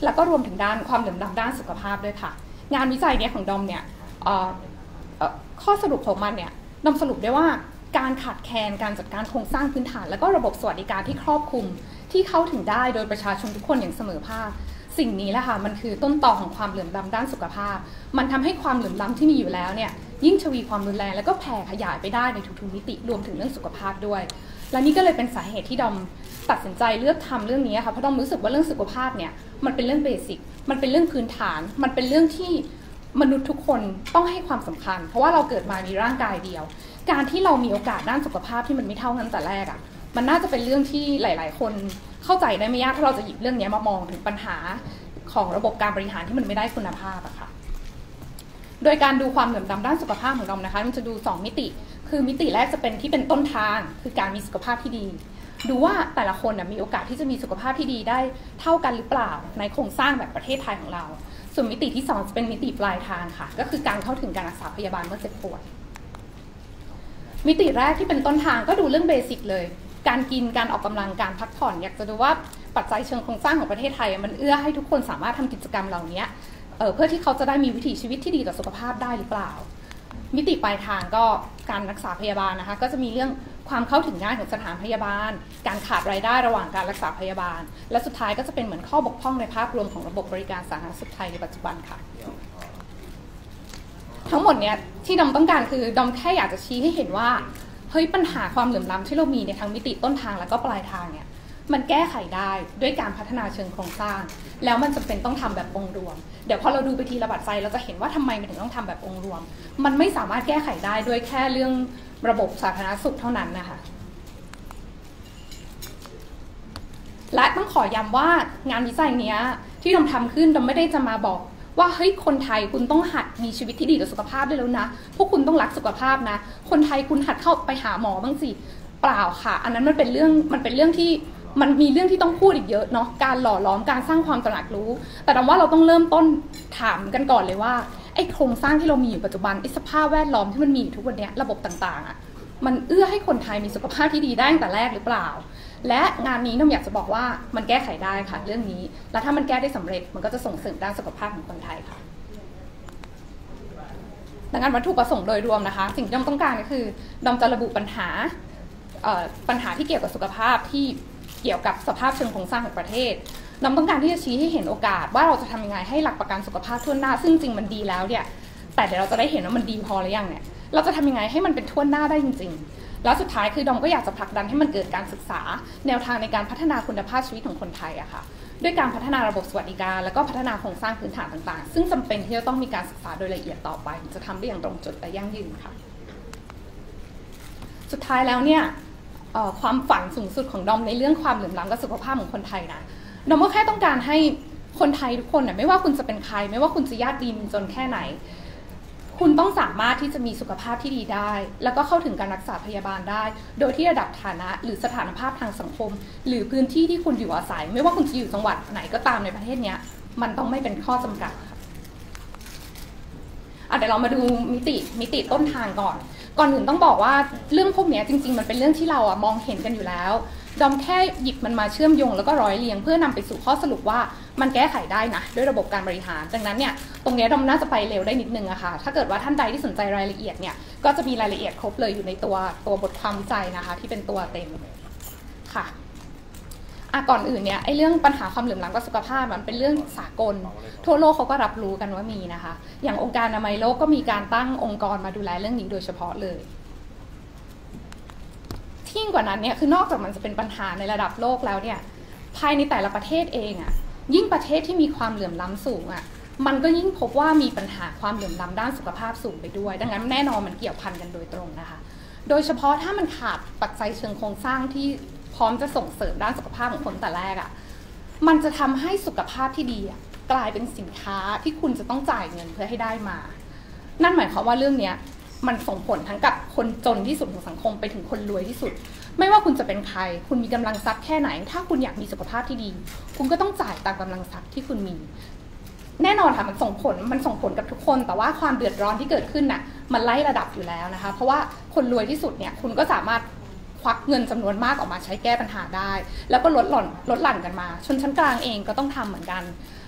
แล้วก็รวมถึงด้านความเหลื่อมล้ำด้านสุขภาพด้วยค่ะงานวิจัยเนี่ยของดอมเนี่ยข้อสรุปของมันเนี่ยดอมสรุปได้ว่าการขาดแคลนการจัดการโครงสร้างพื้นฐานและก็ระบบสวัสดิการที่ครอบคลุมที่เข้าถึงได้โดยประชาชนทุกคนอย่างเสมอภาคสิ่งนี้แหละค่ะมันคือต้นตอของความเหลื่อมล้ำด้านสุขภาพมันทำให้ความเหลื่อมล้ำที่มีอยู่แล้วเนี่ยยิ่งทวีความรุนแรงแล้วก็แผ่ขยายไปได้ในทุกๆมิติรวมถึงเรื่องสุขภาพด้วยและนี่ก็เลยเป็นสาเหตุที่ดอมตัดสินใจเลือกทำเรื่องนี้ค่ะเพราะดอมรู้สึกว่าเรื่องสุขภาพเนี่ยมันเป็นเรื่องเบสิกมันเป็นเรื่องพื้นฐานมันเป็นเรื่องที่มนุษย์ทุกคนต้องให้ความสำคัญเพราะว่าเราเกิดมามีร่างกายเดียวการที่เรามีโอกาสด้านสุขภาพที่มันไม่เท่ากันแต่แรกอ่ะมันน่าจะเป็นเรื่องที่หลายๆคนเข้าใจได้ไม่ยากถ้าเราจะหยิบเรื่องนี้มามองถึงปัญหาของระบบการบริหารที่มันไม่ได้คุณภาพอะค่ะโดยการดูความเหลื่อมล้ำด้านสุขภาพของเรานะคะมันจะดู2มิติคือมิติแรกจะเป็นที่เป็นต้นทางคือการมีสุขภาพที่ดีดูว่าแต่ละคนมีโอกาสที่จะมีสุขภาพที่ดีได้เท่ากันหรือเปล่าในโครงสร้างแบบประเทศไทยของเราส่วนมิติที่2จะเป็นมิติปลายทางค่ะก็คือการเข้าถึงการรักษาพยาบาลเมื่อเจ็บป่วยมิติแรกที่เป็นต้นทางก็ดูเรื่องเบสิกเลยการกินการออกกำลังการพักผ่อนอยากจะดูว่าปัจจัยเชิงโครงสร้างของประเทศไทยมันเอื้อให้ทุกคนสามารถทำกิจกรรมเหล่านี้เพื่อที่เขาจะได้มีวิถีชีวิตที่ดีต่อสุขภาพได้หรือเปล่ามิติปลายทางก็การรักษาพยาบาลนะคะก็จะมีเรื่องความเข้าถึงง่ายของสถานพยาบาลการขาดรายได้ระหว่างการรักษาพยาบาลและสุดท้ายก็จะเป็นเหมือนข้อบกพร่องในภาพรวมของระบบบริการสาธารณสุขไทยในปัจจุบันค่ะทั้งหมดเนี้ยที่ดอมต้องการคือดอมแค่อยากจะชี้ให้เห็นว่าเฮ้ยปัญหาความเหลื่อมล้ำที่เรามีในทั้งมิติต้นทางแล้วก็ปลายทางเนี่ยมันแก้ไขได้ด้วยการพัฒนาเชิงโครงสร้างแล้วมันจำเป็นต้องทำแบบองค์รวมเดี๋ยวพอเราดูไปทีละปัจจัยเราจะเห็นว่าทำไมมันถึงต้องทำแบบองค์รวมมันไม่สามารถแก้ไขได้ด้วยแค่เรื่องระบบสาธารณสุขเท่านั้นนะคะและต้องขอย้ำว่างานวิจัยนี้ที่ดอมทำขึ้นดอมไม่ได้จะมาบอกว่าเฮ้ยคนไทยคุณต้องหัดมีชีวิตที่ดีต่อสุขภาพได้แล้วนะพวกคุณต้องรักสุขภาพนะคนไทยคุณหัดเข้าไปหาหมอบ้างสิเปล่าค่ะอันนั้นมันเป็นเรื่องที่มันมีเรื่องที่ต้องพูดอีกเยอะเนาะการหล่อหลอมการสร้างความตระหนักรู้แต่ดอมว่าเราต้องเริ่มต้นถามกันก่อนเลยว่าไอ้โครงสร้างที่เรามีอยู่ปัจจุบันไอ้สภาพแวดล้อมที่มันมีอยู่ทุกวันนี้ระบบต่างๆอ่ะมันเอื้อให้คนไทยมีสุขภาพที่ดีได้ตั้งแต่แรกหรือเปล่าและงานนี้น้องอยากจะบอกว่ามันแก้ไขได้ค่ะเรื่องนี้และถ้ามันแก้ได้สำเร็จมันก็จะส่งเสริมด้านสุขภาพของคนไทยค่ะดังนั้นวัตถุประสงค์โดยรวมนะคะสิ่งที่ดอมต้องการก็คือดอมจะระบุปัญหาที่เกี่ยวกับสุขภาพที่เกี่ยวกับสภาพเชิงโครงสร้างของประเทศดอมต้องการที่จะชี้ให้เห็นโอกาสว่าเราจะทำยังไงให้หลักประกันสุขภาพทั่วหน้าซึ่งจริงมันดีแล้วเนี่ยแต่เดี๋ยวเราจะได้เห็นว่ามันดีพอหรือยังเนี่ยเราจะทำยังไงให้มันเป็นทั่วหน้าได้จริงๆแล้วสุดท้ายคือดอมก็อยากจะผลักดันให้มันเกิดการศึกษาแนวทางในการพัฒนาคุณภาพชีวิตของคนไทยอะค่ะด้วยการพัฒนาระบบสวัสดิการแล้วก็พัฒนาโครงสร้างพื้นฐานต่างๆซึ่งจำเป็นที่จะต้องมีการศึกษาโดยละเอียดต่อไปจะทำได้อย่างตรงจุดและยั่งยืนค่ะสุดท้ายแล้วเนี่ยความฝันสูงสุดของดอมในเรื่องความเหลื่อมล้ำกับสุขภาพของคนไทยนะดอมก็แค่ต้องการให้คนไทยทุกคนไม่ว่าคุณจะเป็นใครไม่ว่าคุณจะยากดีมีจนแค่ไหนคุณต้องสามารถที่จะมีสุขภาพที่ดีได้แล้วก็เข้าถึงการรักษาพยาบาลได้โดยที่ระดับฐานะหรือสถานภาพทางสังคมหรือพื้นที่ที่คุณอยู่อาศัยไม่ว่าคุณจะอยู่จังหวัดไหนก็ตามในประเทศนี้มันต้องไม่เป็นข้อจำกัดเดี๋ยวเรามาดูมิติต้นทางก่อนอื่นต้องบอกว่าเรื่องพวกนี้จริงๆมันเป็นเรื่องที่เรามองเห็นกันอยู่แล้วดอมแค่หยิบมันมาเชื่อมโยงแล้วก็ร้อยเรียงเพื่อนำไปสู่ข้อสรุปว่ามันแก้ไขได้นะด้วยระบบการบริหารดังนั้นเนี่ยตรงนี้ดอมน่าจะไปเร็วได้นิดนึงอะค่ะถ้าเกิดว่าท่านใดที่สนใจรายละเอียดเนี่ยก็จะมีรายละเอียดครบเลยอยู่ในตัวบทความวิจัยนะคะที่เป็นตัวเต็มค่ะก่อนอื่นเนี่ยไอ้เรื่องปัญหาความเหลื่อมล้ำกับสุขภาพมันเป็นเรื่องสากลทั่วโลกเขาก็รับรู้กันว่ามีนะคะอย่างองค์การอนามัยโลกก็มีการตั้งองค์กรมาดูแลเรื่องนี้โดยเฉพาะเลยยิ่งกว่านั้นเนี่ยคือนอกจากมันจะเป็นปัญหาในระดับโลกแล้วเนี่ยภายในแต่ละประเทศเองยิ่งประเทศที่มีความเหลื่อมล้ำสูงมันก็ยิ่งพบว่ามีปัญหาความเหลื่อมล้ำด้านสุขภาพสูงไปด้วยดังนั้นแน่นอนมันเกี่ยวพันกันโดยตรงนะคะโดยเฉพาะถ้ามันขาดปัจจัยเชิงโครงสร้างที่พร้อมจะส่งเสริมด้านสุขภาพของคนแต่แรกมันจะทำให้สุขภาพที่ดีกลายเป็นสินค้าที่คุณจะต้องจ่ายเงินเพื่อให้ได้มานั่นหมายความว่าเรื่องนี้มันส่งผลทั้งกับคนจนที่สุดของสังคมไปถึงคนรวยที่สุดไม่ว่าคุณจะเป็นใครคุณมีกำลังทรัพย์แค่ไหนถ้าคุณอยากมีสุขภาพที่ดีคุณก็ต้องจ่ายตามกำลังทรัพย์ที่คุณมีแน่นอนค่ะมันส่งผลกับทุกคนแต่ว่าความเดือดร้อนที่เกิดขึ้นมันไล่ระดับอยู่แล้วนะคะเพราะว่าคนรวยที่สุดเนี่ยคุณก็สามารถควักเงินจำนวนมากออกมาใช้แก้ปัญหาได้แล้วก็ลดหลั่นกันมาชนชั้นกลางเองก็ต้องทำเหมือนกัน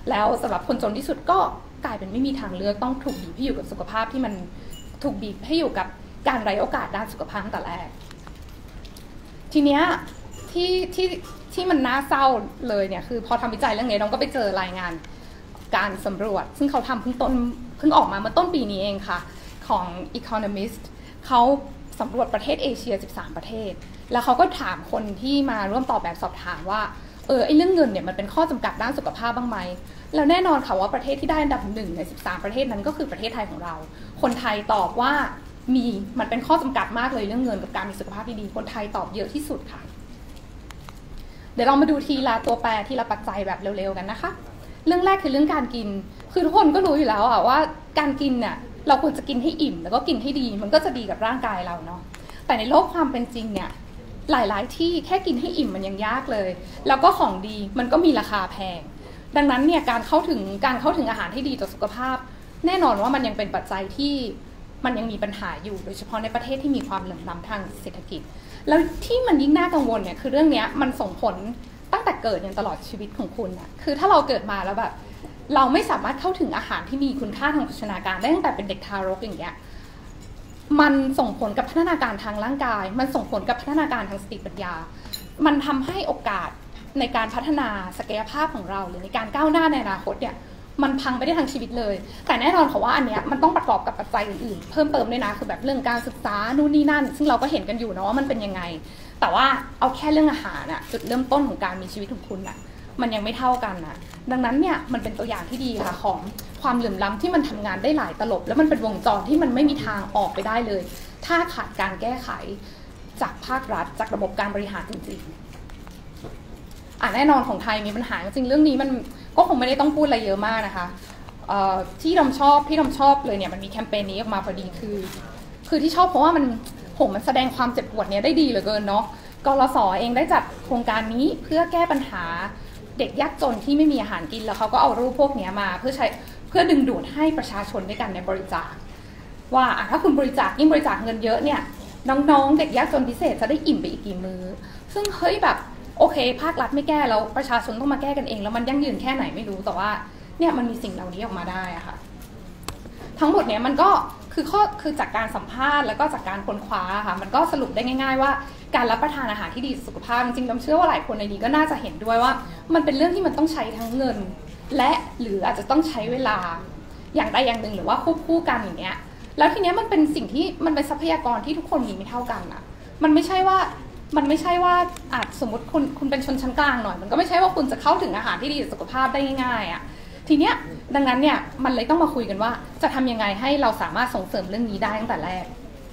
แล้วสำหรับคนจนที่สุดก็กลายเป็นไม่มีทางเลือกต้องถูกบีบให้อยู่กับสุขภาพที่มันถูกบีบให้อยู่กับการไร้โอกาสด้านสุขภาพตั้งแต่แรกทีเนี้ยที่มันน่าเศร้าเลยเนี่ยคือพอทำวิจัยเรื่องนี้น้องก็ไปเจอรายงานการสำรวจซึ่งเขาทำเพิ่งออกมาเมื่อต้นปีนี้เองค่ะของ Economist เขาสำรวจประเทศเอเชีย13ประเทศแล้วเขาก็ถามคนที่มาร่วมตอบแบบสอบถามว่าไอ้เรื่องเงินเนี่ยมันเป็นข้อจำกัดด้านสุขภาพบ้างไหมแล้วแน่นอนค่ะว่าประเทศที่ได้อันดับ1ใน13ประเทศนั้นก็คือประเทศไทยของเราคนไทยตอบว่ามันเป็นข้อจำกัดมากเลยเรื่องเงินกับการมีสุขภาพที่ดีคนไทยตอบเยอะที่สุดค่ะเดี๋ยวเรามาดูทีละตัวแปรทีละปัจจัยแบบเร็วๆกันนะคะเรื่องแรกคือเรื่องการกินคือทุกคนก็รู้อยู่แล้วว่าการกินเนี่ยเราควรจะกินให้อิ่มแล้วก็กินให้ดีมันก็จะดีกับร่างกายเราเนาะแต่ในโลกความเป็นจริงเนี่ยหลายๆที่แค่กินให้อิ่มมันยังยากเลยแล้วก็ของดีมันก็มีราคาแพงดังนั้นเนี่ยการเข้าถึงอาหารที่ดีต่อสุขภาพแน่นอนว่ามันยังเป็นปัจจัยที่มันยังมีปัญหาอยู่โดยเฉพาะในประเทศที่มีความเหลื่อมล้ำทางเศรษฐกิจแล้วที่มันยิ่งน่ากังวลเนี่ยคือเรื่องนี้มันส่งผลตั้งแต่เกิดจนตลอดชีวิตของคุณอะคือถ้าเราเกิดมาแล้วแบบเราไม่สามารถเข้าถึงอาหารที่มีคุณค่าทางโภชนาการได้ตั้งแต่เป็นเด็กทารกอย่างเงี้ยมันส่งผลกับพัฒนาการทางร่างกายมันส่งผลกับพัฒนาการทางสติปัญญามันทำให้โอกาสในการพัฒนาศักยภาพของเราหรือในการก้าวหน้าในอนาคตเนี่ยมันพังไปได้ทั้งชีวิตเลยแต่แน่นอนค่ะว่าอันเนี้ยมันต้องประกอบกับปัจจัยอื่นๆเพิ่มเติมด้วยนะคือแบบเรื่องการศึกษานู่นนี่นั่นซึ่งเราก็เห็นกันอยู่นะว่ามันเป็นยังไงแต่ว่าเอาแค่เรื่องอาหารอะจุดเริ่มต้นของการมีชีวิตของคุณอะมันยังไม่เท่ากันนะดังนั้นเนี่ยมันเป็นตัวอย่างที่ดีค่ะของความเหลื่อมล้ำที่มันทำงานได้หลายตลบแล้วมันเป็นวงจรที่มันไม่มีทางออกไปได้เลยถ้าขาดการแก้ไขจากภาครัฐจากระบบการบริหารจริงๆแน่นอนของไทยมีปัญหาจริงเรื่องนี้มันก็คงไม่ได้ต้องพูดอะไรเยอะมากนะคะที่ดำชอบเลยเนี่ยมันมีแคมเปญนี้ออกมาพอดีคือที่ชอบเพราะว่ามันแสดงความเจ็บปวดเนี่ยได้ดีเหลือเกินเนาะกลส.เองได้จัดโครงการนี้เพื่อแก้ปัญหาเด็กยากจนที่ไม่มีอาหารกินแล้วเขาก็เอารูปพวกนี้มาเพื่อดึงดูดให้ประชาชนด้วยกันในบริจาคว่าถ้าคุณบริจาคยิ่งบริจาคเงินเยอะเนี่ยน้องๆเด็กยากจนพิเศษจะได้อิ่มไปอีกกี่มื้อซึ่งเฮ้ยแบบโอเคภาครัฐไม่แก้แล้วประชาชนต้องมาแก้กันเองแล้วมันยั่งยืนแค่ไหนไม่รู้แต่ว่าเนี่ยมันมีสิ่งเหล่านี้ออกมาได้อะค่ะทั้งหมดเนี่ยมันก็คือจากการสัมภาษณ์แล้วก็จากการค้นคว้าค่ะมันก็สรุปได้ง่ายๆว่าการรับประทานอาหารที่ดีสุขภาพจริงๆผมเชื่อว่าหลายคนในนี้ก็น่าจะเห็นด้วยว่ามันเป็นเรื่องที่มันต้องใช้ทั้งเงินและหรืออาจจะต้องใช้เวลาอย่างใดอย่างหนึ่งหรือว่าควบคู่กันอย่างเงี้ยแล้วทีเนี้ยมันเป็นสิ่งที่มันเป็นทรัพยากรที่ทุกคนมีไม่เท่ากันอะมันไม่ใช่ว่าอาจสมมติคุณเป็นชนชั้นกลางหน่อยมันก็ไม่ใช่ว่าคุณจะเข้าถึงอาหารที่ดีต่อสุขภาพได้ง่ายๆอะทีเนี้ยดังนั้นเนี่ยมันเลยต้องมาคุยกันว่าจะทำยังไงให้เราสามารถส่งเสริมเรื่องนี้ได้ตั้งแต่แรก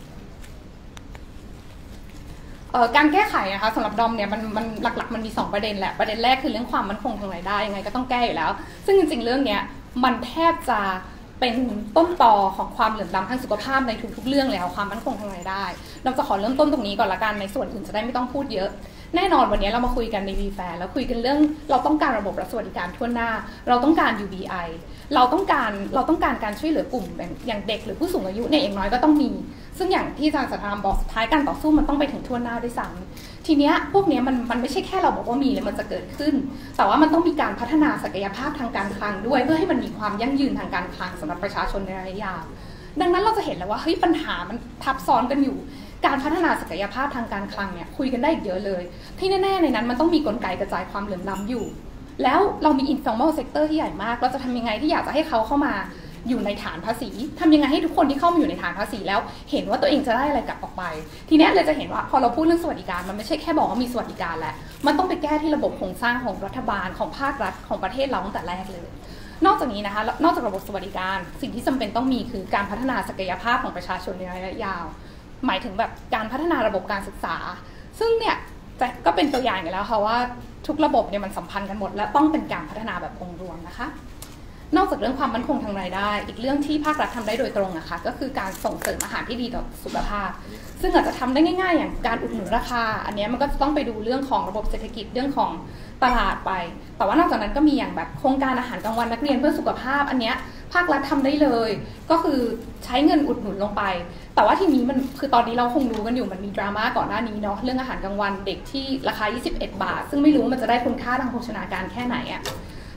การแก้ไขนะคะสำหรับดอมเนี่ยมันหลักๆมันมี2ประเด็นแหละประเด็นแรกคือเรื่องความมั่นคงทางรายได้ยังไงก็ต้องแก้อยู่แล้วซึ่งจริงๆเรื่องเนี้ยมันแทบจะเป็นต้นตอของความเหลื่อมล้ำทางสุขภาพในทุกๆเรื่องแล้วความมั่นคงทางรายได้เราจะขอเริ่มต้นตรงนี้ก่อนละกันในส่วนอื่นจะได้ไม่ต้องพูดเยอะแน่นอนวันนี้เรามาคุยกันใน VFAIR แล้วคุยกันเรื่องเราต้องการระบบรัฐสวัสดิการทั่วหน้าเราต้องการ UBI เราต้องการการช่วยเหลือกลุ่มอย่างเด็กหรือผู้สูงอายุเนี่ยอย่างน้อยก็ต้องมีซึ่งอย่างที่อาจารย์สัทธาบอกสุดท้ายการต่อสู้มันต้องไปถึงทั่วหน้าด้วยซ้ำทีเนี้ยพวกนี้มันไม่ใช่แค่เราบอกว่ามีแล้วมันจะเกิดขึ้นแต่ว่ามันต้องมีการพัฒนาศักยภาพทางการคลังด้วยเพื่อให้มันมีความยั่งยืนทางการคลังสำหรับประชาชนในระยะยาวดังนั้นเราจะเห็นแล้วว่าเฮ้ยปัญหามันทับซ้อนกันอยู่การพัฒนาศักยภาพทางการคลังเนี่ยคุยกันได้เยอะเลยที่แน่ๆในนั้นมันต้องมีกลไกกระจายความเหลื่อมล้ำอยู่แล้วเรามี informal sector ที่ใหญ่มากเราจะทำยังไงที่อยากจะให้เขาเข้ามาอยู่ในฐานภาษีทำยังไงให้ทุกคนที่เข้ามาอยู่ในฐานภาษีแล้วเห็นว่าตัวเองจะได้อะไรกลับออกไปทีนี้เลยจะเห็นว่าพอเราพูดเรื่องสวัสดิการมันไม่ใช่แค่บอกว่ามีสวัสดิการแล้วมันต้องไปแก้ที่ระบบโครงสร้างของรัฐบาลของภาครัฐของประเทศเราตั้งแต่แรกเลยนอกจากนี้นะคะนอกจากระบบสวัสดิการสิ่งที่จำเป็นต้องมีคือการพัฒนาศักยภาพของประชาชนในระยะยาวหมายถึงแบบการพัฒนาระบบการศึกษาซึ่งเนี่ยก็เป็นตัวอย่างอยู่แล้วค่ะว่าทุกระบบเนี่ยมันสัมพันธ์กันหมดและต้องเป็นการพัฒนาแบบองค์รวมนะคะนอกจากเรื่องความมั่นคงทางรายได้อีกเรื่องที่ภาครัฐทำได้โดยตรงนะคะก็คือการส่งเสริมอาหารที่ดีต่อสุขภาพซึ่งอาจจะทำได้ง่ายๆอย่างการอุดหนุนราคาอันนี้มันก็จะต้องไปดูเรื่องของระบบเศรษฐกิจเรื่องของตลาดไปแต่ว่านอกจากนั้นก็มีอย่างแบบโครงการอาหารกลางวันนักเรียนเพื่อสุขภาพอันเนี้ยภาครัฐทำได้เลยก็คือใช้เงินอุดหนุนลงไปแต่ว่าทีนี้มันคือตอนนี้เราคงรู้กันอยู่มันมีดราม่าก่อนหน้านี้เนาะเรื่องอาหารกลางวันเด็กที่ราคา21 บาทซึ่งไม่รู้มันจะได้คุณค่าทางโภชนาการแค่ไหนอะ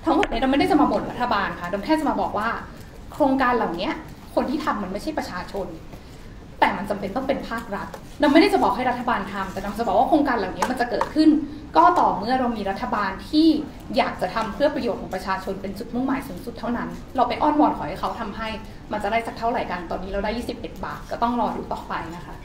ทั้งหมดนี้เราไม่ได้จะมาบ่นรัฐบาลค่ะเราแค่จะมาบอกว่าโครงการเหล่านี้คนที่ทำมันไม่ใช่ประชาชนแต่มันจำเป็นต้องเป็นภาครัฐเราไม่ได้จะบอกให้รัฐบาลทำแต่เราจะบอกว่าโครงการเหล่านี้มันจะเกิดขึ้นก็ต่อเมื่อเรามีรัฐบาลที่อยากจะทำเพื่อประโยชน์ของประชาชนเป็นจุดมุ่งหมายสูงสุดเท่านั้นเราไปอ้อนวอนขอให้เขาทำให้มันจะได้สักเท่าไหร่กันตอนนี้เราได้21 บาทก็ต้องรอดูต่อไปนะคะ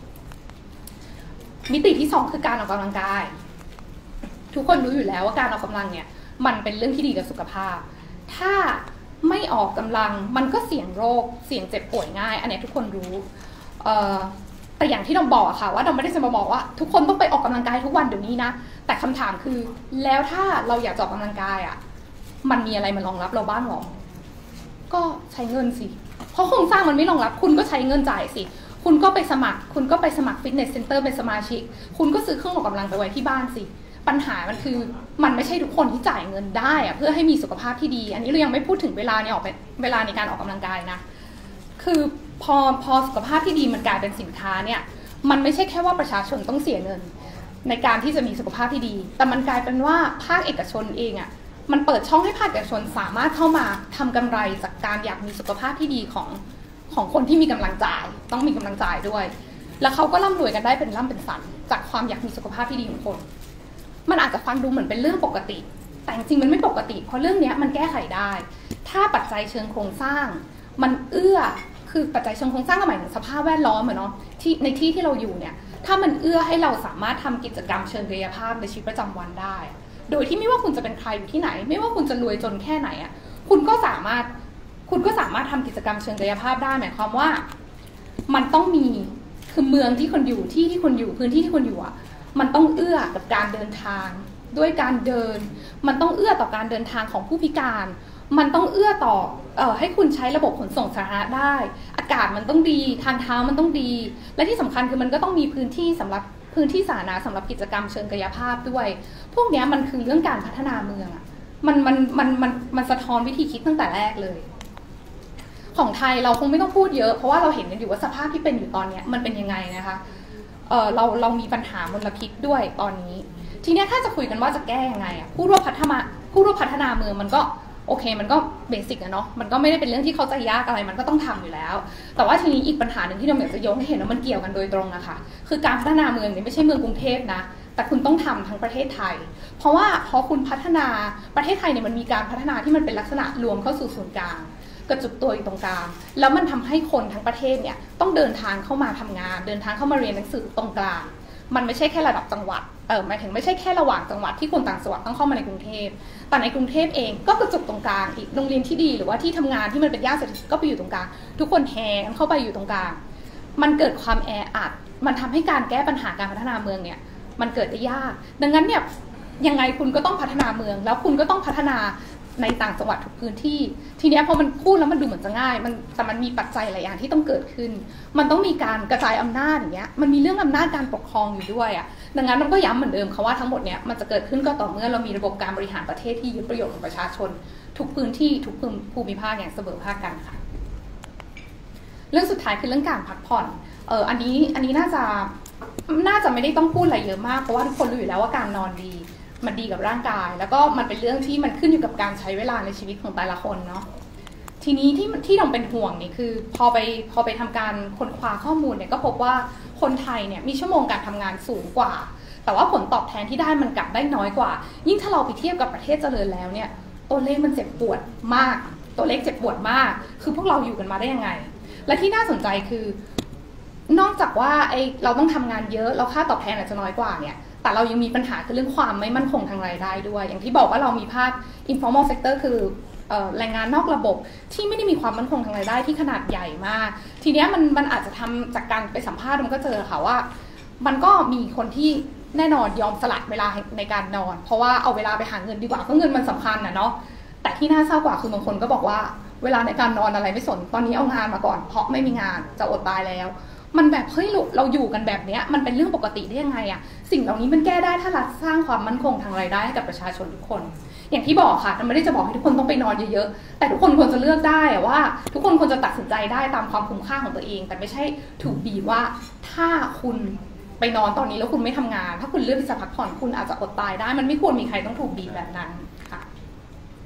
มิติที่2คือการออกกำลังกายทุกคนรู้อยู่แล้วว่าการออกกำลังเนี่ยมันเป็นเรื่องที่ดีกับสุขภาพถ้าไม่ออกกำลังมันก็เสี่ยงโรคเสี่ยงเจ็บป่วยง่ายอันนี้ทุกคนรู้แต่อย่างที่เราบอกค่ะว่าเราไม่ได้จะมาบอกว่าทุกคนต้องไปออกกำลังกายทุกวันเดี๋ยวนี้นะแต่คำถามคือแล้วถ้าเราอยากจะออกกำลังกายอ่ะมันมีอะไรมารองรับเราบ้างหรอก็ใช้เงินสิเพราะโครงสร้างมันไม่รองรับคุณก็ใช้เงินจ่ายสิคุณก็ไปสมัครฟิตเนสเซ็นเตอร์เป็นสมาชิกคุณก็ซื้อเครื่องออกกำลังไปไว้ที่บ้านสิปัญหามันคือมันไม่ใช่ทุกคนที่จ่ายเงินได้อะเพื่อให้มีสุขภาพที่ดีอันนี้เรายังไม่พูดถึงเวลาในการออกกำลังกายนะคือพอสุขภาพที่ดีมันกลายเป็นสินค้าเนี่ยมันไม่ใช่แค่ว่าประชาชนต้องเสียเงินในการที่จะมีสุขภาพที่ดีแต่มันกลายเป็นว่าภาคเอกชนเองอ่ะมันเปิดช่องให้ภาคเอกชนสามารถเข้ามาทำกำไรจากการอยากมีสุขภาพที่ดีของคนที่มีกำลังจ่ายต้องมีกำลังจ่ายด้วยแล้วเขาก็ร่ำรวยกันได้เป็นร่ำเป็นสันจากความอยากมีสุขภาพที่ดีของคนมันอาจจะฟังดูเหมือนเป็นเรื่องปกติแต่จริงๆมันไม่ปกติเพราะเรื่องนี้มันแก้ไขได้ถ้าปัจจัยเชิงโครงสร้างมันเอื้อคือปัจจัยเชิงโครงสร้างก็หมายถึงสภาพแวดล้อมเนาะที่ในที่เราอยู่เนี่ยถ้ามันเอื้อให้เราสามารถทำกิจกรรมเชิงกายภาพในชีวิตประจำวันได้โดยที่ไม่ว่าคุณจะเป็นใครอยู่ที่ไหนไม่ว่าคุณจะรวยจนแค่ไหนอ่ะคุณก็สามารถทำกิจกรรมเชิงกายภาพได้หมายความว่ามันต้องมีคือเมืองที่คุณอยู่ที่คุณอยู่พื้นที่ที่คุณอยู่อ่ะมันต้องเอื้อกับการเดินทางด้วยการเดินมันต้องเอื้อต่อการเดินทางของผู้พิการมันต้องเอื้อต่อให้คุณใช้ระบบขนส่งสาธารณะได้อากาศมันต้องดีทางเท้ามันต้องดีและที่สำคัญคือมันก็ต้องมีพื้นที่สำหรับพื้นที่สาธารณะสำหรับกิจกรรมเชิงกายภาพด้วยพวกนี้มันคือเรื่องการพัฒนาเมืองอ่ะมันสะท้อนวิธีคิดตั้งแต่แรกเลยของไทยเราคงไม่ต้องพูดเยอะเพราะว่าเราเห็นกันอยู่ว่าสภาพที่เป็นอยู่ตอนนี้มันเป็นยังไงนะคะเรามีปัญหามลพิษด้วยตอนนี้ทีนี้ถ้าจะคุยกันว่าจะแก้ยังไงอ่ะพูดว่าพัฒนาเมืองมันก็โอเคมันก็เบสิกอะเนาะมันก็ไม่ได้เป็นเรื่องที่เขาใจยากอะไรมันก็ต้องทำอยู่แล้วแต่ว่าทีนี้อีกปัญหาหนึ่งที่เราอยากจะยกให้เห็นว่ามันเกี่ยวกันโดยตรงอะค่ะคือการพัฒนาเมืองเนี่ยไม่ใช่เมืองกรุงเทพนะแต่คุณต้องทำทั้งประเทศไทยเพราะว่าพอคุณพัฒนาประเทศไทยเนี่ยมันมีการพัฒนาที่มันเป็นลักษณะรวมเข้าสู่ศูนย์กลางกระจุกตัวอยู่ตรงกลางแล้วมันทำให้คนทั้งประเทศเนี่ยต้องเดินทางเข้ามาทำงานเดินทางเข้ามาเรียนหนังสือตรงกลางมันไม่ใช่แค่ระดับจังหวัดหมายถึงไม่ใช่แค่ระหว่างจังหวัดที่คนต่างจังหวัดต้องเข้ามาในกรุงเทพแต่ในกรุงเทพเองก็กระจุกตรงกลางอีกโรงเรียนที่ดีหรือว่าที่ทำงานที่มันเป็นย่านเศรษฐกิจก็ไปอยู่ตรงกลางทุกคนแห่เข้าไปอยู่ตรงกลางมันเกิดความแออัดมันทำให้การแก้ปัญหาการพัฒนาเมืองเนี่ยมันเกิดได้ยากดังนั้นเนี่ยยังไงคุณก็ต้องพัฒนาเมืองแล้วคุณก็ต้องพัฒนาในต่างจังหวัดทุกพื้นที่ทีนี้พอมันพูดแล้วมันดูเหมือนจะง่ายแต่มันมีปัจจัยหลายอย่างที่ต้องเกิดขึ้นมันต้องมีการกระจายอำนาจอย่างเงี้ยมันมีเรื่องอำนาจการปกครองอยู่ด้วยอ่ะดังนั้นเราก็ย้ำเหมือนเดิมค่ะว่าทั้งหมดเนี้ยมันจะเกิดขึ้นก็ต่อเมื่อเรามีระบบการบริหารประเทศที่ยึดประโยชน์ของประชาชนทุกพื้นที่ทุกภูมิภาคอย่างเสมอภาคกันค่ะเรื่องสุดท้ายคือเรื่องการพักผ่อนอันนี้น่าจะไม่ได้ต้องพูดอะไรเยอะมากเพราะว่าทุกคนรู้อยู่แล้วว่าการนอนดีมันดีกับร่างกายแล้วก็มันเป็นเรื่องที่มันขึ้นอยู่กับการใช้เวลาในชีวิตของแต่ละคนเนาะทีนี้ที่เราเป็นห่วงนี่คือพอไปทำการค้นคว้าข้อมูลเนี่ยก็พบว่าคนไทยเนี่ยมีชั่วโมงการทำงานสูงกว่าแต่ว่าผลตอบแทนที่ได้มันกลับได้น้อยกว่ายิ่งถ้าเราไปเทียบกับประเทศเจริญแล้วเนี่ยตัวเลขมันเจ็บปวดมากตัวเลขเจ็บปวดมากคือพวกเราอยู่กันมาได้ยังไงและที่น่าสนใจคือนอกจากว่าเราต้องทำงานเยอะแล้วค่าตอบแทนอาจจะน้อยกว่าเนี่ยแต่เรายังมีปัญหาคือเรื่องความไม่มั่นคงทางรายได้ด้วยอย่างที่บอกว่าเรามีภาค informal sector คือแรงงานนอกระบบที่ไม่ได้มีความมั่นคงทางรายได้ที่ขนาดใหญ่มากทีนี้มันอาจจะทำจากการไปสัมภาษณ์มันก็เจอค่ะว่ามันก็มีคนที่แน่นอนยอมสละเวลาในการนอนเพราะว่าเอาเวลาไปหาเงินดีกว่าเพราะเงินมันสำคัญนะเนาะแต่ที่น่าเศร้ากว่าคือบางคนก็บอกว่าเวลาในการนอนอะไรไม่สนตอนนี้เอางานมาก่อนเพราะไม่มีงานจะอดตายแล้วมันแบบเฮ้ยเราอยู่กันแบบนี้มันเป็นเรื่องปกติได้ยังไงอะสิ่งเหล่านี้มันแก้ได้ถ้ารัฐสร้างความมั่นคงทางรายได้ให้กับประชาชนทุกคนอย่างที่บอกค่ะมันไม่ได้จะบอกให้ทุกคนต้องไปนอนเยอะๆแต่ทุกคนควรจะเลือกได้ว่าทุกคนควรจะตัดสินใจได้ตามความคุ้มค่าของตัวเองแต่ไม่ใช่ถูกบีบว่าถ้าคุณไปนอนตอนนี้แล้วคุณไม่ทำงานถ้าคุณเลือกที่จะพักผ่อนคุณอาจจะอดตายได้มันไม่ควรมีใครต้องถูกบีบแบบนั้นค่ะ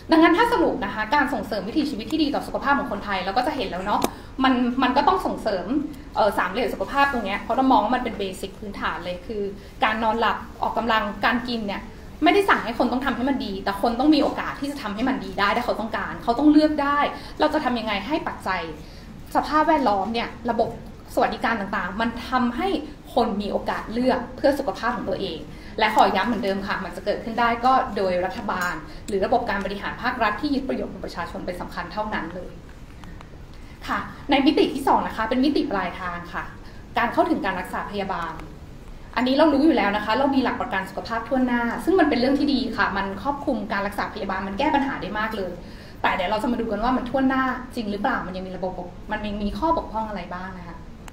ดังนั้นถ้าสรุปนะคะการส่งเสริมวิถีชีวิตที่ดีต่อสุขภาพของคนไทยเราก็จะเห็นแล้วเนาะมันก็ต้องส่งเสริมสามเหลี่ยมสุขภาพตรงนี้เพราะเรามองว่ามันเป็นเบสิกพื้นฐานเลยคือการนอนหลับออกกำลังการกินเนี่ยไม่ได้สั่งให้คนต้องทำให้มันดีแต่คนต้องมีโอกาสที่จะทำให้มันดีได้ถ้าเขาต้องการเขาต้องเลือกได้เราจะทำยังไงให้ปัจจัยสภาพแวดล้อมเนี่ยระบบสวัสดิการต่างๆมันทำให้คนมีโอกาสเลือกเพื่อสุขภาพของตัวเองและขอย้ำเหมือนเดิมค่ะมันจะเกิดขึ้นได้ก็โดยรัฐบาลหรือระบบการบริหารภาครัฐที่ยึดประโยชน์ของประชาชนเป็นสำคัญเท่านั้นเลยค่ะในมิติที่2นะคะเป็นมิติปลายทางค่ะการเข้าถึงการรักษาพยาบาลอันนี้เรารู้อยู่แล้วนะคะเรามีหลักประกันสุขภาพทั่วหน้าซึ่งมันเป็นเรื่องที่ดีค่ะมันครอบคลุมการรักษาพยาบาลมันแก้ปัญหาได้มากเลยแต่เดี๋ยวเราจะมาดูกันว่ามันทั่วหน้าจริงหรือเปล่ามันยังมีระบบมันมีข้อบกพร่องอะไรบ้างนะคะ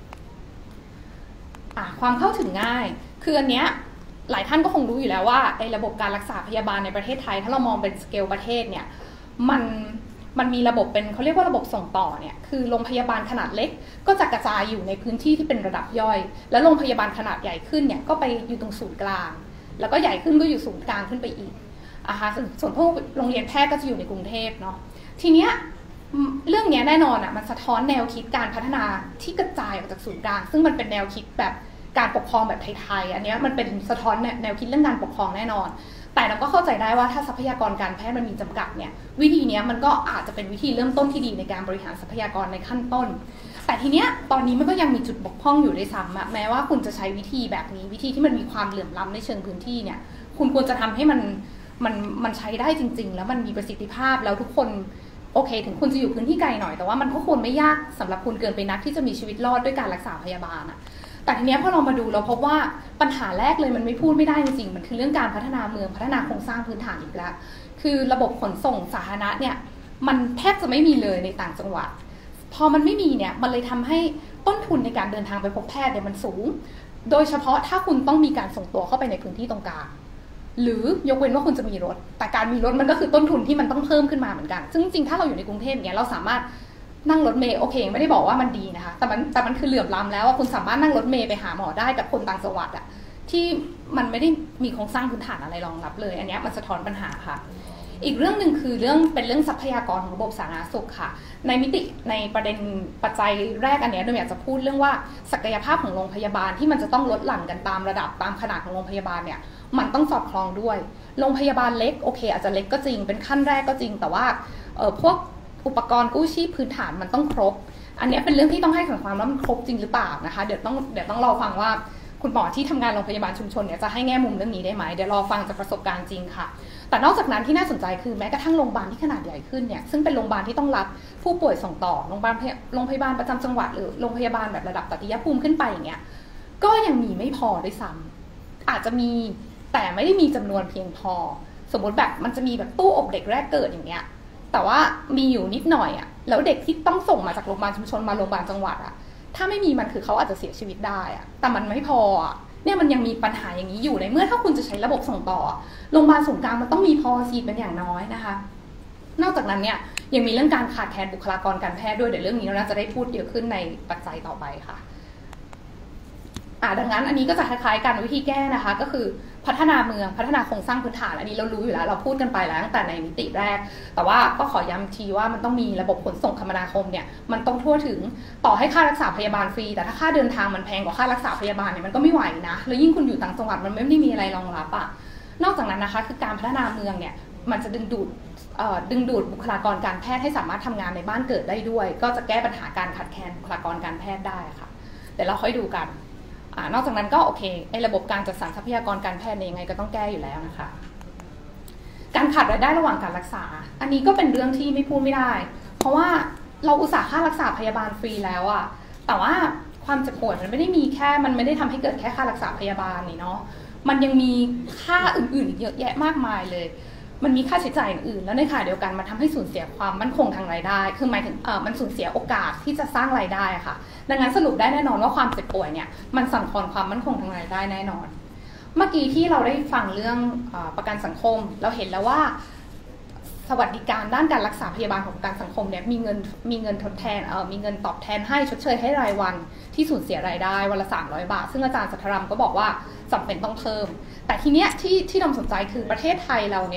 ความเข้าถึงง่ายคืออันเนี้ยหลายท่านก็คงรู้อยู่แล้วว่าไอ้ระบบการรักษาพยาบาลในประเทศไทยถ้าเรามองเป็นสเกลประเทศเนี่ยมันมีระบบเป็นเขาเรียกว่าระบบส่งต่อเนี่ยคือโรงพยาบาลขนาดเล็กก็จะกระจายอยู่ในพื้นที่ที่เป็นระดับย่อยแล้วโรงพยาบาลขนาดใหญ่ขึ้นเนี่ยก็ไปอยู่ตรงศูนย์กลางแล้วก็ใหญ่ขึ้นก็อยู่ศูนย์กลางขึ้นไปอีกส่วนพวกโรงเรียนแพทย์ก็จะอยู่ในกรุงเทพเนาะทีเนี้ยเรื่องนี้แน่นอนมันสะท้อนแนวคิดการพัฒนาที่กระจายออกจากศูนย์กลางซึ่งมันเป็นแนวคิดแบบการปกครองแบบไทยๆอันนี้มันเป็นสะท้อนแนวคิดเรื่องการปกครองแน่นอนแต่เราก็เข้าใจได้ว่าถ้าทรัพยากรการแพทย์มันมีจำกัดเนี่ยวิธีนี้มันก็อาจจะเป็นวิธีเริ่มต้นที่ดีในการบริหารทรัพยากรในขั้นต้นแต่ทีเนี้ยตอนนี้มันก็ยังมีจุดบกพร่องอยู่ด้วยซ้ำแม้ว่าคุณจะใช้วิธีแบบนี้วิธีที่มันมีความเหลื่อมล้ำในเชิงพื้นที่เนี่ยคุณควรจะทำให้มันใช้ได้จริงๆแล้วมันมีประสิทธิภาพแล้วทุกคนโอเคถึงคุณจะอยู่พื้นที่ไกลหน่อยแต่ว่ามันก็ควรไม่ยากสำหรับคุณเกินไปนักที่จะมีชีวิตรอดด้วยการรักษาพยาบาลแต่ทีนี้พอเรามาดูเราพบว่าปัญหาแรกเลยมันไม่พูดไม่ได้จริงๆมันคือเรื่องการพัฒนาเมืองพัฒนาโครงสร้างพื้นฐานอีกแล้วคือระบบขนส่งสาธารณะเนี่ยมันแทบจะไม่มีเลยในต่างจังหวัดพอมันไม่มีเนี่ยมันเลยทำให้ต้นทุนในการเดินทางไปพบแพทย์เนี่ยมันสูงโดยเฉพาะถ้าคุณต้องมีการส่งตัวเข้าไปในพื้นที่ตรงกลางหรือยกเว้นว่าคุณจะมีรถแต่การมีรถมันก็คือต้นทุนที่มันต้องเพิ่มขึ้นมาเหมือนกันซึ่งจริงๆถ้าเราอยู่ในกรุงเทพเนี่ยเราสามารถนั่งรถเมล์โอเคไม่ได้บอกว่ามันดีนะคะแต่มันคือเหลื่อมล้ำแล้วว่าคุณสามารถนั่งรถเมล์ไปหาหมอได้กับคนต่างจังหวัดที่มันไม่ได้มีโครงสร้างพื้นฐานอะไรรองรับเลยอันนี้มันสะท้อนปัญหาค่ะอีกเรื่องหนึ่งคือเป็นเรื่องทรัพยากรของระบบสาธารณสุขค่ะในมิติในประเด็นปัจจัยแรกอันนี้เราอยากจะพูดเรื่องว่าศักยภาพของโรงพยาบาลที่มันจะต้องลดหลั่นกันตามระดับตามขนาดของโรงพยาบาลเนี่ยมันต้องสอดคล้องด้วยโรงพยาบาลเล็กโอเคอาจจะเล็กก็จริงเป็นขั้นแรกก็จริงแต่ว่าพวกอุปกรณ์กู้ชีพพื้นฐานมันต้องครบอันนี้เป็นเรื่องที่ต้องให้ความว่ามันครบจริงหรือเปล่านะคะเดี๋ยวต้องรอฟังว่าคุณหมอที่ทำงานโรงพยาบาลชุมชนเนี่ยจะให้แง่มุมเรื่องนี้ได้ไหมเดี๋ยวรอฟังจากประสบการณ์จริงค่ะแต่นอกจากนั้นที่น่าสนใจคือแม้กระทั่งโรงพยาบาลที่ขนาดใหญ่ขึ้นเนี่ยซึ่งเป็นโรงพยาบาลที่ต้องรับผู้ป่วยส่งต่อโรงพยาบาลประจำจังหวัดหรือโรงพยาบาลแบบระดับตติยภูมิขึ้นไปอย่างเงี้ยก็ยังมีไม่พอด้วยซ้ำอาจจะมีแต่ไม่ได้มีจำนวนเพียงพอสมมติแบบมันจะมีแบบตู้อบเด็กแรกเกิดอย่างเงี้ยแต่ว่ามีอยู่นิดหน่อยแล้วเด็กที่ต้องส่งมาจากโรงพยาบาลชุมชนมาโรงพยาบาลจังหวัดถ้าไม่มีมันคือเขาอาจจะเสียชีวิตได้แต่มันไม่พอเนี่ยมันยังมีปัญหาอย่างนี้อยู่ในเมื่อถ้าคุณจะใช้ระบบส่งต่อโรงพยาบาลศูนย์กลางมันต้องมีพอสิเป็นอย่างน้อยนะคะนอกจากนั้นเนี่ยยังมีเรื่องการขาดแคลนบุคลากรการแพทย์ด้วยเดี๋ยวเรื่องนี้เราจะได้พูดเยอะขึ้นในปัจจัยต่อไปค่ะดังนั้นอันนี้ก็จะคล้ายๆกันวิธีแก้นะคะก็คือพัฒนาเมืองพัฒนาโครงสร้างพื้นฐานอันนี้เรารู้อยู่แล้วเราพูดกันไปแล้วตั้งแต่ในมิติแรกแต่ว่าก็ขอย้ำทีว่ามันต้องมีระบบขนส่งคมนาคมเนี่ยมันต้องทั่วถึงต่อให้ค่ารักษาพยาบาลฟรีแต่ถ้าค่าเดินทางมันแพงกว่าค่ารักษาพยาบาลเนี่ยมันก็ไม่ไหวนะแล้วยิ่งคุณอยู่ต่างจังหวัดมันไม่ได้มีอะไรรองรับนอกจากนั้นนะคะคือการพัฒนาเมืองเนี่ยมันจะดึงดูดบุคลากรการแพทย์ให้สามารถทำงานในบ้านเกิดได้ด้วยก็จะแก้ปัญหาการขาดแคลนบุคลากรการแพทย์ได้ค่ะเดี๋ยวเราค่อยดูกันนอกจากนั้นก็โอเคไอ้ระบบการจัดสรรทรัพยากรการแพทย์ยังไงก็ต้องแก้อยู่แล้วนะคะการขาดรายได้ระหว่างการรักษาอันนี้ก็เป็นเรื่องที่ไม่พูดไม่ได้เพราะว่าเราอุตส่าห์ค่ารักษาพยาบาลฟรีแล้วแต่ว่าความเจ็บป่วยมันไม่ได้มีแค่มันไม่ได้ทำให้เกิดแค่ค่ารักษาพยาบาลนี่เนาะมันยังมีค่าอื่นๆอีกเยอะแยะมากมายเลยมันมีค่าใช้จ่ายอื่นแล้วในขณะเดียวกันมันทำให้สูญเสียความมั่นคงทางรายได้คือหมายถึงมันสูญเสียโอกาสที่จะสร้างรายได้ค่ะดังนั้นสรุปได้แน่นอนว่าความเจ็บป่วยเนี่ยมันสั่นคลอนความมั่นคงทางรายได้แน่นอนเมื่อกี้ที่เราได้ฟังเรื่องประกันสังคมเราเห็นแล้วว่าสวัสดิการด้านการรักษาพยาบาลของประกันสังคมเนี่ยมีเงินทดแทนมีเงินตอบแทนให้ชดเชยให้รายวันที่สูญเสียรายได้วันละ300 บาทซึ่งอาจารย์สัทธรัมก็บอกว่าจำเป็นต้องเพิ่มแต่ทีเนี้ยที่เราสนใจคือประเทศไทยเราเนี่ย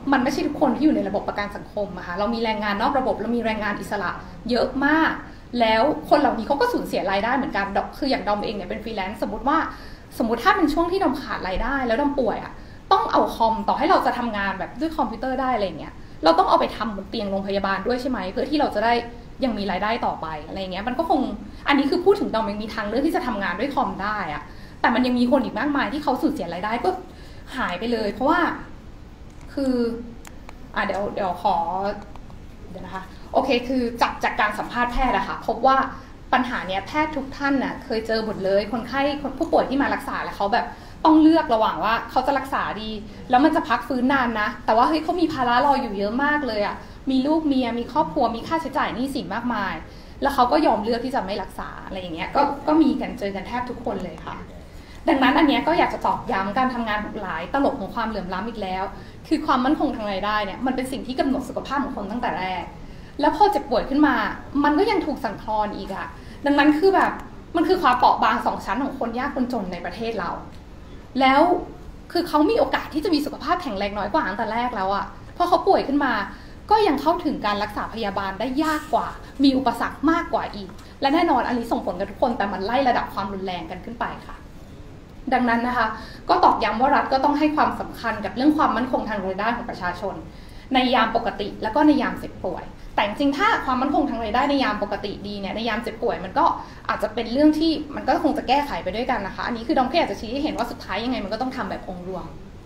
มันไม่ใช่ทุกคนที่อยู่ในระบบประกันสังคมอะค่ะเรามีแรงงานนอกระบบเรามีแรงงานอิสระเยอะมากแล้วคนเหล่านี้เขาก็สูญเสียรายได้เหมือนกันคืออย่างดอมเองเนี่ยเป็นฟรีแลนซ์สมมติถ้าเป็นช่วงที่ดอมขาดรายได้แล้วดอมป่วยอะต้องเอาคอมต่อให้เราจะทำงานแบบด้วยคอมพิวเตอร์ได้อะไรเงี้ยเราต้องเอาไปทำบนเตียงโรงพยาบาลด้วยใช่ไหมเพื่อที่เราจะได้ยังมีรายได้ต่อไปอะไรเงี้ยมันก็คงอันนี้คือพูดถึงดอมยังมีทางเลือกที่จะทำงานด้วยคอมได้อะแต่มันยังมีคนอีกมากมายที่เขาสูญเสียรายได้ก็หายไปเลยเพราะว่าคือเดี๋ยวขอเดี๋ยวนะคะโอเคคือจากการสัมภาษณ์แพทย์อะค่ะพบว่าปัญหาเนี้ยแพทย์ทุกท่านน่ะเคยเจอหมดเลยคนไข้ผู้ป่วยที่มารักษาแล้วเขาแบบต้องเลือกระหว่างว่าเขาจะรักษาดีแล้วมันจะพักฟื้นนานนะแต่ว่าเฮ้ยเขามีภาระรออยู่เยอะมากเลยอะมีลูกเมียมีครอบครัวมีค่าใช้จ่ายหนี้สินมากมายแล้วเขาก็ยอมเลือกที่จะไม่รักษาอะไรอย่างเงี้ยก็มีกันเจอกันแทบทุกคนเลยค่ะดังนั้นอันนี้ก็อยากจะตอกย้ำการทำงานของหลายตลบของความเหลื่อมล้ำอีกแล้วคือความมั่นคงทางรายได้เนี่ยมันเป็นสิ่งที่กำหนดสุขภาพของคนตั้งแต่แรกแล้วพอเจ็บป่วยขึ้นมามันก็ยังถูกสั่นคลอนอีกอะดังนั้นคือแบบมันคือความเปราะบาง2ชั้นของคนยากคนจนในประเทศเราแล้วคือเขามีโอกาสที่จะมีสุขภาพแข็งแรงน้อยกว่าตั้งแต่แรกแล้วอะพอเขาป่วยขึ้นมาก็ยังเข้าถึงการรักษาพยาบาลได้ยากกว่ามีอุปสรรคมากกว่าอีกและแน่นอนอันนี้ส่งผลกับทุกคนแต่มันไล่ระดับความรุนแรงกันขึ้นไปค่ะดังนั้นนะคะก็ตอกย้ำว่ารัฐก็ต้องให้ความสำคัญกับเรื่องความมั่นคงทางรายได้ของประชาชนในยามปกติแล้วก็ในยามเจ็บป่วยแต่จริงๆถ้าความมั่นคงทางรายได้ในยามปกติดีเนี่ยในยามเจ็บป่วยมันก็อาจจะเป็นเรื่องที่มันก็คงจะแก้ไขไปด้วยกันนะคะอันนี้คือดอมแค่อยากจะชี้ให้เห็นว่าสุดท้ายยังไงมันก็ต้องทำแบบองค์รวม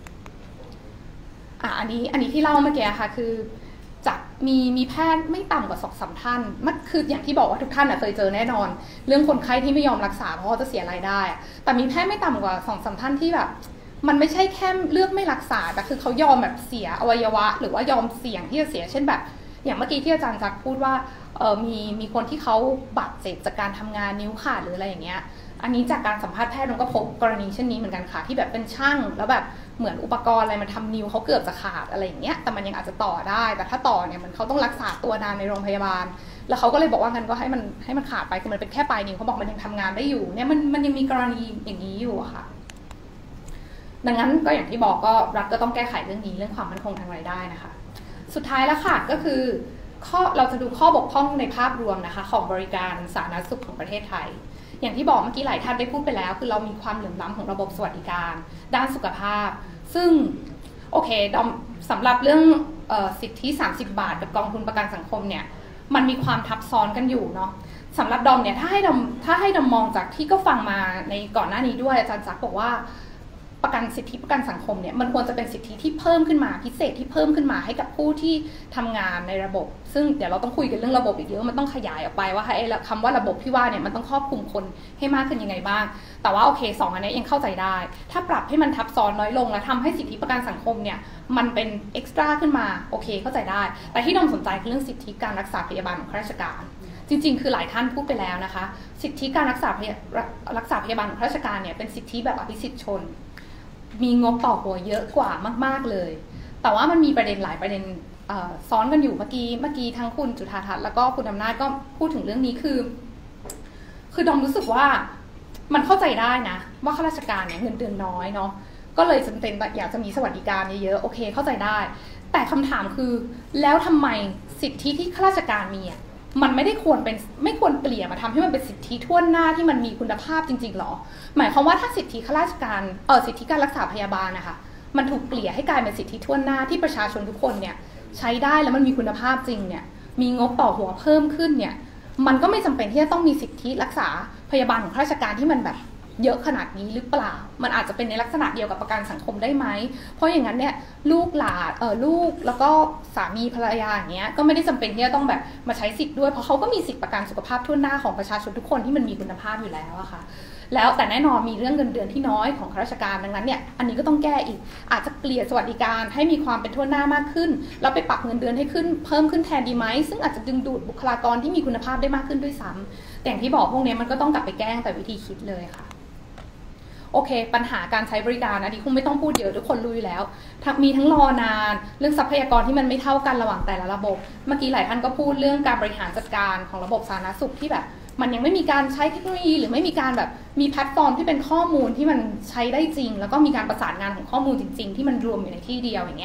อันนี้ที่เล่าเมื่อกี้ค่ะคือจากมีแพทย์ไม่ต่ำกว่า2-3 ท่านมันคืออย่างที่บอกว่าทุกท่านเคยเจอแน่นอนเรื่องคนไข้ที่ไม่ยอมรักษาเพราะว่าจะเสียรายได้แต่มีแพทย์ไม่ต่ำกว่า2-3 ท่านที่แบบมันไม่ใช่แค่เลือกไม่รักษาแต่คือเขายอมแบบเสียอวัยวะหรือว่ายอมเสี่ยงที่จะเสียเช่นแบบอย่างเมื่อกี้ที่อาจารย์จักรพูดว่ามีคนที่เขาบาดเจ็บจากการทำงานนิ้วขาดหรืออะไรอย่างเงี้ยอันนี้จากการสัมภาษณ์แพทย์เราก็พบกรณีเช่นนี้เหมือนกันค่ะที่แบบเป็นช่างแล้วแบบเหมือนอุปกรณ์อะไรมันทำนิ้วเขาเกือบจะขาดอะไรอย่างเงี้ยแต่มันยังอาจจะต่อได้แต่ถ้าต่อเนี่ยมันเขาต้องรักษาตัวนานในโรงพยาบาลแล้วเขาก็เลยบอกว่างั้นก็ให้มันขาดไปคือมันเป็นแค่ปลายนิ้วเขาบอกมันยังทำงานได้อยู่เนี่ยมันยังมีกรณีอย่างนี้อยู่อะค่ะดังนั้นก็อย่างที่บอกก็รัฐก็ต้องแก้ไขเรื่องนี้เรื่องความมั่นคงทางรายได้นะคะสุดท้ายแล้วค่ะก็คือเราจะดูข้อบกพร่องในภาพรวมนะคะของบริการสาธารณสุขของประเทศไทยอย่างที่บอกเมื่อกี้หลายท่านได้พูดไปแล้วคือเรามีความเหลื่อมล้ำของระบบสวัสดิการด้านสุขภาพซึ่งโอเคดอมสำหรับเรื่องสิทธิ30 บาทกับกองทุนประกันสังคมเนี่ยมันมีความทับซ้อนกันอยู่เนาะสำหรับดอมเนี่ยถ้าให้ดอมมองจากที่ก็ฟังมาในก่อนหน้านี้ด้วยอาจารย์จักรบอกว่าสิทธิประกันสังคมเนี่ยมันควรจะเป็นสิทธิที่เพิ่มขึ้นมาพิเศษที่เพิ่มขึ้นมาให้กับผู้ที่ทำงานในระบบซึ่งเดี๋ยวเราต้องคุยกันเรื่องระบบอีกเยอะมันต้องขยายออกไปว่าคำว่าระบบที่ว่าเนี่ยมันต้องครอบคลุมคนให้มากขึ้นยังไงบ้างแต่ว่าโอเค2อันนี้ยังเข้าใจได้ถ้าปรับให้มันทับซ้อนน้อยลงและทำให้สิทธิประกันสังคมเนี่ยมันเป็นเอ็กซ์ตร้าขึ้นมาโอเคเข้าใจได้แต่ที่ดอมสนใจคือเรื่องสิทธิการรักษาพยาบาลของข้าราชการจริงๆคือหลายท่านพูดไปแล้วนะคะสิทธิการรักษาพยาบาลของข้าราชการเนี่ยเป็นสิทธิแบบอภิสิทธิชนมีงบต่อหัวเยอะกว่ามากๆเลยแต่ว่ามันมีประเด็นหลายประเด็นซ้อนกันอยู่เมื่อกี้ทั้งคุณจุฑาทัศน์แล้วก็คุณอำนาจก็พูดถึงเรื่องนี้คือดอมรู้สึกว่ามันเข้าใจได้นะว่าข้าราชการเนี่ยเงินเดือนน้อยเนาะก็เลยจำเป็นอยากจะมีสวัสดิการเยอะๆโอเคเข้าใจได้แต่คำถามคือแล้วทำไมสิทธิที่ข้าราชการมีมันไม่ควรเปลี่ยนมาทำให้มันเป็นสิทธิทั่วหน้าที่มันมีคุณภาพจริงๆหรอหมายความว่าถ้าสิทธิข้าราชการสิทธิการรักษาพยาบาลนะคะมันถูกเกลี่ยให้กลายเป็นสิทธิทั่วหน้าที่ประชาชนทุกคนเนี่ยใช้ได้แล้วมันมีคุณภาพจริงเนี่ยมีงบต่อหัวเพิ่มขึ้นเนี่ยมันก็ไม่จำเป็นที่จะต้องมีสิทธิรักษาพยาบาลของข้าราชการที่มันแบบเยอะขนาดนี้หรือเปล่ามันอาจจะเป็นในลักษณะเดียวกับประกันสังคมได้ไหมเพราะอย่างนั้นเนี่ยลูกแล้วก็สามีภรรยาอย่างเงี้ยก็ไม่ได้จำเป็นที่จะต้องแบบมาใช้สิทธิ์ด้วยเพราะเขาก็มีสิทธิประกันสุขภาพทั่วหน้าของประชาชนทุกคนที่มันมีคุณภาพอยู่แล้วอะค่ะแล้วแต่แน่นอนมีเรื่องเงินเดือนที่น้อยของข้าราชการดังนั้นเนี่ยอันนี้ก็ต้องแก้อีกอาจจะเปลี่ยนสวัสดิการให้มีความเป็นทั่วหน้ามากขึ้นแล้วไปปรับเงินเดือนให้ขึ้นเพิ่มขึ้นแทนดีไหมซึ่งอาจจะดึงดูดบุคลากรที่มีคุณภาพได้มากขึ้นด้วยซ้ำแต่อย่างที่บอกพวกนี้มันก็ต้องกลับไปแก้แต่วิธีคิดเลยค่ะโอเคปัญหาการใช้บริการอันนี้คงไม่ต้องพูดเยอะทุกคนรู้อยู่แล้วมีทั้งรอนานเรื่องทรัพยากรที่มันไม่เท่ากันระหว่างแต่ละระบบเมื่อกี้หลายท่านก็พูดเรื่องการบริหารจัดการของระบบสาธารณสุขที่แบบมันยังไม่มีการใช้เทคโนโลยีหรือไม่มีการแบบมีแพลตฟอร์มที่เป็นข้อมูลที่มันใช้ได้จริงแล้วก็มีการประสานงานของข้อมูลจริงๆที่มันรวมอยู่ในที่เดียวอย่างเงี้ย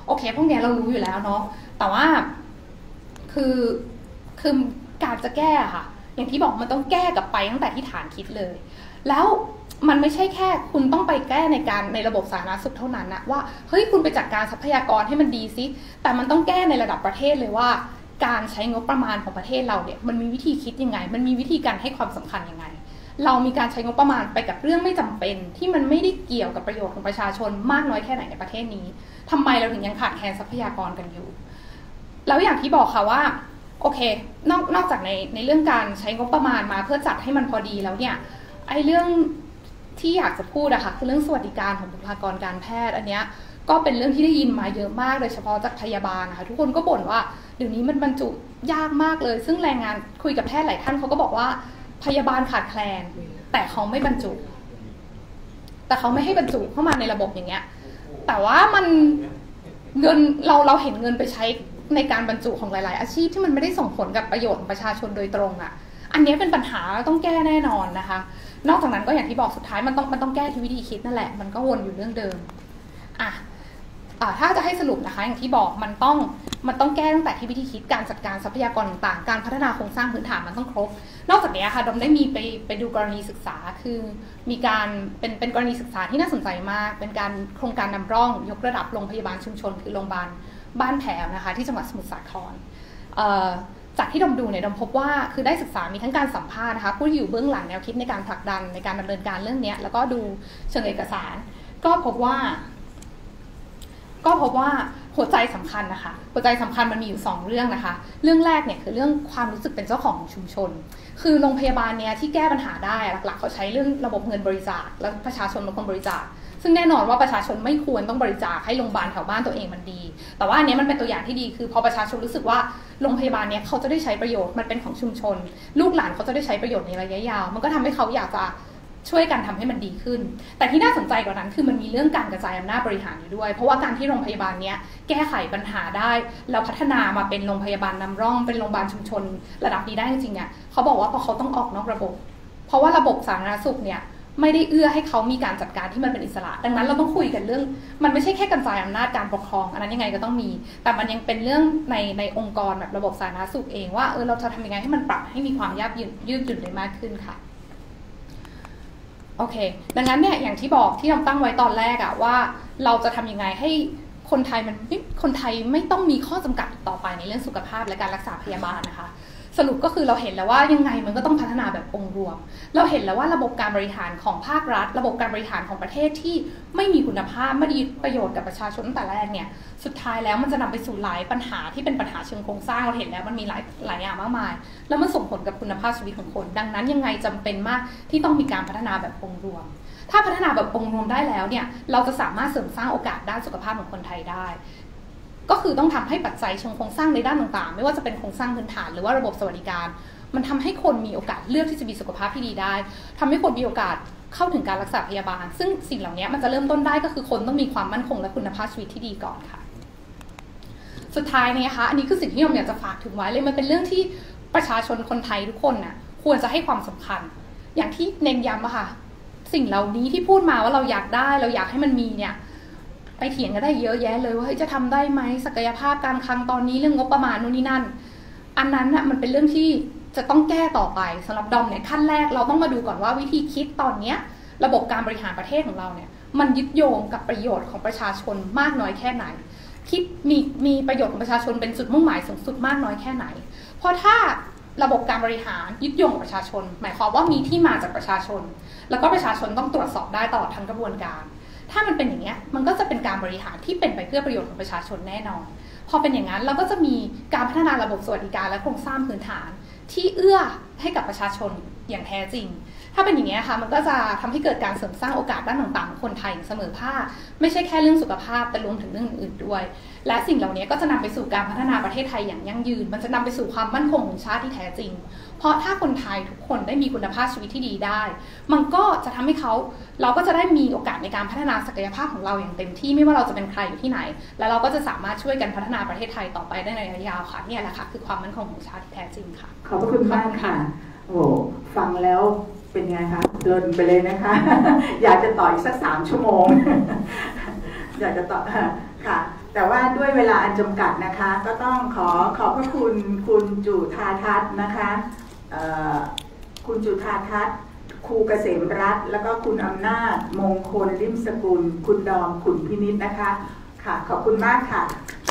โอเคพวกนี้เรารู้อยู่แล้วเนาะแต่ว่าคือการจะแก้ค่ะอย่างที่บอกมันต้องแก้กลับไปตั้งแต่ที่ฐานคิดเลยแล้วมันไม่ใช่แค่คุณต้องไปแก้ในระบบสาธารณสุขเท่านั้นนะว่าเฮ้ยคุณไปจัดการทรัพยากรให้มันดีซิแต่มันต้องแก้ในระดับประเทศเลยว่าการใช้งบประมาณของประเทศเราเนี่ยมันมีวิธีคิดยังไงมันมีวิธีการให้ความสำคัญยังไงเรามีการใช้งบประมาณไปกับเรื่องไม่จำเป็นที่มันไม่ได้เกี่ยวกับประโยชน์ของประชาชนมากน้อยแค่ไหนในประเทศนี้ทำไมเราถึงยังขาดแคลนทรัพยากรกันอยู่แล้วอย่างที่บอกค่ะว่าโอเคนอกจากในเรื่องการใช้งบประมาณมาเพื่อจัดให้มันพอดีแล้วเนี่ยไอ้เรื่องที่อยากจะพูดอะค่ะคือเรื่องสวัสดิการของบุคลากรการแพทย์อันเนี้ยก็เป็นเรื่องที่ได้ยินมาเยอะมากโดยเฉพาะจากพยาบาลนะคะทุกคนก็บ่นว่าเดี๋ยวนี้มันบรรจุยากมากเลยซึ่งแรงงานคุยกับแพทย์หลายท่านเขาก็บอกว่าพยาบาลขาดแคลนแต่เขาไม่บรรจุแต่เขาไม่ให้บรรจุเข้ามาในระบบอย่างเงี้ยแต่ว่ามันเงินเราเห็นเงินไปใช้ในการบรรจุของหลายๆอาชีพที่มันไม่ได้ส่งผลกับประโยชน์ของประชาชนโดยตรงอะอันนี้เป็นปัญหาต้องแก้แน่นอนนะคะนอกจากนั้นก็อย่างที่บอกสุดท้ายมันต้องแก้ที่วิธีคิดนั่นแหละมันก็วนอยู่เรื่องเดิมถ้าจะให้สรุปนะคะอย่างที่บอกมันต้องแก้ตั้งแต่ที่วิธีคิดการจัดการทรัพยากรต่างๆการพัฒนาโครงสร้างพื้นฐานมันต้องครบนอกจากนี้ค่ะดมได้มีไปดูกรณีศึกษาคือมีการเป็นกรณีศึกษาที่น่าสนใจมากเป็นการโครงการนำร่องยกระดับโรงพยาบาลชุมชนคือโรงพยาบาลบ้านแพ้วนะคะที่จังหวัดสมุทรสาครจากที่ดมดูเนี่ยดมพบว่าคือได้ศึกษามีทั้งการสัมภาษณ์นะคะผู้ที่อยู่เบื้องหลังแนวคิดในการผลักดันในการดำเนินการเรื่องนี้แล้วก็ดูเชิงเอกสารก็พบว่าหัวใจสำคัญนะคะหัวใจสำคัญมันมีอยู่2เรื่องนะคะเรื่องแรกเนี่ยคือเรื่องความรู้สึกเป็นเจ้าของชุมชนคือโรงพยาบาลเนี่ยที่แก้ปัญหาได้หลักๆเขาใช้เรื่องระบบเงินบริจาคแล้วประชาชนเป็นคนบริจาคซึ่งแน่นอนว่าประชาชนไม่ควรต้องบริจาคให้โรงพยาบาลแถวบ้านตัวเองมันดีแต่ว่าอันนี้มันเป็นตัวอย่างที่ดีคือพอประชาชนรู้สึกว่าโรงพยาบาลเนี้ยเขาจะได้ใช้ประโยชน์มันเป็นของชุมชนลูกหลานเขาจะได้ใช้ประโยชน์ในระยะยาวมันก็ทำให้เขาอยากจะช่วยกันทำให้มันดีขึ้นแต่ที่น่าสนใจกว่านั้นคือมันมีเรื่องการกระจายอำนาจบริหารอยู่ด้วยเพราะว่าการที่โรงพยาบาลเนี้ยแก้ไขปัญหาได้แล้วพัฒนามาเป็นโรงพยาบาลนำร่องเป็นโรงพยาบาลชุมชนระดับนี้ได้จริงๆเนี่ยเขาบอกว่าพอเขาต้องออกนอกระบบเพราะว่าระบบสาธารณสุขเนี่ยไม่ได้เอื้อให้เขามีการจัดการที่มันเป็นอิสระดังนั้นเราต้องคุยกันเรื่องมันไม่ใช่แค่กระจายอำนาจการปกครองอันนั้นยังไงก็ต้องมีแต่มันยังเป็นเรื่องในองค์กรแบบระบบสาธารณสุขเองว่าเราจะทำยังไงให้มันปรับให้มีความยืดหยุ่นได้มากขึ้นค่ะโอเคดังนั้นเนี่ยอย่างที่บอกที่เราตั้งไว้ตอนแรกอะว่าเราจะทำยังไงให้คนไทยไม่ต้องมีข้อจำกัดต่อไปในเรื่องสุขภาพและการรักษาพยาบาลนะคะสรุปก็คือเราเห็นแล้วว่ายังไงมันก็ต้องพัฒนาแบบองค์รวมเราเห็นแล้วว่าระบบการบริหารของภาครัฐระบบการบริหารของประเทศที่ไม่มีคุณภาพไม่ได้ประโยชน์กับประชาชนตั้งแต่แรกเนี่ยสุดท้ายแล้วมันจะนำไปสู่หลายปัญหาที่เป็นปัญหาเชิงโครงสร้างเราเห็นแล้วมันมีหลายอย่างมากมายแล้วมันส่งผลกับคุณภาพชีวิตของคนดังนั้นยังไงจำเป็นมากที่ต้องมีการพัฒนาแบบองค์รวมถ้าพัฒนาแบบองค์รวมได้แล้วเนี่ยเราจะสามารถเสริมสร้างโอกาสด้านสุขภาพของคนไทยได้ก็คือต้องทำให้ปัจจัยเชิงโครงสร้างในด้านต่างๆไม่ว่าจะเป็นโครงสร้างพื้นฐานหรือว่าระบบสวัสดิการมันทำให้คนมีโอกาสเลือกที่จะมีสุขภาพที่ดีได้ทำให้คนมีโอกาสเข้าถึงการรักษาพยาบาลซึ่งสิ่งเหล่านี้มันจะเริ่มต้นได้ก็คือคนต้องมีความมั่นคงและคุณภาพชีวิตที่ดีก่อนค่ะสุดท้ายนะคะอันนี้คือสิ่งที่ผมอยากจะฝากถึงไว้เลยมันเป็นเรื่องที่ประชาชนคนไทยทุกคนน่ะควรจะให้ความสำคัญอย่างที่เน้นย้ำอะค่ะสิ่งเหล่านี้ที่พูดมาว่าเราอยากได้เราอยากให้มันมีเนี่ยไปเถียงกันได้เยอะแยะเลยว่าเฮ้ยจะทำได้ไหมศักยภาพการคลังตอนนี้เรื่องงบประมาณนู่นนี่นั่นอันนั้นน่ะมันเป็นเรื่องที่จะต้องแก้ต่อไปสำหรับดอมเนี่ยขั้นแรกเราต้องมาดูก่อนว่าวิธีคิดตอนนี้ระบบการบริหารประเทศของเราเนี่ยมันยึดโยงกับประโยชน์ของประชาชนมากน้อยแค่ไหนคิดมีประโยชน์ของประชาชนเป็นจุดมุ่งหมายสูงสุดมากน้อยแค่ไหนเพราะถ้าระบบการบริหารยึดโยงกับประชาชนหมายความว่ามีที่มาจากประชาชนแล้วก็ประชาชนต้องตรวจสอบได้ตลอดทั้งกระบวนการถ้ามันเป็นอย่างนี้มันก็จะเป็นการบริหารที่เป็นไปเพื่อประโยชน์ของประชาชนแน่นอนพอเป็นอย่างนั้นเราก็จะมีการพัฒนาระบบสวัสดิการและโครงสร้างพื้นฐานที่เอื้อให้กับประชาชนอย่างแท้จริงถ้าเป็นอย่างนี้ค่ะมันก็จะทำให้เกิดการเสริมสร้างโอกาสด้านต่างๆของคนไทยเสมอภาคไม่ใช่แค่เรื่องสุขภาพแต่รวมถึงเรื่องอื่นๆด้วยและสิ่งเหล่านี้ก็จะนำไปสู่การพัฒนาประเทศไทยอย่างยั่งยืนมันจะนำไปสู่ความมั่นคงของชาติที่แท้จริงเพราะถ้าคนไทยทุกคนได้มีคุณภาพชีวิตที่ดีได้มันก็จะทำให้เราก็จะได้มีโอกาสในการพัฒนาศักยภาพของเราอย่างเต็มที่ไม่ว่าเราจะเป็นใครอยู่ที่ไหนและเราก็จะสามารถช่วยกันพัฒนาประเทศไทยต่อไปได้ในระยะยาวค่ะนี่แหละค่ะคือความมั่นคงของชาติที่แท้จริงค่ะขอบคุณมากค่ะโอ้ฟังแล้วเป็นไงคะเดินไปเลยนะคะ อยากจะต่ออีกสัก3 ชั่วโมง อยากจะต่อค่ะแต่ว่าด้วยเวลาอันจำกัดนะคะ ก็ต้องขอบพระคุณคุณจุธาทัศน์นะคะคุณจุธาทัศน์ครูเกษมรัตน์แล้วก็คุณอำนาจมงคลริมสกุลคุณดอมขุนพินิจนะคะค่ะขอบคุณมากค่ะ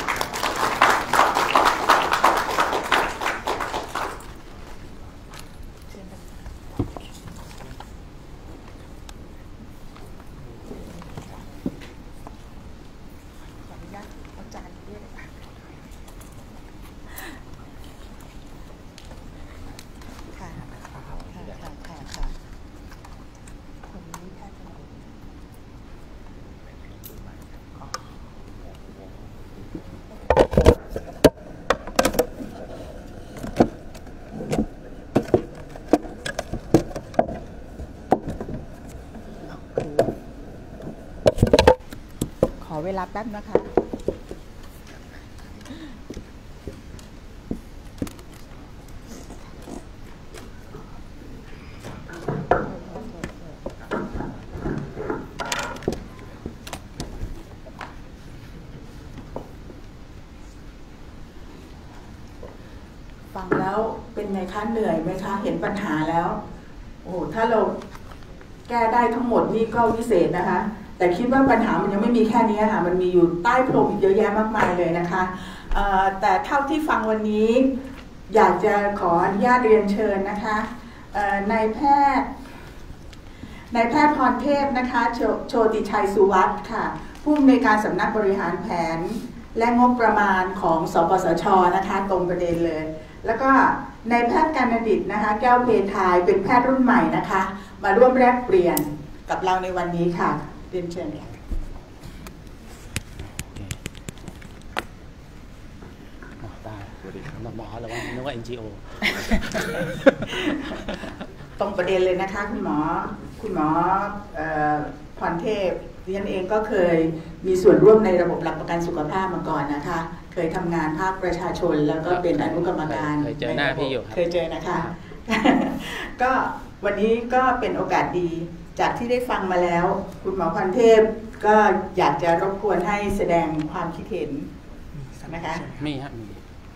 เวลาแป๊บนะคะฟังแล้วเป็นไงคะเหนื่อยไหมคะเห็นปัญหาแล้วโอ้ถ้าเราแก้ได้ทั้งหมดนี่ก็วิเศษนะคะแต่คิดว่าปัญหามันยังไม่มีแค่นี้ค่ะมันมีอยู่ใต้พรมอีกเยอะแยะมากมายเลยนะคะแต่เท่าที่ฟังวันนี้อยากจะขออนุญาตเรียนเชิญนะคะนายแพทย์พรเทพนะคะโชติชัยสุวัฒน์ค่ะผู้อำนวยการสำนักบริหารแผนและงบประมาณของสปสชนะคะตรงประเด็นเลยแล้วก็นายแพทย์การณดิษฐ์นะคะแก้วเพทายเป็นแพทย์รุ่นใหม่นะคะมาร่วมแลกเปลี่ยนกับเราในวันนี้ค่ะเรียนเชิญค่ะสวัสดีครับหมอหรือว่านึกว่า NGO ตรงประเด็นเลยนะคะคุณหมอพรเทพดิฉันเองก็เคยมีส่วนร่วมในระบบหลักประกันสุขภาพมาก่อนนะคะเคยทำงานภาคประชาชนแล้วก็เป็นอนุกรรมการเคยเจอหน้าพี่อยู่เคยเจอนะคะก็วันนี้ก็เป็นโอกาสดีจากที่ได้ฟังมาแล้วคุณหมอพรเทพก็อยากจะรบกวนให้แสดงความคิดเห็นนะคะมีครับมี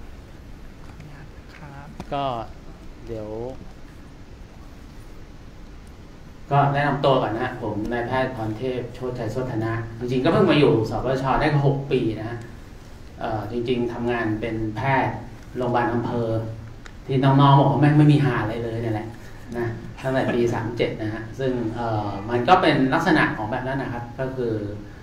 ก็เดี๋ยวก็แนะนำตัวก่อนนะผมนายแพทย์พรเทพโชติชัยโสธนะจริงๆก็เพิ่งมาอยู่สปชได้6 ปีนะจริงๆทำงานเป็นแพทย์โรงพยาบาลอำเภอที่น้องๆบอกว่าไม่มีหาอะไรเลยนี่แหละนะตั้งแต่ปี37นะฮะซึ่งมันก็เป็นลักษณะของแบบนั้นนะครับก็คือ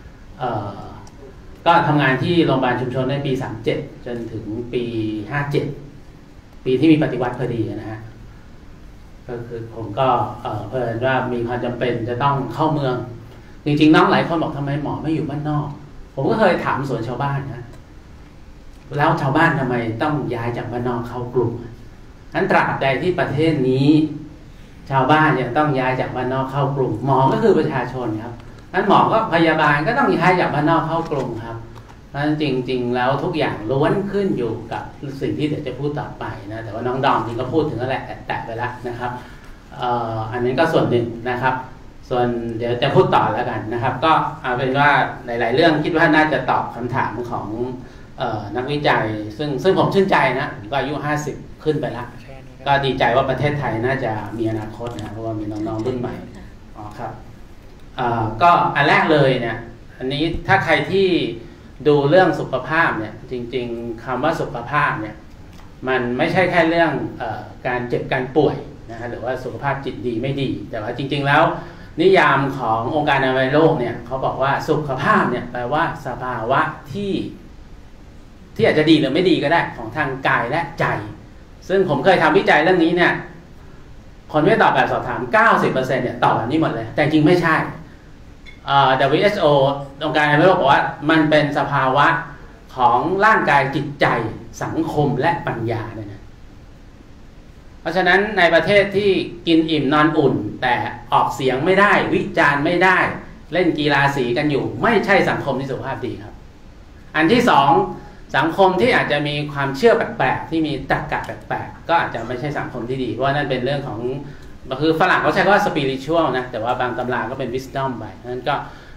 ก็ทำงานที่โรงพยาบาลชุมชนในปี37จนถึงปี57ปีที่มีปฏิวัติพอดีนะฮะก็คือผมก็เพิ่นว่ามีความจำเป็นจะต้องเข้าเมืองจริงๆน้องหลายคนบอกทำไมหมอไม่อยู่บ้านนอกผมก็เคยถามสวนชาวบ้านนะแล้วชาวบ้านทำไมต้องย้ายจากบ้านนอกเข้ากรุงนั้นตราบใดที่ประเทศนี้ชาวบ้านยังต้องย้ายจากบ้านนอกเข้ากรุงหมอก็คือประชาชนครับนั้นหมอก็พยาบาลก็ต้องย้ายจากบ้านนอกเข้ากรุงครับนั้นจริงๆแล้วทุกอย่างล้วนขึ้นอยู่กับสิ่งที่เดี๋ยวจะพูดต่อไปนะแต่ว่าน้องดอมจริงก็พูดถึงแล้วแหละแตะไปแล้วนะครับอันนี้ก็ส่วนหนึ่งนะครับส่วนเดี๋ยวจะพูดต่อแล้วกันนะครับก็เอาเป็นว่าหลายๆเรื่องคิดว่าน่าจะตอบคำถามของนักวิจัยซึ่งผมชื่นใจนะผมก็อายุ50ขึ้นไปแล้วก็ดีใจว่าประเทศไทยน่าจะมีอนาคตนะเพราะว่ามีน้องๆรุ่นใหม่ครับก็อันแรกเลยเนี่ยอันนี้ถ้าใครที่ดูเรื่องสุขภาพเนี่ยจริงๆคำว่าสุขภาพเนี่ยมันไม่ใช่แค่เรื่องการเจ็บการป่วยนะฮะหรือว่าสุขภาพจิตดีไม่ดีแต่ว่าจริงๆแล้วนิยามขององค์การอนามัยโลกเนี่ยเขาบอกว่าสุขภาพเนี่ยแปลว่าสภาวะที่อาจจะดีหรือไม่ดีก็ได้ของทางกายและใจซึ่งผมเคยทำวิจัยเรื่องนี้เนี่ยคนไม่ตอบแบบสอบถาม 90% เนี่ยตอบแบบนี้หมดเลยแต่จริงไม่ใช่WHO องค์การอนามัยโลกบอกว่ามันเป็นสภาวะของร่างกายจิตใจสังคมและปัญญาเนี่ยนะเพราะฉะนั้นในประเทศที่กินอิ่มนอนอุ่นแต่ออกเสียงไม่ได้วิจารณ์ไม่ได้เล่นกีฬาสีกันอยู่ไม่ใช่สังคมที่สุขภาพดีครับอันที่สองสังคมที่อาจจะมีความเชื่อแปลกๆที่มีตรรกะแปลกๆก็อาจจะไม่ใช่สังคมที่ดีเพราะนั่นเป็นเรื่องของคือฝรั่งเขาใช้คำว่า spiritual นะแต่ว่าบางตำราก็เป็น wisdom ไปนั้นก็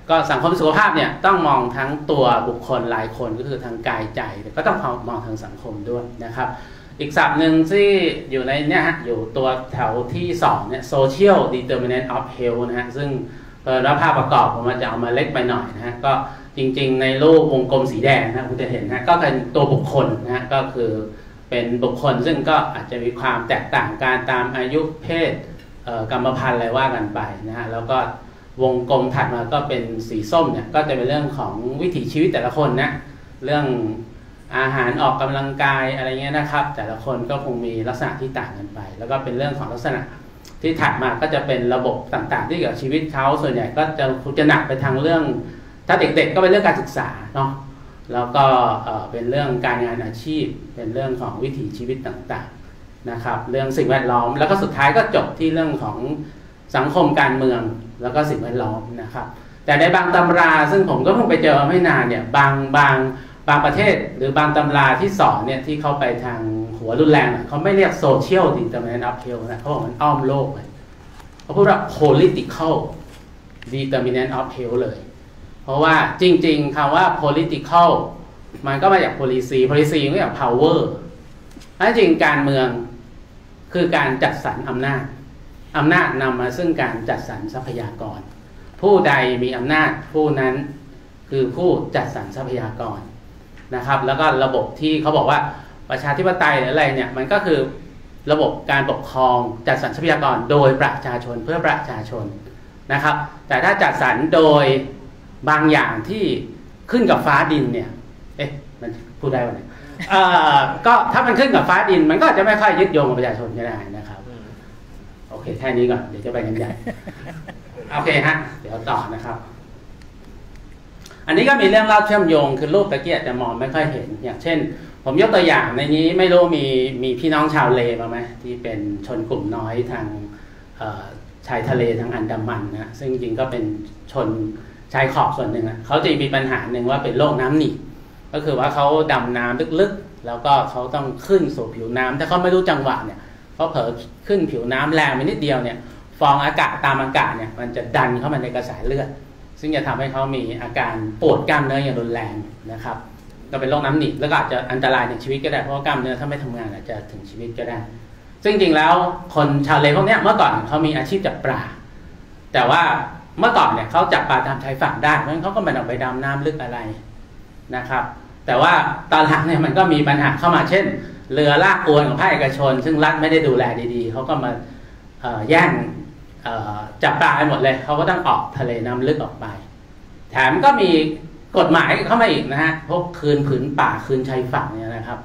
ก็สังคมสุขภาพเนี่ยต้องมองทั้งตัวบุคคลรายคนก็คือทางกายใจแต่ก็ต้องมองทางสังคมด้วยนะครับอีกศัพท์หนึ่งที่อยู่ในเนี่ยฮะอยู่ตัวแถวที่2เนี่ย social determinant of health นะฮะซึ่งภาพประกอบผมจะเอามาเล็กไปหน่อยนะฮะก็จริงๆในรูปวงกลมสีแดงนะคุณจะเห็นนะก็เป็นตัวบุคคลนะฮะก็คือเป็นบุคคลซึ่งก็อาจจะมีความแตกต่างกันตามอายุเพศกรรมพันธุ์อะไรว่ากันไปนะฮะแล้วก็วงกลมถัดมาก็เป็นสีส้มเนี่ยก็จะเป็นเรื่องของวิถีชีวิตแต่ละคนนะเรื่องอาหารออกกำลังกายอะไรเงี้ยนะครับแต่ละคนก็คงมีลักษณะที่ต่างกันไปแล้วก็เป็นเรื่องของลักษณะที่ถัดมาก็จะเป็นระบบต่างๆที่เกี่ยวกับชีวิตเขาส่วนใหญ่ก็จะหนักไปทางเรื่องถ้าเด็กๆก็เป็นเรื่องการศึกษาเนาะแล้วก็เป็นเรื่องการงานอาชีพเป็นเรื่องของวิถีชีวิตต่างๆนะครับเรื่องสิ่งแวดล้อมแล้วก็สุดท้ายก็จบที่เรื่องของสังคมการเมืองแล้วก็สิ่งแวดล้อมนะครับแต่ในบางตำราซึ่งผมก็เพิ่งไปเจอไม่นานเนี่ยบางประเทศหรือบางตำราที่สอนเนี่ยที่เขาไปทางหัวรุนแรงเขาไม่เรียก social determinant of health นะเขาบอกมันอ้อมโลกเลยเขาพูดว่า political determinant of health เลยเพราะว่าจริงๆคำว่า political มันก็มาจาก policy ก็จาก power ถ้าจริงการเมืองคือการจัดสรรอำนาจนำมาซึ่งการจัดสรรทรัพยากรผู้ใดมีอำนาจผู้นั้นคือผู้จัดสรรทรัพยากรนะครับแล้วก็ระบบที่เขาบอกว่าประชาธิปไตยหรืออะไรเนี่ยมันก็คือระบบการปกครองจัดสรรทรัพยากรโดยประชาชนเพื่อประชาชนนะครับแต่ถ้าจัดสรรโดยบางอย่างที่ขึ้นกับฟ้าดินเนี่ยมันพูดได้ไหมก็ถ้ามันขึ้นกับฟ้าดินมันก็จะไม่ค่อยยึดโยงกับประชาชนก็ได้นะครับโอเคแค่นี้ก่อนเดี๋ยวจะไปกันใหญ่โอเคฮะเดี๋ยวต่อนะครับอันนี้ก็มีเรื่องเล่าเชื่อมโยงคือรูปตะเกียบจะมองไม่ค่อยเห็นอย่างเช่นผมยกตัวอย่างในนี้ไม่รู้มีพี่น้องชาวเลบ้างไหมที่เป็นชนกลุ่มน้อยทางชายทะเลทางอันดามันนะซึ่งจริงก็เป็นชนชายขอบส่วนหนึ่งเขาจะมีปัญหาหนึ่งว่าเป็นโรคน้ำหนีบก็คือว่าเขาดำน้ำลึกๆแล้วก็เขาต้องขึ้นสู่ผิวน้ำถ้าเขาไม่รู้จังหวะเนี่ยเขาเผลอขึ้นผิวน้ำแรงไปนิดเดียวเนี่ยฟองอากาศตามอากาศเนี่ยมันจะดันเข้ามาในกระแสเลือดซึ่งจะทำให้เขามีอาการปวดกล้ามเนื้ออย่างรุนแรงนะครับก็เป็นโรคน้ำหนีบแล้วก็อาจจะอันตรายถึงชีวิตก็ได้เพราะว่ากล้ามเนื้อถ้าไม่ทำงานอาจจะถึงชีวิตก็ได้ซึ่งจริงแล้วคนชาวเลพวกนี้เมื่อก่อนเขามีอาชีพจับปลาแต่ว่าเมื่อก่อนเนี่ยเขาจับปลาตามชายฝั่งได้เพราะฉะนั้นเขาก็ไม่ต้องไปดำน้ำลึกอะไรนะครับแต่ว่าตอนหลังเนี่ยมันก็มีปัญหาเข้ามาเช่นเรือลากอวนของภาคเอกชนซึ่งรัฐไม่ได้ดูแลดีๆเขาก็มาแย่งจับปลาไปหมดเลยเขาก็ต้องออกทะเลน้ำลึกออกไปแถมก็มีกฎหมายเข้ามาอีกนะฮะพวกคืนผืนป่าคืนชายฝั่งเนี่ยนะครับ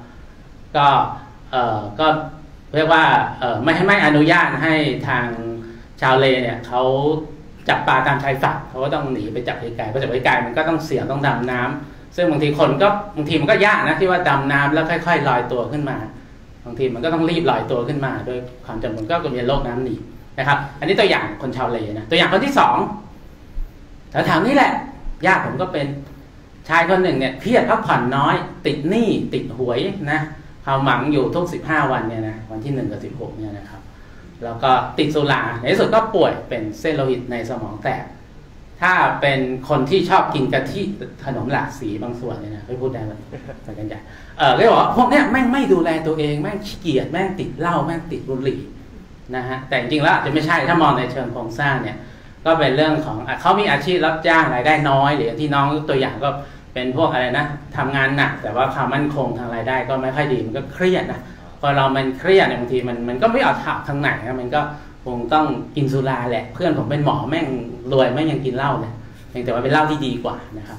ก็เรียกว่าไม่อนุญาตให้ทางชาวเลเนี่ยเขาจับปลาตามชายฝั่งเขาก็ต้องหนีไปจับไกลๆเพราะจับไกลๆมันก็ต้องเสี่ยงต้องดำน้ำซึ่งบางทีมันก็ยากนะที่ว่าดำน้ำแล้วค่อยๆลอยตัวขึ้นมาบางทีมันก็ต้องรีบลอยตัวขึ้นมาด้วยความจำเป็นก็มีโรคน้ำหนีบนะครับอันนี้ตัวอย่างคนชาวเลนะตัวอย่างคนที่2แถวๆนี้แหละญาติผมก็เป็นชายคนหนึ่งเนี่ยเครียดพักผ่อนน้อยติดหนี้ติดหวยนะเขาหมังอยู่ทุก15วันเนี่ยนะวันที่1กับ16เนี่ยนะครับแล้วก็ติดสุราในที่สุดก็ป่วยเป็นเส้นโลหิตในสมองแตกถ้าเป็นคนที่ชอบกินกะทิขนมหลากสีบางส่วนเนี่ยนะไม่พูดได้ไหมไปกันใหญ่เรียกว่าพวกเนี้ยแม่งไม่ดูแลตัวเองแม่งขี้เกียจแม่งติดเหล้าแม่งติดบุหรี่นะฮะแต่จริงๆแล้วอาจจะไม่ใช่ถ้ามองในเชิงโครงสร้างเนี่ยก็เป็นเรื่องของเขามีอาชีพรับจ้างรายได้น้อยหรือที่น้องตัวอย่างก็เป็นพวกอะไรนะทำงานหนักแต่ว่าความมั่นคงทางรายได้ก็ไม่ค่อยดีมันก็เครียดนะพอเรามันเครียดเนี่ยบางทีมันก็ไม่เอาทางไหนนะมันก็คงต้องกินสุราแหละเพื่อนผมเป็นหมอแม่งรวยแม่งยังกินเหล้าเลยเพียงแต่ว่าเป็นเหล้าที่ดีกว่านะครับ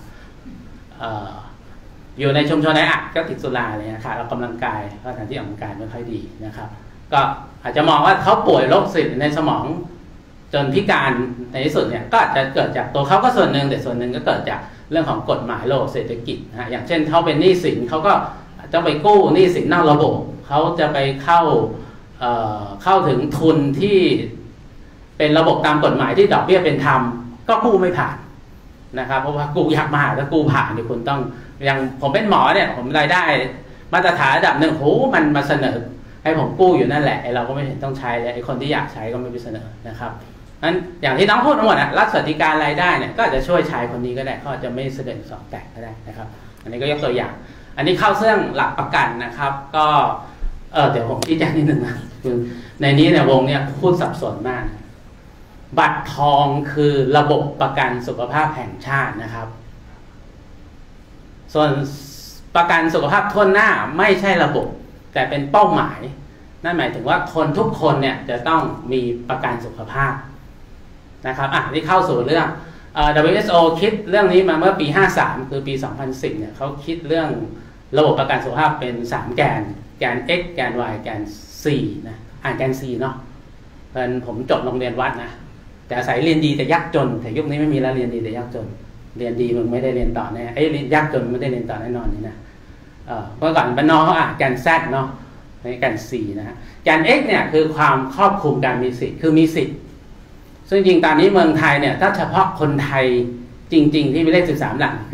อยู่ในชุมชนไออัดก็ติดสุราเลยนะคะเรากำลังกายก็ทางที่ออกกำลังกายไม่ค่อยดีนะครับก็อาจจะมองว่าเขาป่วยโรคซิสในสมองจนพิการในที่สุดเนี่ยก็อาจจะเกิดจากตัวเขาก็ส่วนหนึ่งแต่ส่วนหนึ่งก็เกิดจากเรื่องของกฎหมายโลกเศรษฐกิจนะอย่างเช่นเขาเป็นหนี้สินเขาก็จะไปกู้หนี้สินนอกระบบเขาจะไปเข้าถึงทุนที่เป็นระบบตามกฎหมายที่ดอกเบี้ยเป็นธรรมก็กู้ไม่ผ่านนะครับเพราะว่ากู้ยากมากถ้ากู้ผ่านเนี่ยคุณต้องอย่างผมเป็นหมอเนี่ยผมรายได้มาตรฐานระดับหนึ่งโหมันมาเสนอให้ผมกู้อยู่นั่นแหละเราก็ไม่เห็นต้องใช้เลยไอ้คนที่อยากใช้ก็ไม่ไปเสนอนะครับนั้นอย่างที่น้องพูดทั้งหมดนะรัฐสวัสดิการรายได้เนี่ยก็อาจจะช่วยชายคนนี้ก็ได้เขาจะไม่เสด็จสอบแตกก็ได้นะครับอันนี้ก็ยกตัวอย่าง อันนี้เข้าเรื่องหลักประกันนะครับก็เดี๋ยวผมชี้แจงนิดนึงนะคือในนี้เนี่ยวงเนี่ยพูดสับสนมากบัตรทองคือระบบประกันสุขภาพแห่งชาตินะครับส่วนประกันสุขภาพทั่วหน้าไม่ใช่ระบบแต่เป็นเป้าหมายนั่นหมายถึงว่าคนทุกคนเนี่ยจะต้องมีประกันสุขภาพนะครับนี่เข้าสู่เรื่องWHO คิดเรื่องนี้มาเมื่อปี53คือปี2010เนี่ยเขาคิดเรื่องระบบประกันสุขภาพเป็น3แกน X แกน Y แกน C นะแกน C เนาะผมจบโรงเรียนวัดนะแต่อาศัยเรียนดีแต่ยากจนแต่ยุคนี้ไม่มีแล้วเรียนดีแต่ยากจนเรียนดีมึงไม่ได้เรียนต่อแน่เรียนยากจนไม่ได้เรียนต่อแน่นอนนี่นะเมื่อก่อนบ้านนอกเขาแกน Z เนาะในแกน C นะฮะแกน X เนี่ยคือความครอบคลุมการมีสิทธิ์คือมีสิทธิ์ซึ่งจริงตอนนี้เมืองไทยเนี่ยถ้าเฉพาะคนไทยจริงๆที่มีเลข13หลักคือ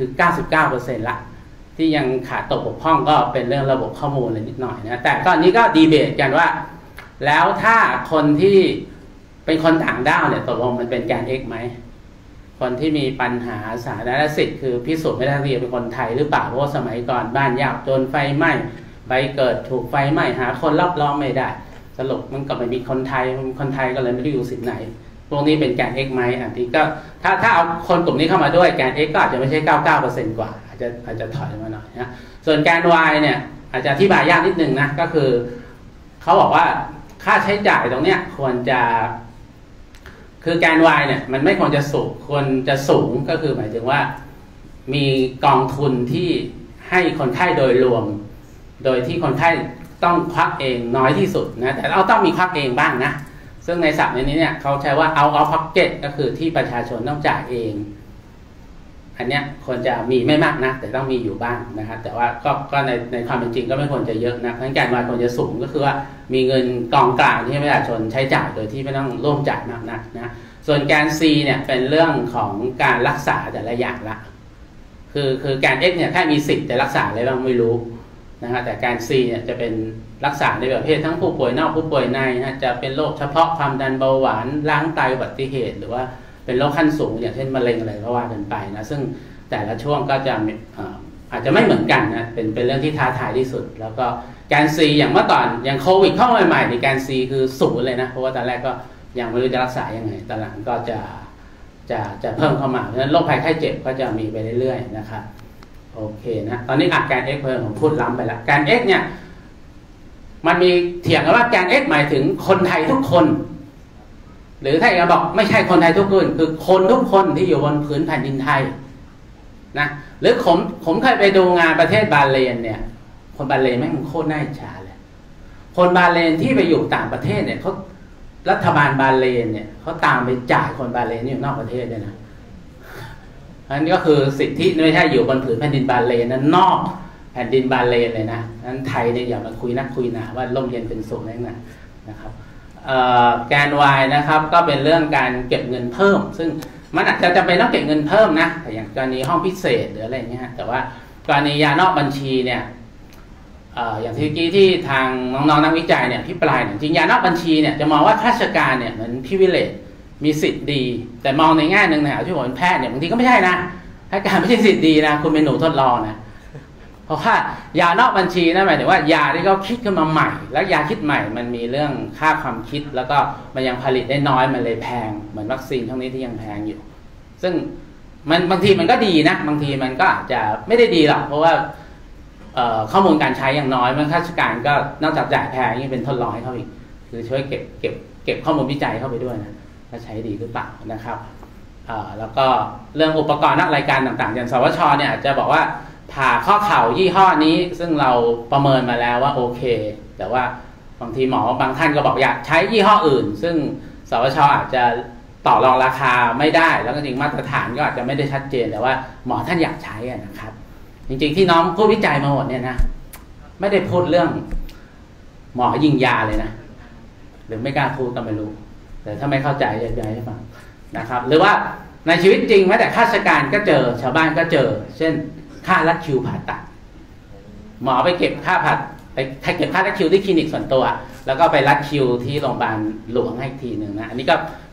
99% ละที่ยังขาดตกบกพร่องก็เป็นเรื่องระบบข้อมูลอะไรนิดหน่อยนะแต่ตอนนี้ก็ดีเบตกันว่าแล้วถ้าคนที่เป็นคนต่างด้าวเนี่ยตกลงมันเป็นแกน X ไหมคนที่มีปัญหาสาธารณสิทธิ์คือพิสูจน์ไม่ได้เรียนเป็นคนไทยหรือเปล่าเพราะว่าสมัยก่อนบ้านยากจนไฟไหม้ใบเกิดถูกไฟไหม้หาคนรับรองไม่ได้สรุปมันก็ไม่มีคนไทยก็เลยไม่ได้อยู่สิทธิ์ไหนพวกนี้เป็นแกน X ไหมอันนี้ก็ถ้าเอาคนกลุ่มนี้เข้ามาด้วยแกน X ก็อาจจะไม่ใช่ 99% กว่าอาจจะถอยมาหน่อยนะส่วนแกน Y เนี่ยอาจจะอธิบายยากนิดนึงนะก็คือเขาบอกว่าค่าใช้จ่ายตรงเนี้ยควรจะคือแกน Y เนี่ยมันไม่ควรจะสูงควรจะสูงก็คือหมายถึงว่ามีกองทุนที่ให้คนไข้โดยรวมโดยที่คนไข้ต้องควักเองน้อยที่สุดนะแต่เราต้องมีควักเองบ้างนะซึ่งในศัพท์นี้เนี่ยเขาใช้ว่า out of pocket ก็คือที่ประชาชนต้องจ่ายเองอันเนี้ยควรจะมีไม่มากนะแต่ต้องมีอยู่บ้างนะครับแต่ว่าก็ในความเป็นจริงก็ไม่ควรจะเยอะนะทั้งการวายควรจะสูงก็คือว่ามีเงินกองกลางที่ประชาชนใช้จ่ายโดยที่ไม่ต้องร่วมจ่ายมากนักนะส่วนการ C เนี่ยเป็นเรื่องของการรักษาแต่ละอย่างละคือการ X เนี่ยแค่มีสิทธิ์แต่รักษาอะไรบ้างไม่รู้นะฮะแต่การ C เนี่ยจะเป็นรักษาในประเภททั้งผู้ป่วยนอกผู้ป่วยในนะจะเป็นโรคเฉพาะความดันเบาหวานล้างไตอุบัติเหตุหรือว่าเป็นโรคขั้นสูงอย่างเช่นมะเร็งอะไรก็ว่ากันไปนะซึ่งแต่ละช่วงก็จะอาจจะไม่เหมือนกันนะเป็นเรื่องที่ท้าทายที่สุดแล้วก็การ C อย่างเมื่อก่อนอย่างโควิดเข้ามาใหม่ในการ C คือ0เลยนะเพราะว่าตอนแรกก็ยังไม่รู้จะรักษายังไงตอนหลังก็จะเพิ่มเข้ามาเพราะฉะนั้นโรคภัยไข้เจ็บก็จะมีไปเรื่อยๆนะครับโอเคนะตอนนี้การ X ผมพูดล้ำไปแล้วการ X เนี่ยมันมีเถียงกันว่าการ X หมายถึงคนไทยทุกคนหรือถ้าจะบอกไม่ใช่คนไทยทุกคนคือคนทุกคนที่อยู่บนพื้นแผ่นดินไทยนะหรือผมเคยไปดูงานประเทศบาเลนเนี่ยคนบาเลนแม่งโคตรน่าอิจฉาเลยคนบาเลนที่ไปอยู่ต่างประเทศเนี่ยเขารัฐบาลบาเลนเนี่ยเขาตามไปจ่ายคนบาเลนที่อยู่นอกประเทศเลยนะอันนี้ก็คือสิทธิไม่ใช่อยู่บนผืนแผ่นดินบาเลนนั้นนอกแผ่นดินบาเลนเลยนะนั้นไทยเนี่ยอย่ามาคุยนักคุยหนาว่าร่มเย็นเป็นสุขนั่นนะครับแกน Y นะครับก็เป็นเรื่องการเก็บเงินเพิ่มซึ่งมันอาจจะจำเป็นต้องเก็บเงินเพิ่มนะแต่อย่างกรณีห้องพิเศษหรืออะไรเงี้ยแต่ว่ากรณียานอกบัญชีเนี่ยอย่างที่เมื่อกี้ที่ทางน้องๆนักวิจัยเนี่ยพิปรายเนี่ยจริงยานอกบัญชีเนี่ยจะมองว่าข้าราชการเนี่ยเหมือนพิเวเลตมีสิทธิ์ดีแต่มองในแง่หนึ่งนะที่ผมเป็นแพทย์เนี่ยบางทีก็ไม่ใช่นะถ้าการไม่ใช่สิทธิ์ดีนะคุณเป็นหนูทดลองนะเพราะว่ายานอกบัญชีนั่นหมายถึงว่ายาที่เขาคิดขึ้นมาใหม่แล้วยาคิดใหม่มันมีเรื่องค่าความคิดแล้วก็มันยังผลิตได้น้อยมันเลยแพงเหมือนวัคซีนทั้งนี้ที่ยังแพงอยู่ซึ่งมันบางทีมันก็ดีนะบางทีมันก็อาจจะไม่ได้ดีหรอกเพราะว่าข้อมูลการใช้อย่างน้อยมันข้าราชการก็นอกจากจ่ายแพงยังเป็นทดลองให้เขาอีกคือช่วยเก็บข้อมูลวิจัยเข้าไปด้วยนะว่าใช้ดีหรือเปล่านะครับแล้วก็เรื่องอุปกรณ์นักรายการต่างๆอย่างสวชเนี่ยอาจจะบอกว่าผ่าข้อเข่ายี่ห้อนี้ซึ่งเราประเมินมาแล้วว่าโอเคแต่ว่าบางทีหมอบางท่านก็บอกอยากใช้ยี่ห้ออื่นซึ่งสวชอาจจะต่อรองราคาไม่ได้แล้วก็จริงมาตรฐานก็อาจจะไม่ได้ชัดเจนแต่ว่าหมอท่านอยากใช้นะครับจริงๆที่น้องพูดวิจัยมาหมดเนี่ยนะไม่ได้พูดเรื่องหมอยิงยาเลยนะหรือไม่กล้าพูดก็ไม่รู้แต่ถ้าไม่เข้าใจจะอธิบายให้ฟังนะครับหรือว่าในชีวิตจริงแม้แต่ข้าราชการก็เจอชาวบ้านก็เจอเช่นค่ารัดคิวผ่าตัดหมอไปเก็บค่าไปเก็บค่ารัดคิวที่คลินิกส่วนตัวแล้วก็ไปรัดคิวที่โรงพยาบาลหลวงให้อีกทีหนึ่งนะอันนี้ก็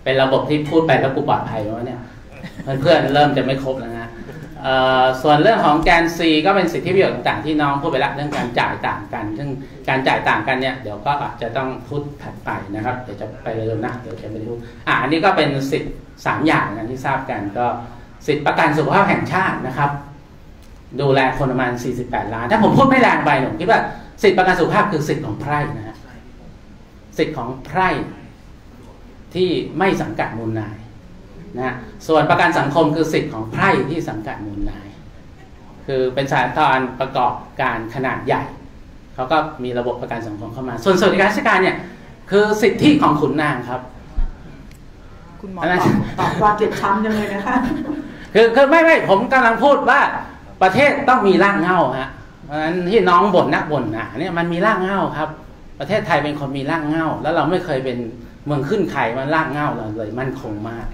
เป็นระบบที่พูดไปแล้วกูปลอดภัยวะเนี่ยเพื่อนๆเริ่มจะไม่ครบแล้วนะส่วนเรื่องของแกน C ก็เป็นสิทธิประโยชน์ต่างๆที่น้องพูดไปแล้วเรื่องการจ่ายต่างกันซึ่งการจ่ายต่างกันเนี่ยเดี๋ยวก็อาจจะต้องพูดถัดไปนะครับเดี๋ยวจะไปเร็วนะเดี๋ยวจะไม่ได้พูดอันนี้ก็เป็นสิทธิ์3อย่างนะที่ทราบกันก็สิทธิประกันสุขภาพแห่งชาตินะครับดูแลคนประมาณ48 ล้านถ้าผมพูดไม่แรงไปผมคิดว่าสิทธิประกันสุขภาพคือสิทธิ์ของไพร่นะฮะสิทธิ์ของไพร่ที่ไม่สังกัดมูลนายนะส่วนประกันสังคมคือสิทธิ์ของไพร่ที่สังกัดมูลนายคือเป็นสถาบันประกอบการขนาดใหญ่เขาก็มีระบบประกันสังคมเข้ามาส่วนสวัสดิการราชการเนี่ยคือสิทธิของขุนนางครับคุณหมอตอบความเจ็บช้ำยังเลยนะคะคือไม่ผมกำลังพูดว่าประเทศต้องมีรากเหง้าฮะเพราะฉะนั้นที่น้องบ่นนักบ่นเนี่ยมันมีรากเหง้าครับประเทศไทยเป็นคนมีรากเหง้าแล้วเราไม่เคยเป็นเมืองขึ้นไข่มันรากเหง้าเราเลยมั่นคงมาก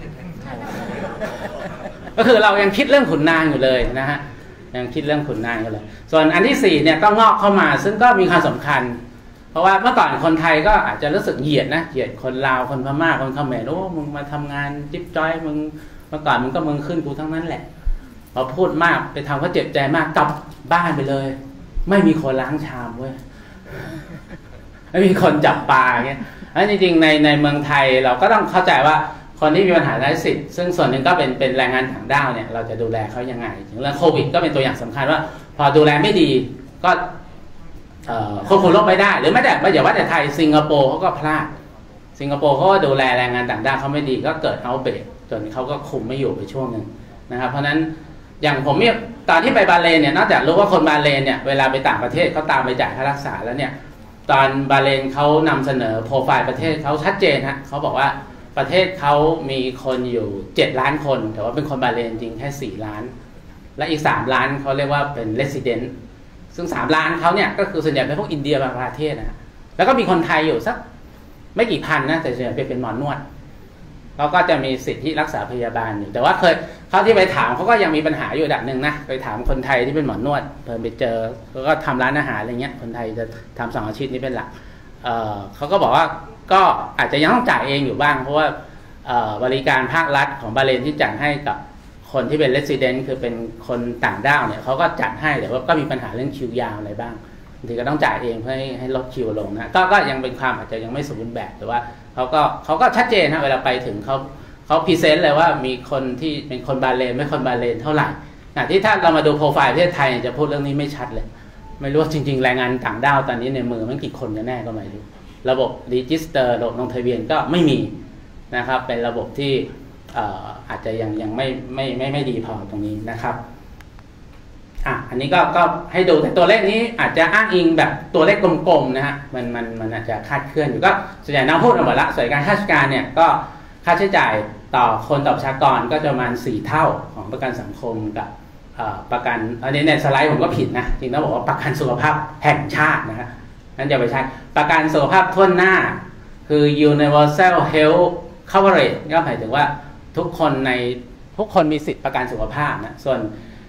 ก็คือเรายังคิดเรื่องขุนนางอยู่เลยนะฮะยังคิดเรื่องขุนนางอยู่เลยส่วนอันที่4เนี่ยก็งอกเข้ามาซึ่งก็มีความสำคัญเพราะว่าเมื่อก่อนคนไทยก็อาจจะรู้สึกเหยียดนะเหยียดคนลาวคนพม่าคนเขมรโอ้มึงมาทำงานจิ๊บจ้อยมึงเมื่อก่อนมึงก็มึงขึ้นกูทั้งนั้นแหละพอพูดมากไปทำเขาเจ็บใจมากกลับบ้านไปเลยไม่มีคนล้างชามเว้ยไม่มีคนจับปลาเงี้ยแล้วจริงๆในเมืองไทยเราก็ต้องเข้าใจว่าคนที่มีปัญหาด้านสิทธิ์ซึ่งส่วนหนึ่งก็เป็นแรงงานต่างด้าวเนี่ยเราจะดูแลเขายังไงถึงเรื่องโควิดก็เป็นตัวอย่างสำคัญว่าพอดูแลไม่ดีก็ควบคุมโรคไม่ได้หรือไม่อย่าว่าแต่ไทยสิงคโปร์เขาก็พลาดสิงคโปร์เขาก็ดูแลแรงงานต่างด้าวเขาไม่ดีก็เกิดเอาท์เบรกจนเขาก็คุมไม่อยู่ไปช่วงหนึ่งนะครับเพราะนั้นอย่างผมเนี่ยตอนที่ไปบาเลนเนี่ยนอกจากรู้ว่าคนบาเลนเนี่ยเวลาไปต่างประเทศเขาตามไปจ่ายค่ารักษาแล้วเนี่ยตอนบาเลนเขานำเสนอโปรไฟล์ประเทศเขาชัดเจนฮะเขาบอกว่าประเทศเขามีคนอยู่7 ล้านคนแต่ว่าเป็นคนบาเลนจริงแค่4 ล้านและอีก3 ล้านเขาเรียกว่าเป็น resident ซึ่ง3 ล้านเขาเนี่ยก็คือส่วนใหญ่เป็นพวกอินเดียบางประเทศนะแล้วก็มีคนไทยอยู่สักไม่กี่พันนะแต่ส่วนใหญ่เป็นหมอนวดเขาก็จะมีสิทธิรักษาพยาบาลอยู่แต่ว่าเคยเขาที่ไปถามเขาก็ยังมีปัญหาอยู่ระดับหนึ่งนะไปถามคนไทยที่เป็นหมอนวดเพิ่มไปเจอแล้วก็ทำร้านอาหารอะไรเงี้ยคนไทยจะทำ2 อาชีพนี้เป็นหลักเขาก็บอกว่าก็อาจจะยังต้องจ่ายเองอยู่บ้างเพราะว่าบริการภาครัฐของบาเลนที่จัดให้กับคนที่เป็น resident คือเป็นคนต่างด้าวเนี่ยเขาก็จัดให้แต่ว่าก็มีปัญหาเรื่องคิวยาวอะไรบ้างบางทีก็ต้องจ่ายเองเพื่อให้ลดคิวลงนะก็ยังเป็นความอาจจะยังไม่สมบูรณ์แบบแต่ว่าเขาก็ชัดเจนนะเวลาไปถึงเขาพรีเซนต์เลยว่ามีคนที่เป็นคนบาเลนไม่คนบาเลนเท่าไหร่ที่ถ้าเรามาดูโปรไฟล์ประเทศไทยจะพูดเรื่องนี้ไม่ชัดเลยไม่รู้จริงๆแรงงานต่างด้าวตอนนี้ในมือมันกี่คนกันแน่ก็ไม่รู้ระบบรีจิสเตอร์ระบบลงทะเบียนก็ไม่มีนะครับเป็นระบบที่อาจจะยังไม่ดีพอตรงนี้นะครับอันนี้ก็ให้ดูแต่ตัวเลขนี้อาจจะอ้างอิงแบบตัวเลขกลมๆนะฮะมันอาจจะคลาดเคลื่อนอยู่ก็ส่วนใหญ่น้องพูดมาหมดละสวัสดิการข้าราชการเนี่ยก็ค่าใช้จ่ายต่อคนต่อประชากรก็จะประมาณ4 เท่าของประกันสังคมกับประกันอันนี้ในสไลด์ผมก็ผิดนะจริงๆต้องบอกว่าประกันสุขภาพแห่งชาตินะฮะนั่นจะไปใช้ประกันสุขภาพทั่วหน้าคือ universal health coverage ก็หมายถึงว่าทุกคนมีสิทธิประกันสุขภาพนะส่วน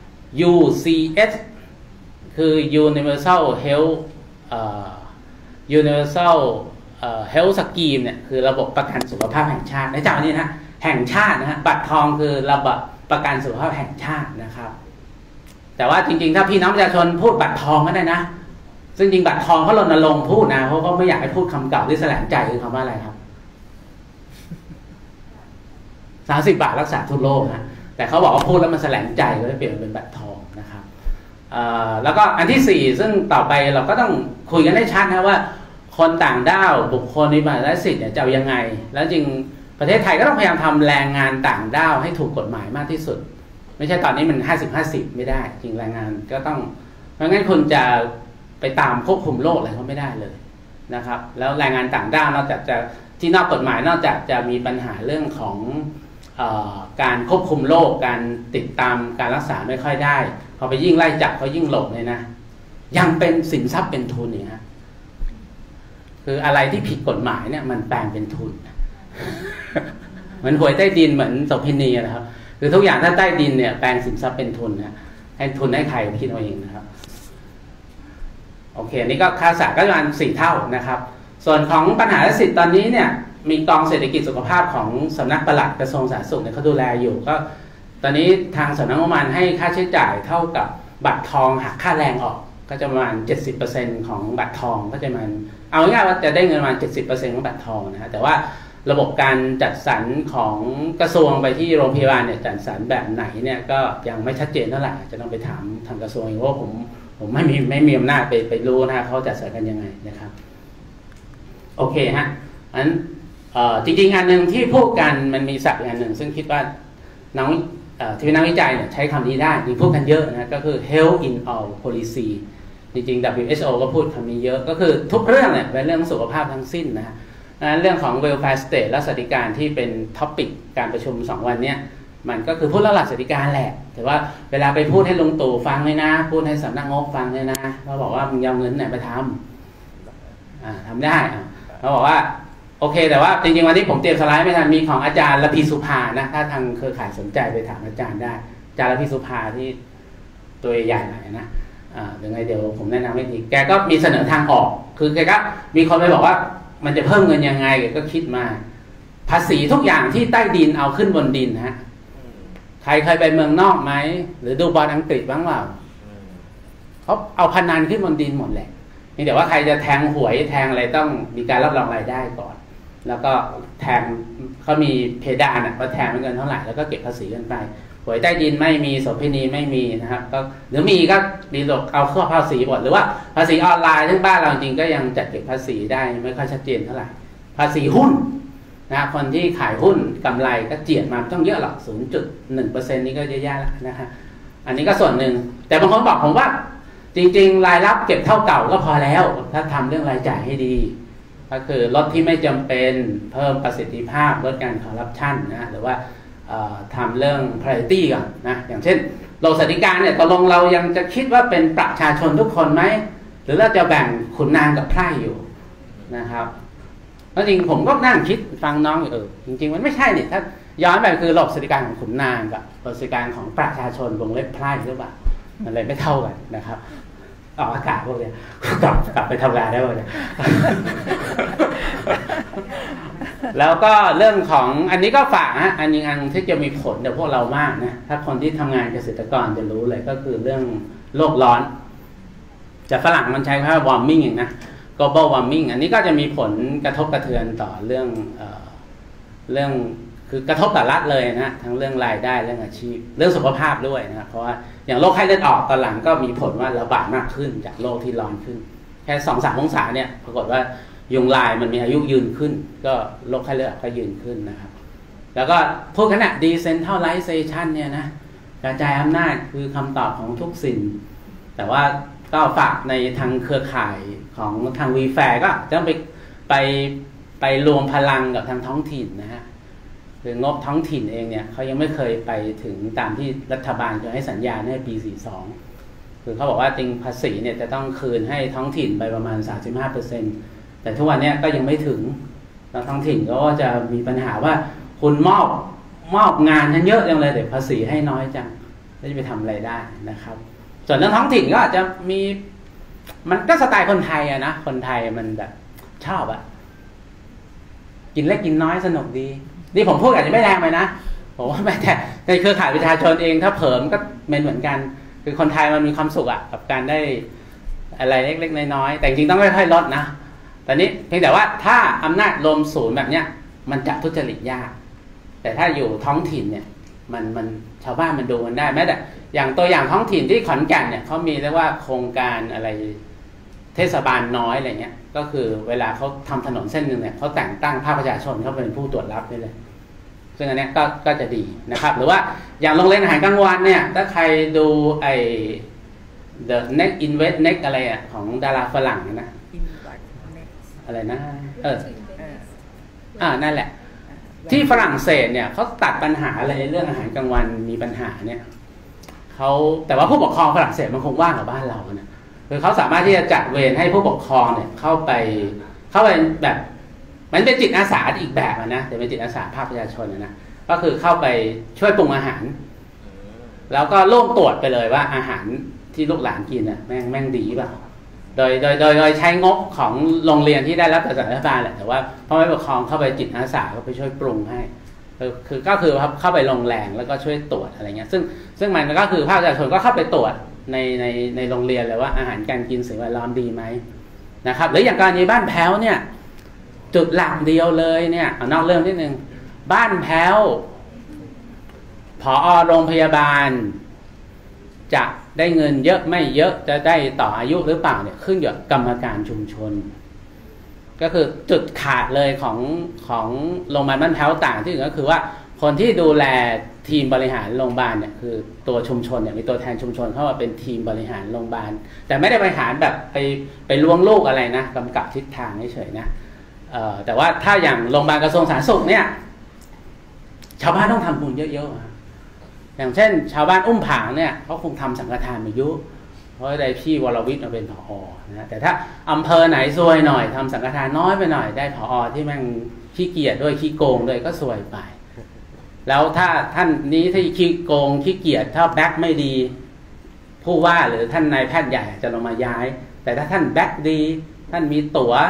UCS คือ universal health universal health scheme เนี่ยคือระบบประกันสุขภาพแห่งชาติในจากนี้นะแห่งชาตินะฮะบัตรทองคือระบบประกันสุขภาพแห่งชาตินะครับแต่ว่าจริงๆถ้าพี่น้องประชาชนพูดบัตรทองก็ได้นะซึ่งจริงบัตรทองเขารณรงค์พูดนะเพราะเขาไม่อยากให้พูดคำเก่าที่แสลงใจคือคำว่าอะไรครับ30 บาทรักษาทุกโรคนะแต่เขาบอกว่าพูดแล้วมันแสลงใจก็เลยเปลี่ยนเป็นบัตรทองนะครับแล้วก็อันที่4ซึ่งต่อไปเราก็ต้องคุยกันให้ชัดนะว่าคนต่างด้าวบุคคลในบัตรและสิทธิ์เนี่ยจะเอายังไงแล้วจริงประเทศไทยก็ต้องพยายามทำแรงงานต่างด้าวให้ถูกกฎหมายมากที่สุดไม่ใช่ตอนนี้มัน50-50ไม่ได้จริงแรงงานก็ต้องเพราะงั้นคุณจะไปตามควบคุมโรคอะไรเขาไม่ได้เลยนะครับแล้วแรงงานต่างด้าวนอกจากจะที่นอกกฎหมายนอกจากจะมีปัญหาเรื่องของการควบคุมโรคการติดตามการรักษาไม่ค่อยได้พอไปยิ่งไล่จับเขายิ่งหลบเลยนะยังเป็นสินทรัพย์เป็นทุนเนี่ยฮะคืออะไรที่ผิดกฎหมายเนี่ยมันแปลงเป็นทุนเหมือนหวยใต้ดินเหมือนโสเภณีนะครับคือทุกอย่างถ้าใต้ดินเนี่ยแปลงสินทรัพย์เป็นทุนนะให้ทุนให้ใครคิดเอาเองนะครับโอเคนี่ก็ค่ารักษาก็ประมาณ4 เท่านะครับส่วนของปัญหาและสิทธิ์ตอนนี้เนี่ยมีกองเศรษฐกิจสุขภาพของสำนักปลัดกระทรวงสาธารณสุขเนี่ยเขาดูแลอยู่ก็ตอนนี้ทางสำนักงบประมาณให้ค่าใช้จ่ายเท่ากับบัตรทองหักค่าแรงออกก็จะประมาณ 70% ของบัตรทองก็จะมันเอาง่ายๆว่าจะได้เงินประมาณ 70% ของบัตรทองนะฮะแต่ว่าระบบการจัดสรรของกระทรวงไปที่โรงพยาบาลเนี่ยจัดสรรแบบไหนเนี่ยก็ยังไม่ชัดเจนเท่าไหร่จะต้องไปถามทางกระทรวงเองเพราะผมไม่มีอำนาจไปรู้นะเขาจัดสรรกันยังไงนะครับโอเคฮะอันจริงๆงานหนึ่งที่พูดกันมันมีศัพท์งานหนึ่งซึ่งคิดว่าที่เป็นนักวิจัยเนี่ยใช้คำนี้ได้พูดกันเยอะนะก็คือ health in all policy จริงๆ WHO ก็พูดคำนี้เยอะก็คือทุกเรื่องเนี่ยเป็นเรื่องสุขภาพทั้งสิ้นนะฮะเรื่องของ welfare state และสวัสดิการที่เป็นท็อปิกการประชุม2วันเนี้ยมันก็คือพูดเรื่องหลักสวัสดิการแหละแต่ว่าเวลาไปพูดให้ลุงตู่ฟังเลยนะพูดให้สำนักงบฟังเลยนะเราบอกว่ามึงเอาเงินไหนไปทำทำได้เราบอกว่าโอเคแต่ว่าจริงๆวันนี้ผมเตรียมสไลด์ไม่ทันมีของอาจารย์ละพีสุภานะถ้าทางเครือข่ายสนใจไปถามอาจารย์ได้อาจารย์ละพีสุภาที่ตัวใหญ่หน่อยนะยังไงเดี๋ยวผมแนะนำให้ทีแกก็มีเสนอทางออกคือแกก็มีคนไปบอกว่ามันจะเพิ่มเงินยังไงแกก็คิดมาภาษีทุกอย่างที่ใต้ดินเอาขึ้นบนดินฮะใครเคยไปเมืองนอกไหมหรือดูบอลอังกฤษบ้างเปล่าเขาเอาพนันขึ้นบนดินหมดแหละนี่แต่ว่าใครจะแทงหวยแทงอะไรต้องมีการรับรองรายได้ก่อนแล้วก็แทงเขามีเพดานว่าแทงเงินเท่าไหร่แล้วก็เก็บภาษีกันไปหวยใต้ดินไม่มีโสเภณีไม่มีนะครับก็หรือมีก็มีเอาข้อภาษีหมดหรือว่าภาษีออนไลน์ทั้งบ้านเราจริงก็ยังจัดเก็บภาษีได้ไม่ค่อยชัดเจนเท่าไหร่ภาษีหุ้นนะคนที่ขายหุ้นกำไรก็เจียดมาต้องเยอะหรอก 0.1% นี้ก็เยอะแยะแล้วนะครับอันนี้ก็ส่วนหนึ่งแต่บางคนบอกผมว่าจริงๆรายรับเก็บเท่าเก่าก็พอแล้วถ้าทำเรื่องรายจ่ายให้ดีก็คือลดที่ไม่จำเป็นเพิ่มประสิทธิภาพลดการคอร์รัปชันนะหรือว่าทำเรื่อง priority ก่อนนะอย่างเช่นโลกสวัสดิการเนี่ยตกลงเรายังจะคิดว่าเป็นประชาชนทุกคนไหมหรือเราจะแบ่งขุนนางกับไพร่อยู่นะครับแล้วจริงผมก็นั่งคิดฟังน้องอยู่จริงๆมันไม่ใช่เนี่ยถ้าย้อนไปคือโลกสวัสดิการของขุนนางกับโลกสวัสดิการของประชาชนวงเล็บไพร่หรือเปล่ามันเลยไม่เท่ากันนะครับออกอากาศพวกนี้กลับไปทำงานได้เลยแล้วก็เรื่องของอันนี้ก็ฝากฮะอันนี้ที่จะมีผลกับพวกเรามากนะถ้าคนที่ทำงานเกษตรกรจะรู้เลยก็คือเรื่องโลกร้อนจากฝรั่งมันใช้คำว่า warming อย่างนะ global warming อันนี้ก็จะมีผลกระทบกระเทือนต่อเรื่องคือกระทบต่อรัฐเลยนะทั้งเรื่องรายได้เรื่องอาชีพเรื่องสุขภาพด้วยนะเพราะว่าอย่างโรคไข้เลือดออกตอนหลังก็มีผลว่าระบาดมากขึ้นจากโลกที่ร้อนขึ้นแค่ 2-3 องศาเนี่ยปรากฏว่ายุงลายมันมีอายุยืนขึ้นก็โรคไข้เลือดออกก็ยืนขึ้นนะครับแล้วก็พวกนั้นdecentralization เนี่ยนะกระจายอำนาจคือคำตอบของทุกสิ่งแต่ว่าก็ฝากในทางเครือข่ายของทาง VFAIR ก็ต้องไปรวมพลังกับทางท้องถิ่นนะฮะคืองบท้องถิ่นเองเนี่ยเขายังไม่เคยไปถึงตามที่รัฐบาลจะให้สัญญาในปี 42คือเขาบอกว่าจริงภาษีเนี่ยจะต้องคืนให้ท้องถิ่นไปประมาณ 35%แต่ทุกวันนี้ก็ยังไม่ถึงแล้วท้องถิ่นก็จะมีปัญหาว่าคุณมอบงานนั้นเยอะจังเลยแต่ภาษีให้น้อยจังแล้วจะไปทำอะไรได้นะครับส่วนเรื่องท้องถิ่นก็อาจจะมีมันก็สไตล์คนไทยอะนะคนไทยมันแบบชอบอะกินเล็กกินน้อยสนุกดีนี่ผมพูดอาจจะไม่แรงไปนะผมว่าไม่แต่ในเครือข่ายประชาชนเองถ้าเผลอก็เหมือนกันคือคนไทยมันมีความสุขอะกับการได้อะไรเล็กๆน้อยๆแต่จริงๆต้องค่อยๆลดนะแต่นี้เพียงแต่ว่าถ้าอำนาจรวมศูนย์แบบเนี้ยมันจะทุจริตยากแต่ถ้าอยู่ท้องถิ่นเนี่ยมันชาวบ้านมันดูมันได้แม้แต่อย่างตัวอย่างท้องถิ่นที่ขอนแก่นเนี่ยเขามีเรียกว่าโครงการอะไรเทศบาลน้อยอะไรเงี้ยก็คือเวลาเขาทำถนนเส้นหนึ่งเนี่ยเขาแต่งตั้งภาคประชาชนเขาเป็นผู้ตรวจรับได้เลยซึ่งอันนี้ก็จะดีนะครับหรือว่าอย่างโรงเรียนอาหารกลางวันเนี่ยถ้าใครดูไอ้ The Next Invest Next อะไรอ่ะของดาราฝรั่งนะอะไรนะนั่นแหละที่ฝรั่งเศสเนี่ยเขาตัดปัญหาอะไรเรื่องอาหารกลางวันมีปัญหาเนี่ยเขาแต่ว่าผู้ปกครองฝรั่งเศสมันคงว่างกับบ้านเราเนี่ยคือเขาสามารถที่จะจัดเวรให้ผู้ปกครองเนี่ยเข้าไปแบบมันเป็นจิตอาสาอีกแบบนะแต่เป็นจิตอาสาภาคประชาชนนะก็คือเข้าไปช่วยปรุงอาหารแล้วก็โล่งตรวจไปเลยว่าอาหารที่ลูกหลานกินน่ะแม่งดีเปล่าโดยใช้งบของโรงเรียนที่ได้รับจากรัฐบาลแหละแต่ว่าพ่อแม่ผู้ปกครองเข้าไปจิตอาสาก็ไปช่วยปรุงให้ก็คือเข้าไปลงแรงแล้วก็ช่วยตรวจอะไรเงี้ยซึ่งมันก็คือภาคประชาชนก็เข้าไปตรวจในโรงเรียนเลยว่าอาหารการกินสิ่งแวดล้อมดีไหมนะครับหรืออย่างกรณีบ้านแพ้วเนี่ยจุดหลักเดียวเลยเนี่ยนอกเรื่องนิดนึงบ้านแพ้วผอ.โรงพยาบาลจะได้เงินเยอะไม่เยอะจะได้ต่ออายุหรือเปล่าเนี่ยขึ้นอยู่กับกรรมการชุมชนก็คือจุดขาดเลยของโรงพยาบาลบ้านแพ้วต่างที่อื่นก็คือว่าคนที่ดูแลทีมบริหารโรงพยาบาลเนี่ยคือตัวชุมชนเนี่ยมีตัวแทนชุมชนเข้ามาเป็นทีมบริหารโรงพยาบาลแต่ไม่ได้บริหารแบบไปล้วงลูกอะไรนะกำกับทิศทางเฉยๆนะแต่ว่าถ้าอย่างโรงพยาบาลกระทรวงสาธารณสุขเนี่ยชาวบ้านต้องทำบุญเยอะๆอย่างเช่นชาวบ้านอุ้มผางเนี่ยเขาคงทำสังฆทานมายุเพราะได้พี่วรวิทย์มาเป็นผอ.นะแต่ถ้าอำเภอไหนซวยหน่อยทำสังฆทานน้อยไปหน่อยได้ผอ.ที่แม่งขี้เกียจด้วยขี้โกงด้วยก็ซวยไปแล้วถ้าท่านนี้ที่ขี้โกงขี้เกียจถ้าแบ็คไม่ดีผู้ว่าหรือท่านนายแพทย์ใหญ่จะลงมาย้ายแต่ถ้าท่านแบ็คดีท่านมีตั๋ว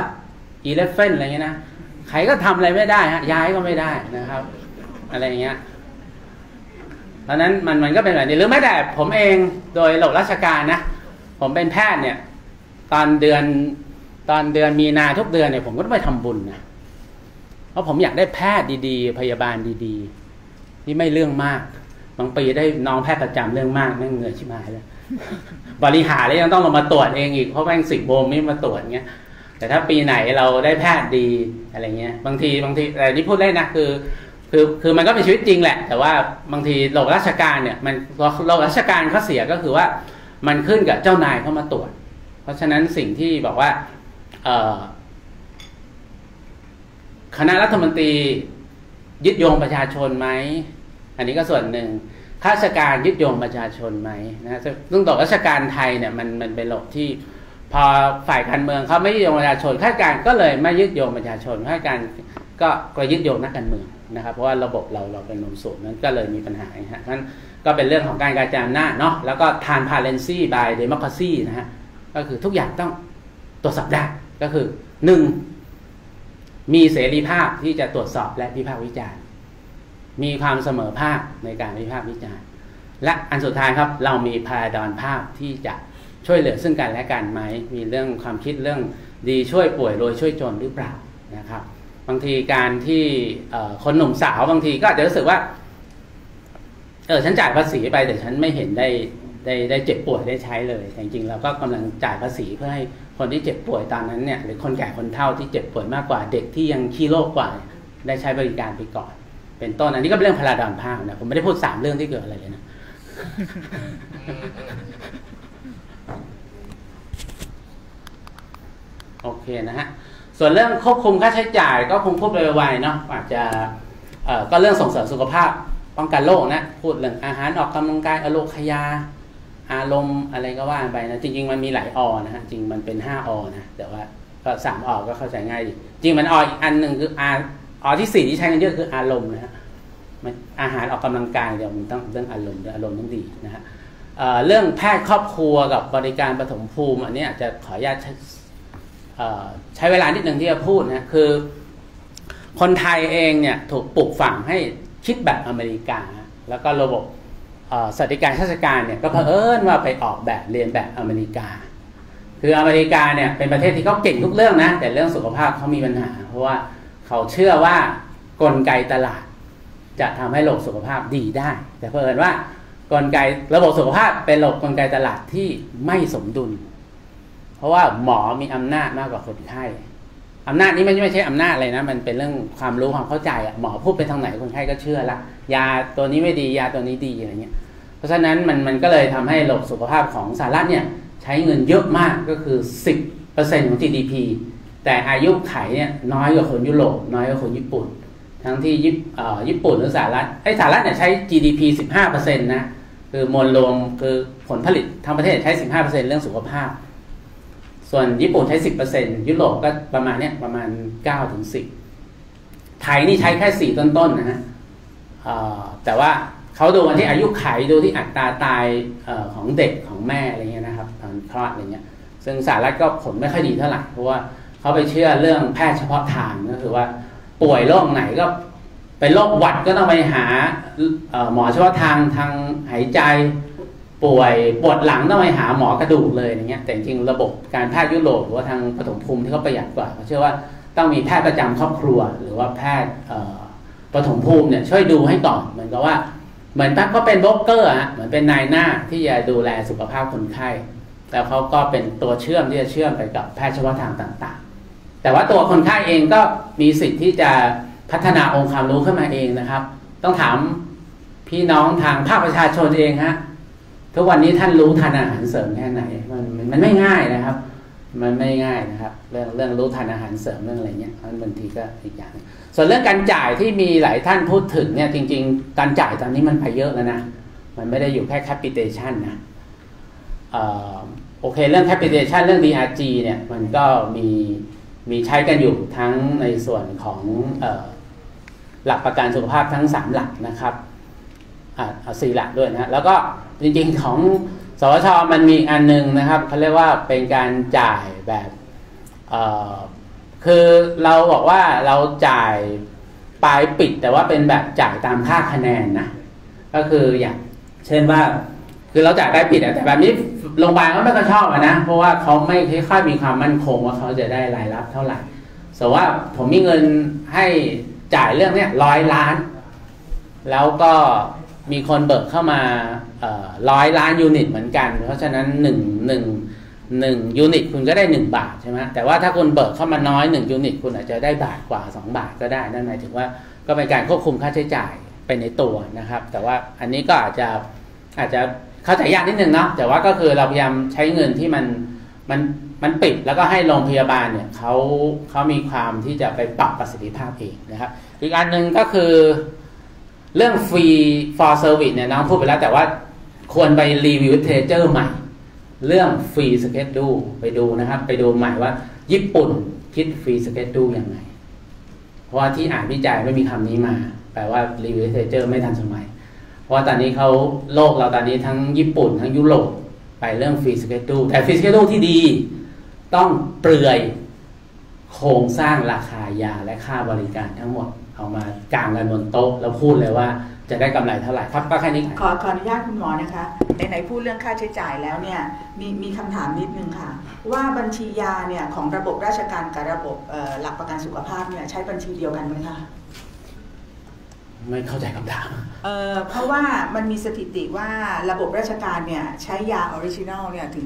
11อะไรเงี้ยนะใครก็ทำอะไรไม่ได้ฮะย้ายก็ไม่ได้นะครับอะไรเงี้ยเพราะนั้นมันก็เป็นแบบนี้หรือแม้แต่ผมเองโดยระบบราชการนะผมเป็นแพทย์เนี่ยตอนเดือนมีนาทุกเดือนเนี่ยผมก็ต้องไปทำบุญนะเพราะผมอยากได้แพทย์ดีๆพยาบาลดีๆที่ไม่เรื่องมากบางปีได้น้องแพทย์ประจำเรื่องมากแม่งเหนื่อยชิบหายเลยบริหารแล้วยังต้องลงมาตรวจเองอีกเพราะแม่ง10 โมงไม่มาตรวจเงี้ยแต่ถ้าปีไหนเราได้แพทย์ดีอะไรเงี้ยบางทีแต่นี่พูดเล่นนะคือมันก็เป็นชีวิตจริงแหละแต่ว่าบางทีระบบราชการเนี่ยมันระบบราชการข้อเสียก็คือว่ามันขึ้นกับเจ้านายเข้ามาตรวจเพราะฉะนั้นสิ่งที่บอกว่าคณะรัฐมนตรียึดโยงประชาชนไหมอันนี้ก็ส่วนหนึ่งข้าราชการยึดโยงประชาชนไหมนะซึ่งระบบราชการไทยเนี่ยมันเป็นระบบที่พอฝ่ายการเมืองเขาไม่ยึดโยงประชาชนข้าราชการก็เลยไม่ยึดโยงประชาชนข้าราชการก็ยึดโยงนักการเมืองนะครับเพราะว่าระบบเราเป็นนมสูงนั้นก็เลยมีปัญหาฮะนั้นก็เป็นเรื่องของการกระจายอำนาจเนาะแล้วก็ transparency by democracy นะฮะก็คือทุกอย่างต้องตรวจสอบได้ก็คือ1มีเสรีภาพที่จะตรวจสอบและวิพากษ์วิจารณ์มีความเสมอภาคในการวิพากษ์วิจารณ์และอันสุดท้ายครับเรามีพาราดอนภาพที่จะช่วยเหลือซึ่งกันและกันไหมมีเรื่องความคิดเรื่องดีช่วยป่วยรวยช่วยจนหรือเปล่านะครับบางทีการที่คนหนุ่มสาวบางทีก็อาจจะรู้สึกว่าฉันจ่ายภาษีไปแต่ฉันไม่เห็นได้เจ็บป่วยได้ใช้เลยแต่จริงๆเราก็กำลังจ่ายภาษีเพื่อให้คนที่เจ็บป่วยตอนนั้นเนี่ยหรือคนแก่คนเฒ่าที่เจ็บป่วยมากกว่าเด็กที่ยังขี้โรคกว่าได้ใช้บริการไปก่อนเป็นต้นอันนี้ก็เป็นเรื่องพาราดอนภาพนะผมไม่ได้พูด3เรื่องที่เกิดอะไรเลยนะโอเคนะฮะส่วนเรื่องควบคุมค่าใช้จ่ายก็คงพูดไปไวๆเนาะอาจจะก็เรื่องส่งเสริมสุขภาพป้องกันโรคนะพูดเรื่องอาหารออกกำลังกายอโลคยาอารมณ์อะไรก็ว่าไปนะจริงๆมันมีหลายอนะฮะจริงมันเป็น5 อนะแต่ว่าก็3 อก็เข้าใจง่ายดีจริงมันออีกอันหนึ่งคืออที่4ที่ใช้กันเยอะคืออารมณ์นะฮะอาหารออกกำลังกายเดี๋ยวมันต้องเรื่องอารมณ์ต้องดีนะฮะเรื่องแพทย์ครอบครัวกับบริการปฐมภูมิอันนี้อาจจะขออนุญาตใช้เวลานิดนึงที่จะพูดนะคือคนไทยเองเนี่ยถูกปลูกฝังให้คิดแบบอเมริกาแล้วก็ระบบสวัสดิการราชการเนี่ยก็เผอิญว่าไปออกแบบเรียนแบบอเมริกาคืออเมริกาเนี่ยเป็นประเทศที่เขาเก่งทุกเรื่องนะแต่เรื่องสุขภาพเขามีปัญหาเพราะว่าเขาเชื่อว่ากลไกตลาดจะทำให้ระบบสุขภาพดีได้แต่เผอิญว่ากลไกระบบสุขภาพเป็นระบบกลไกตลาดที่ไม่สมดุลเพราะว่าหมอมีอำนาจมากกว่าคนไข้อำนาจนี้ไม่ใช่อำนาจอะไรนะมันเป็นเรื่องความรู้ความเข้าใจอะหมอพูดไปทางไหนคนไข้ก็เชื่อละยาตัวนี้ไม่ดียาตัวนี้ดีอะไรเงี้ยเพราะฉะนั้นมันก็เลยทำให้ระบบสุขภาพของสหรัฐเนี่ยใช้เงินเยอะมากก็คือ 10% ของ GDP แต่อายุไขเนี่ยน้อยกว่าคนยุโรปน้อยกว่าคนญี่ปุ่นทั้งที่ญี่ปุ่นหรือสหรัฐสหรัฐเนี่ยใช้ GDP 15% นะคือมวลรวมคือผลผลิตทั้งประเทศใช้ 15% เรื่องสุขภาพส่วนญี่ปุ่นใช้ 10% ยุโรปก็ประมาณเนี้ยประมาณ 9-10 ไทยนี่ใช้แค่4ต้นๆนะฮะแต่ว่าเขาดูกันที่อายุไขดูที่อัตราตายของเด็กของแม่อะไรเงี้ยนะครับตอนคลอดอะไรเงี้ยซึ่งสหรัฐก็ผลไม่ค่อยดีเท่าไหร่เพราะว่าเขาไปเชื่อเรื่องแพทย์เฉพาะทางก็คือว่าป่วยโรคไหนก็เป็นโรคหวัดก็ต้องไปหาหมอเฉพาะทางหายใจป่วยปวดหลังต้องไปหาหมอกระดูกเลยอย่างเงี้ยแต่จริงระบบการแพทย์ยุโรปหรือว่าทางปฐมภูมิที่เขาประหยัดกว่าเขาเชื่อว่าต้องมีแพทย์ประจำครอบครัวหรือว่าแพทย์ปฐมภูมิเนี่ยช่วยดูให้ก่อนเหมือนกับว่าเหมือนก็เป็นโบรกเกอร์ฮะเหมือนเป็นนายหน้าที่จะดูแลสุขภาพคนไข้แล้วเขาก็เป็นตัวเชื่อมที่จะเชื่อมไปกับแพทย์เฉพาะทางต่างๆแต่ว่าตัวคนไข้เองก็มีสิทธิ์ที่จะพัฒนาองค์ความรู้ขึ้นมาเองนะครับต้องถามพี่น้องทางภาคประชาชนเองฮะทุกวันนี้ท่านรู้ทันอาหารเสริมแค่ไหนมันไม่ง่ายนะครับมันไม่ง่ายนะครับเรื่องรู้ทันอาหารเสริมเรื่องอะไรเงี้ยบางทีก็อีกอย่างส่วนเรื่องการจ่ายที่มีหลายท่านพูดถึงเนี่ยจริงๆการจ่ายตอนนี้มันไปเยอะแล้วนะมันไม่ได้อยู่แค่ capitation นะโอเคเรื่อง capitation เรื่อง DRG เนี่ยมันก็มีใช้กันอยู่ทั้งในส่วนของหลักประกันสุขภาพทั้ง3หลักนะครับ4หลักด้วยนะแล้วก็จริงๆของสวช.มันมีอันนึงนะครับเขาเรียกว่าเป็นการจ่ายแบบคือเราบอกว่าเราจ่ายปลายปิดแต่ว่าเป็นแบบจ่ายตามค่าคะแนนนะก็คืออย่างเช่นว่าคือเราจ่ายปลายปิดแต่แบบนี้โรงพยาบาลก็ไม่ค่อยชอบนะเพราะว่าเขาไม่ค่อยมีความมั่นคงว่าเขาจะได้รายรับเท่าไหร่สมมติว่าผมมีเงินให้จ่ายเรื่องนี้100 ล้านแล้วก็มีคนเบิกเข้ามา100 ล้านยูนิตเหมือนกันเพราะฉะนั้น1ยูนิตคุณก็ได้1 บาทใช่ไหมแต่ว่าถ้าคุณเบิกเข้ามาน้อย1ยูนิตคุณอาจจะได้บาทกว่า2 บาทก็ได้นั่นหมายถึงว่าก็เป็นการควบคุมค่าใช้จ่ายไปในตัวนะครับแต่ว่าอันนี้ก็อาจจะเข้าใจยากนิดนึงเนาะแต่ว่าก็คือเราพยายามใช้เงินที่มันปิดแล้วก็ให้โรงพยาบาลเนี่ยเขามีความที่จะไปปรับประสิทธิภาพเองนะครับอีกอันนึงก็คือเรื่องฟรี for service เนี่ยน้องพูดไปแล้วแต่ว่าควรไปรีวิวเทเจอร์ใหม่เรื่องฟรีสเกจดูไปดูนะครับไปดูใหม่ว่าญี่ปุ่นคิดฟรีสเกจดูยังไงเพราะว่าที่อ่านวิจัยไม่มีคำนี้มาแปลว่ารีวิวเทเจอร์ไม่ทันสมัยเพราะว่าตอนนี้เขาโลกเราตอนนี้ทั้งญี่ปุ่นทั้งยุโรปไปเรื่องฟรีสเกจดูแต่ฟรีสเกจดูที่ดีต้องเปลือยโครงสร้างราคายาและค่าบริการทั้งหมดเอามากางกันบนโต๊ะแล้วพูดเลยว่าจะได้กำไรเท่าไหร่ครับก็แค่นี้ขออนุญาตคุณหมอนะคะไหนพูดเรื่องค่าใช้จ่ายแล้วเนี่ยมีคำถามนิดนึงค่ะว่าบัญชียาเนี่ยของระบบราชการกับระบบหลักประกันสุขภาพเนี่ยใช้บัญชีเดียวกันไหมคะไม่เข้าใจคำถามเพราะว่ามันมีสถิติว่าระบบราชการเนี่ยใช้ยาออริจินัลเนี่ยถึง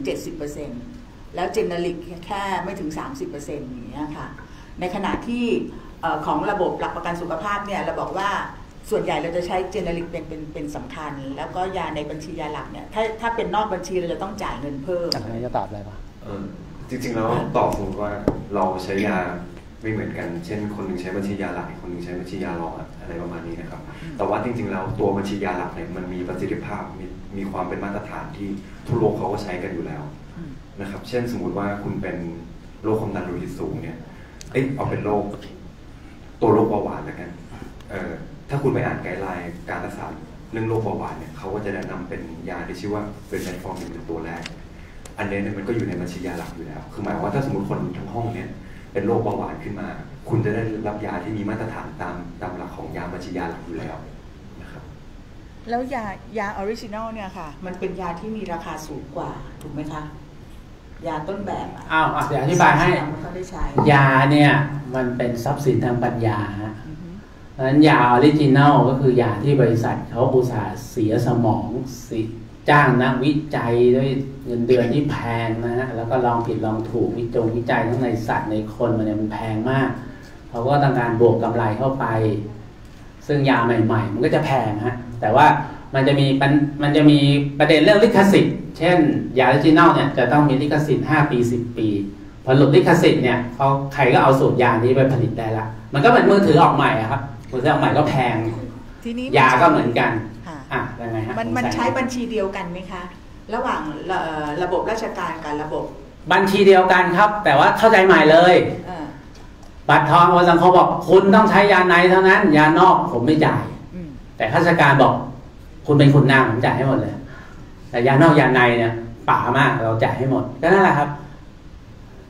70%แล้วเจเนริกแค่ไม่ถึง 30% อย่างเงี้ยค่ะในขณะที่ของระบบหลักประกันสุขภาพเนี่ยเราบอกว่าส่วนใหญ่เราจะใช้เจเนริกเป็นสำคัญแล้วก็ยาในบัญชียาหลักเนี่ยถ้าเป็นนอกบัญชีเราจะต้องจ่ายเงินเพิ่มจะตอบอะไรปะจริงๆแล้วตอบสมมติว่าเราใช้ยาไม่เหมือนกันเช่นคนหนึ่งใช้บัญชียาหลักอีกคนหนึ่งใช้บัญชียารองอะไรประมาณนี้นะครับแต่ว่าจริงๆแล้วตัวบัญชียาหลักเนี่ยมันมีประสิทธิภาพมีความเป็นมาตรฐานที่ทั่วโลกเขาก็ใช้กันอยู่แล้วนะครับเช่นสมมุติว่าคุณเป็นโรคความดันโลหิตสูงเนี่ยเอาเป็นโรคตัวโรคเบาหวานแล้วกันถ้าคุณไปอ่านไกด์ไลน์การรักษาเรื่องโรคเบาหวานเนี่ยเขาก็จะแนะนำเป็นยาที่ชื่อว่าเป็นเมทฟอร์มินเป็นตัวแรกอันนี้เนี่ยมันก็อยู่ในบัญชียาหลักอยู่แล้วคือหมายว่าถ้าสมมติคนทั้งห้องเนี่ยเป็นโรคเบาหวานขึ้นมาคุณจะได้รับยาที่มีมาตรฐานตามหลักของยาบัญชียาหลักอยู่แล้วนะครับแล้วยาออริจินัลเนี่ยค่ะมันเป็นยาที่มีราคาสูงกว่าถูกไหมคะยาต้นแบบเดี๋ยวอธิบายให้ยาเนี่ยมันเป็นทรัพย์สินทางปัญญาฮะเพราะฉะนั้นยาออริจินัลก็คือยาที่บริษัทเขาอุตส่าห์เสียสมองจ้างนักวิจัยด้วยเงินเดือนที่แพงนะฮะแล้วก็ลองผิดลองถูกวิจัยทั้งในสัตว์ในคนมันแพงมากเขาก็ต้องการบวกกำไรเข้าไปซึ่งยาใหม่ๆมันก็จะแพงฮะแต่ว่ามันจะมีประเด็นเรื่องลิขสิทธิ์เช่นยาออริจินัลเนี่ยจะต้องมีลิขสิทธิ์5 ปี 10 ปีพอหลุดลิขสิทธิ์เนี่ยใครก็เอาสูตรยานี้ไปผลิตได้ละมันก็เหมือนมือถือออกใหม่ครับมือถือออกใหม่ก็แพงยาก็เหมือนกันยังไงฮะมันใช้บัญชีเดียวกันไหมคะระหว่างระบบราชการกับระบบบัญชีเดียวกันครับแต่ว่าเข้าใจใหม่เลยบัตรทองวันสังคมบอกคุณต้องใช้ยาในเท่านั้นยานอกผมไม่จ่ายแต่ข้าราชการบอกคุณเป็นคุณนางผมจ่ายให้หมดเลยแต่ยานอกยาในเนี่ยป่ามากเราจ่ายให้หมดก็นั่นแหละครับ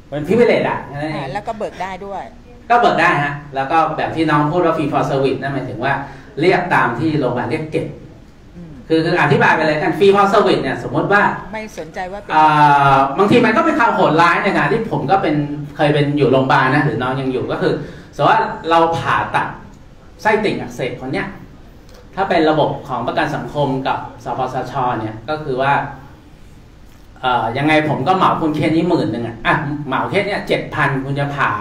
เป็นพิเวเลตอ่ะแล้วก็เบิกได้ด้วยก็เบิกได้ฮะแล้วก็แบบที่น้องพูดว่าฟรีฟอร์เซอร์วิสนั่นหมายถึงว่าเรียกตามที่โรงพยาบาลเรียกเก็บคืออธิบายไปเลยกันฟรีฟอร์เซอร์วิสเนี่ยสมมติว่าไม่สนใจว่าบางทีมันก็เป็นความโหดร้ายในการที่ผมก็เคยเป็นอยู่โรงพยาบาลนะหรือน้องยังอยู่ก็คือสมมติว่าเราผ่าตัดไส้ติ่งอักเสบคนเนี้ยถ้าเป็นระบบของประกันสังคมกับสปสชเนี่ยก็คือว่ายังไงผมก็เหมาคุณเคสนี้10,000อ่ะเหมาเคสเนี่ย7,000คุณจะผ่า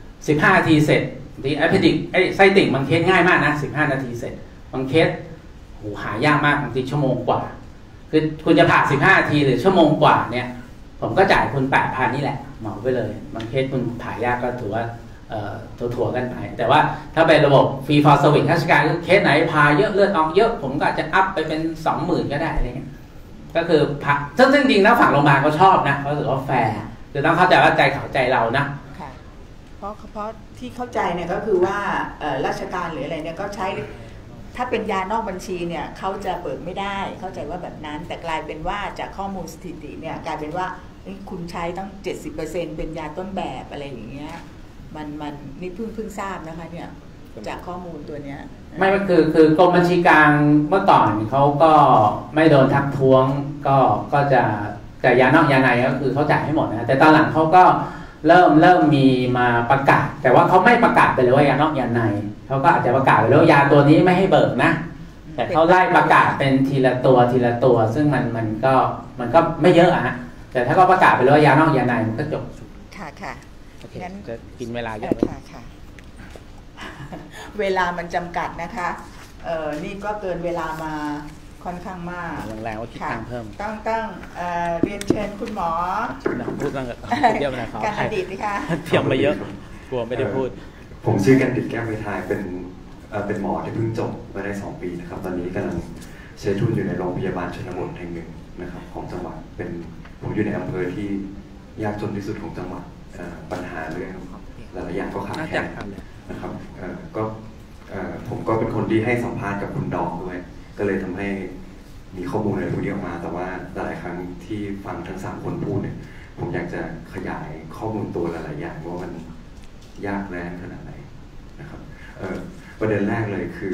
15 นาทีเสร็จดีแอพเพดิกไส้ติ่งบางเคสง่ายมากนะ15 นาทีเสร็จบางเคสโหหายากมากบางทีชั่วโมงกว่าคือคุณจะผ่า15 นาทีหรือชั่วโมงกว่าเนี่ยผมก็จ่ายคุณ 8,000 นี่แหละเหมาไปเลยบางเคสคุณผ่ายากก็ถือว่าถั่วกันไปแต่ว่าถ้าเป็นระบบฟรีฟอร์เซอร์วิสราชการเคสไหนพาเยอะเลือดออกเยอะผมก็จะอัพไปเป็น 20,000 ก็ได้อะไรเงี้ยก็คือซึ่งจริงๆแล้วฝั่งโรงพยาบาลเขาชอบนะเขาถือว่าแฟร์คือต้องเข้าใจว่าใจเขาใจเรานะค่ะเพราะที่เข้าใจเนี่ยก็คือว่าราชการหรืออะไรเนี่ยก็ใช้ถ้าเป็นยานอกบัญชีเนี่ยเขาจะเบิกไม่ได้เข้าใจว่าแบบนั้นแต่กลายเป็นว่าจากข้อมูลสถิติเนี่ยกลายเป็นว่าคุณใช้ตั้ง 70% เป็นยาต้นแบบอะไรอย่างเงี้ยมันนี่เพิ่งทราบนะคะเนี่ยจากข้อมูลตัวเนี้ยไม่คือกรมบัญชีกลางเมื่อก่อนเขาก็ไม่โดนทักท้วงก็จะแต่ยานอกยาในก็คือเขาจ่ายให้หมดนะแต่ตอนหลังเขาก็เริ่มมีมาประกาศแต่ว่าเขาไม่ประกาศไปเลยว่ายานอกยาในเขาก็อาจจะประกาศไปแล้วยาตัวนี้ไม่ให้เบิกนะแต่เขาไล่ประกาศเป็นทีละตัวซึ่งมันก็ไม่เยอะอะฮะแต่ถ้าเขาประกาศไปแล้วว่ายานอกยาในมันก็จบค่ะโอเคจะกินเวลาเยอะค่ะเวลามันจำกัดนะคะนี่ก็เกินเวลามาค่อนข้างมากแรงว่าคิดตังเพิ่มตั้งเรียนเชิญคุณหมอพูดเรื่องเดียวนะครับการอดีตนะคะเถียงไปเยอะกลัวไม่ได้พูดผมชื่อกันดิตแก้วไมทายเป็นหมอที่เพิ่งจบมาได้2 ปีนะครับตอนนี้กำลังใช้ทุนอยู่ในโรงพยาบาลชนบทแห่งหนึ่งนะครับของจังหวัดผมอยู่ในอำเภอที่ยากจนที่สุดของจังหวัดปัญหาเรื่องหลายๆอย่างก็ขาดแคลนนะครับผมก็เป็นคนที่ให้สัมภาษณ์กับคุณดองด้วยก็เลยทำให้มีข้อมูลอะไรพวกนี้ออกมาแต่ว่าหลายครั้งที่ฟังทั้ง3 คนพูดเนี่ยผมอยากจะขยายข้อมูลตัวหลายๆอย่างว่ามันยากแรงขนาดไหนนะครับประเด็นแรกเลยคือ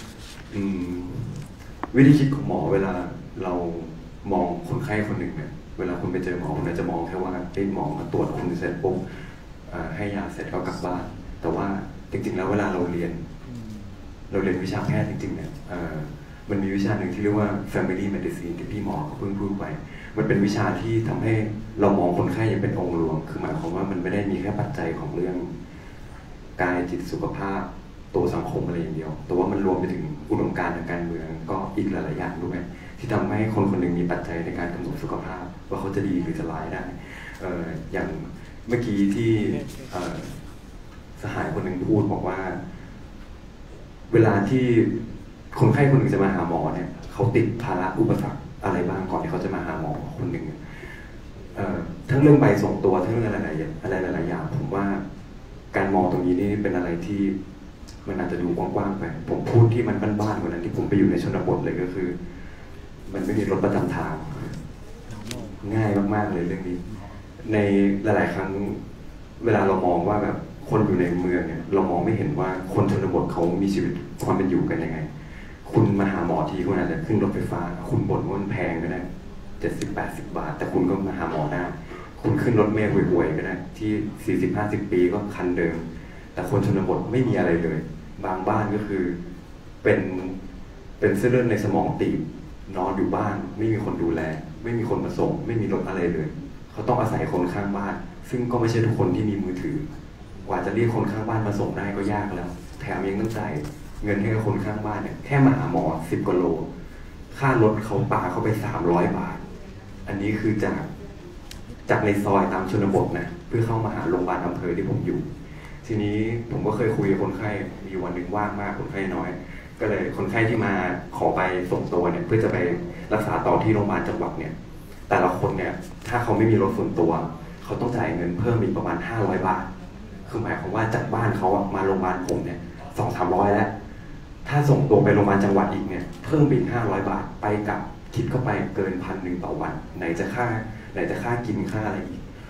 วิธีคิดของหมอเวลาเรามองคนไข้คนหนึ่งเนี่ยเวลาคุณไปเจอหมอคุณจะมองแค่ว่าหมอมาตรวจคุณเสร็จปุ๊บให้ยาเสร็จก็กลับบ้านแต่ว่าจริงๆแล้วเวลาเราเรียนวิชาแพทย์จริงๆเนี่ยมันมีวิชาหนึ่งที่เรียกว่า family medicine ที่พี่หมอเขาเพิ่งพูดไปมันเป็นวิชาที่ทำให้เรามองคนไข้อย่างเป็นองค์รวมคือหมายความว่ามันไม่ได้มีแค่ปัจจัยของเรื่องกายจิตสุขภาพตัวสังคมอะไรอย่างเดียวแต่ว่ามันรวมไปถึงอุดมการณ์ทางการเมืองก็อีกหลายๆอย่างด้วยที่ทำให้คนคนหนึ่งมีปัจจัยในการกำหนดสุขภาพว่าเขาจะดีหรือจะร้ายได้อย่างเมื่อกี้ที่สหายคนหนึ่งพูดบอกว่าเวลาที่คนไข้คนหนึ่งจะมาหาหมอเนี่ยเขาติดภาระอุปสรรคอะไรบ้างก่อนที่เขาจะมาหาหมอคนหนึ่งทั้งเรื่องใบส่งตัวทั้งเรื่องอะไรหลายอย่างผมว่าการมองตรงนี้นี่เป็นอะไรที่มันอาจจะดูกว้างๆไปผมพูดที่มันบ้านๆกว่านั้นที่ผมไปอยู่ในชนบทเลยก็คือมันไม่มีรถประจำทางง่ายมากๆเลยเรื่องนี้ในหลายๆครั้งเวลาเรามองว่าแบบคนอยู่ในเมืองเนี่ยเรามองไม่เห็นว่าคนชนบทเขามีชีวิตความเป็นอยู่กันยังไงคุณมาหาหมอทีคุณอาจจะขึ้นรถไฟฟ้าคุณบ่นว่ามันแพงก็ได้70-80 บาทแต่คุณก็มาหาหมอได้คุณขึ้นรถเมล์ห่วยๆก็ได้ที่40-50 ปีก็คันเดิมแต่คนชนบทไม่มีอะไรเลยบางบ้านก็คือเป็นเส้นเลือดในสมองตีบนอนอยู่บ้านไม่มีคนดูแลไม่มีคนมาส่งไม่มีรถอะไรเลยเขาต้องอาศัยคนข้างบ้านซึ่งก็ไม่ใช่ทุกคนที่มีมือถือกว่าจะเรียกคนข้างบ้านมาส่งได้ก็ยากแล้วแถมยังต้องจ่ายเงินให้คนข้างบ้านเนี่ยแค่มาหาหมอ10 กว่าโลค่ารถเขาปาเข้าไป300 บาทอันนี้คือจากในซอยตามชนบทนะเพื่อเข้ามาหาโรงพยาบาลอำเภอที่ผมอยู่ทีนี้ผมก็เคยคุยกับคนไข้มีวันหนึ่งว่างมากคนไข้น้อยก็เลยคนไข้ที่มาขอไปส่งตัวเนี่ยเพื่อจะไปรักษาต่อที่โรงพยาบาลจังหวัดเนี่ยแต่ละคนเนี่ยถ้าเขาไม่มีรถส่วนตัวเขาต้องจ่ายเงินเพิ่มอีกประมาณ500 บาทคือหมายความว่าจากบ้านเขามาโรงพยาบาลผมเนี่ย200-300แล้วถ้าส่งตัวไปโรงพยาบาลจังหวัดอีกเนี่ยเพิ่มอีก500 บาทไปกับคิดเข้าไปเกิน1,000ต่อวันไหนจะค่ากินค่าอะไรอีก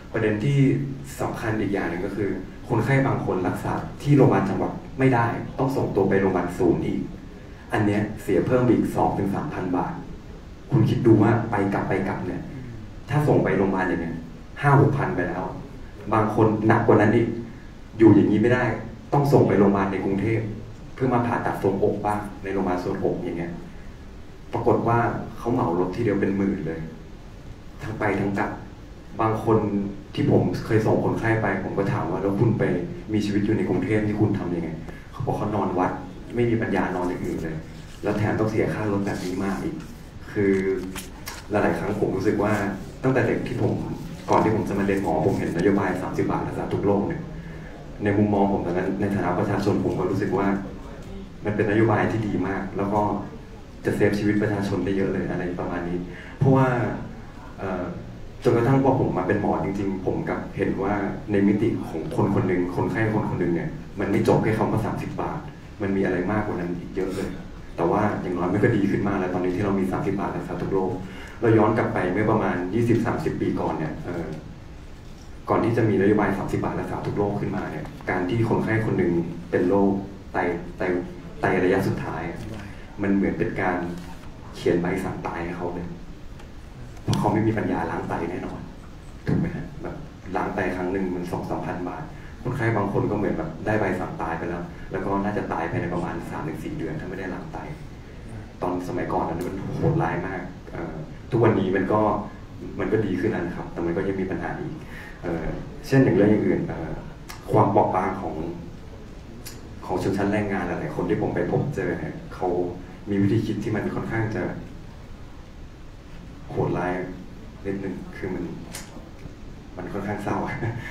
ประเด็นที่สำคัญอีกอย่างหนึ่งก็คือคนไข้บางคนรักษาที่โรงพยาบาลจังหวัดไม่ได้ต้องส่งตัวไปโรงพยาบาลศูนย์อีกอันเนี้ยเสียเพิ่มอีก 2-3,000 บาทคุณคิดดูว่าไปกลับเนี่ยถ้าส่งไปโรงพยาบาลอย่างเงี้ย 5-6,000 ไปแล้วบางคนหนักกว่านั้นอีกอยู่อย่างนี้ไม่ได้ต้องส่งไปโรงพยาบาลในกรุงเทพเพื่อมาผ่าตัดทรวงอกบ้างในโรงพยาบาลทรวงอกอย่างเงี้ยปรากฏว่าเขาเหมารถทีเดียวเป็นหมื่นเลยทั้งไปทั้งกลับบางคนที่ผมเคยส่งคนไข้ไปผมก็ถามว่าแล้วคุณไปมีชีวิตอยู่ในกรุงเทพที่คุณทำยังไงเขาบอกเขานอนวัดไม่มีปัญญานอนอย่างอื่นเลยแล้วแถมต้องเสียค่ารถแบบนี้มากอีกคือหลายๆครั้งผมรู้สึกว่าตั้งแต่เด็กที่ผมก่อนที่ผมจะมาเรียนหมอผมเห็นนโยบาย30 บาทรักษาทุกโรคเนี่ยในมุมมองผมตอนนั้นในฐานะประชาชนผมก็รู้สึกว่ามันเป็นนโยบายที่ดีมากแล้วก็จะเซฟชีวิตประชาชนได้เยอะเลยอะไรประมาณนี้เพราะว่าจนกระทั่งพอผมมาเป็นหมอจริงๆผมกับเห็นว่าในมิติของคนหนึ่งคนไข้คนหนึ่งเนี่ยมันไม่จบแค่คำว่า30 บาทมันมีอะไรมากกว่านั้นอีกเยอะเลยแต่ว่าอย่างน้อยมันก็ดีขึ้นมาแล้วตอนนี้ที่เรามี30 บาทรักษาทุกโรคเราย้อนกลับไปเมื่อประมาณ 20-30 ปีก่อนเนี่ยก่อนที่จะมีนโยบาย30 บาทรักษาทุกโรคขึ้นมาเนี่ยการที่คนไข้คนหนึ่งเป็นโรคไตระยะสุดท้ายมันเหมือนเป็นการเขียนใบสั่งตายให้เขาเลยเพราะเขาไม่มีปัญญาล้างไตแน่นอนถูกไหมฮะแบบล้างไตครั้งหนึ่งมัน 2-3,000 บาทคนไข้บางคนก็เหมือนแบบได้ใบสั่งตายไปแล้วแล้วก็น่าจะตายภายในประมาณ 3-4 เดือนถ้าไม่ได้ล้างไตตอนสมัยก่อนนั้นมันโหดร้ายมากทุกวันนี้มันก็ดีขึ้นแล้วนะครับแต่มันก็ยังมีปัญหาอีกเช่นอย่างเรื่องอย่างอื่นความเปราะบางของชนชั้นแรงงานหลายๆคนที่ผมไปพบเจอเนี่ยเขามีวิธีคิดที่มันค่อนข้างจะโหดร้ายนิดนึงคือมันค่อนข้างเศร้า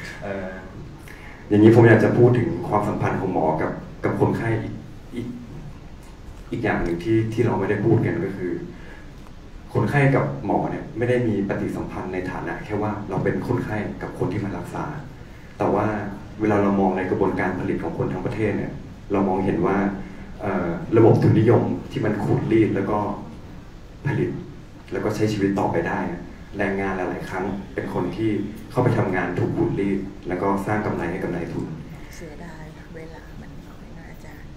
อย่างนี้ผมอยากจะพูดถึงความสัมพันธ์ของหมอกับคนไข้อีกอย่างหนึ่งที่เราไม่ได้พูดกันก็คือคนไข้กับหมอเนี่ยไม่ได้มีปฏิสัมพันธ์ในฐานะแค่ว่าเราเป็นคนไข้กับคนที่มารักษาแต่ว่าเวลาเรามองในกระบวนการผลิตของคนทั้งประเทศเนี่ยเรามองเห็นว่าระบบทุนนิยมที่มันขูดรีดแล้วก็ผลิตแล้วก็ใช้ชีวิตต่อไปได้แรงงานหลายๆครั้งเป็นคนที่เข้าไปทำงานถูกขูดรีดแล้วก็สร้างกำไรให้กับนายทุนเสียดายเวลามันน้อยนะอาจารย์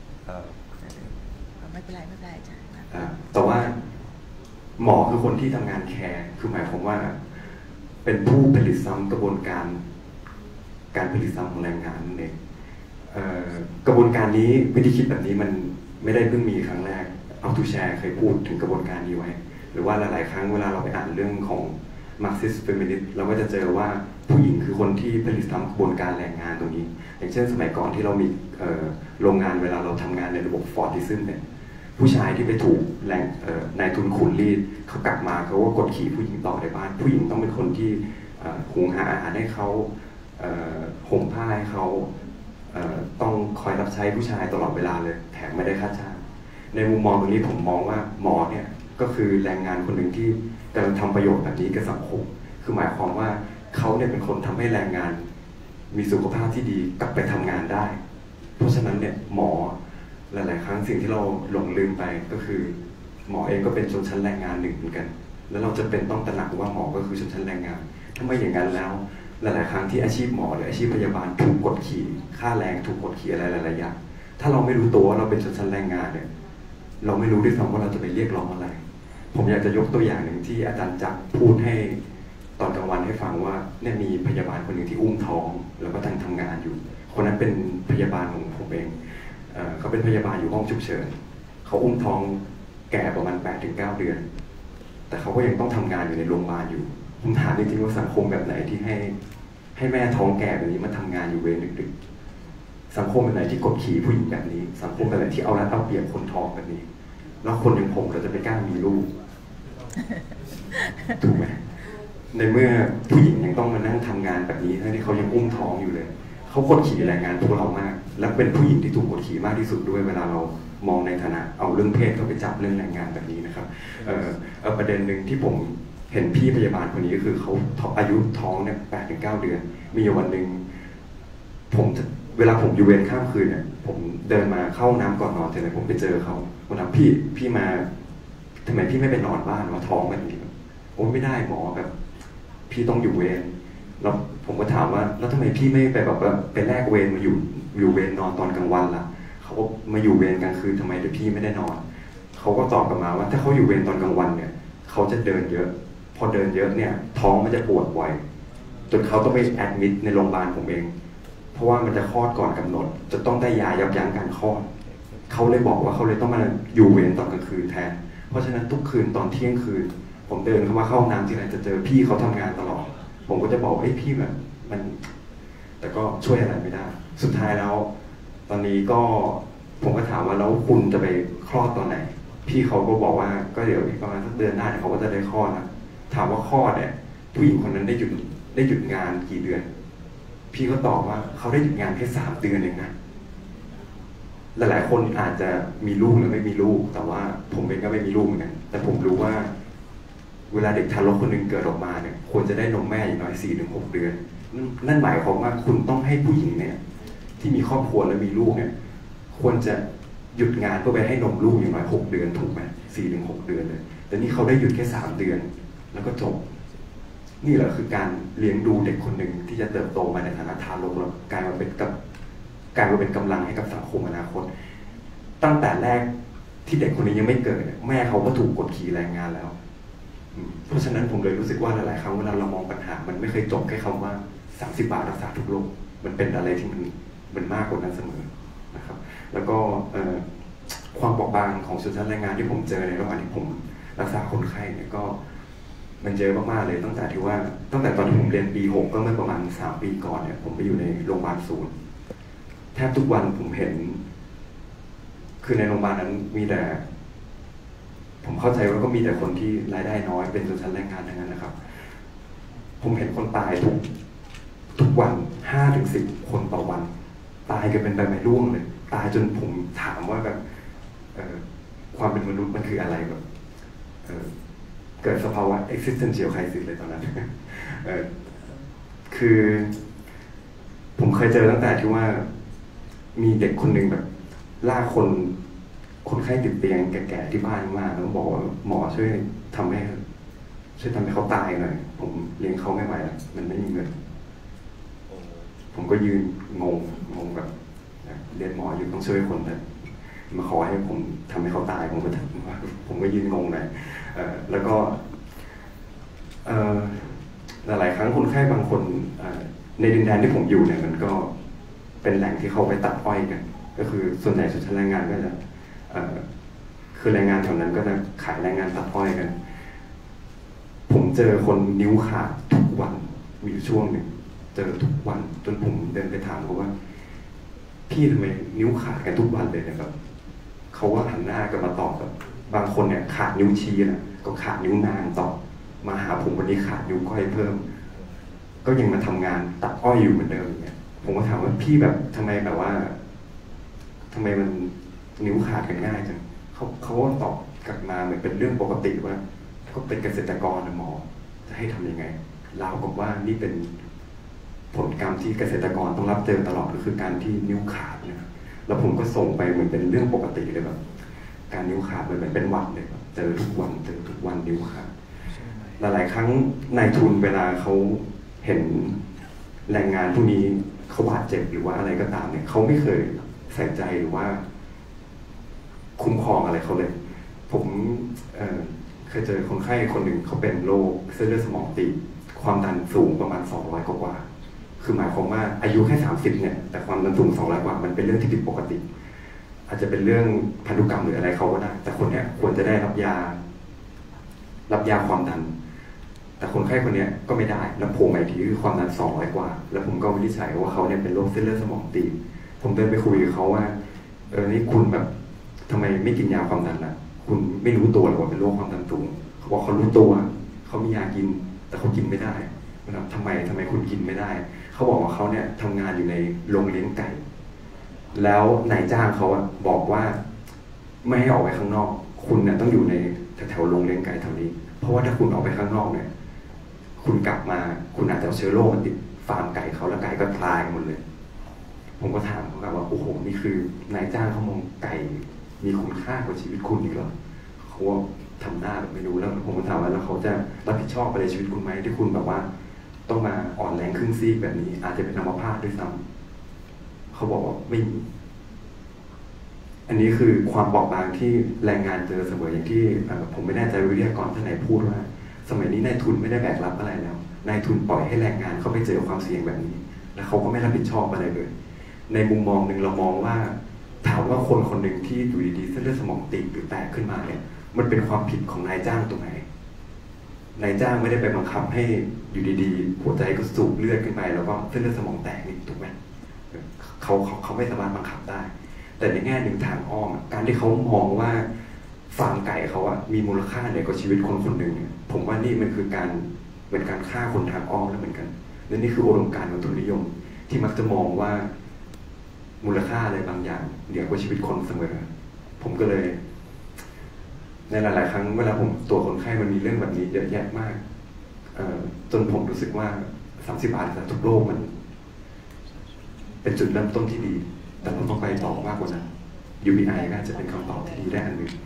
ไม่เป็นไรอาจารย์แต่ว่าหมอคือคนที่ทำงานแคร์คือหมายความว่าเป็นผู้ผลิตซ้ำกระบวนการผลิตซ้ำของแรงงานนั่นเองกระบวนการนี้วิธีคิดแบบนี้มันไม่ได้เพิ่งมีครั้งแรกเอาทูแชร์เคยพูดถึงกระบวนการนี้ไว้หรือว่าหลายๆครั้งเวลาเราไปอ่านเรื่องของ Marxist Feminist เราก็จะเจอว่าผู้หญิงคือคนที่ผลิตซ้ำกระบวนการแรงงานตรงนี้อย่างเช่นสมัยก่อนที่เรามีโรงงานเวลาเราทำงานในระบบฟอร์ติซึมเนี่ยผู้ชายที่ไปถูกนายทุนขูดรีดเขากลับมาเขาก็กดขี่ผู้หญิงต่อในบ้านผู้หญิงต้องเป็นคนที่หุงหาอาหารให้เขาห่มผ้าให้เขาต้องคอยรับใช้ผู้ชายตลอดเวลาเลยแถมไม่ได้ค่าจ้างในมุมมองตรงนี้ผมมองว่าหมอเนี่ยก็คือแรงงานคนหนึ่งที่กำลังทำประโยชน์แบบนี้กับสังคมคือหมายความว่าเขาเนี่ยเป็นคนทำให้แรงงานมีสุขภาพที่ดีกลับไปทำงานได้เพราะฉะนั้นเนี่ยหมอหลายๆครั้งสิ่งที่เราหลงลืมไปก็คือหมอเองก็เป็นชนชั้นแรงงานหนึ่งเหมือนกันแล้วเราจะเป็นต้องตระหนักว่าหมอก็คือชนชั้นแรงงานถ้าไม่อย่างนั้นแล้วหลายๆครั้งที่อาชีพหมอหรืออาชีพพยาบาลถูกกดขี่ค่าแรงถูกกดขี่อะไรหลายๆอย่างถ้าเราไม่รู้ตัวว่าเราเป็นชนชั้นแรงงานเนี่ยเราไม่รู้ด้วยซ้ำว่าเราจะไปเรียกร้องอะไรผมอยากจะยกตัวอย่างหนึ่งที่อาจารย์จักรพูดให้ตอนกลางวันให้ฟังว่าเนี่ยมีพยาบาลคนหนึ่งที่อุ้มท้องแล้วก็ทำงานอยู่คนนั้นเป็นพยาบาลของผมเองเขาเป็นพยาบาลอยู่ห้องฉุกเฉินเขาอุ้มท้องแก่ประมาณ 8-9 เดือนแต่เขาก็ยังต้องทำงานอยู่ในโรงพยาบาลอยู่ผมถามจริงๆว่าสังคมแบบไหนที่ให้แม่ท้องแก่แบบนี้มาทำงานอยู่เวรดึกๆสังคมแบบไหนที่กดขี่ผู้หญิงแบบนี้สังคมแบบไหนที่เอารัดเอาเปรียบคนท้องแบบนี้แล้วคนอย่างผมเราจะไปกล้ามีลูกถูกไหมในเมื่อผู้หญิงยังต้องมานั่งทำงานแบบนี้ทั้งที่เขายังอุ้มท้องอยู่เลยเขากดขี่แรงงานพวกเรามากและเป็นผู้หญิงที่ถูกกดขี่มากที่สุดด้วยเวลาเรามองในฐานะเอาเรื่องเพศเข้าไปจับเรื่องแรงงานแบบนี้นะครับประเด็นหนึ่งที่ผมเห็นพี่พยาบาลคนนี้ก็คือเขาอายุท้องเนี่ย 8-9 เดือนมีวันหนึ่งเวลาผมอยู่เวรข้ามคืนเนี่ยผมเดินมาเข้าน้ำก่อนนอนทีไรผมไปเจอเขาผมถามพี่มาทำไมพี่ไม่ไปนอนบ้านว่าท้องแบบนี้โอ้ไม่ได้หมอแบบพี่ต้องอยู่เวรแล้วผมก็ถามว่าแล้วทำไมพี่ไม่ไปแบบว่าไปแลกเวรมาอยู่เวรนอนตอนกลางวันล่ะเขาก็มาอยู่เวรกลางคืนทำไมเดี๋ยวพี่ไม่ได้นอนเขาก็ตอบกลับมาว่าถ้าเขาอยู่เวรตอนกลางวันเนี่ยเขาจะเดินเยอะพอเดินเยอะเนี่ยท้องมันจะปวดบ่อยจนเขาต้องไปแอดมิดในโรงพยาบาลผมเองเพราะว่ามันจะคลอดก่อนกำหนดจะต้องได้ยายับยั้งการคลอดเขาเลยบอกว่าเขาเลยต้องมาอยู่เวรตอนกลางคืนแทนเพราะฉะนั้นทุกคืนตอนเที่ยงคืนผมเดินเข้ามาเข้าห้องน้ำทีไรจะเจอพี่เขาทำงานตลอดผมก็จะบอกเฮ้ยพี่แบบมันแต่ก็ช่วยอะไรไม่ได้สุดท้ายแล้วตอนนี้ก็ผมก็ถามว่าแล้วคุณจะไปคลอดตอนไหนพี่เขาก็บอกว่าก็เดี๋ยวอีกประมาณสักเดือนหน้าเขาก็จะได้คลอดนะถามว่าคลอดเนี่ยผู้หญิงคนนั้นได้หยุดงานกี่เดือนพี่ก็ตอบว่าเขาได้หยุดงานแค่3 เดือนเองนะหลายๆคนอาจจะมีลูกหรือไม่มีลูกแต่ว่าผมเองก็ไม่มีลูกเหมือนกันแต่ผมรู้ว่าเวลาเด็กทารกคนหนึ่งเกิดออกมาเนี่ยควรจะได้นมแม่อย่างน้อย 4-6 เดือนนั่นหมายความว่าคุณต้องให้ผู้หญิงเนี่ยที่มีครอบครัวและมีลูกเนี่ยควรจะหยุดงานเพื่อไปให้นมลูกอย่างน้อย6 เดือนถูกไหม4-6 เดือนเลยแต่นี่เขาได้หยุดแค่3 เดือนแล้วก็จบนี่แหละคือการเลี้ยงดูเด็กคนหนึ่งที่จะเติบโตมาในฐานะทารกแล้วกลายมาเป็นกำลังให้กับสังคมอนาคตตั้งแต่แรกที่เด็กคนนี้ยังไม่เกิดแม่เขาก็ถูกกดขี่แรงงานแล้วเพราะฉะนั้นผมเลยรู้สึกว่าหลายๆครั้งเวลาเรามองปัญหามันไม่เคยจบแค่คำว่า30 บาทรักษาทุกโรคมันเป็นอะไรที่มันมากกว่านั้นเสมอนะครับแล้วก็ความเปราะบางของชนชั้นแรงงานที่ผมเจอในระหว่างที่ผมรักษาคนไข้เนี่ยก็มันเยอะมากๆเลยตั้งแต่ตอนที่ผมเรียนปี 6ก็เมื่อประมาณ3 ปีก่อนเนี่ยผมไปอยู่ในโรงพยาบาลศูนย์แทบทุกวันผมเห็นคือในโรงพยาบาลนั้นมีแต่ผมเข้าใจว่าก็มีแต่คนที่รายได้น้อยเป็นชนชั้นแรงงานทั้งนั้นนะครับผมเห็นคนตายทุกวัน5-10 คนต่อวันตายกันเป็นใบไม้ร่วงเลยตายจนผมถามว่าแบบความเป็นมนุษย์มันคืออะไรแบบเกิดสภาวะ existential crisis เลยตอนนั้นคือผมเคยเจอตั้งแต่ที่ว่ามีเด็กคนหนึ่งแบบลากคนไข้ติดเตียงแก่ๆที่บ้านมาแล้วบอกว่าหมอช่วยทำให้เขาตายหน่อยผมเลี้ยงเขาไม่ไหวแล้วมันไม่มีเงินผมก็ยืนงงแบบเรียนหมออยู่ต้องช่วยคนแต่มาขอให้ผมทำให้เขาตายผมก็ยืนงงเลยแล้วก็หลายครั้งคนไข้บางคนในดินแดนที่ผมอยู่เนี่ยมันก็เป็นแหล่งที่เขาไปตัดอ้อยกันก็คือส่วนใหญ่ชนชั้นแรงงานก็จะคือแรงงานแถวนั้นก็จะขายแรงงานตัดอ้อยกันผมเจอคนนิ้วขาดทุกวันมีช่วงหนึ่งเจอทุกวันจนผมเดินไปถามเขาว่าพี่ทำไมนิ้วขาดกันทุกวันเลยนะครับเขาว่าหันหน้ากันมาตอบแบบบางคนเนี่ยขาดนิ้วชี้นะก็ขาดนิ้วนางต่อมาหาผมวันนี้ขาดนิ้วก้อยเพิ่มก็ยังมาทำงานตัดอ้อยอยู่เหมือนเดิมอย่างเงี้ยผมก็ถามว่าพี่แบบทำไมมันนิ้วขาดกันง่ายจังเขาตอบกลับมาเหมือนเป็นเรื่องปกติว่าก็เป็นเกษตรกรนะหมอจะให้ทำยังไงเราบอกว่านี่เป็นผลกรรมที่เกษตรกรต้องรับเจอตลอดก็คือการที่นิ้วขาดนะครับแล้วผมก็ส่งไปเหมือนเป็นเรื่องปกติเลยแบบการนิ้วขาดมันเหมือนเป็นหวัดเลยเจอทุกวันนิ้วขาดหลายๆครั้งนายทุนเวลาเขาเห็นแรงงานผู้นี้เขาบาดเจ็บหรือว่าอะไรก็ตามเนี่ยเขาไม่เคยใส่ใจหรือว่าคุ้มครองอะไรเขาเลยผมเคยเจอคนไข้คนหนึ่งเขาเป็นโรคเส้นเลือดสมองตีบความดันสูงประมาณ200 กว่าคือหมายความว่าอายุแค่30เนี่ยแต่ความดันสูง200 กว่ามันเป็นเรื่องที่ผิดปกติอาจจะเป็นเรื่องพันธุกรรมหรืออะไรเขาก็ได้แต่คนเนี้ยควรจะได้รับยาความดันแต่คนไข้คนนี้ก็ไม่ได้แล้วโผล่มาอีกทีคือความดัน200 กว่าแล้วผมก็วินิจฉัยว่าเขาเนี่ยเป็นโรคเส้นเลือดสมองตีบผมเดินไปคุยกับเขาว่านี่คุณแบบทำไมไม่กินยาความดันล่ะคุณไม่รู้ตัวหรือว่าเป็นโรคความดันสูงเขาบอกเขารู้ตัวเขามียากินแต่เขากินไม่ได้นะครับทำไมคุณกินไม่ได้เขาบอกว่าเขาเนี่ยทำงานอยู่ในโรงเลี้ยงไก่แล้วนายจ้างเขาบอกว่าไม่ให้ออกไปข้างนอกคุณเนี่ยต้องอยู่ในแถวโรงเลี้ยงไก่แถวนี้เพราะว่าถ้าคุณออกไปข้างนอกเนี่ยคุณกลับมาคุณอาจจะเอาเชื้อโรคมาติดฟาร์มไก่เขาแล้วไก่ก็ตายหมดเลยผมก็ถามเขาว่าโอ้โหนี่คือนายจ้างเขามองไก่มีคุณค่ากว่าชีวิตคุณอีกเหรอเขาทำหน้าแบบไม่รู้แล้วผมก็ถามว่าแล้วเขาจะรับผิดชอบอะไรชีวิตคุณไหมที่คุณแบบว่าต้องมาอ่อนแรงครึ่งซีกแบบนี้ อาจจะเป็นอัมพาตด้วยซ้ำเขาบอกว่าไม่มีอันนี้คือความบอบบางที่แรงงานเจอเสมออย่างที่ผมไม่แน่ใจวิทยากรท่านไหนพูดว่าสมัยนี้นายทุนไม่ได้แบกรับอะไรแล้วนายทุนปล่อยให้แรงงานเขาไปเจอความเสี่ยงแบบนี้แล้วเขาก็ไม่รับผิดชอบอะไรเลยในมุมมองหนึ่งเรามองว่าถามว่าคนคนหนึ่งที่อยู่ดีๆเส้นเลือดสมองตีบหรือแตกขึ้นมาเนี่ยมันเป็นความผิดของนายจ้างตรงไหนนายจ้างไม่ได้ไปบังคับให้อยู่ดีๆหัวใจก็สูบเลือดขึ้นไปแล้วก็เส้นเลือดสมองแตกนี่ถูกไหมเขาไม่สามารถบังคับได้แต่ในแง่หนึ่งทางอ้อมการที่เขามองว่าฟาร์มไก่เขาอะมีมูลค่าเหนือกว่าชีวิตคนคนหนึ่งผมว่านี่มันคือการเป็นการฆ่าคนทางอ้อมแล้วเหมือนกันและนี่คืออุดมการณ์ของทุนนิยมที่มักจะมองว่ามูลค่าอะไรบางอย่างเหนือกว่าชีวิตคนเสมอผมก็เลยในหลายๆครั้งเวลาผมตัวคนไข้มันมีเรื่องแบบนี้เยอะแยะมากจนผมรู้สึกว่า30 บาทแต่ทุกโลกมันเป็นจุดเริ่มต้นที่ดีแต่เราต้องไปต่อมากกว่านั้น UBI ก็จะเป็นคำตอบที่ดีได้อันหนึ่ง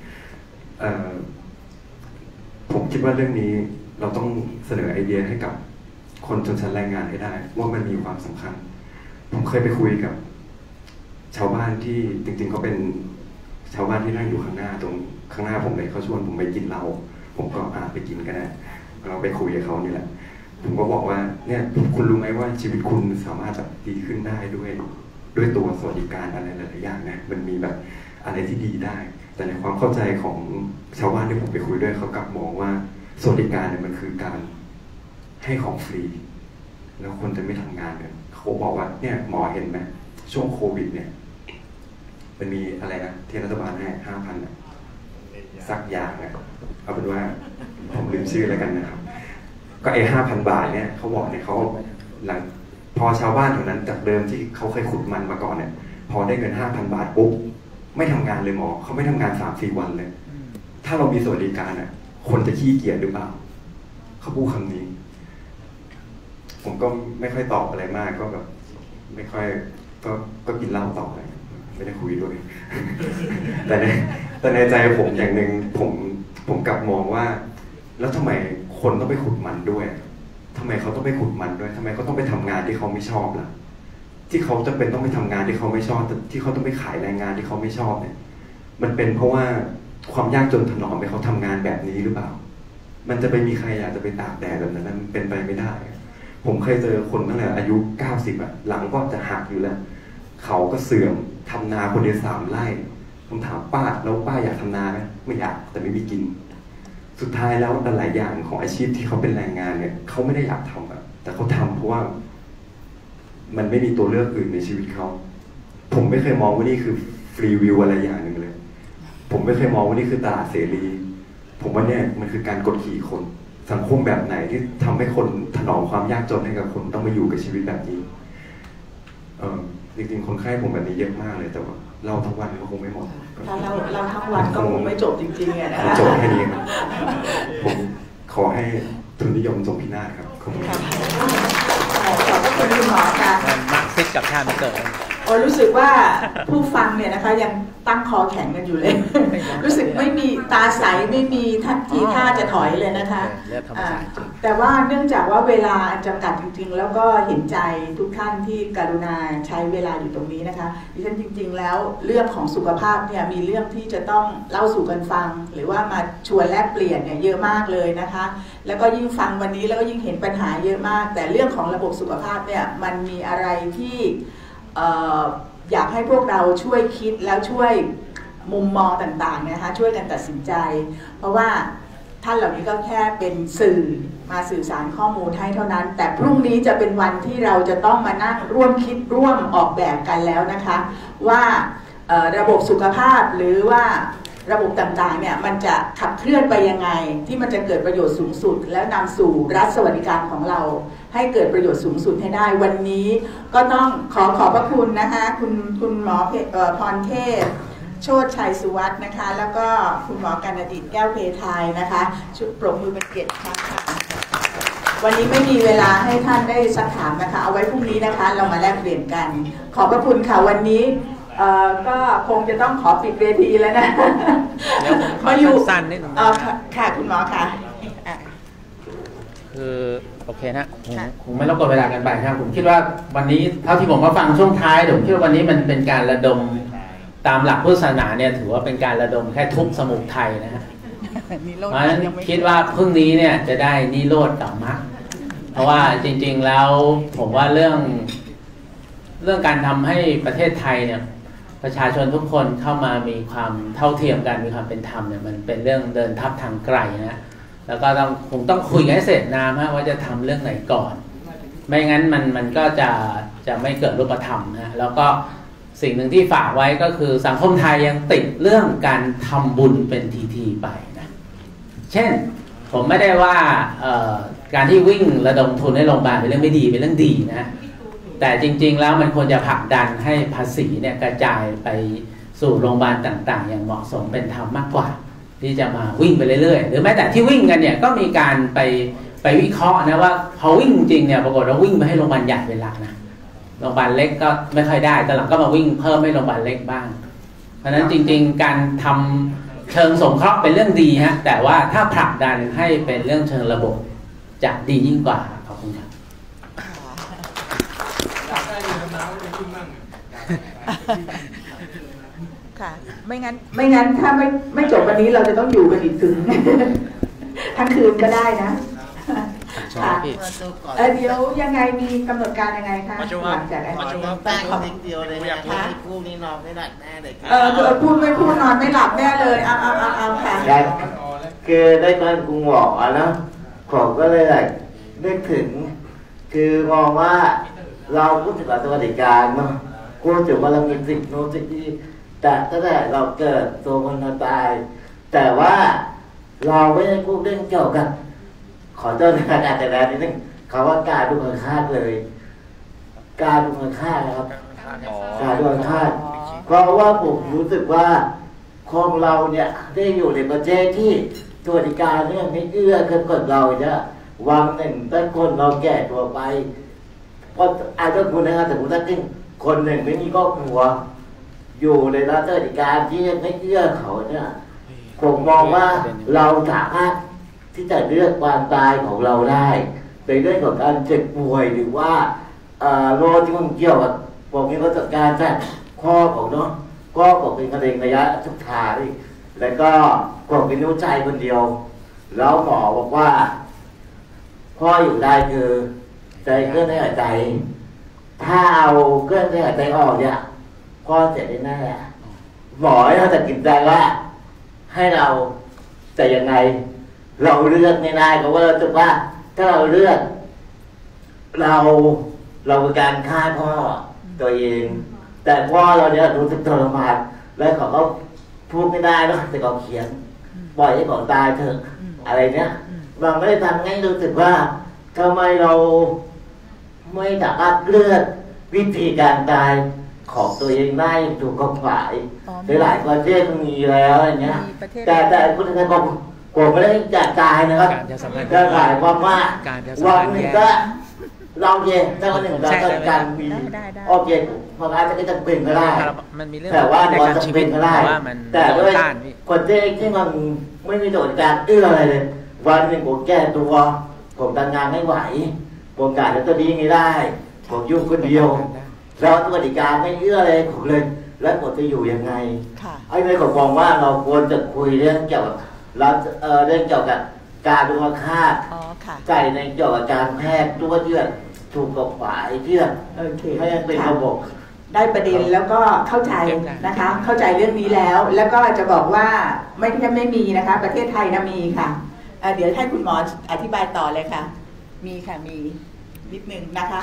ผมคิดว่าเรื่องนี้เราต้องเสนอไอเดียให้กับคนชนชั้นแรงงานให้ได้ว่ามันมีความสำคัญผมเคยไปคุยกับชาวบ้านที่จริงๆเขาเป็นชาวบ้านที่นั่งอยู่ข้างหน้าตรงข้างหน้าผมเลยเขาชวนผมไปกินเหล้าผมก็ไปกินก็ได้เราไปคุยกับเขานี่แหละผมก็บอกว่าเนี่ยคุณรู้ไหมว่าชีวิตคุณสามารถแบบดีขึ้นได้ด้วยตัวสวัสดิการอะไรหลายๆอย่างนะมันมีแบบอะไรที่ดีได้แต่ในความเข้าใจของชาวบ้านที่ผมไปคุยด้วยเขากลับมองว่าสวัสดิการเนี่ยมันคือการให้ของฟรีแล้วคนจะไม่ทำงานกันเขาบอกว่าเนี่ยหมอเห็นไหมช่วงโควิดเนี่ยมันมีอะไรนะที่รัฐบาลให้ 5,000 สักอย่างนะเอาเป็นว่าผมลืมชื่อแล้วกันนะครับก็5,000 บาทเนี่ยเขาบอกเนี่ยเขาหลังพอชาวบ้านแถวนั้นจากเดิมที่เขาเคยขุดมันมาก่อนเนี่ยพอได้เงิน 5,000 บาทปุ๊บไม่ทำงานเลยหมอเขาไม่ทำงาน 3-4 วันเลยถ้าเรามีสวัสดิการอ่ะคนจะขี้เกียจหรือเปล่าเขาพูดคำนี้ผมก็ไม่ค่อยตอบอะไรมากก็แบบไม่ค่อยก็กินเหล้าต่อเลยไม่ได้คุยด้วย แต่ในใจผมอย่างหนึ่งผมกลับมองว่าแล้วทำไมคนต้องไปขุดมันด้วยทำไมเขาต้องไปขุดมันด้วยทำไมเขาต้องไปทำงานที่เขาไม่ชอบล่ะที่เขาจะเป็นต้องไปทำงานที่เขาไม่ชอบที่เขาต้องไปขายแรงงานที่เขาไม่ชอบเนี่ยมันเป็นเพราะว่าความยากจนถนอมให้เขาทำงานแบบนี้หรือเปล่ามันจะไปมีใครอยากจะไปตากแดดแบบนั้นมันเป็นไปไม่ได้ผมเคยเจอคนตั้งแต่อายุ90หลังก็จะหักอยู่แล้วเขาก็เสื่อมทำนาคนเดียว3 ไร่ผมถามป้าแล้วป้าอยากทำนาไหมไม่อยากแต่ไม่มีกินสุดท้ายแล้วหลายอย่างของอาชีพที่เขาเป็นแรงงานเนี่ยเขาไม่ได้อยากทำแต่เขาทำเพราะว่ามันไม่มีตัวเลือกอื่นในชีวิตเขาผมไม่เคยมองว่านี่คือฟรีวิวอะไรอย่างหนึ่งเลยผมไม่เคยมองว่านี่คือตลาดเสรีผมว่าเนี่ยมันคือการกดขี่คนสังคมแบบไหนที่ทำให้คนถนอมความยากจนให้กับคนต้องมาอยู่กับชีวิตแบบนี้จริงๆคนไข้ผมแบบนี้เยอะมากเลยแต่ว่าเราทั้งวันก็คงไม่หมดถ้าเราทั้งวันก็คงไม่จบจริงๆอะนะคะจบแค่นี้ครับผมขอให้ทุนนิยมจงพินาศครับขอบคุณครับขอบคุณคุณหมอค่ะมาร์กซิสกับชาติมันเกิดรู้สึกว่าผู้ฟังเนี่ยนะคะยังตั้งคอแข็งกันอยู่เลย รู้สึกไม่มีตาใสไม่มีทีท่าจะถอยเลยนะคะแต่ว่าเนื่องจากว่าเวลาจำกัดจริงๆแล้วก็เห็นใจทุกท่านที่กรุณาใช้เวลาอยู่ตรงนี้นะคะดิฉันจริงๆแล้วเรื่องของสุขภาพเนี่ยมีเรื่องที่จะต้องเล่าสู่กันฟังหรือว่ามาชวนแลกเปลี่ยนเนี่ยเยอะมากเลยนะคะแล้วก็ยิ่งฟังวันนี้แล้วก็ยิ่งเห็นปัญหาเยอะมากแต่เรื่องของระบบสุขภาพเนี่ยมันมีอะไรที่อยากให้พวกเราช่วยคิดแล้วช่วยมุมมองต่างๆนะคะช่วยกันตัดสินใจเพราะว่าท่านเหล่านี้ก็แค่เป็นสื่อมาสื่อสารข้อมูลให้เท่านั้นแต่พรุ่งนี้จะเป็นวันที่เราจะต้องมานั่งร่วมคิดร่วมออกแบบกันแล้วนะคะว่าระบบสุขภาพหรือว่าระบบต่างๆเนี่ยมันจะขับเคลื่อนไปยังไงที่มันจะเกิดประโยชน์สูงสุดแล้วนำสู่รัฐสวัสดิการของเราให้เกิดประโยชน์สูงสุดให้ได้วันนี้ก็ต้องขอบพระคุณนะคะคุณหมอพรเทพโชติชัยสุวัฒน์นะคะแล้วก็คุณหมอกันดิษฐ์แก้วเพทายนะคะชุดปรบมือเป็นเกียรติค่ะวันนี้ไม่มีเวลาให้ท่านได้ซักถามนะคะเอาไว้พรุ่งนี้นะคะเรามาแลกเปลี่ยนกันขอบพระคุณค่ะวันนี้ก็คงจะต้องขอปิดเวทีแล้วนะมาอยู่สั้นนิดนึงค่ะคุณหมอค่ะคือโอเคนะคงไม่รบกวนเวลากันไปครับผมคิดว่าวันนี้เท่าที่ผมมาฟังช่วงท้ายผมคิดว่าวันนี้มันเป็นการระดมตามหลักพุทธศาสนาเนี่ยถือว่าเป็นการระดมแค่ทุกสมุทัยนะฮะเพราะฉะนั้นคิดว่าพรุ่งนี้เนี่ยจะได้นิโรธกับมรรคเพราะว่าจริงๆแล้วผมว่าเรื่องการทำให้ประเทศไทยเนี่ยประชาชนทุกคนเข้ามามีความเท่าเทียมกันมีความเป็นธรรมเนี่ยมันเป็นเรื่องเดินทับทางไกลนะแล้วก็คงต้องคุยกันให้เสร็จนามว่าจะทำเรื่องไหนก่อนไม่งั้นมันก็จะไม่เกิดรูปธรรมนะแล้วก็สิ่งหนึ่งที่ฝากไว้ก็คือสังคมไทยยังติดเรื่องการทำบุญเป็นทีๆไปนะเช่นผมไม่ได้ว่าการที่วิ่งระดมทุนให้โรงพยาบาลเป็นเรื่องไม่ดีเป็นเรื่องดีนะแต่จริงๆแล้วมันควรจะผลักดันให้ภาษีเนี่ยกระจายไปสู่โรงพยาบาลต่างๆอย่างเหมาะสมเป็นธรรมมากกว่าที่จะมาวิ่งไปเรื่อยๆหรือแม้แต่ที่วิ่งกันเนี่ยก็มีการไปวิเคราะห์นะว่าพอวิ่งจริงเนี่ยปรากฏว่าวิ่งไปให้โรงพยาบาลใหญ่เป็นหลักนะโรงพยาบาลเล็กก็ไม่ค่อยได้แต่หลังก็มาวิ่งเพิ่มให้โรงพยาบาลเล็กบ้างเพราะฉะนั้นจริงๆการทำเชิงสงเคราะห์เป็นเรื่องดีฮะแต่ว่าถ้าผลักดันให้เป็นเรื่องเชิงระบบจะดียิ่งกว่าขอบคุณครับค่ะไม่งั้นถ้าไม่จบวันนี้เราจะต้องอยู่กันอีกถึง ทั้งคืนก็ได้นะค่ะเดี๋ยวยังไงมีกำหนดการยังไงคะหลังจากแป้งนิดเดียวเลยนะพูดนี่นอนไม่หลับแน่เลยพูดไม่พูดนอนไม่หลับแน่เลยเอาค่ะคือได้ตอนกูหมอแล้วผมก็เลยนึกถึงคือมองว่าเราพูดถึงสวัสดิการเนาะพูดถึงว่าเรามีสิ่งโน้นสิ่งนี้แต่ตั้งแต่เราเกิดตัวคนเราตายแต่ว่าเราไม่ได้พูดเรื่องเกี่ยวกับขอเจ้าหน้าที่แต่แล้วนิดนึงเขาว่าการดูคุณค่าเลยการดูคุณค่านะครับการดูคุณค่าเพราะว่าผมรู้สึกว่าของเราเนี่ยได้อยู่ในประเทศที่สวัสดิการเนี่ยไม่เอื้อเกินกว่าเราเนี่ยวันหนึ่งถ้าคนเราแก่ตัวไปก็อาจจะคุณนะครับแต่ผมถ้าจริงคนหนึ่งไม่มีครอบครัวอยู่ในรัฐสวัสดิการที่ไม่เอื้อเขาเนี่ยผมมองว่าเราสามารถที่จะเลือกความตายของเราได้ในเรื่องของการเจ็บป่วยหรือว่าโรคที่มันเกี่ยวกับผมมีประสบการณ์จากข้อของเนาะก็ผมเป็นมะเร็งระยะสุดท้ายแล้วก็ผมเป็นนิ้วใจคนเดียวแล้วหมอบอกว่าพ่ออยู่ได้คือใจเคลื่อนหายใจถ้าเอาเคลื่อนหายใจออกเนี่ยพ่อเสียแน่หมอให้เราตัดสินใจว่าให้เราจะยังไงเราเลือกไม่ได้เพราะว่าเราจะว่าถ้าเราเลือกเราเป็นการฆ่าพ่อตัวเองแต่พ่อเราเนี่ยรู้สึกทรมานแล้วเขาก็พูดไม่ได้แล้วแต่เขาเขียนปล่อยให้เขาตายเถอะอะไรเนี้ยเราไม่ได้ทำให้รู้สึกว่าทำไมเราไม่สามารถเลือกวิธีการตายของตัวเองได้ถูกกฎหมายหลายประเทศมีแล้วอย่างเงี้ยแต่คุณท่านผมไม่ได้จะตายนะครับจะหมายความว่าวันหนึ่งก็เราเย็นแต่วันหนึ่งเราต้องการมีโอเคพออาจจะจำเป็นก็ได้แต่ว่าเราจำเป็นก็ได้แต่ด้วยคนที่มันไม่มีตัวการเอื้ออะไรเลยวันหนึ่งผมแก้ตัวผมทำงานไม่ไหวผมการจะดีไม่ได้ผมยุ่งคนเดียวแล้วสวัสดิการไม่เอื้ออะไรผมเลยแล้วผมจะอยู่ยังไงไอ้เลยผมมองว่าเราควรจะคุยเรื่องเกี่ยวกับเรื่องเกี่ยวกับการดูแลค่าใจในเกี่ยวกับการแพทย์ตัวเลือดถูกกฎหมายเพื่อให้เป็นระบบได้ประเด็นแล้วก็เข้าใจนะคะเข้าใจเรื่องนี้แล้วก็จะบอกว่าไม่มีนะคะประเทศไทยนะมีค่ะเดี๋ยวให้คุณหมออธิบายต่อเลยค่ะมีค่ะมีนิดนึงนะคะ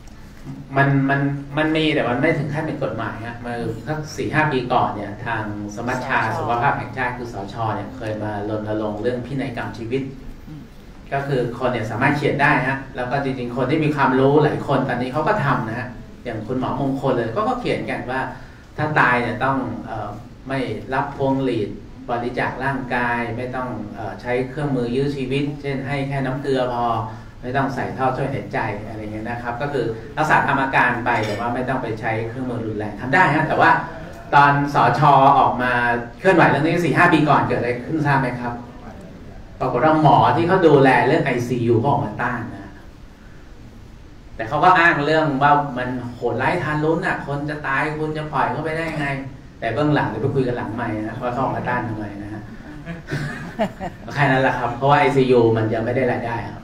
มันมีแต่มันไม่ถึงขั้นเป็นกฎหมายฮะเมื่อสัก 4-5 ปีก่อนเนี่ยทางสมัชชาสุขภาพแห่งชาติคือสชเนี่ยเคยมารณรงค์เรื่องพินัยกรรมชีวิตก็คือคนเนี่ยสามารถเขียนได้ฮะแล้วก็จริงๆคนที่มีความรู้หลายคนตอนนี้เขาก็ทำนะฮะอย่างคุณหมอมงคลเลยก็เขียนกันว่าถ้าตายเนี่ยต้องไม่รับพวงหลีดบริจาคร่างกายไม่ต้องใช้เครื่องมือยื้อชีวิตเช่นให้แค่น้ำเกลือพอไม่ต้องใส่ท่อช่วยหายใจอะไรเงี้ยนะครับก็คือรักษาตามอาการไปแต่ว่าไม่ต้องไปใช้เครื่องมือรุนแรงทำได้ฮะแต่ว่าตอนสช.ออกมาเคลื่อนไหวเรื่องนี้ 4-5 ปีก่อนเกิดอะไรขึ้นทราบไหมครับปรากฏว่าหมอที่เขาดูแลเรื่อง ICU ก็ออกมาต้านนะแต่เขาก็อ้างเรื่องว่ามันโหดร้ายทารุณอ่ะคนจะตายคุณจะปล่อยเขาไปได้ไงแต่เบื้องหลังเดี๋ยวไปคุยกันหลังใหม่นะว่าเขาออกมาต้านทำไมนะฮะแค่นั้นแหละครับเพราะว่า ICU มันจะไม่ได้รายได้ครับ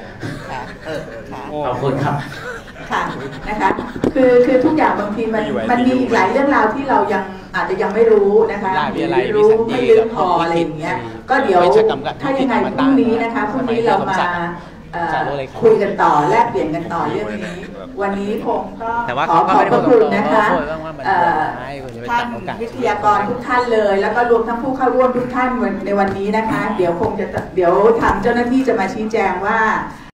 ขอบคุณครับค่ะนะคะคือทุกอย่างบางทีมันมีหลายเรื่องราวที่เรายังอาจจะยังไม่รู้นะคะไม่รู้ไม่ลึกพออะไรอย่างเงี้ยก็เดี๋ยวถ้ายังไงพรุ่งนี้นะคะพรุ่งนี้เรามาคุยกันต่อแลกเปลี่ยนกันต่อเรื่องนี้วันนี้คงก็ขอขอบพระคุณนะคะท่านวิทยากรทุกท่านเลยแล้วก็รวมทั้งผู้เข้าร่วมทุกท่านในวันนี้นะคะเดี๋ยวทางเจ้าหน้าที่จะมาชี้แจงว่า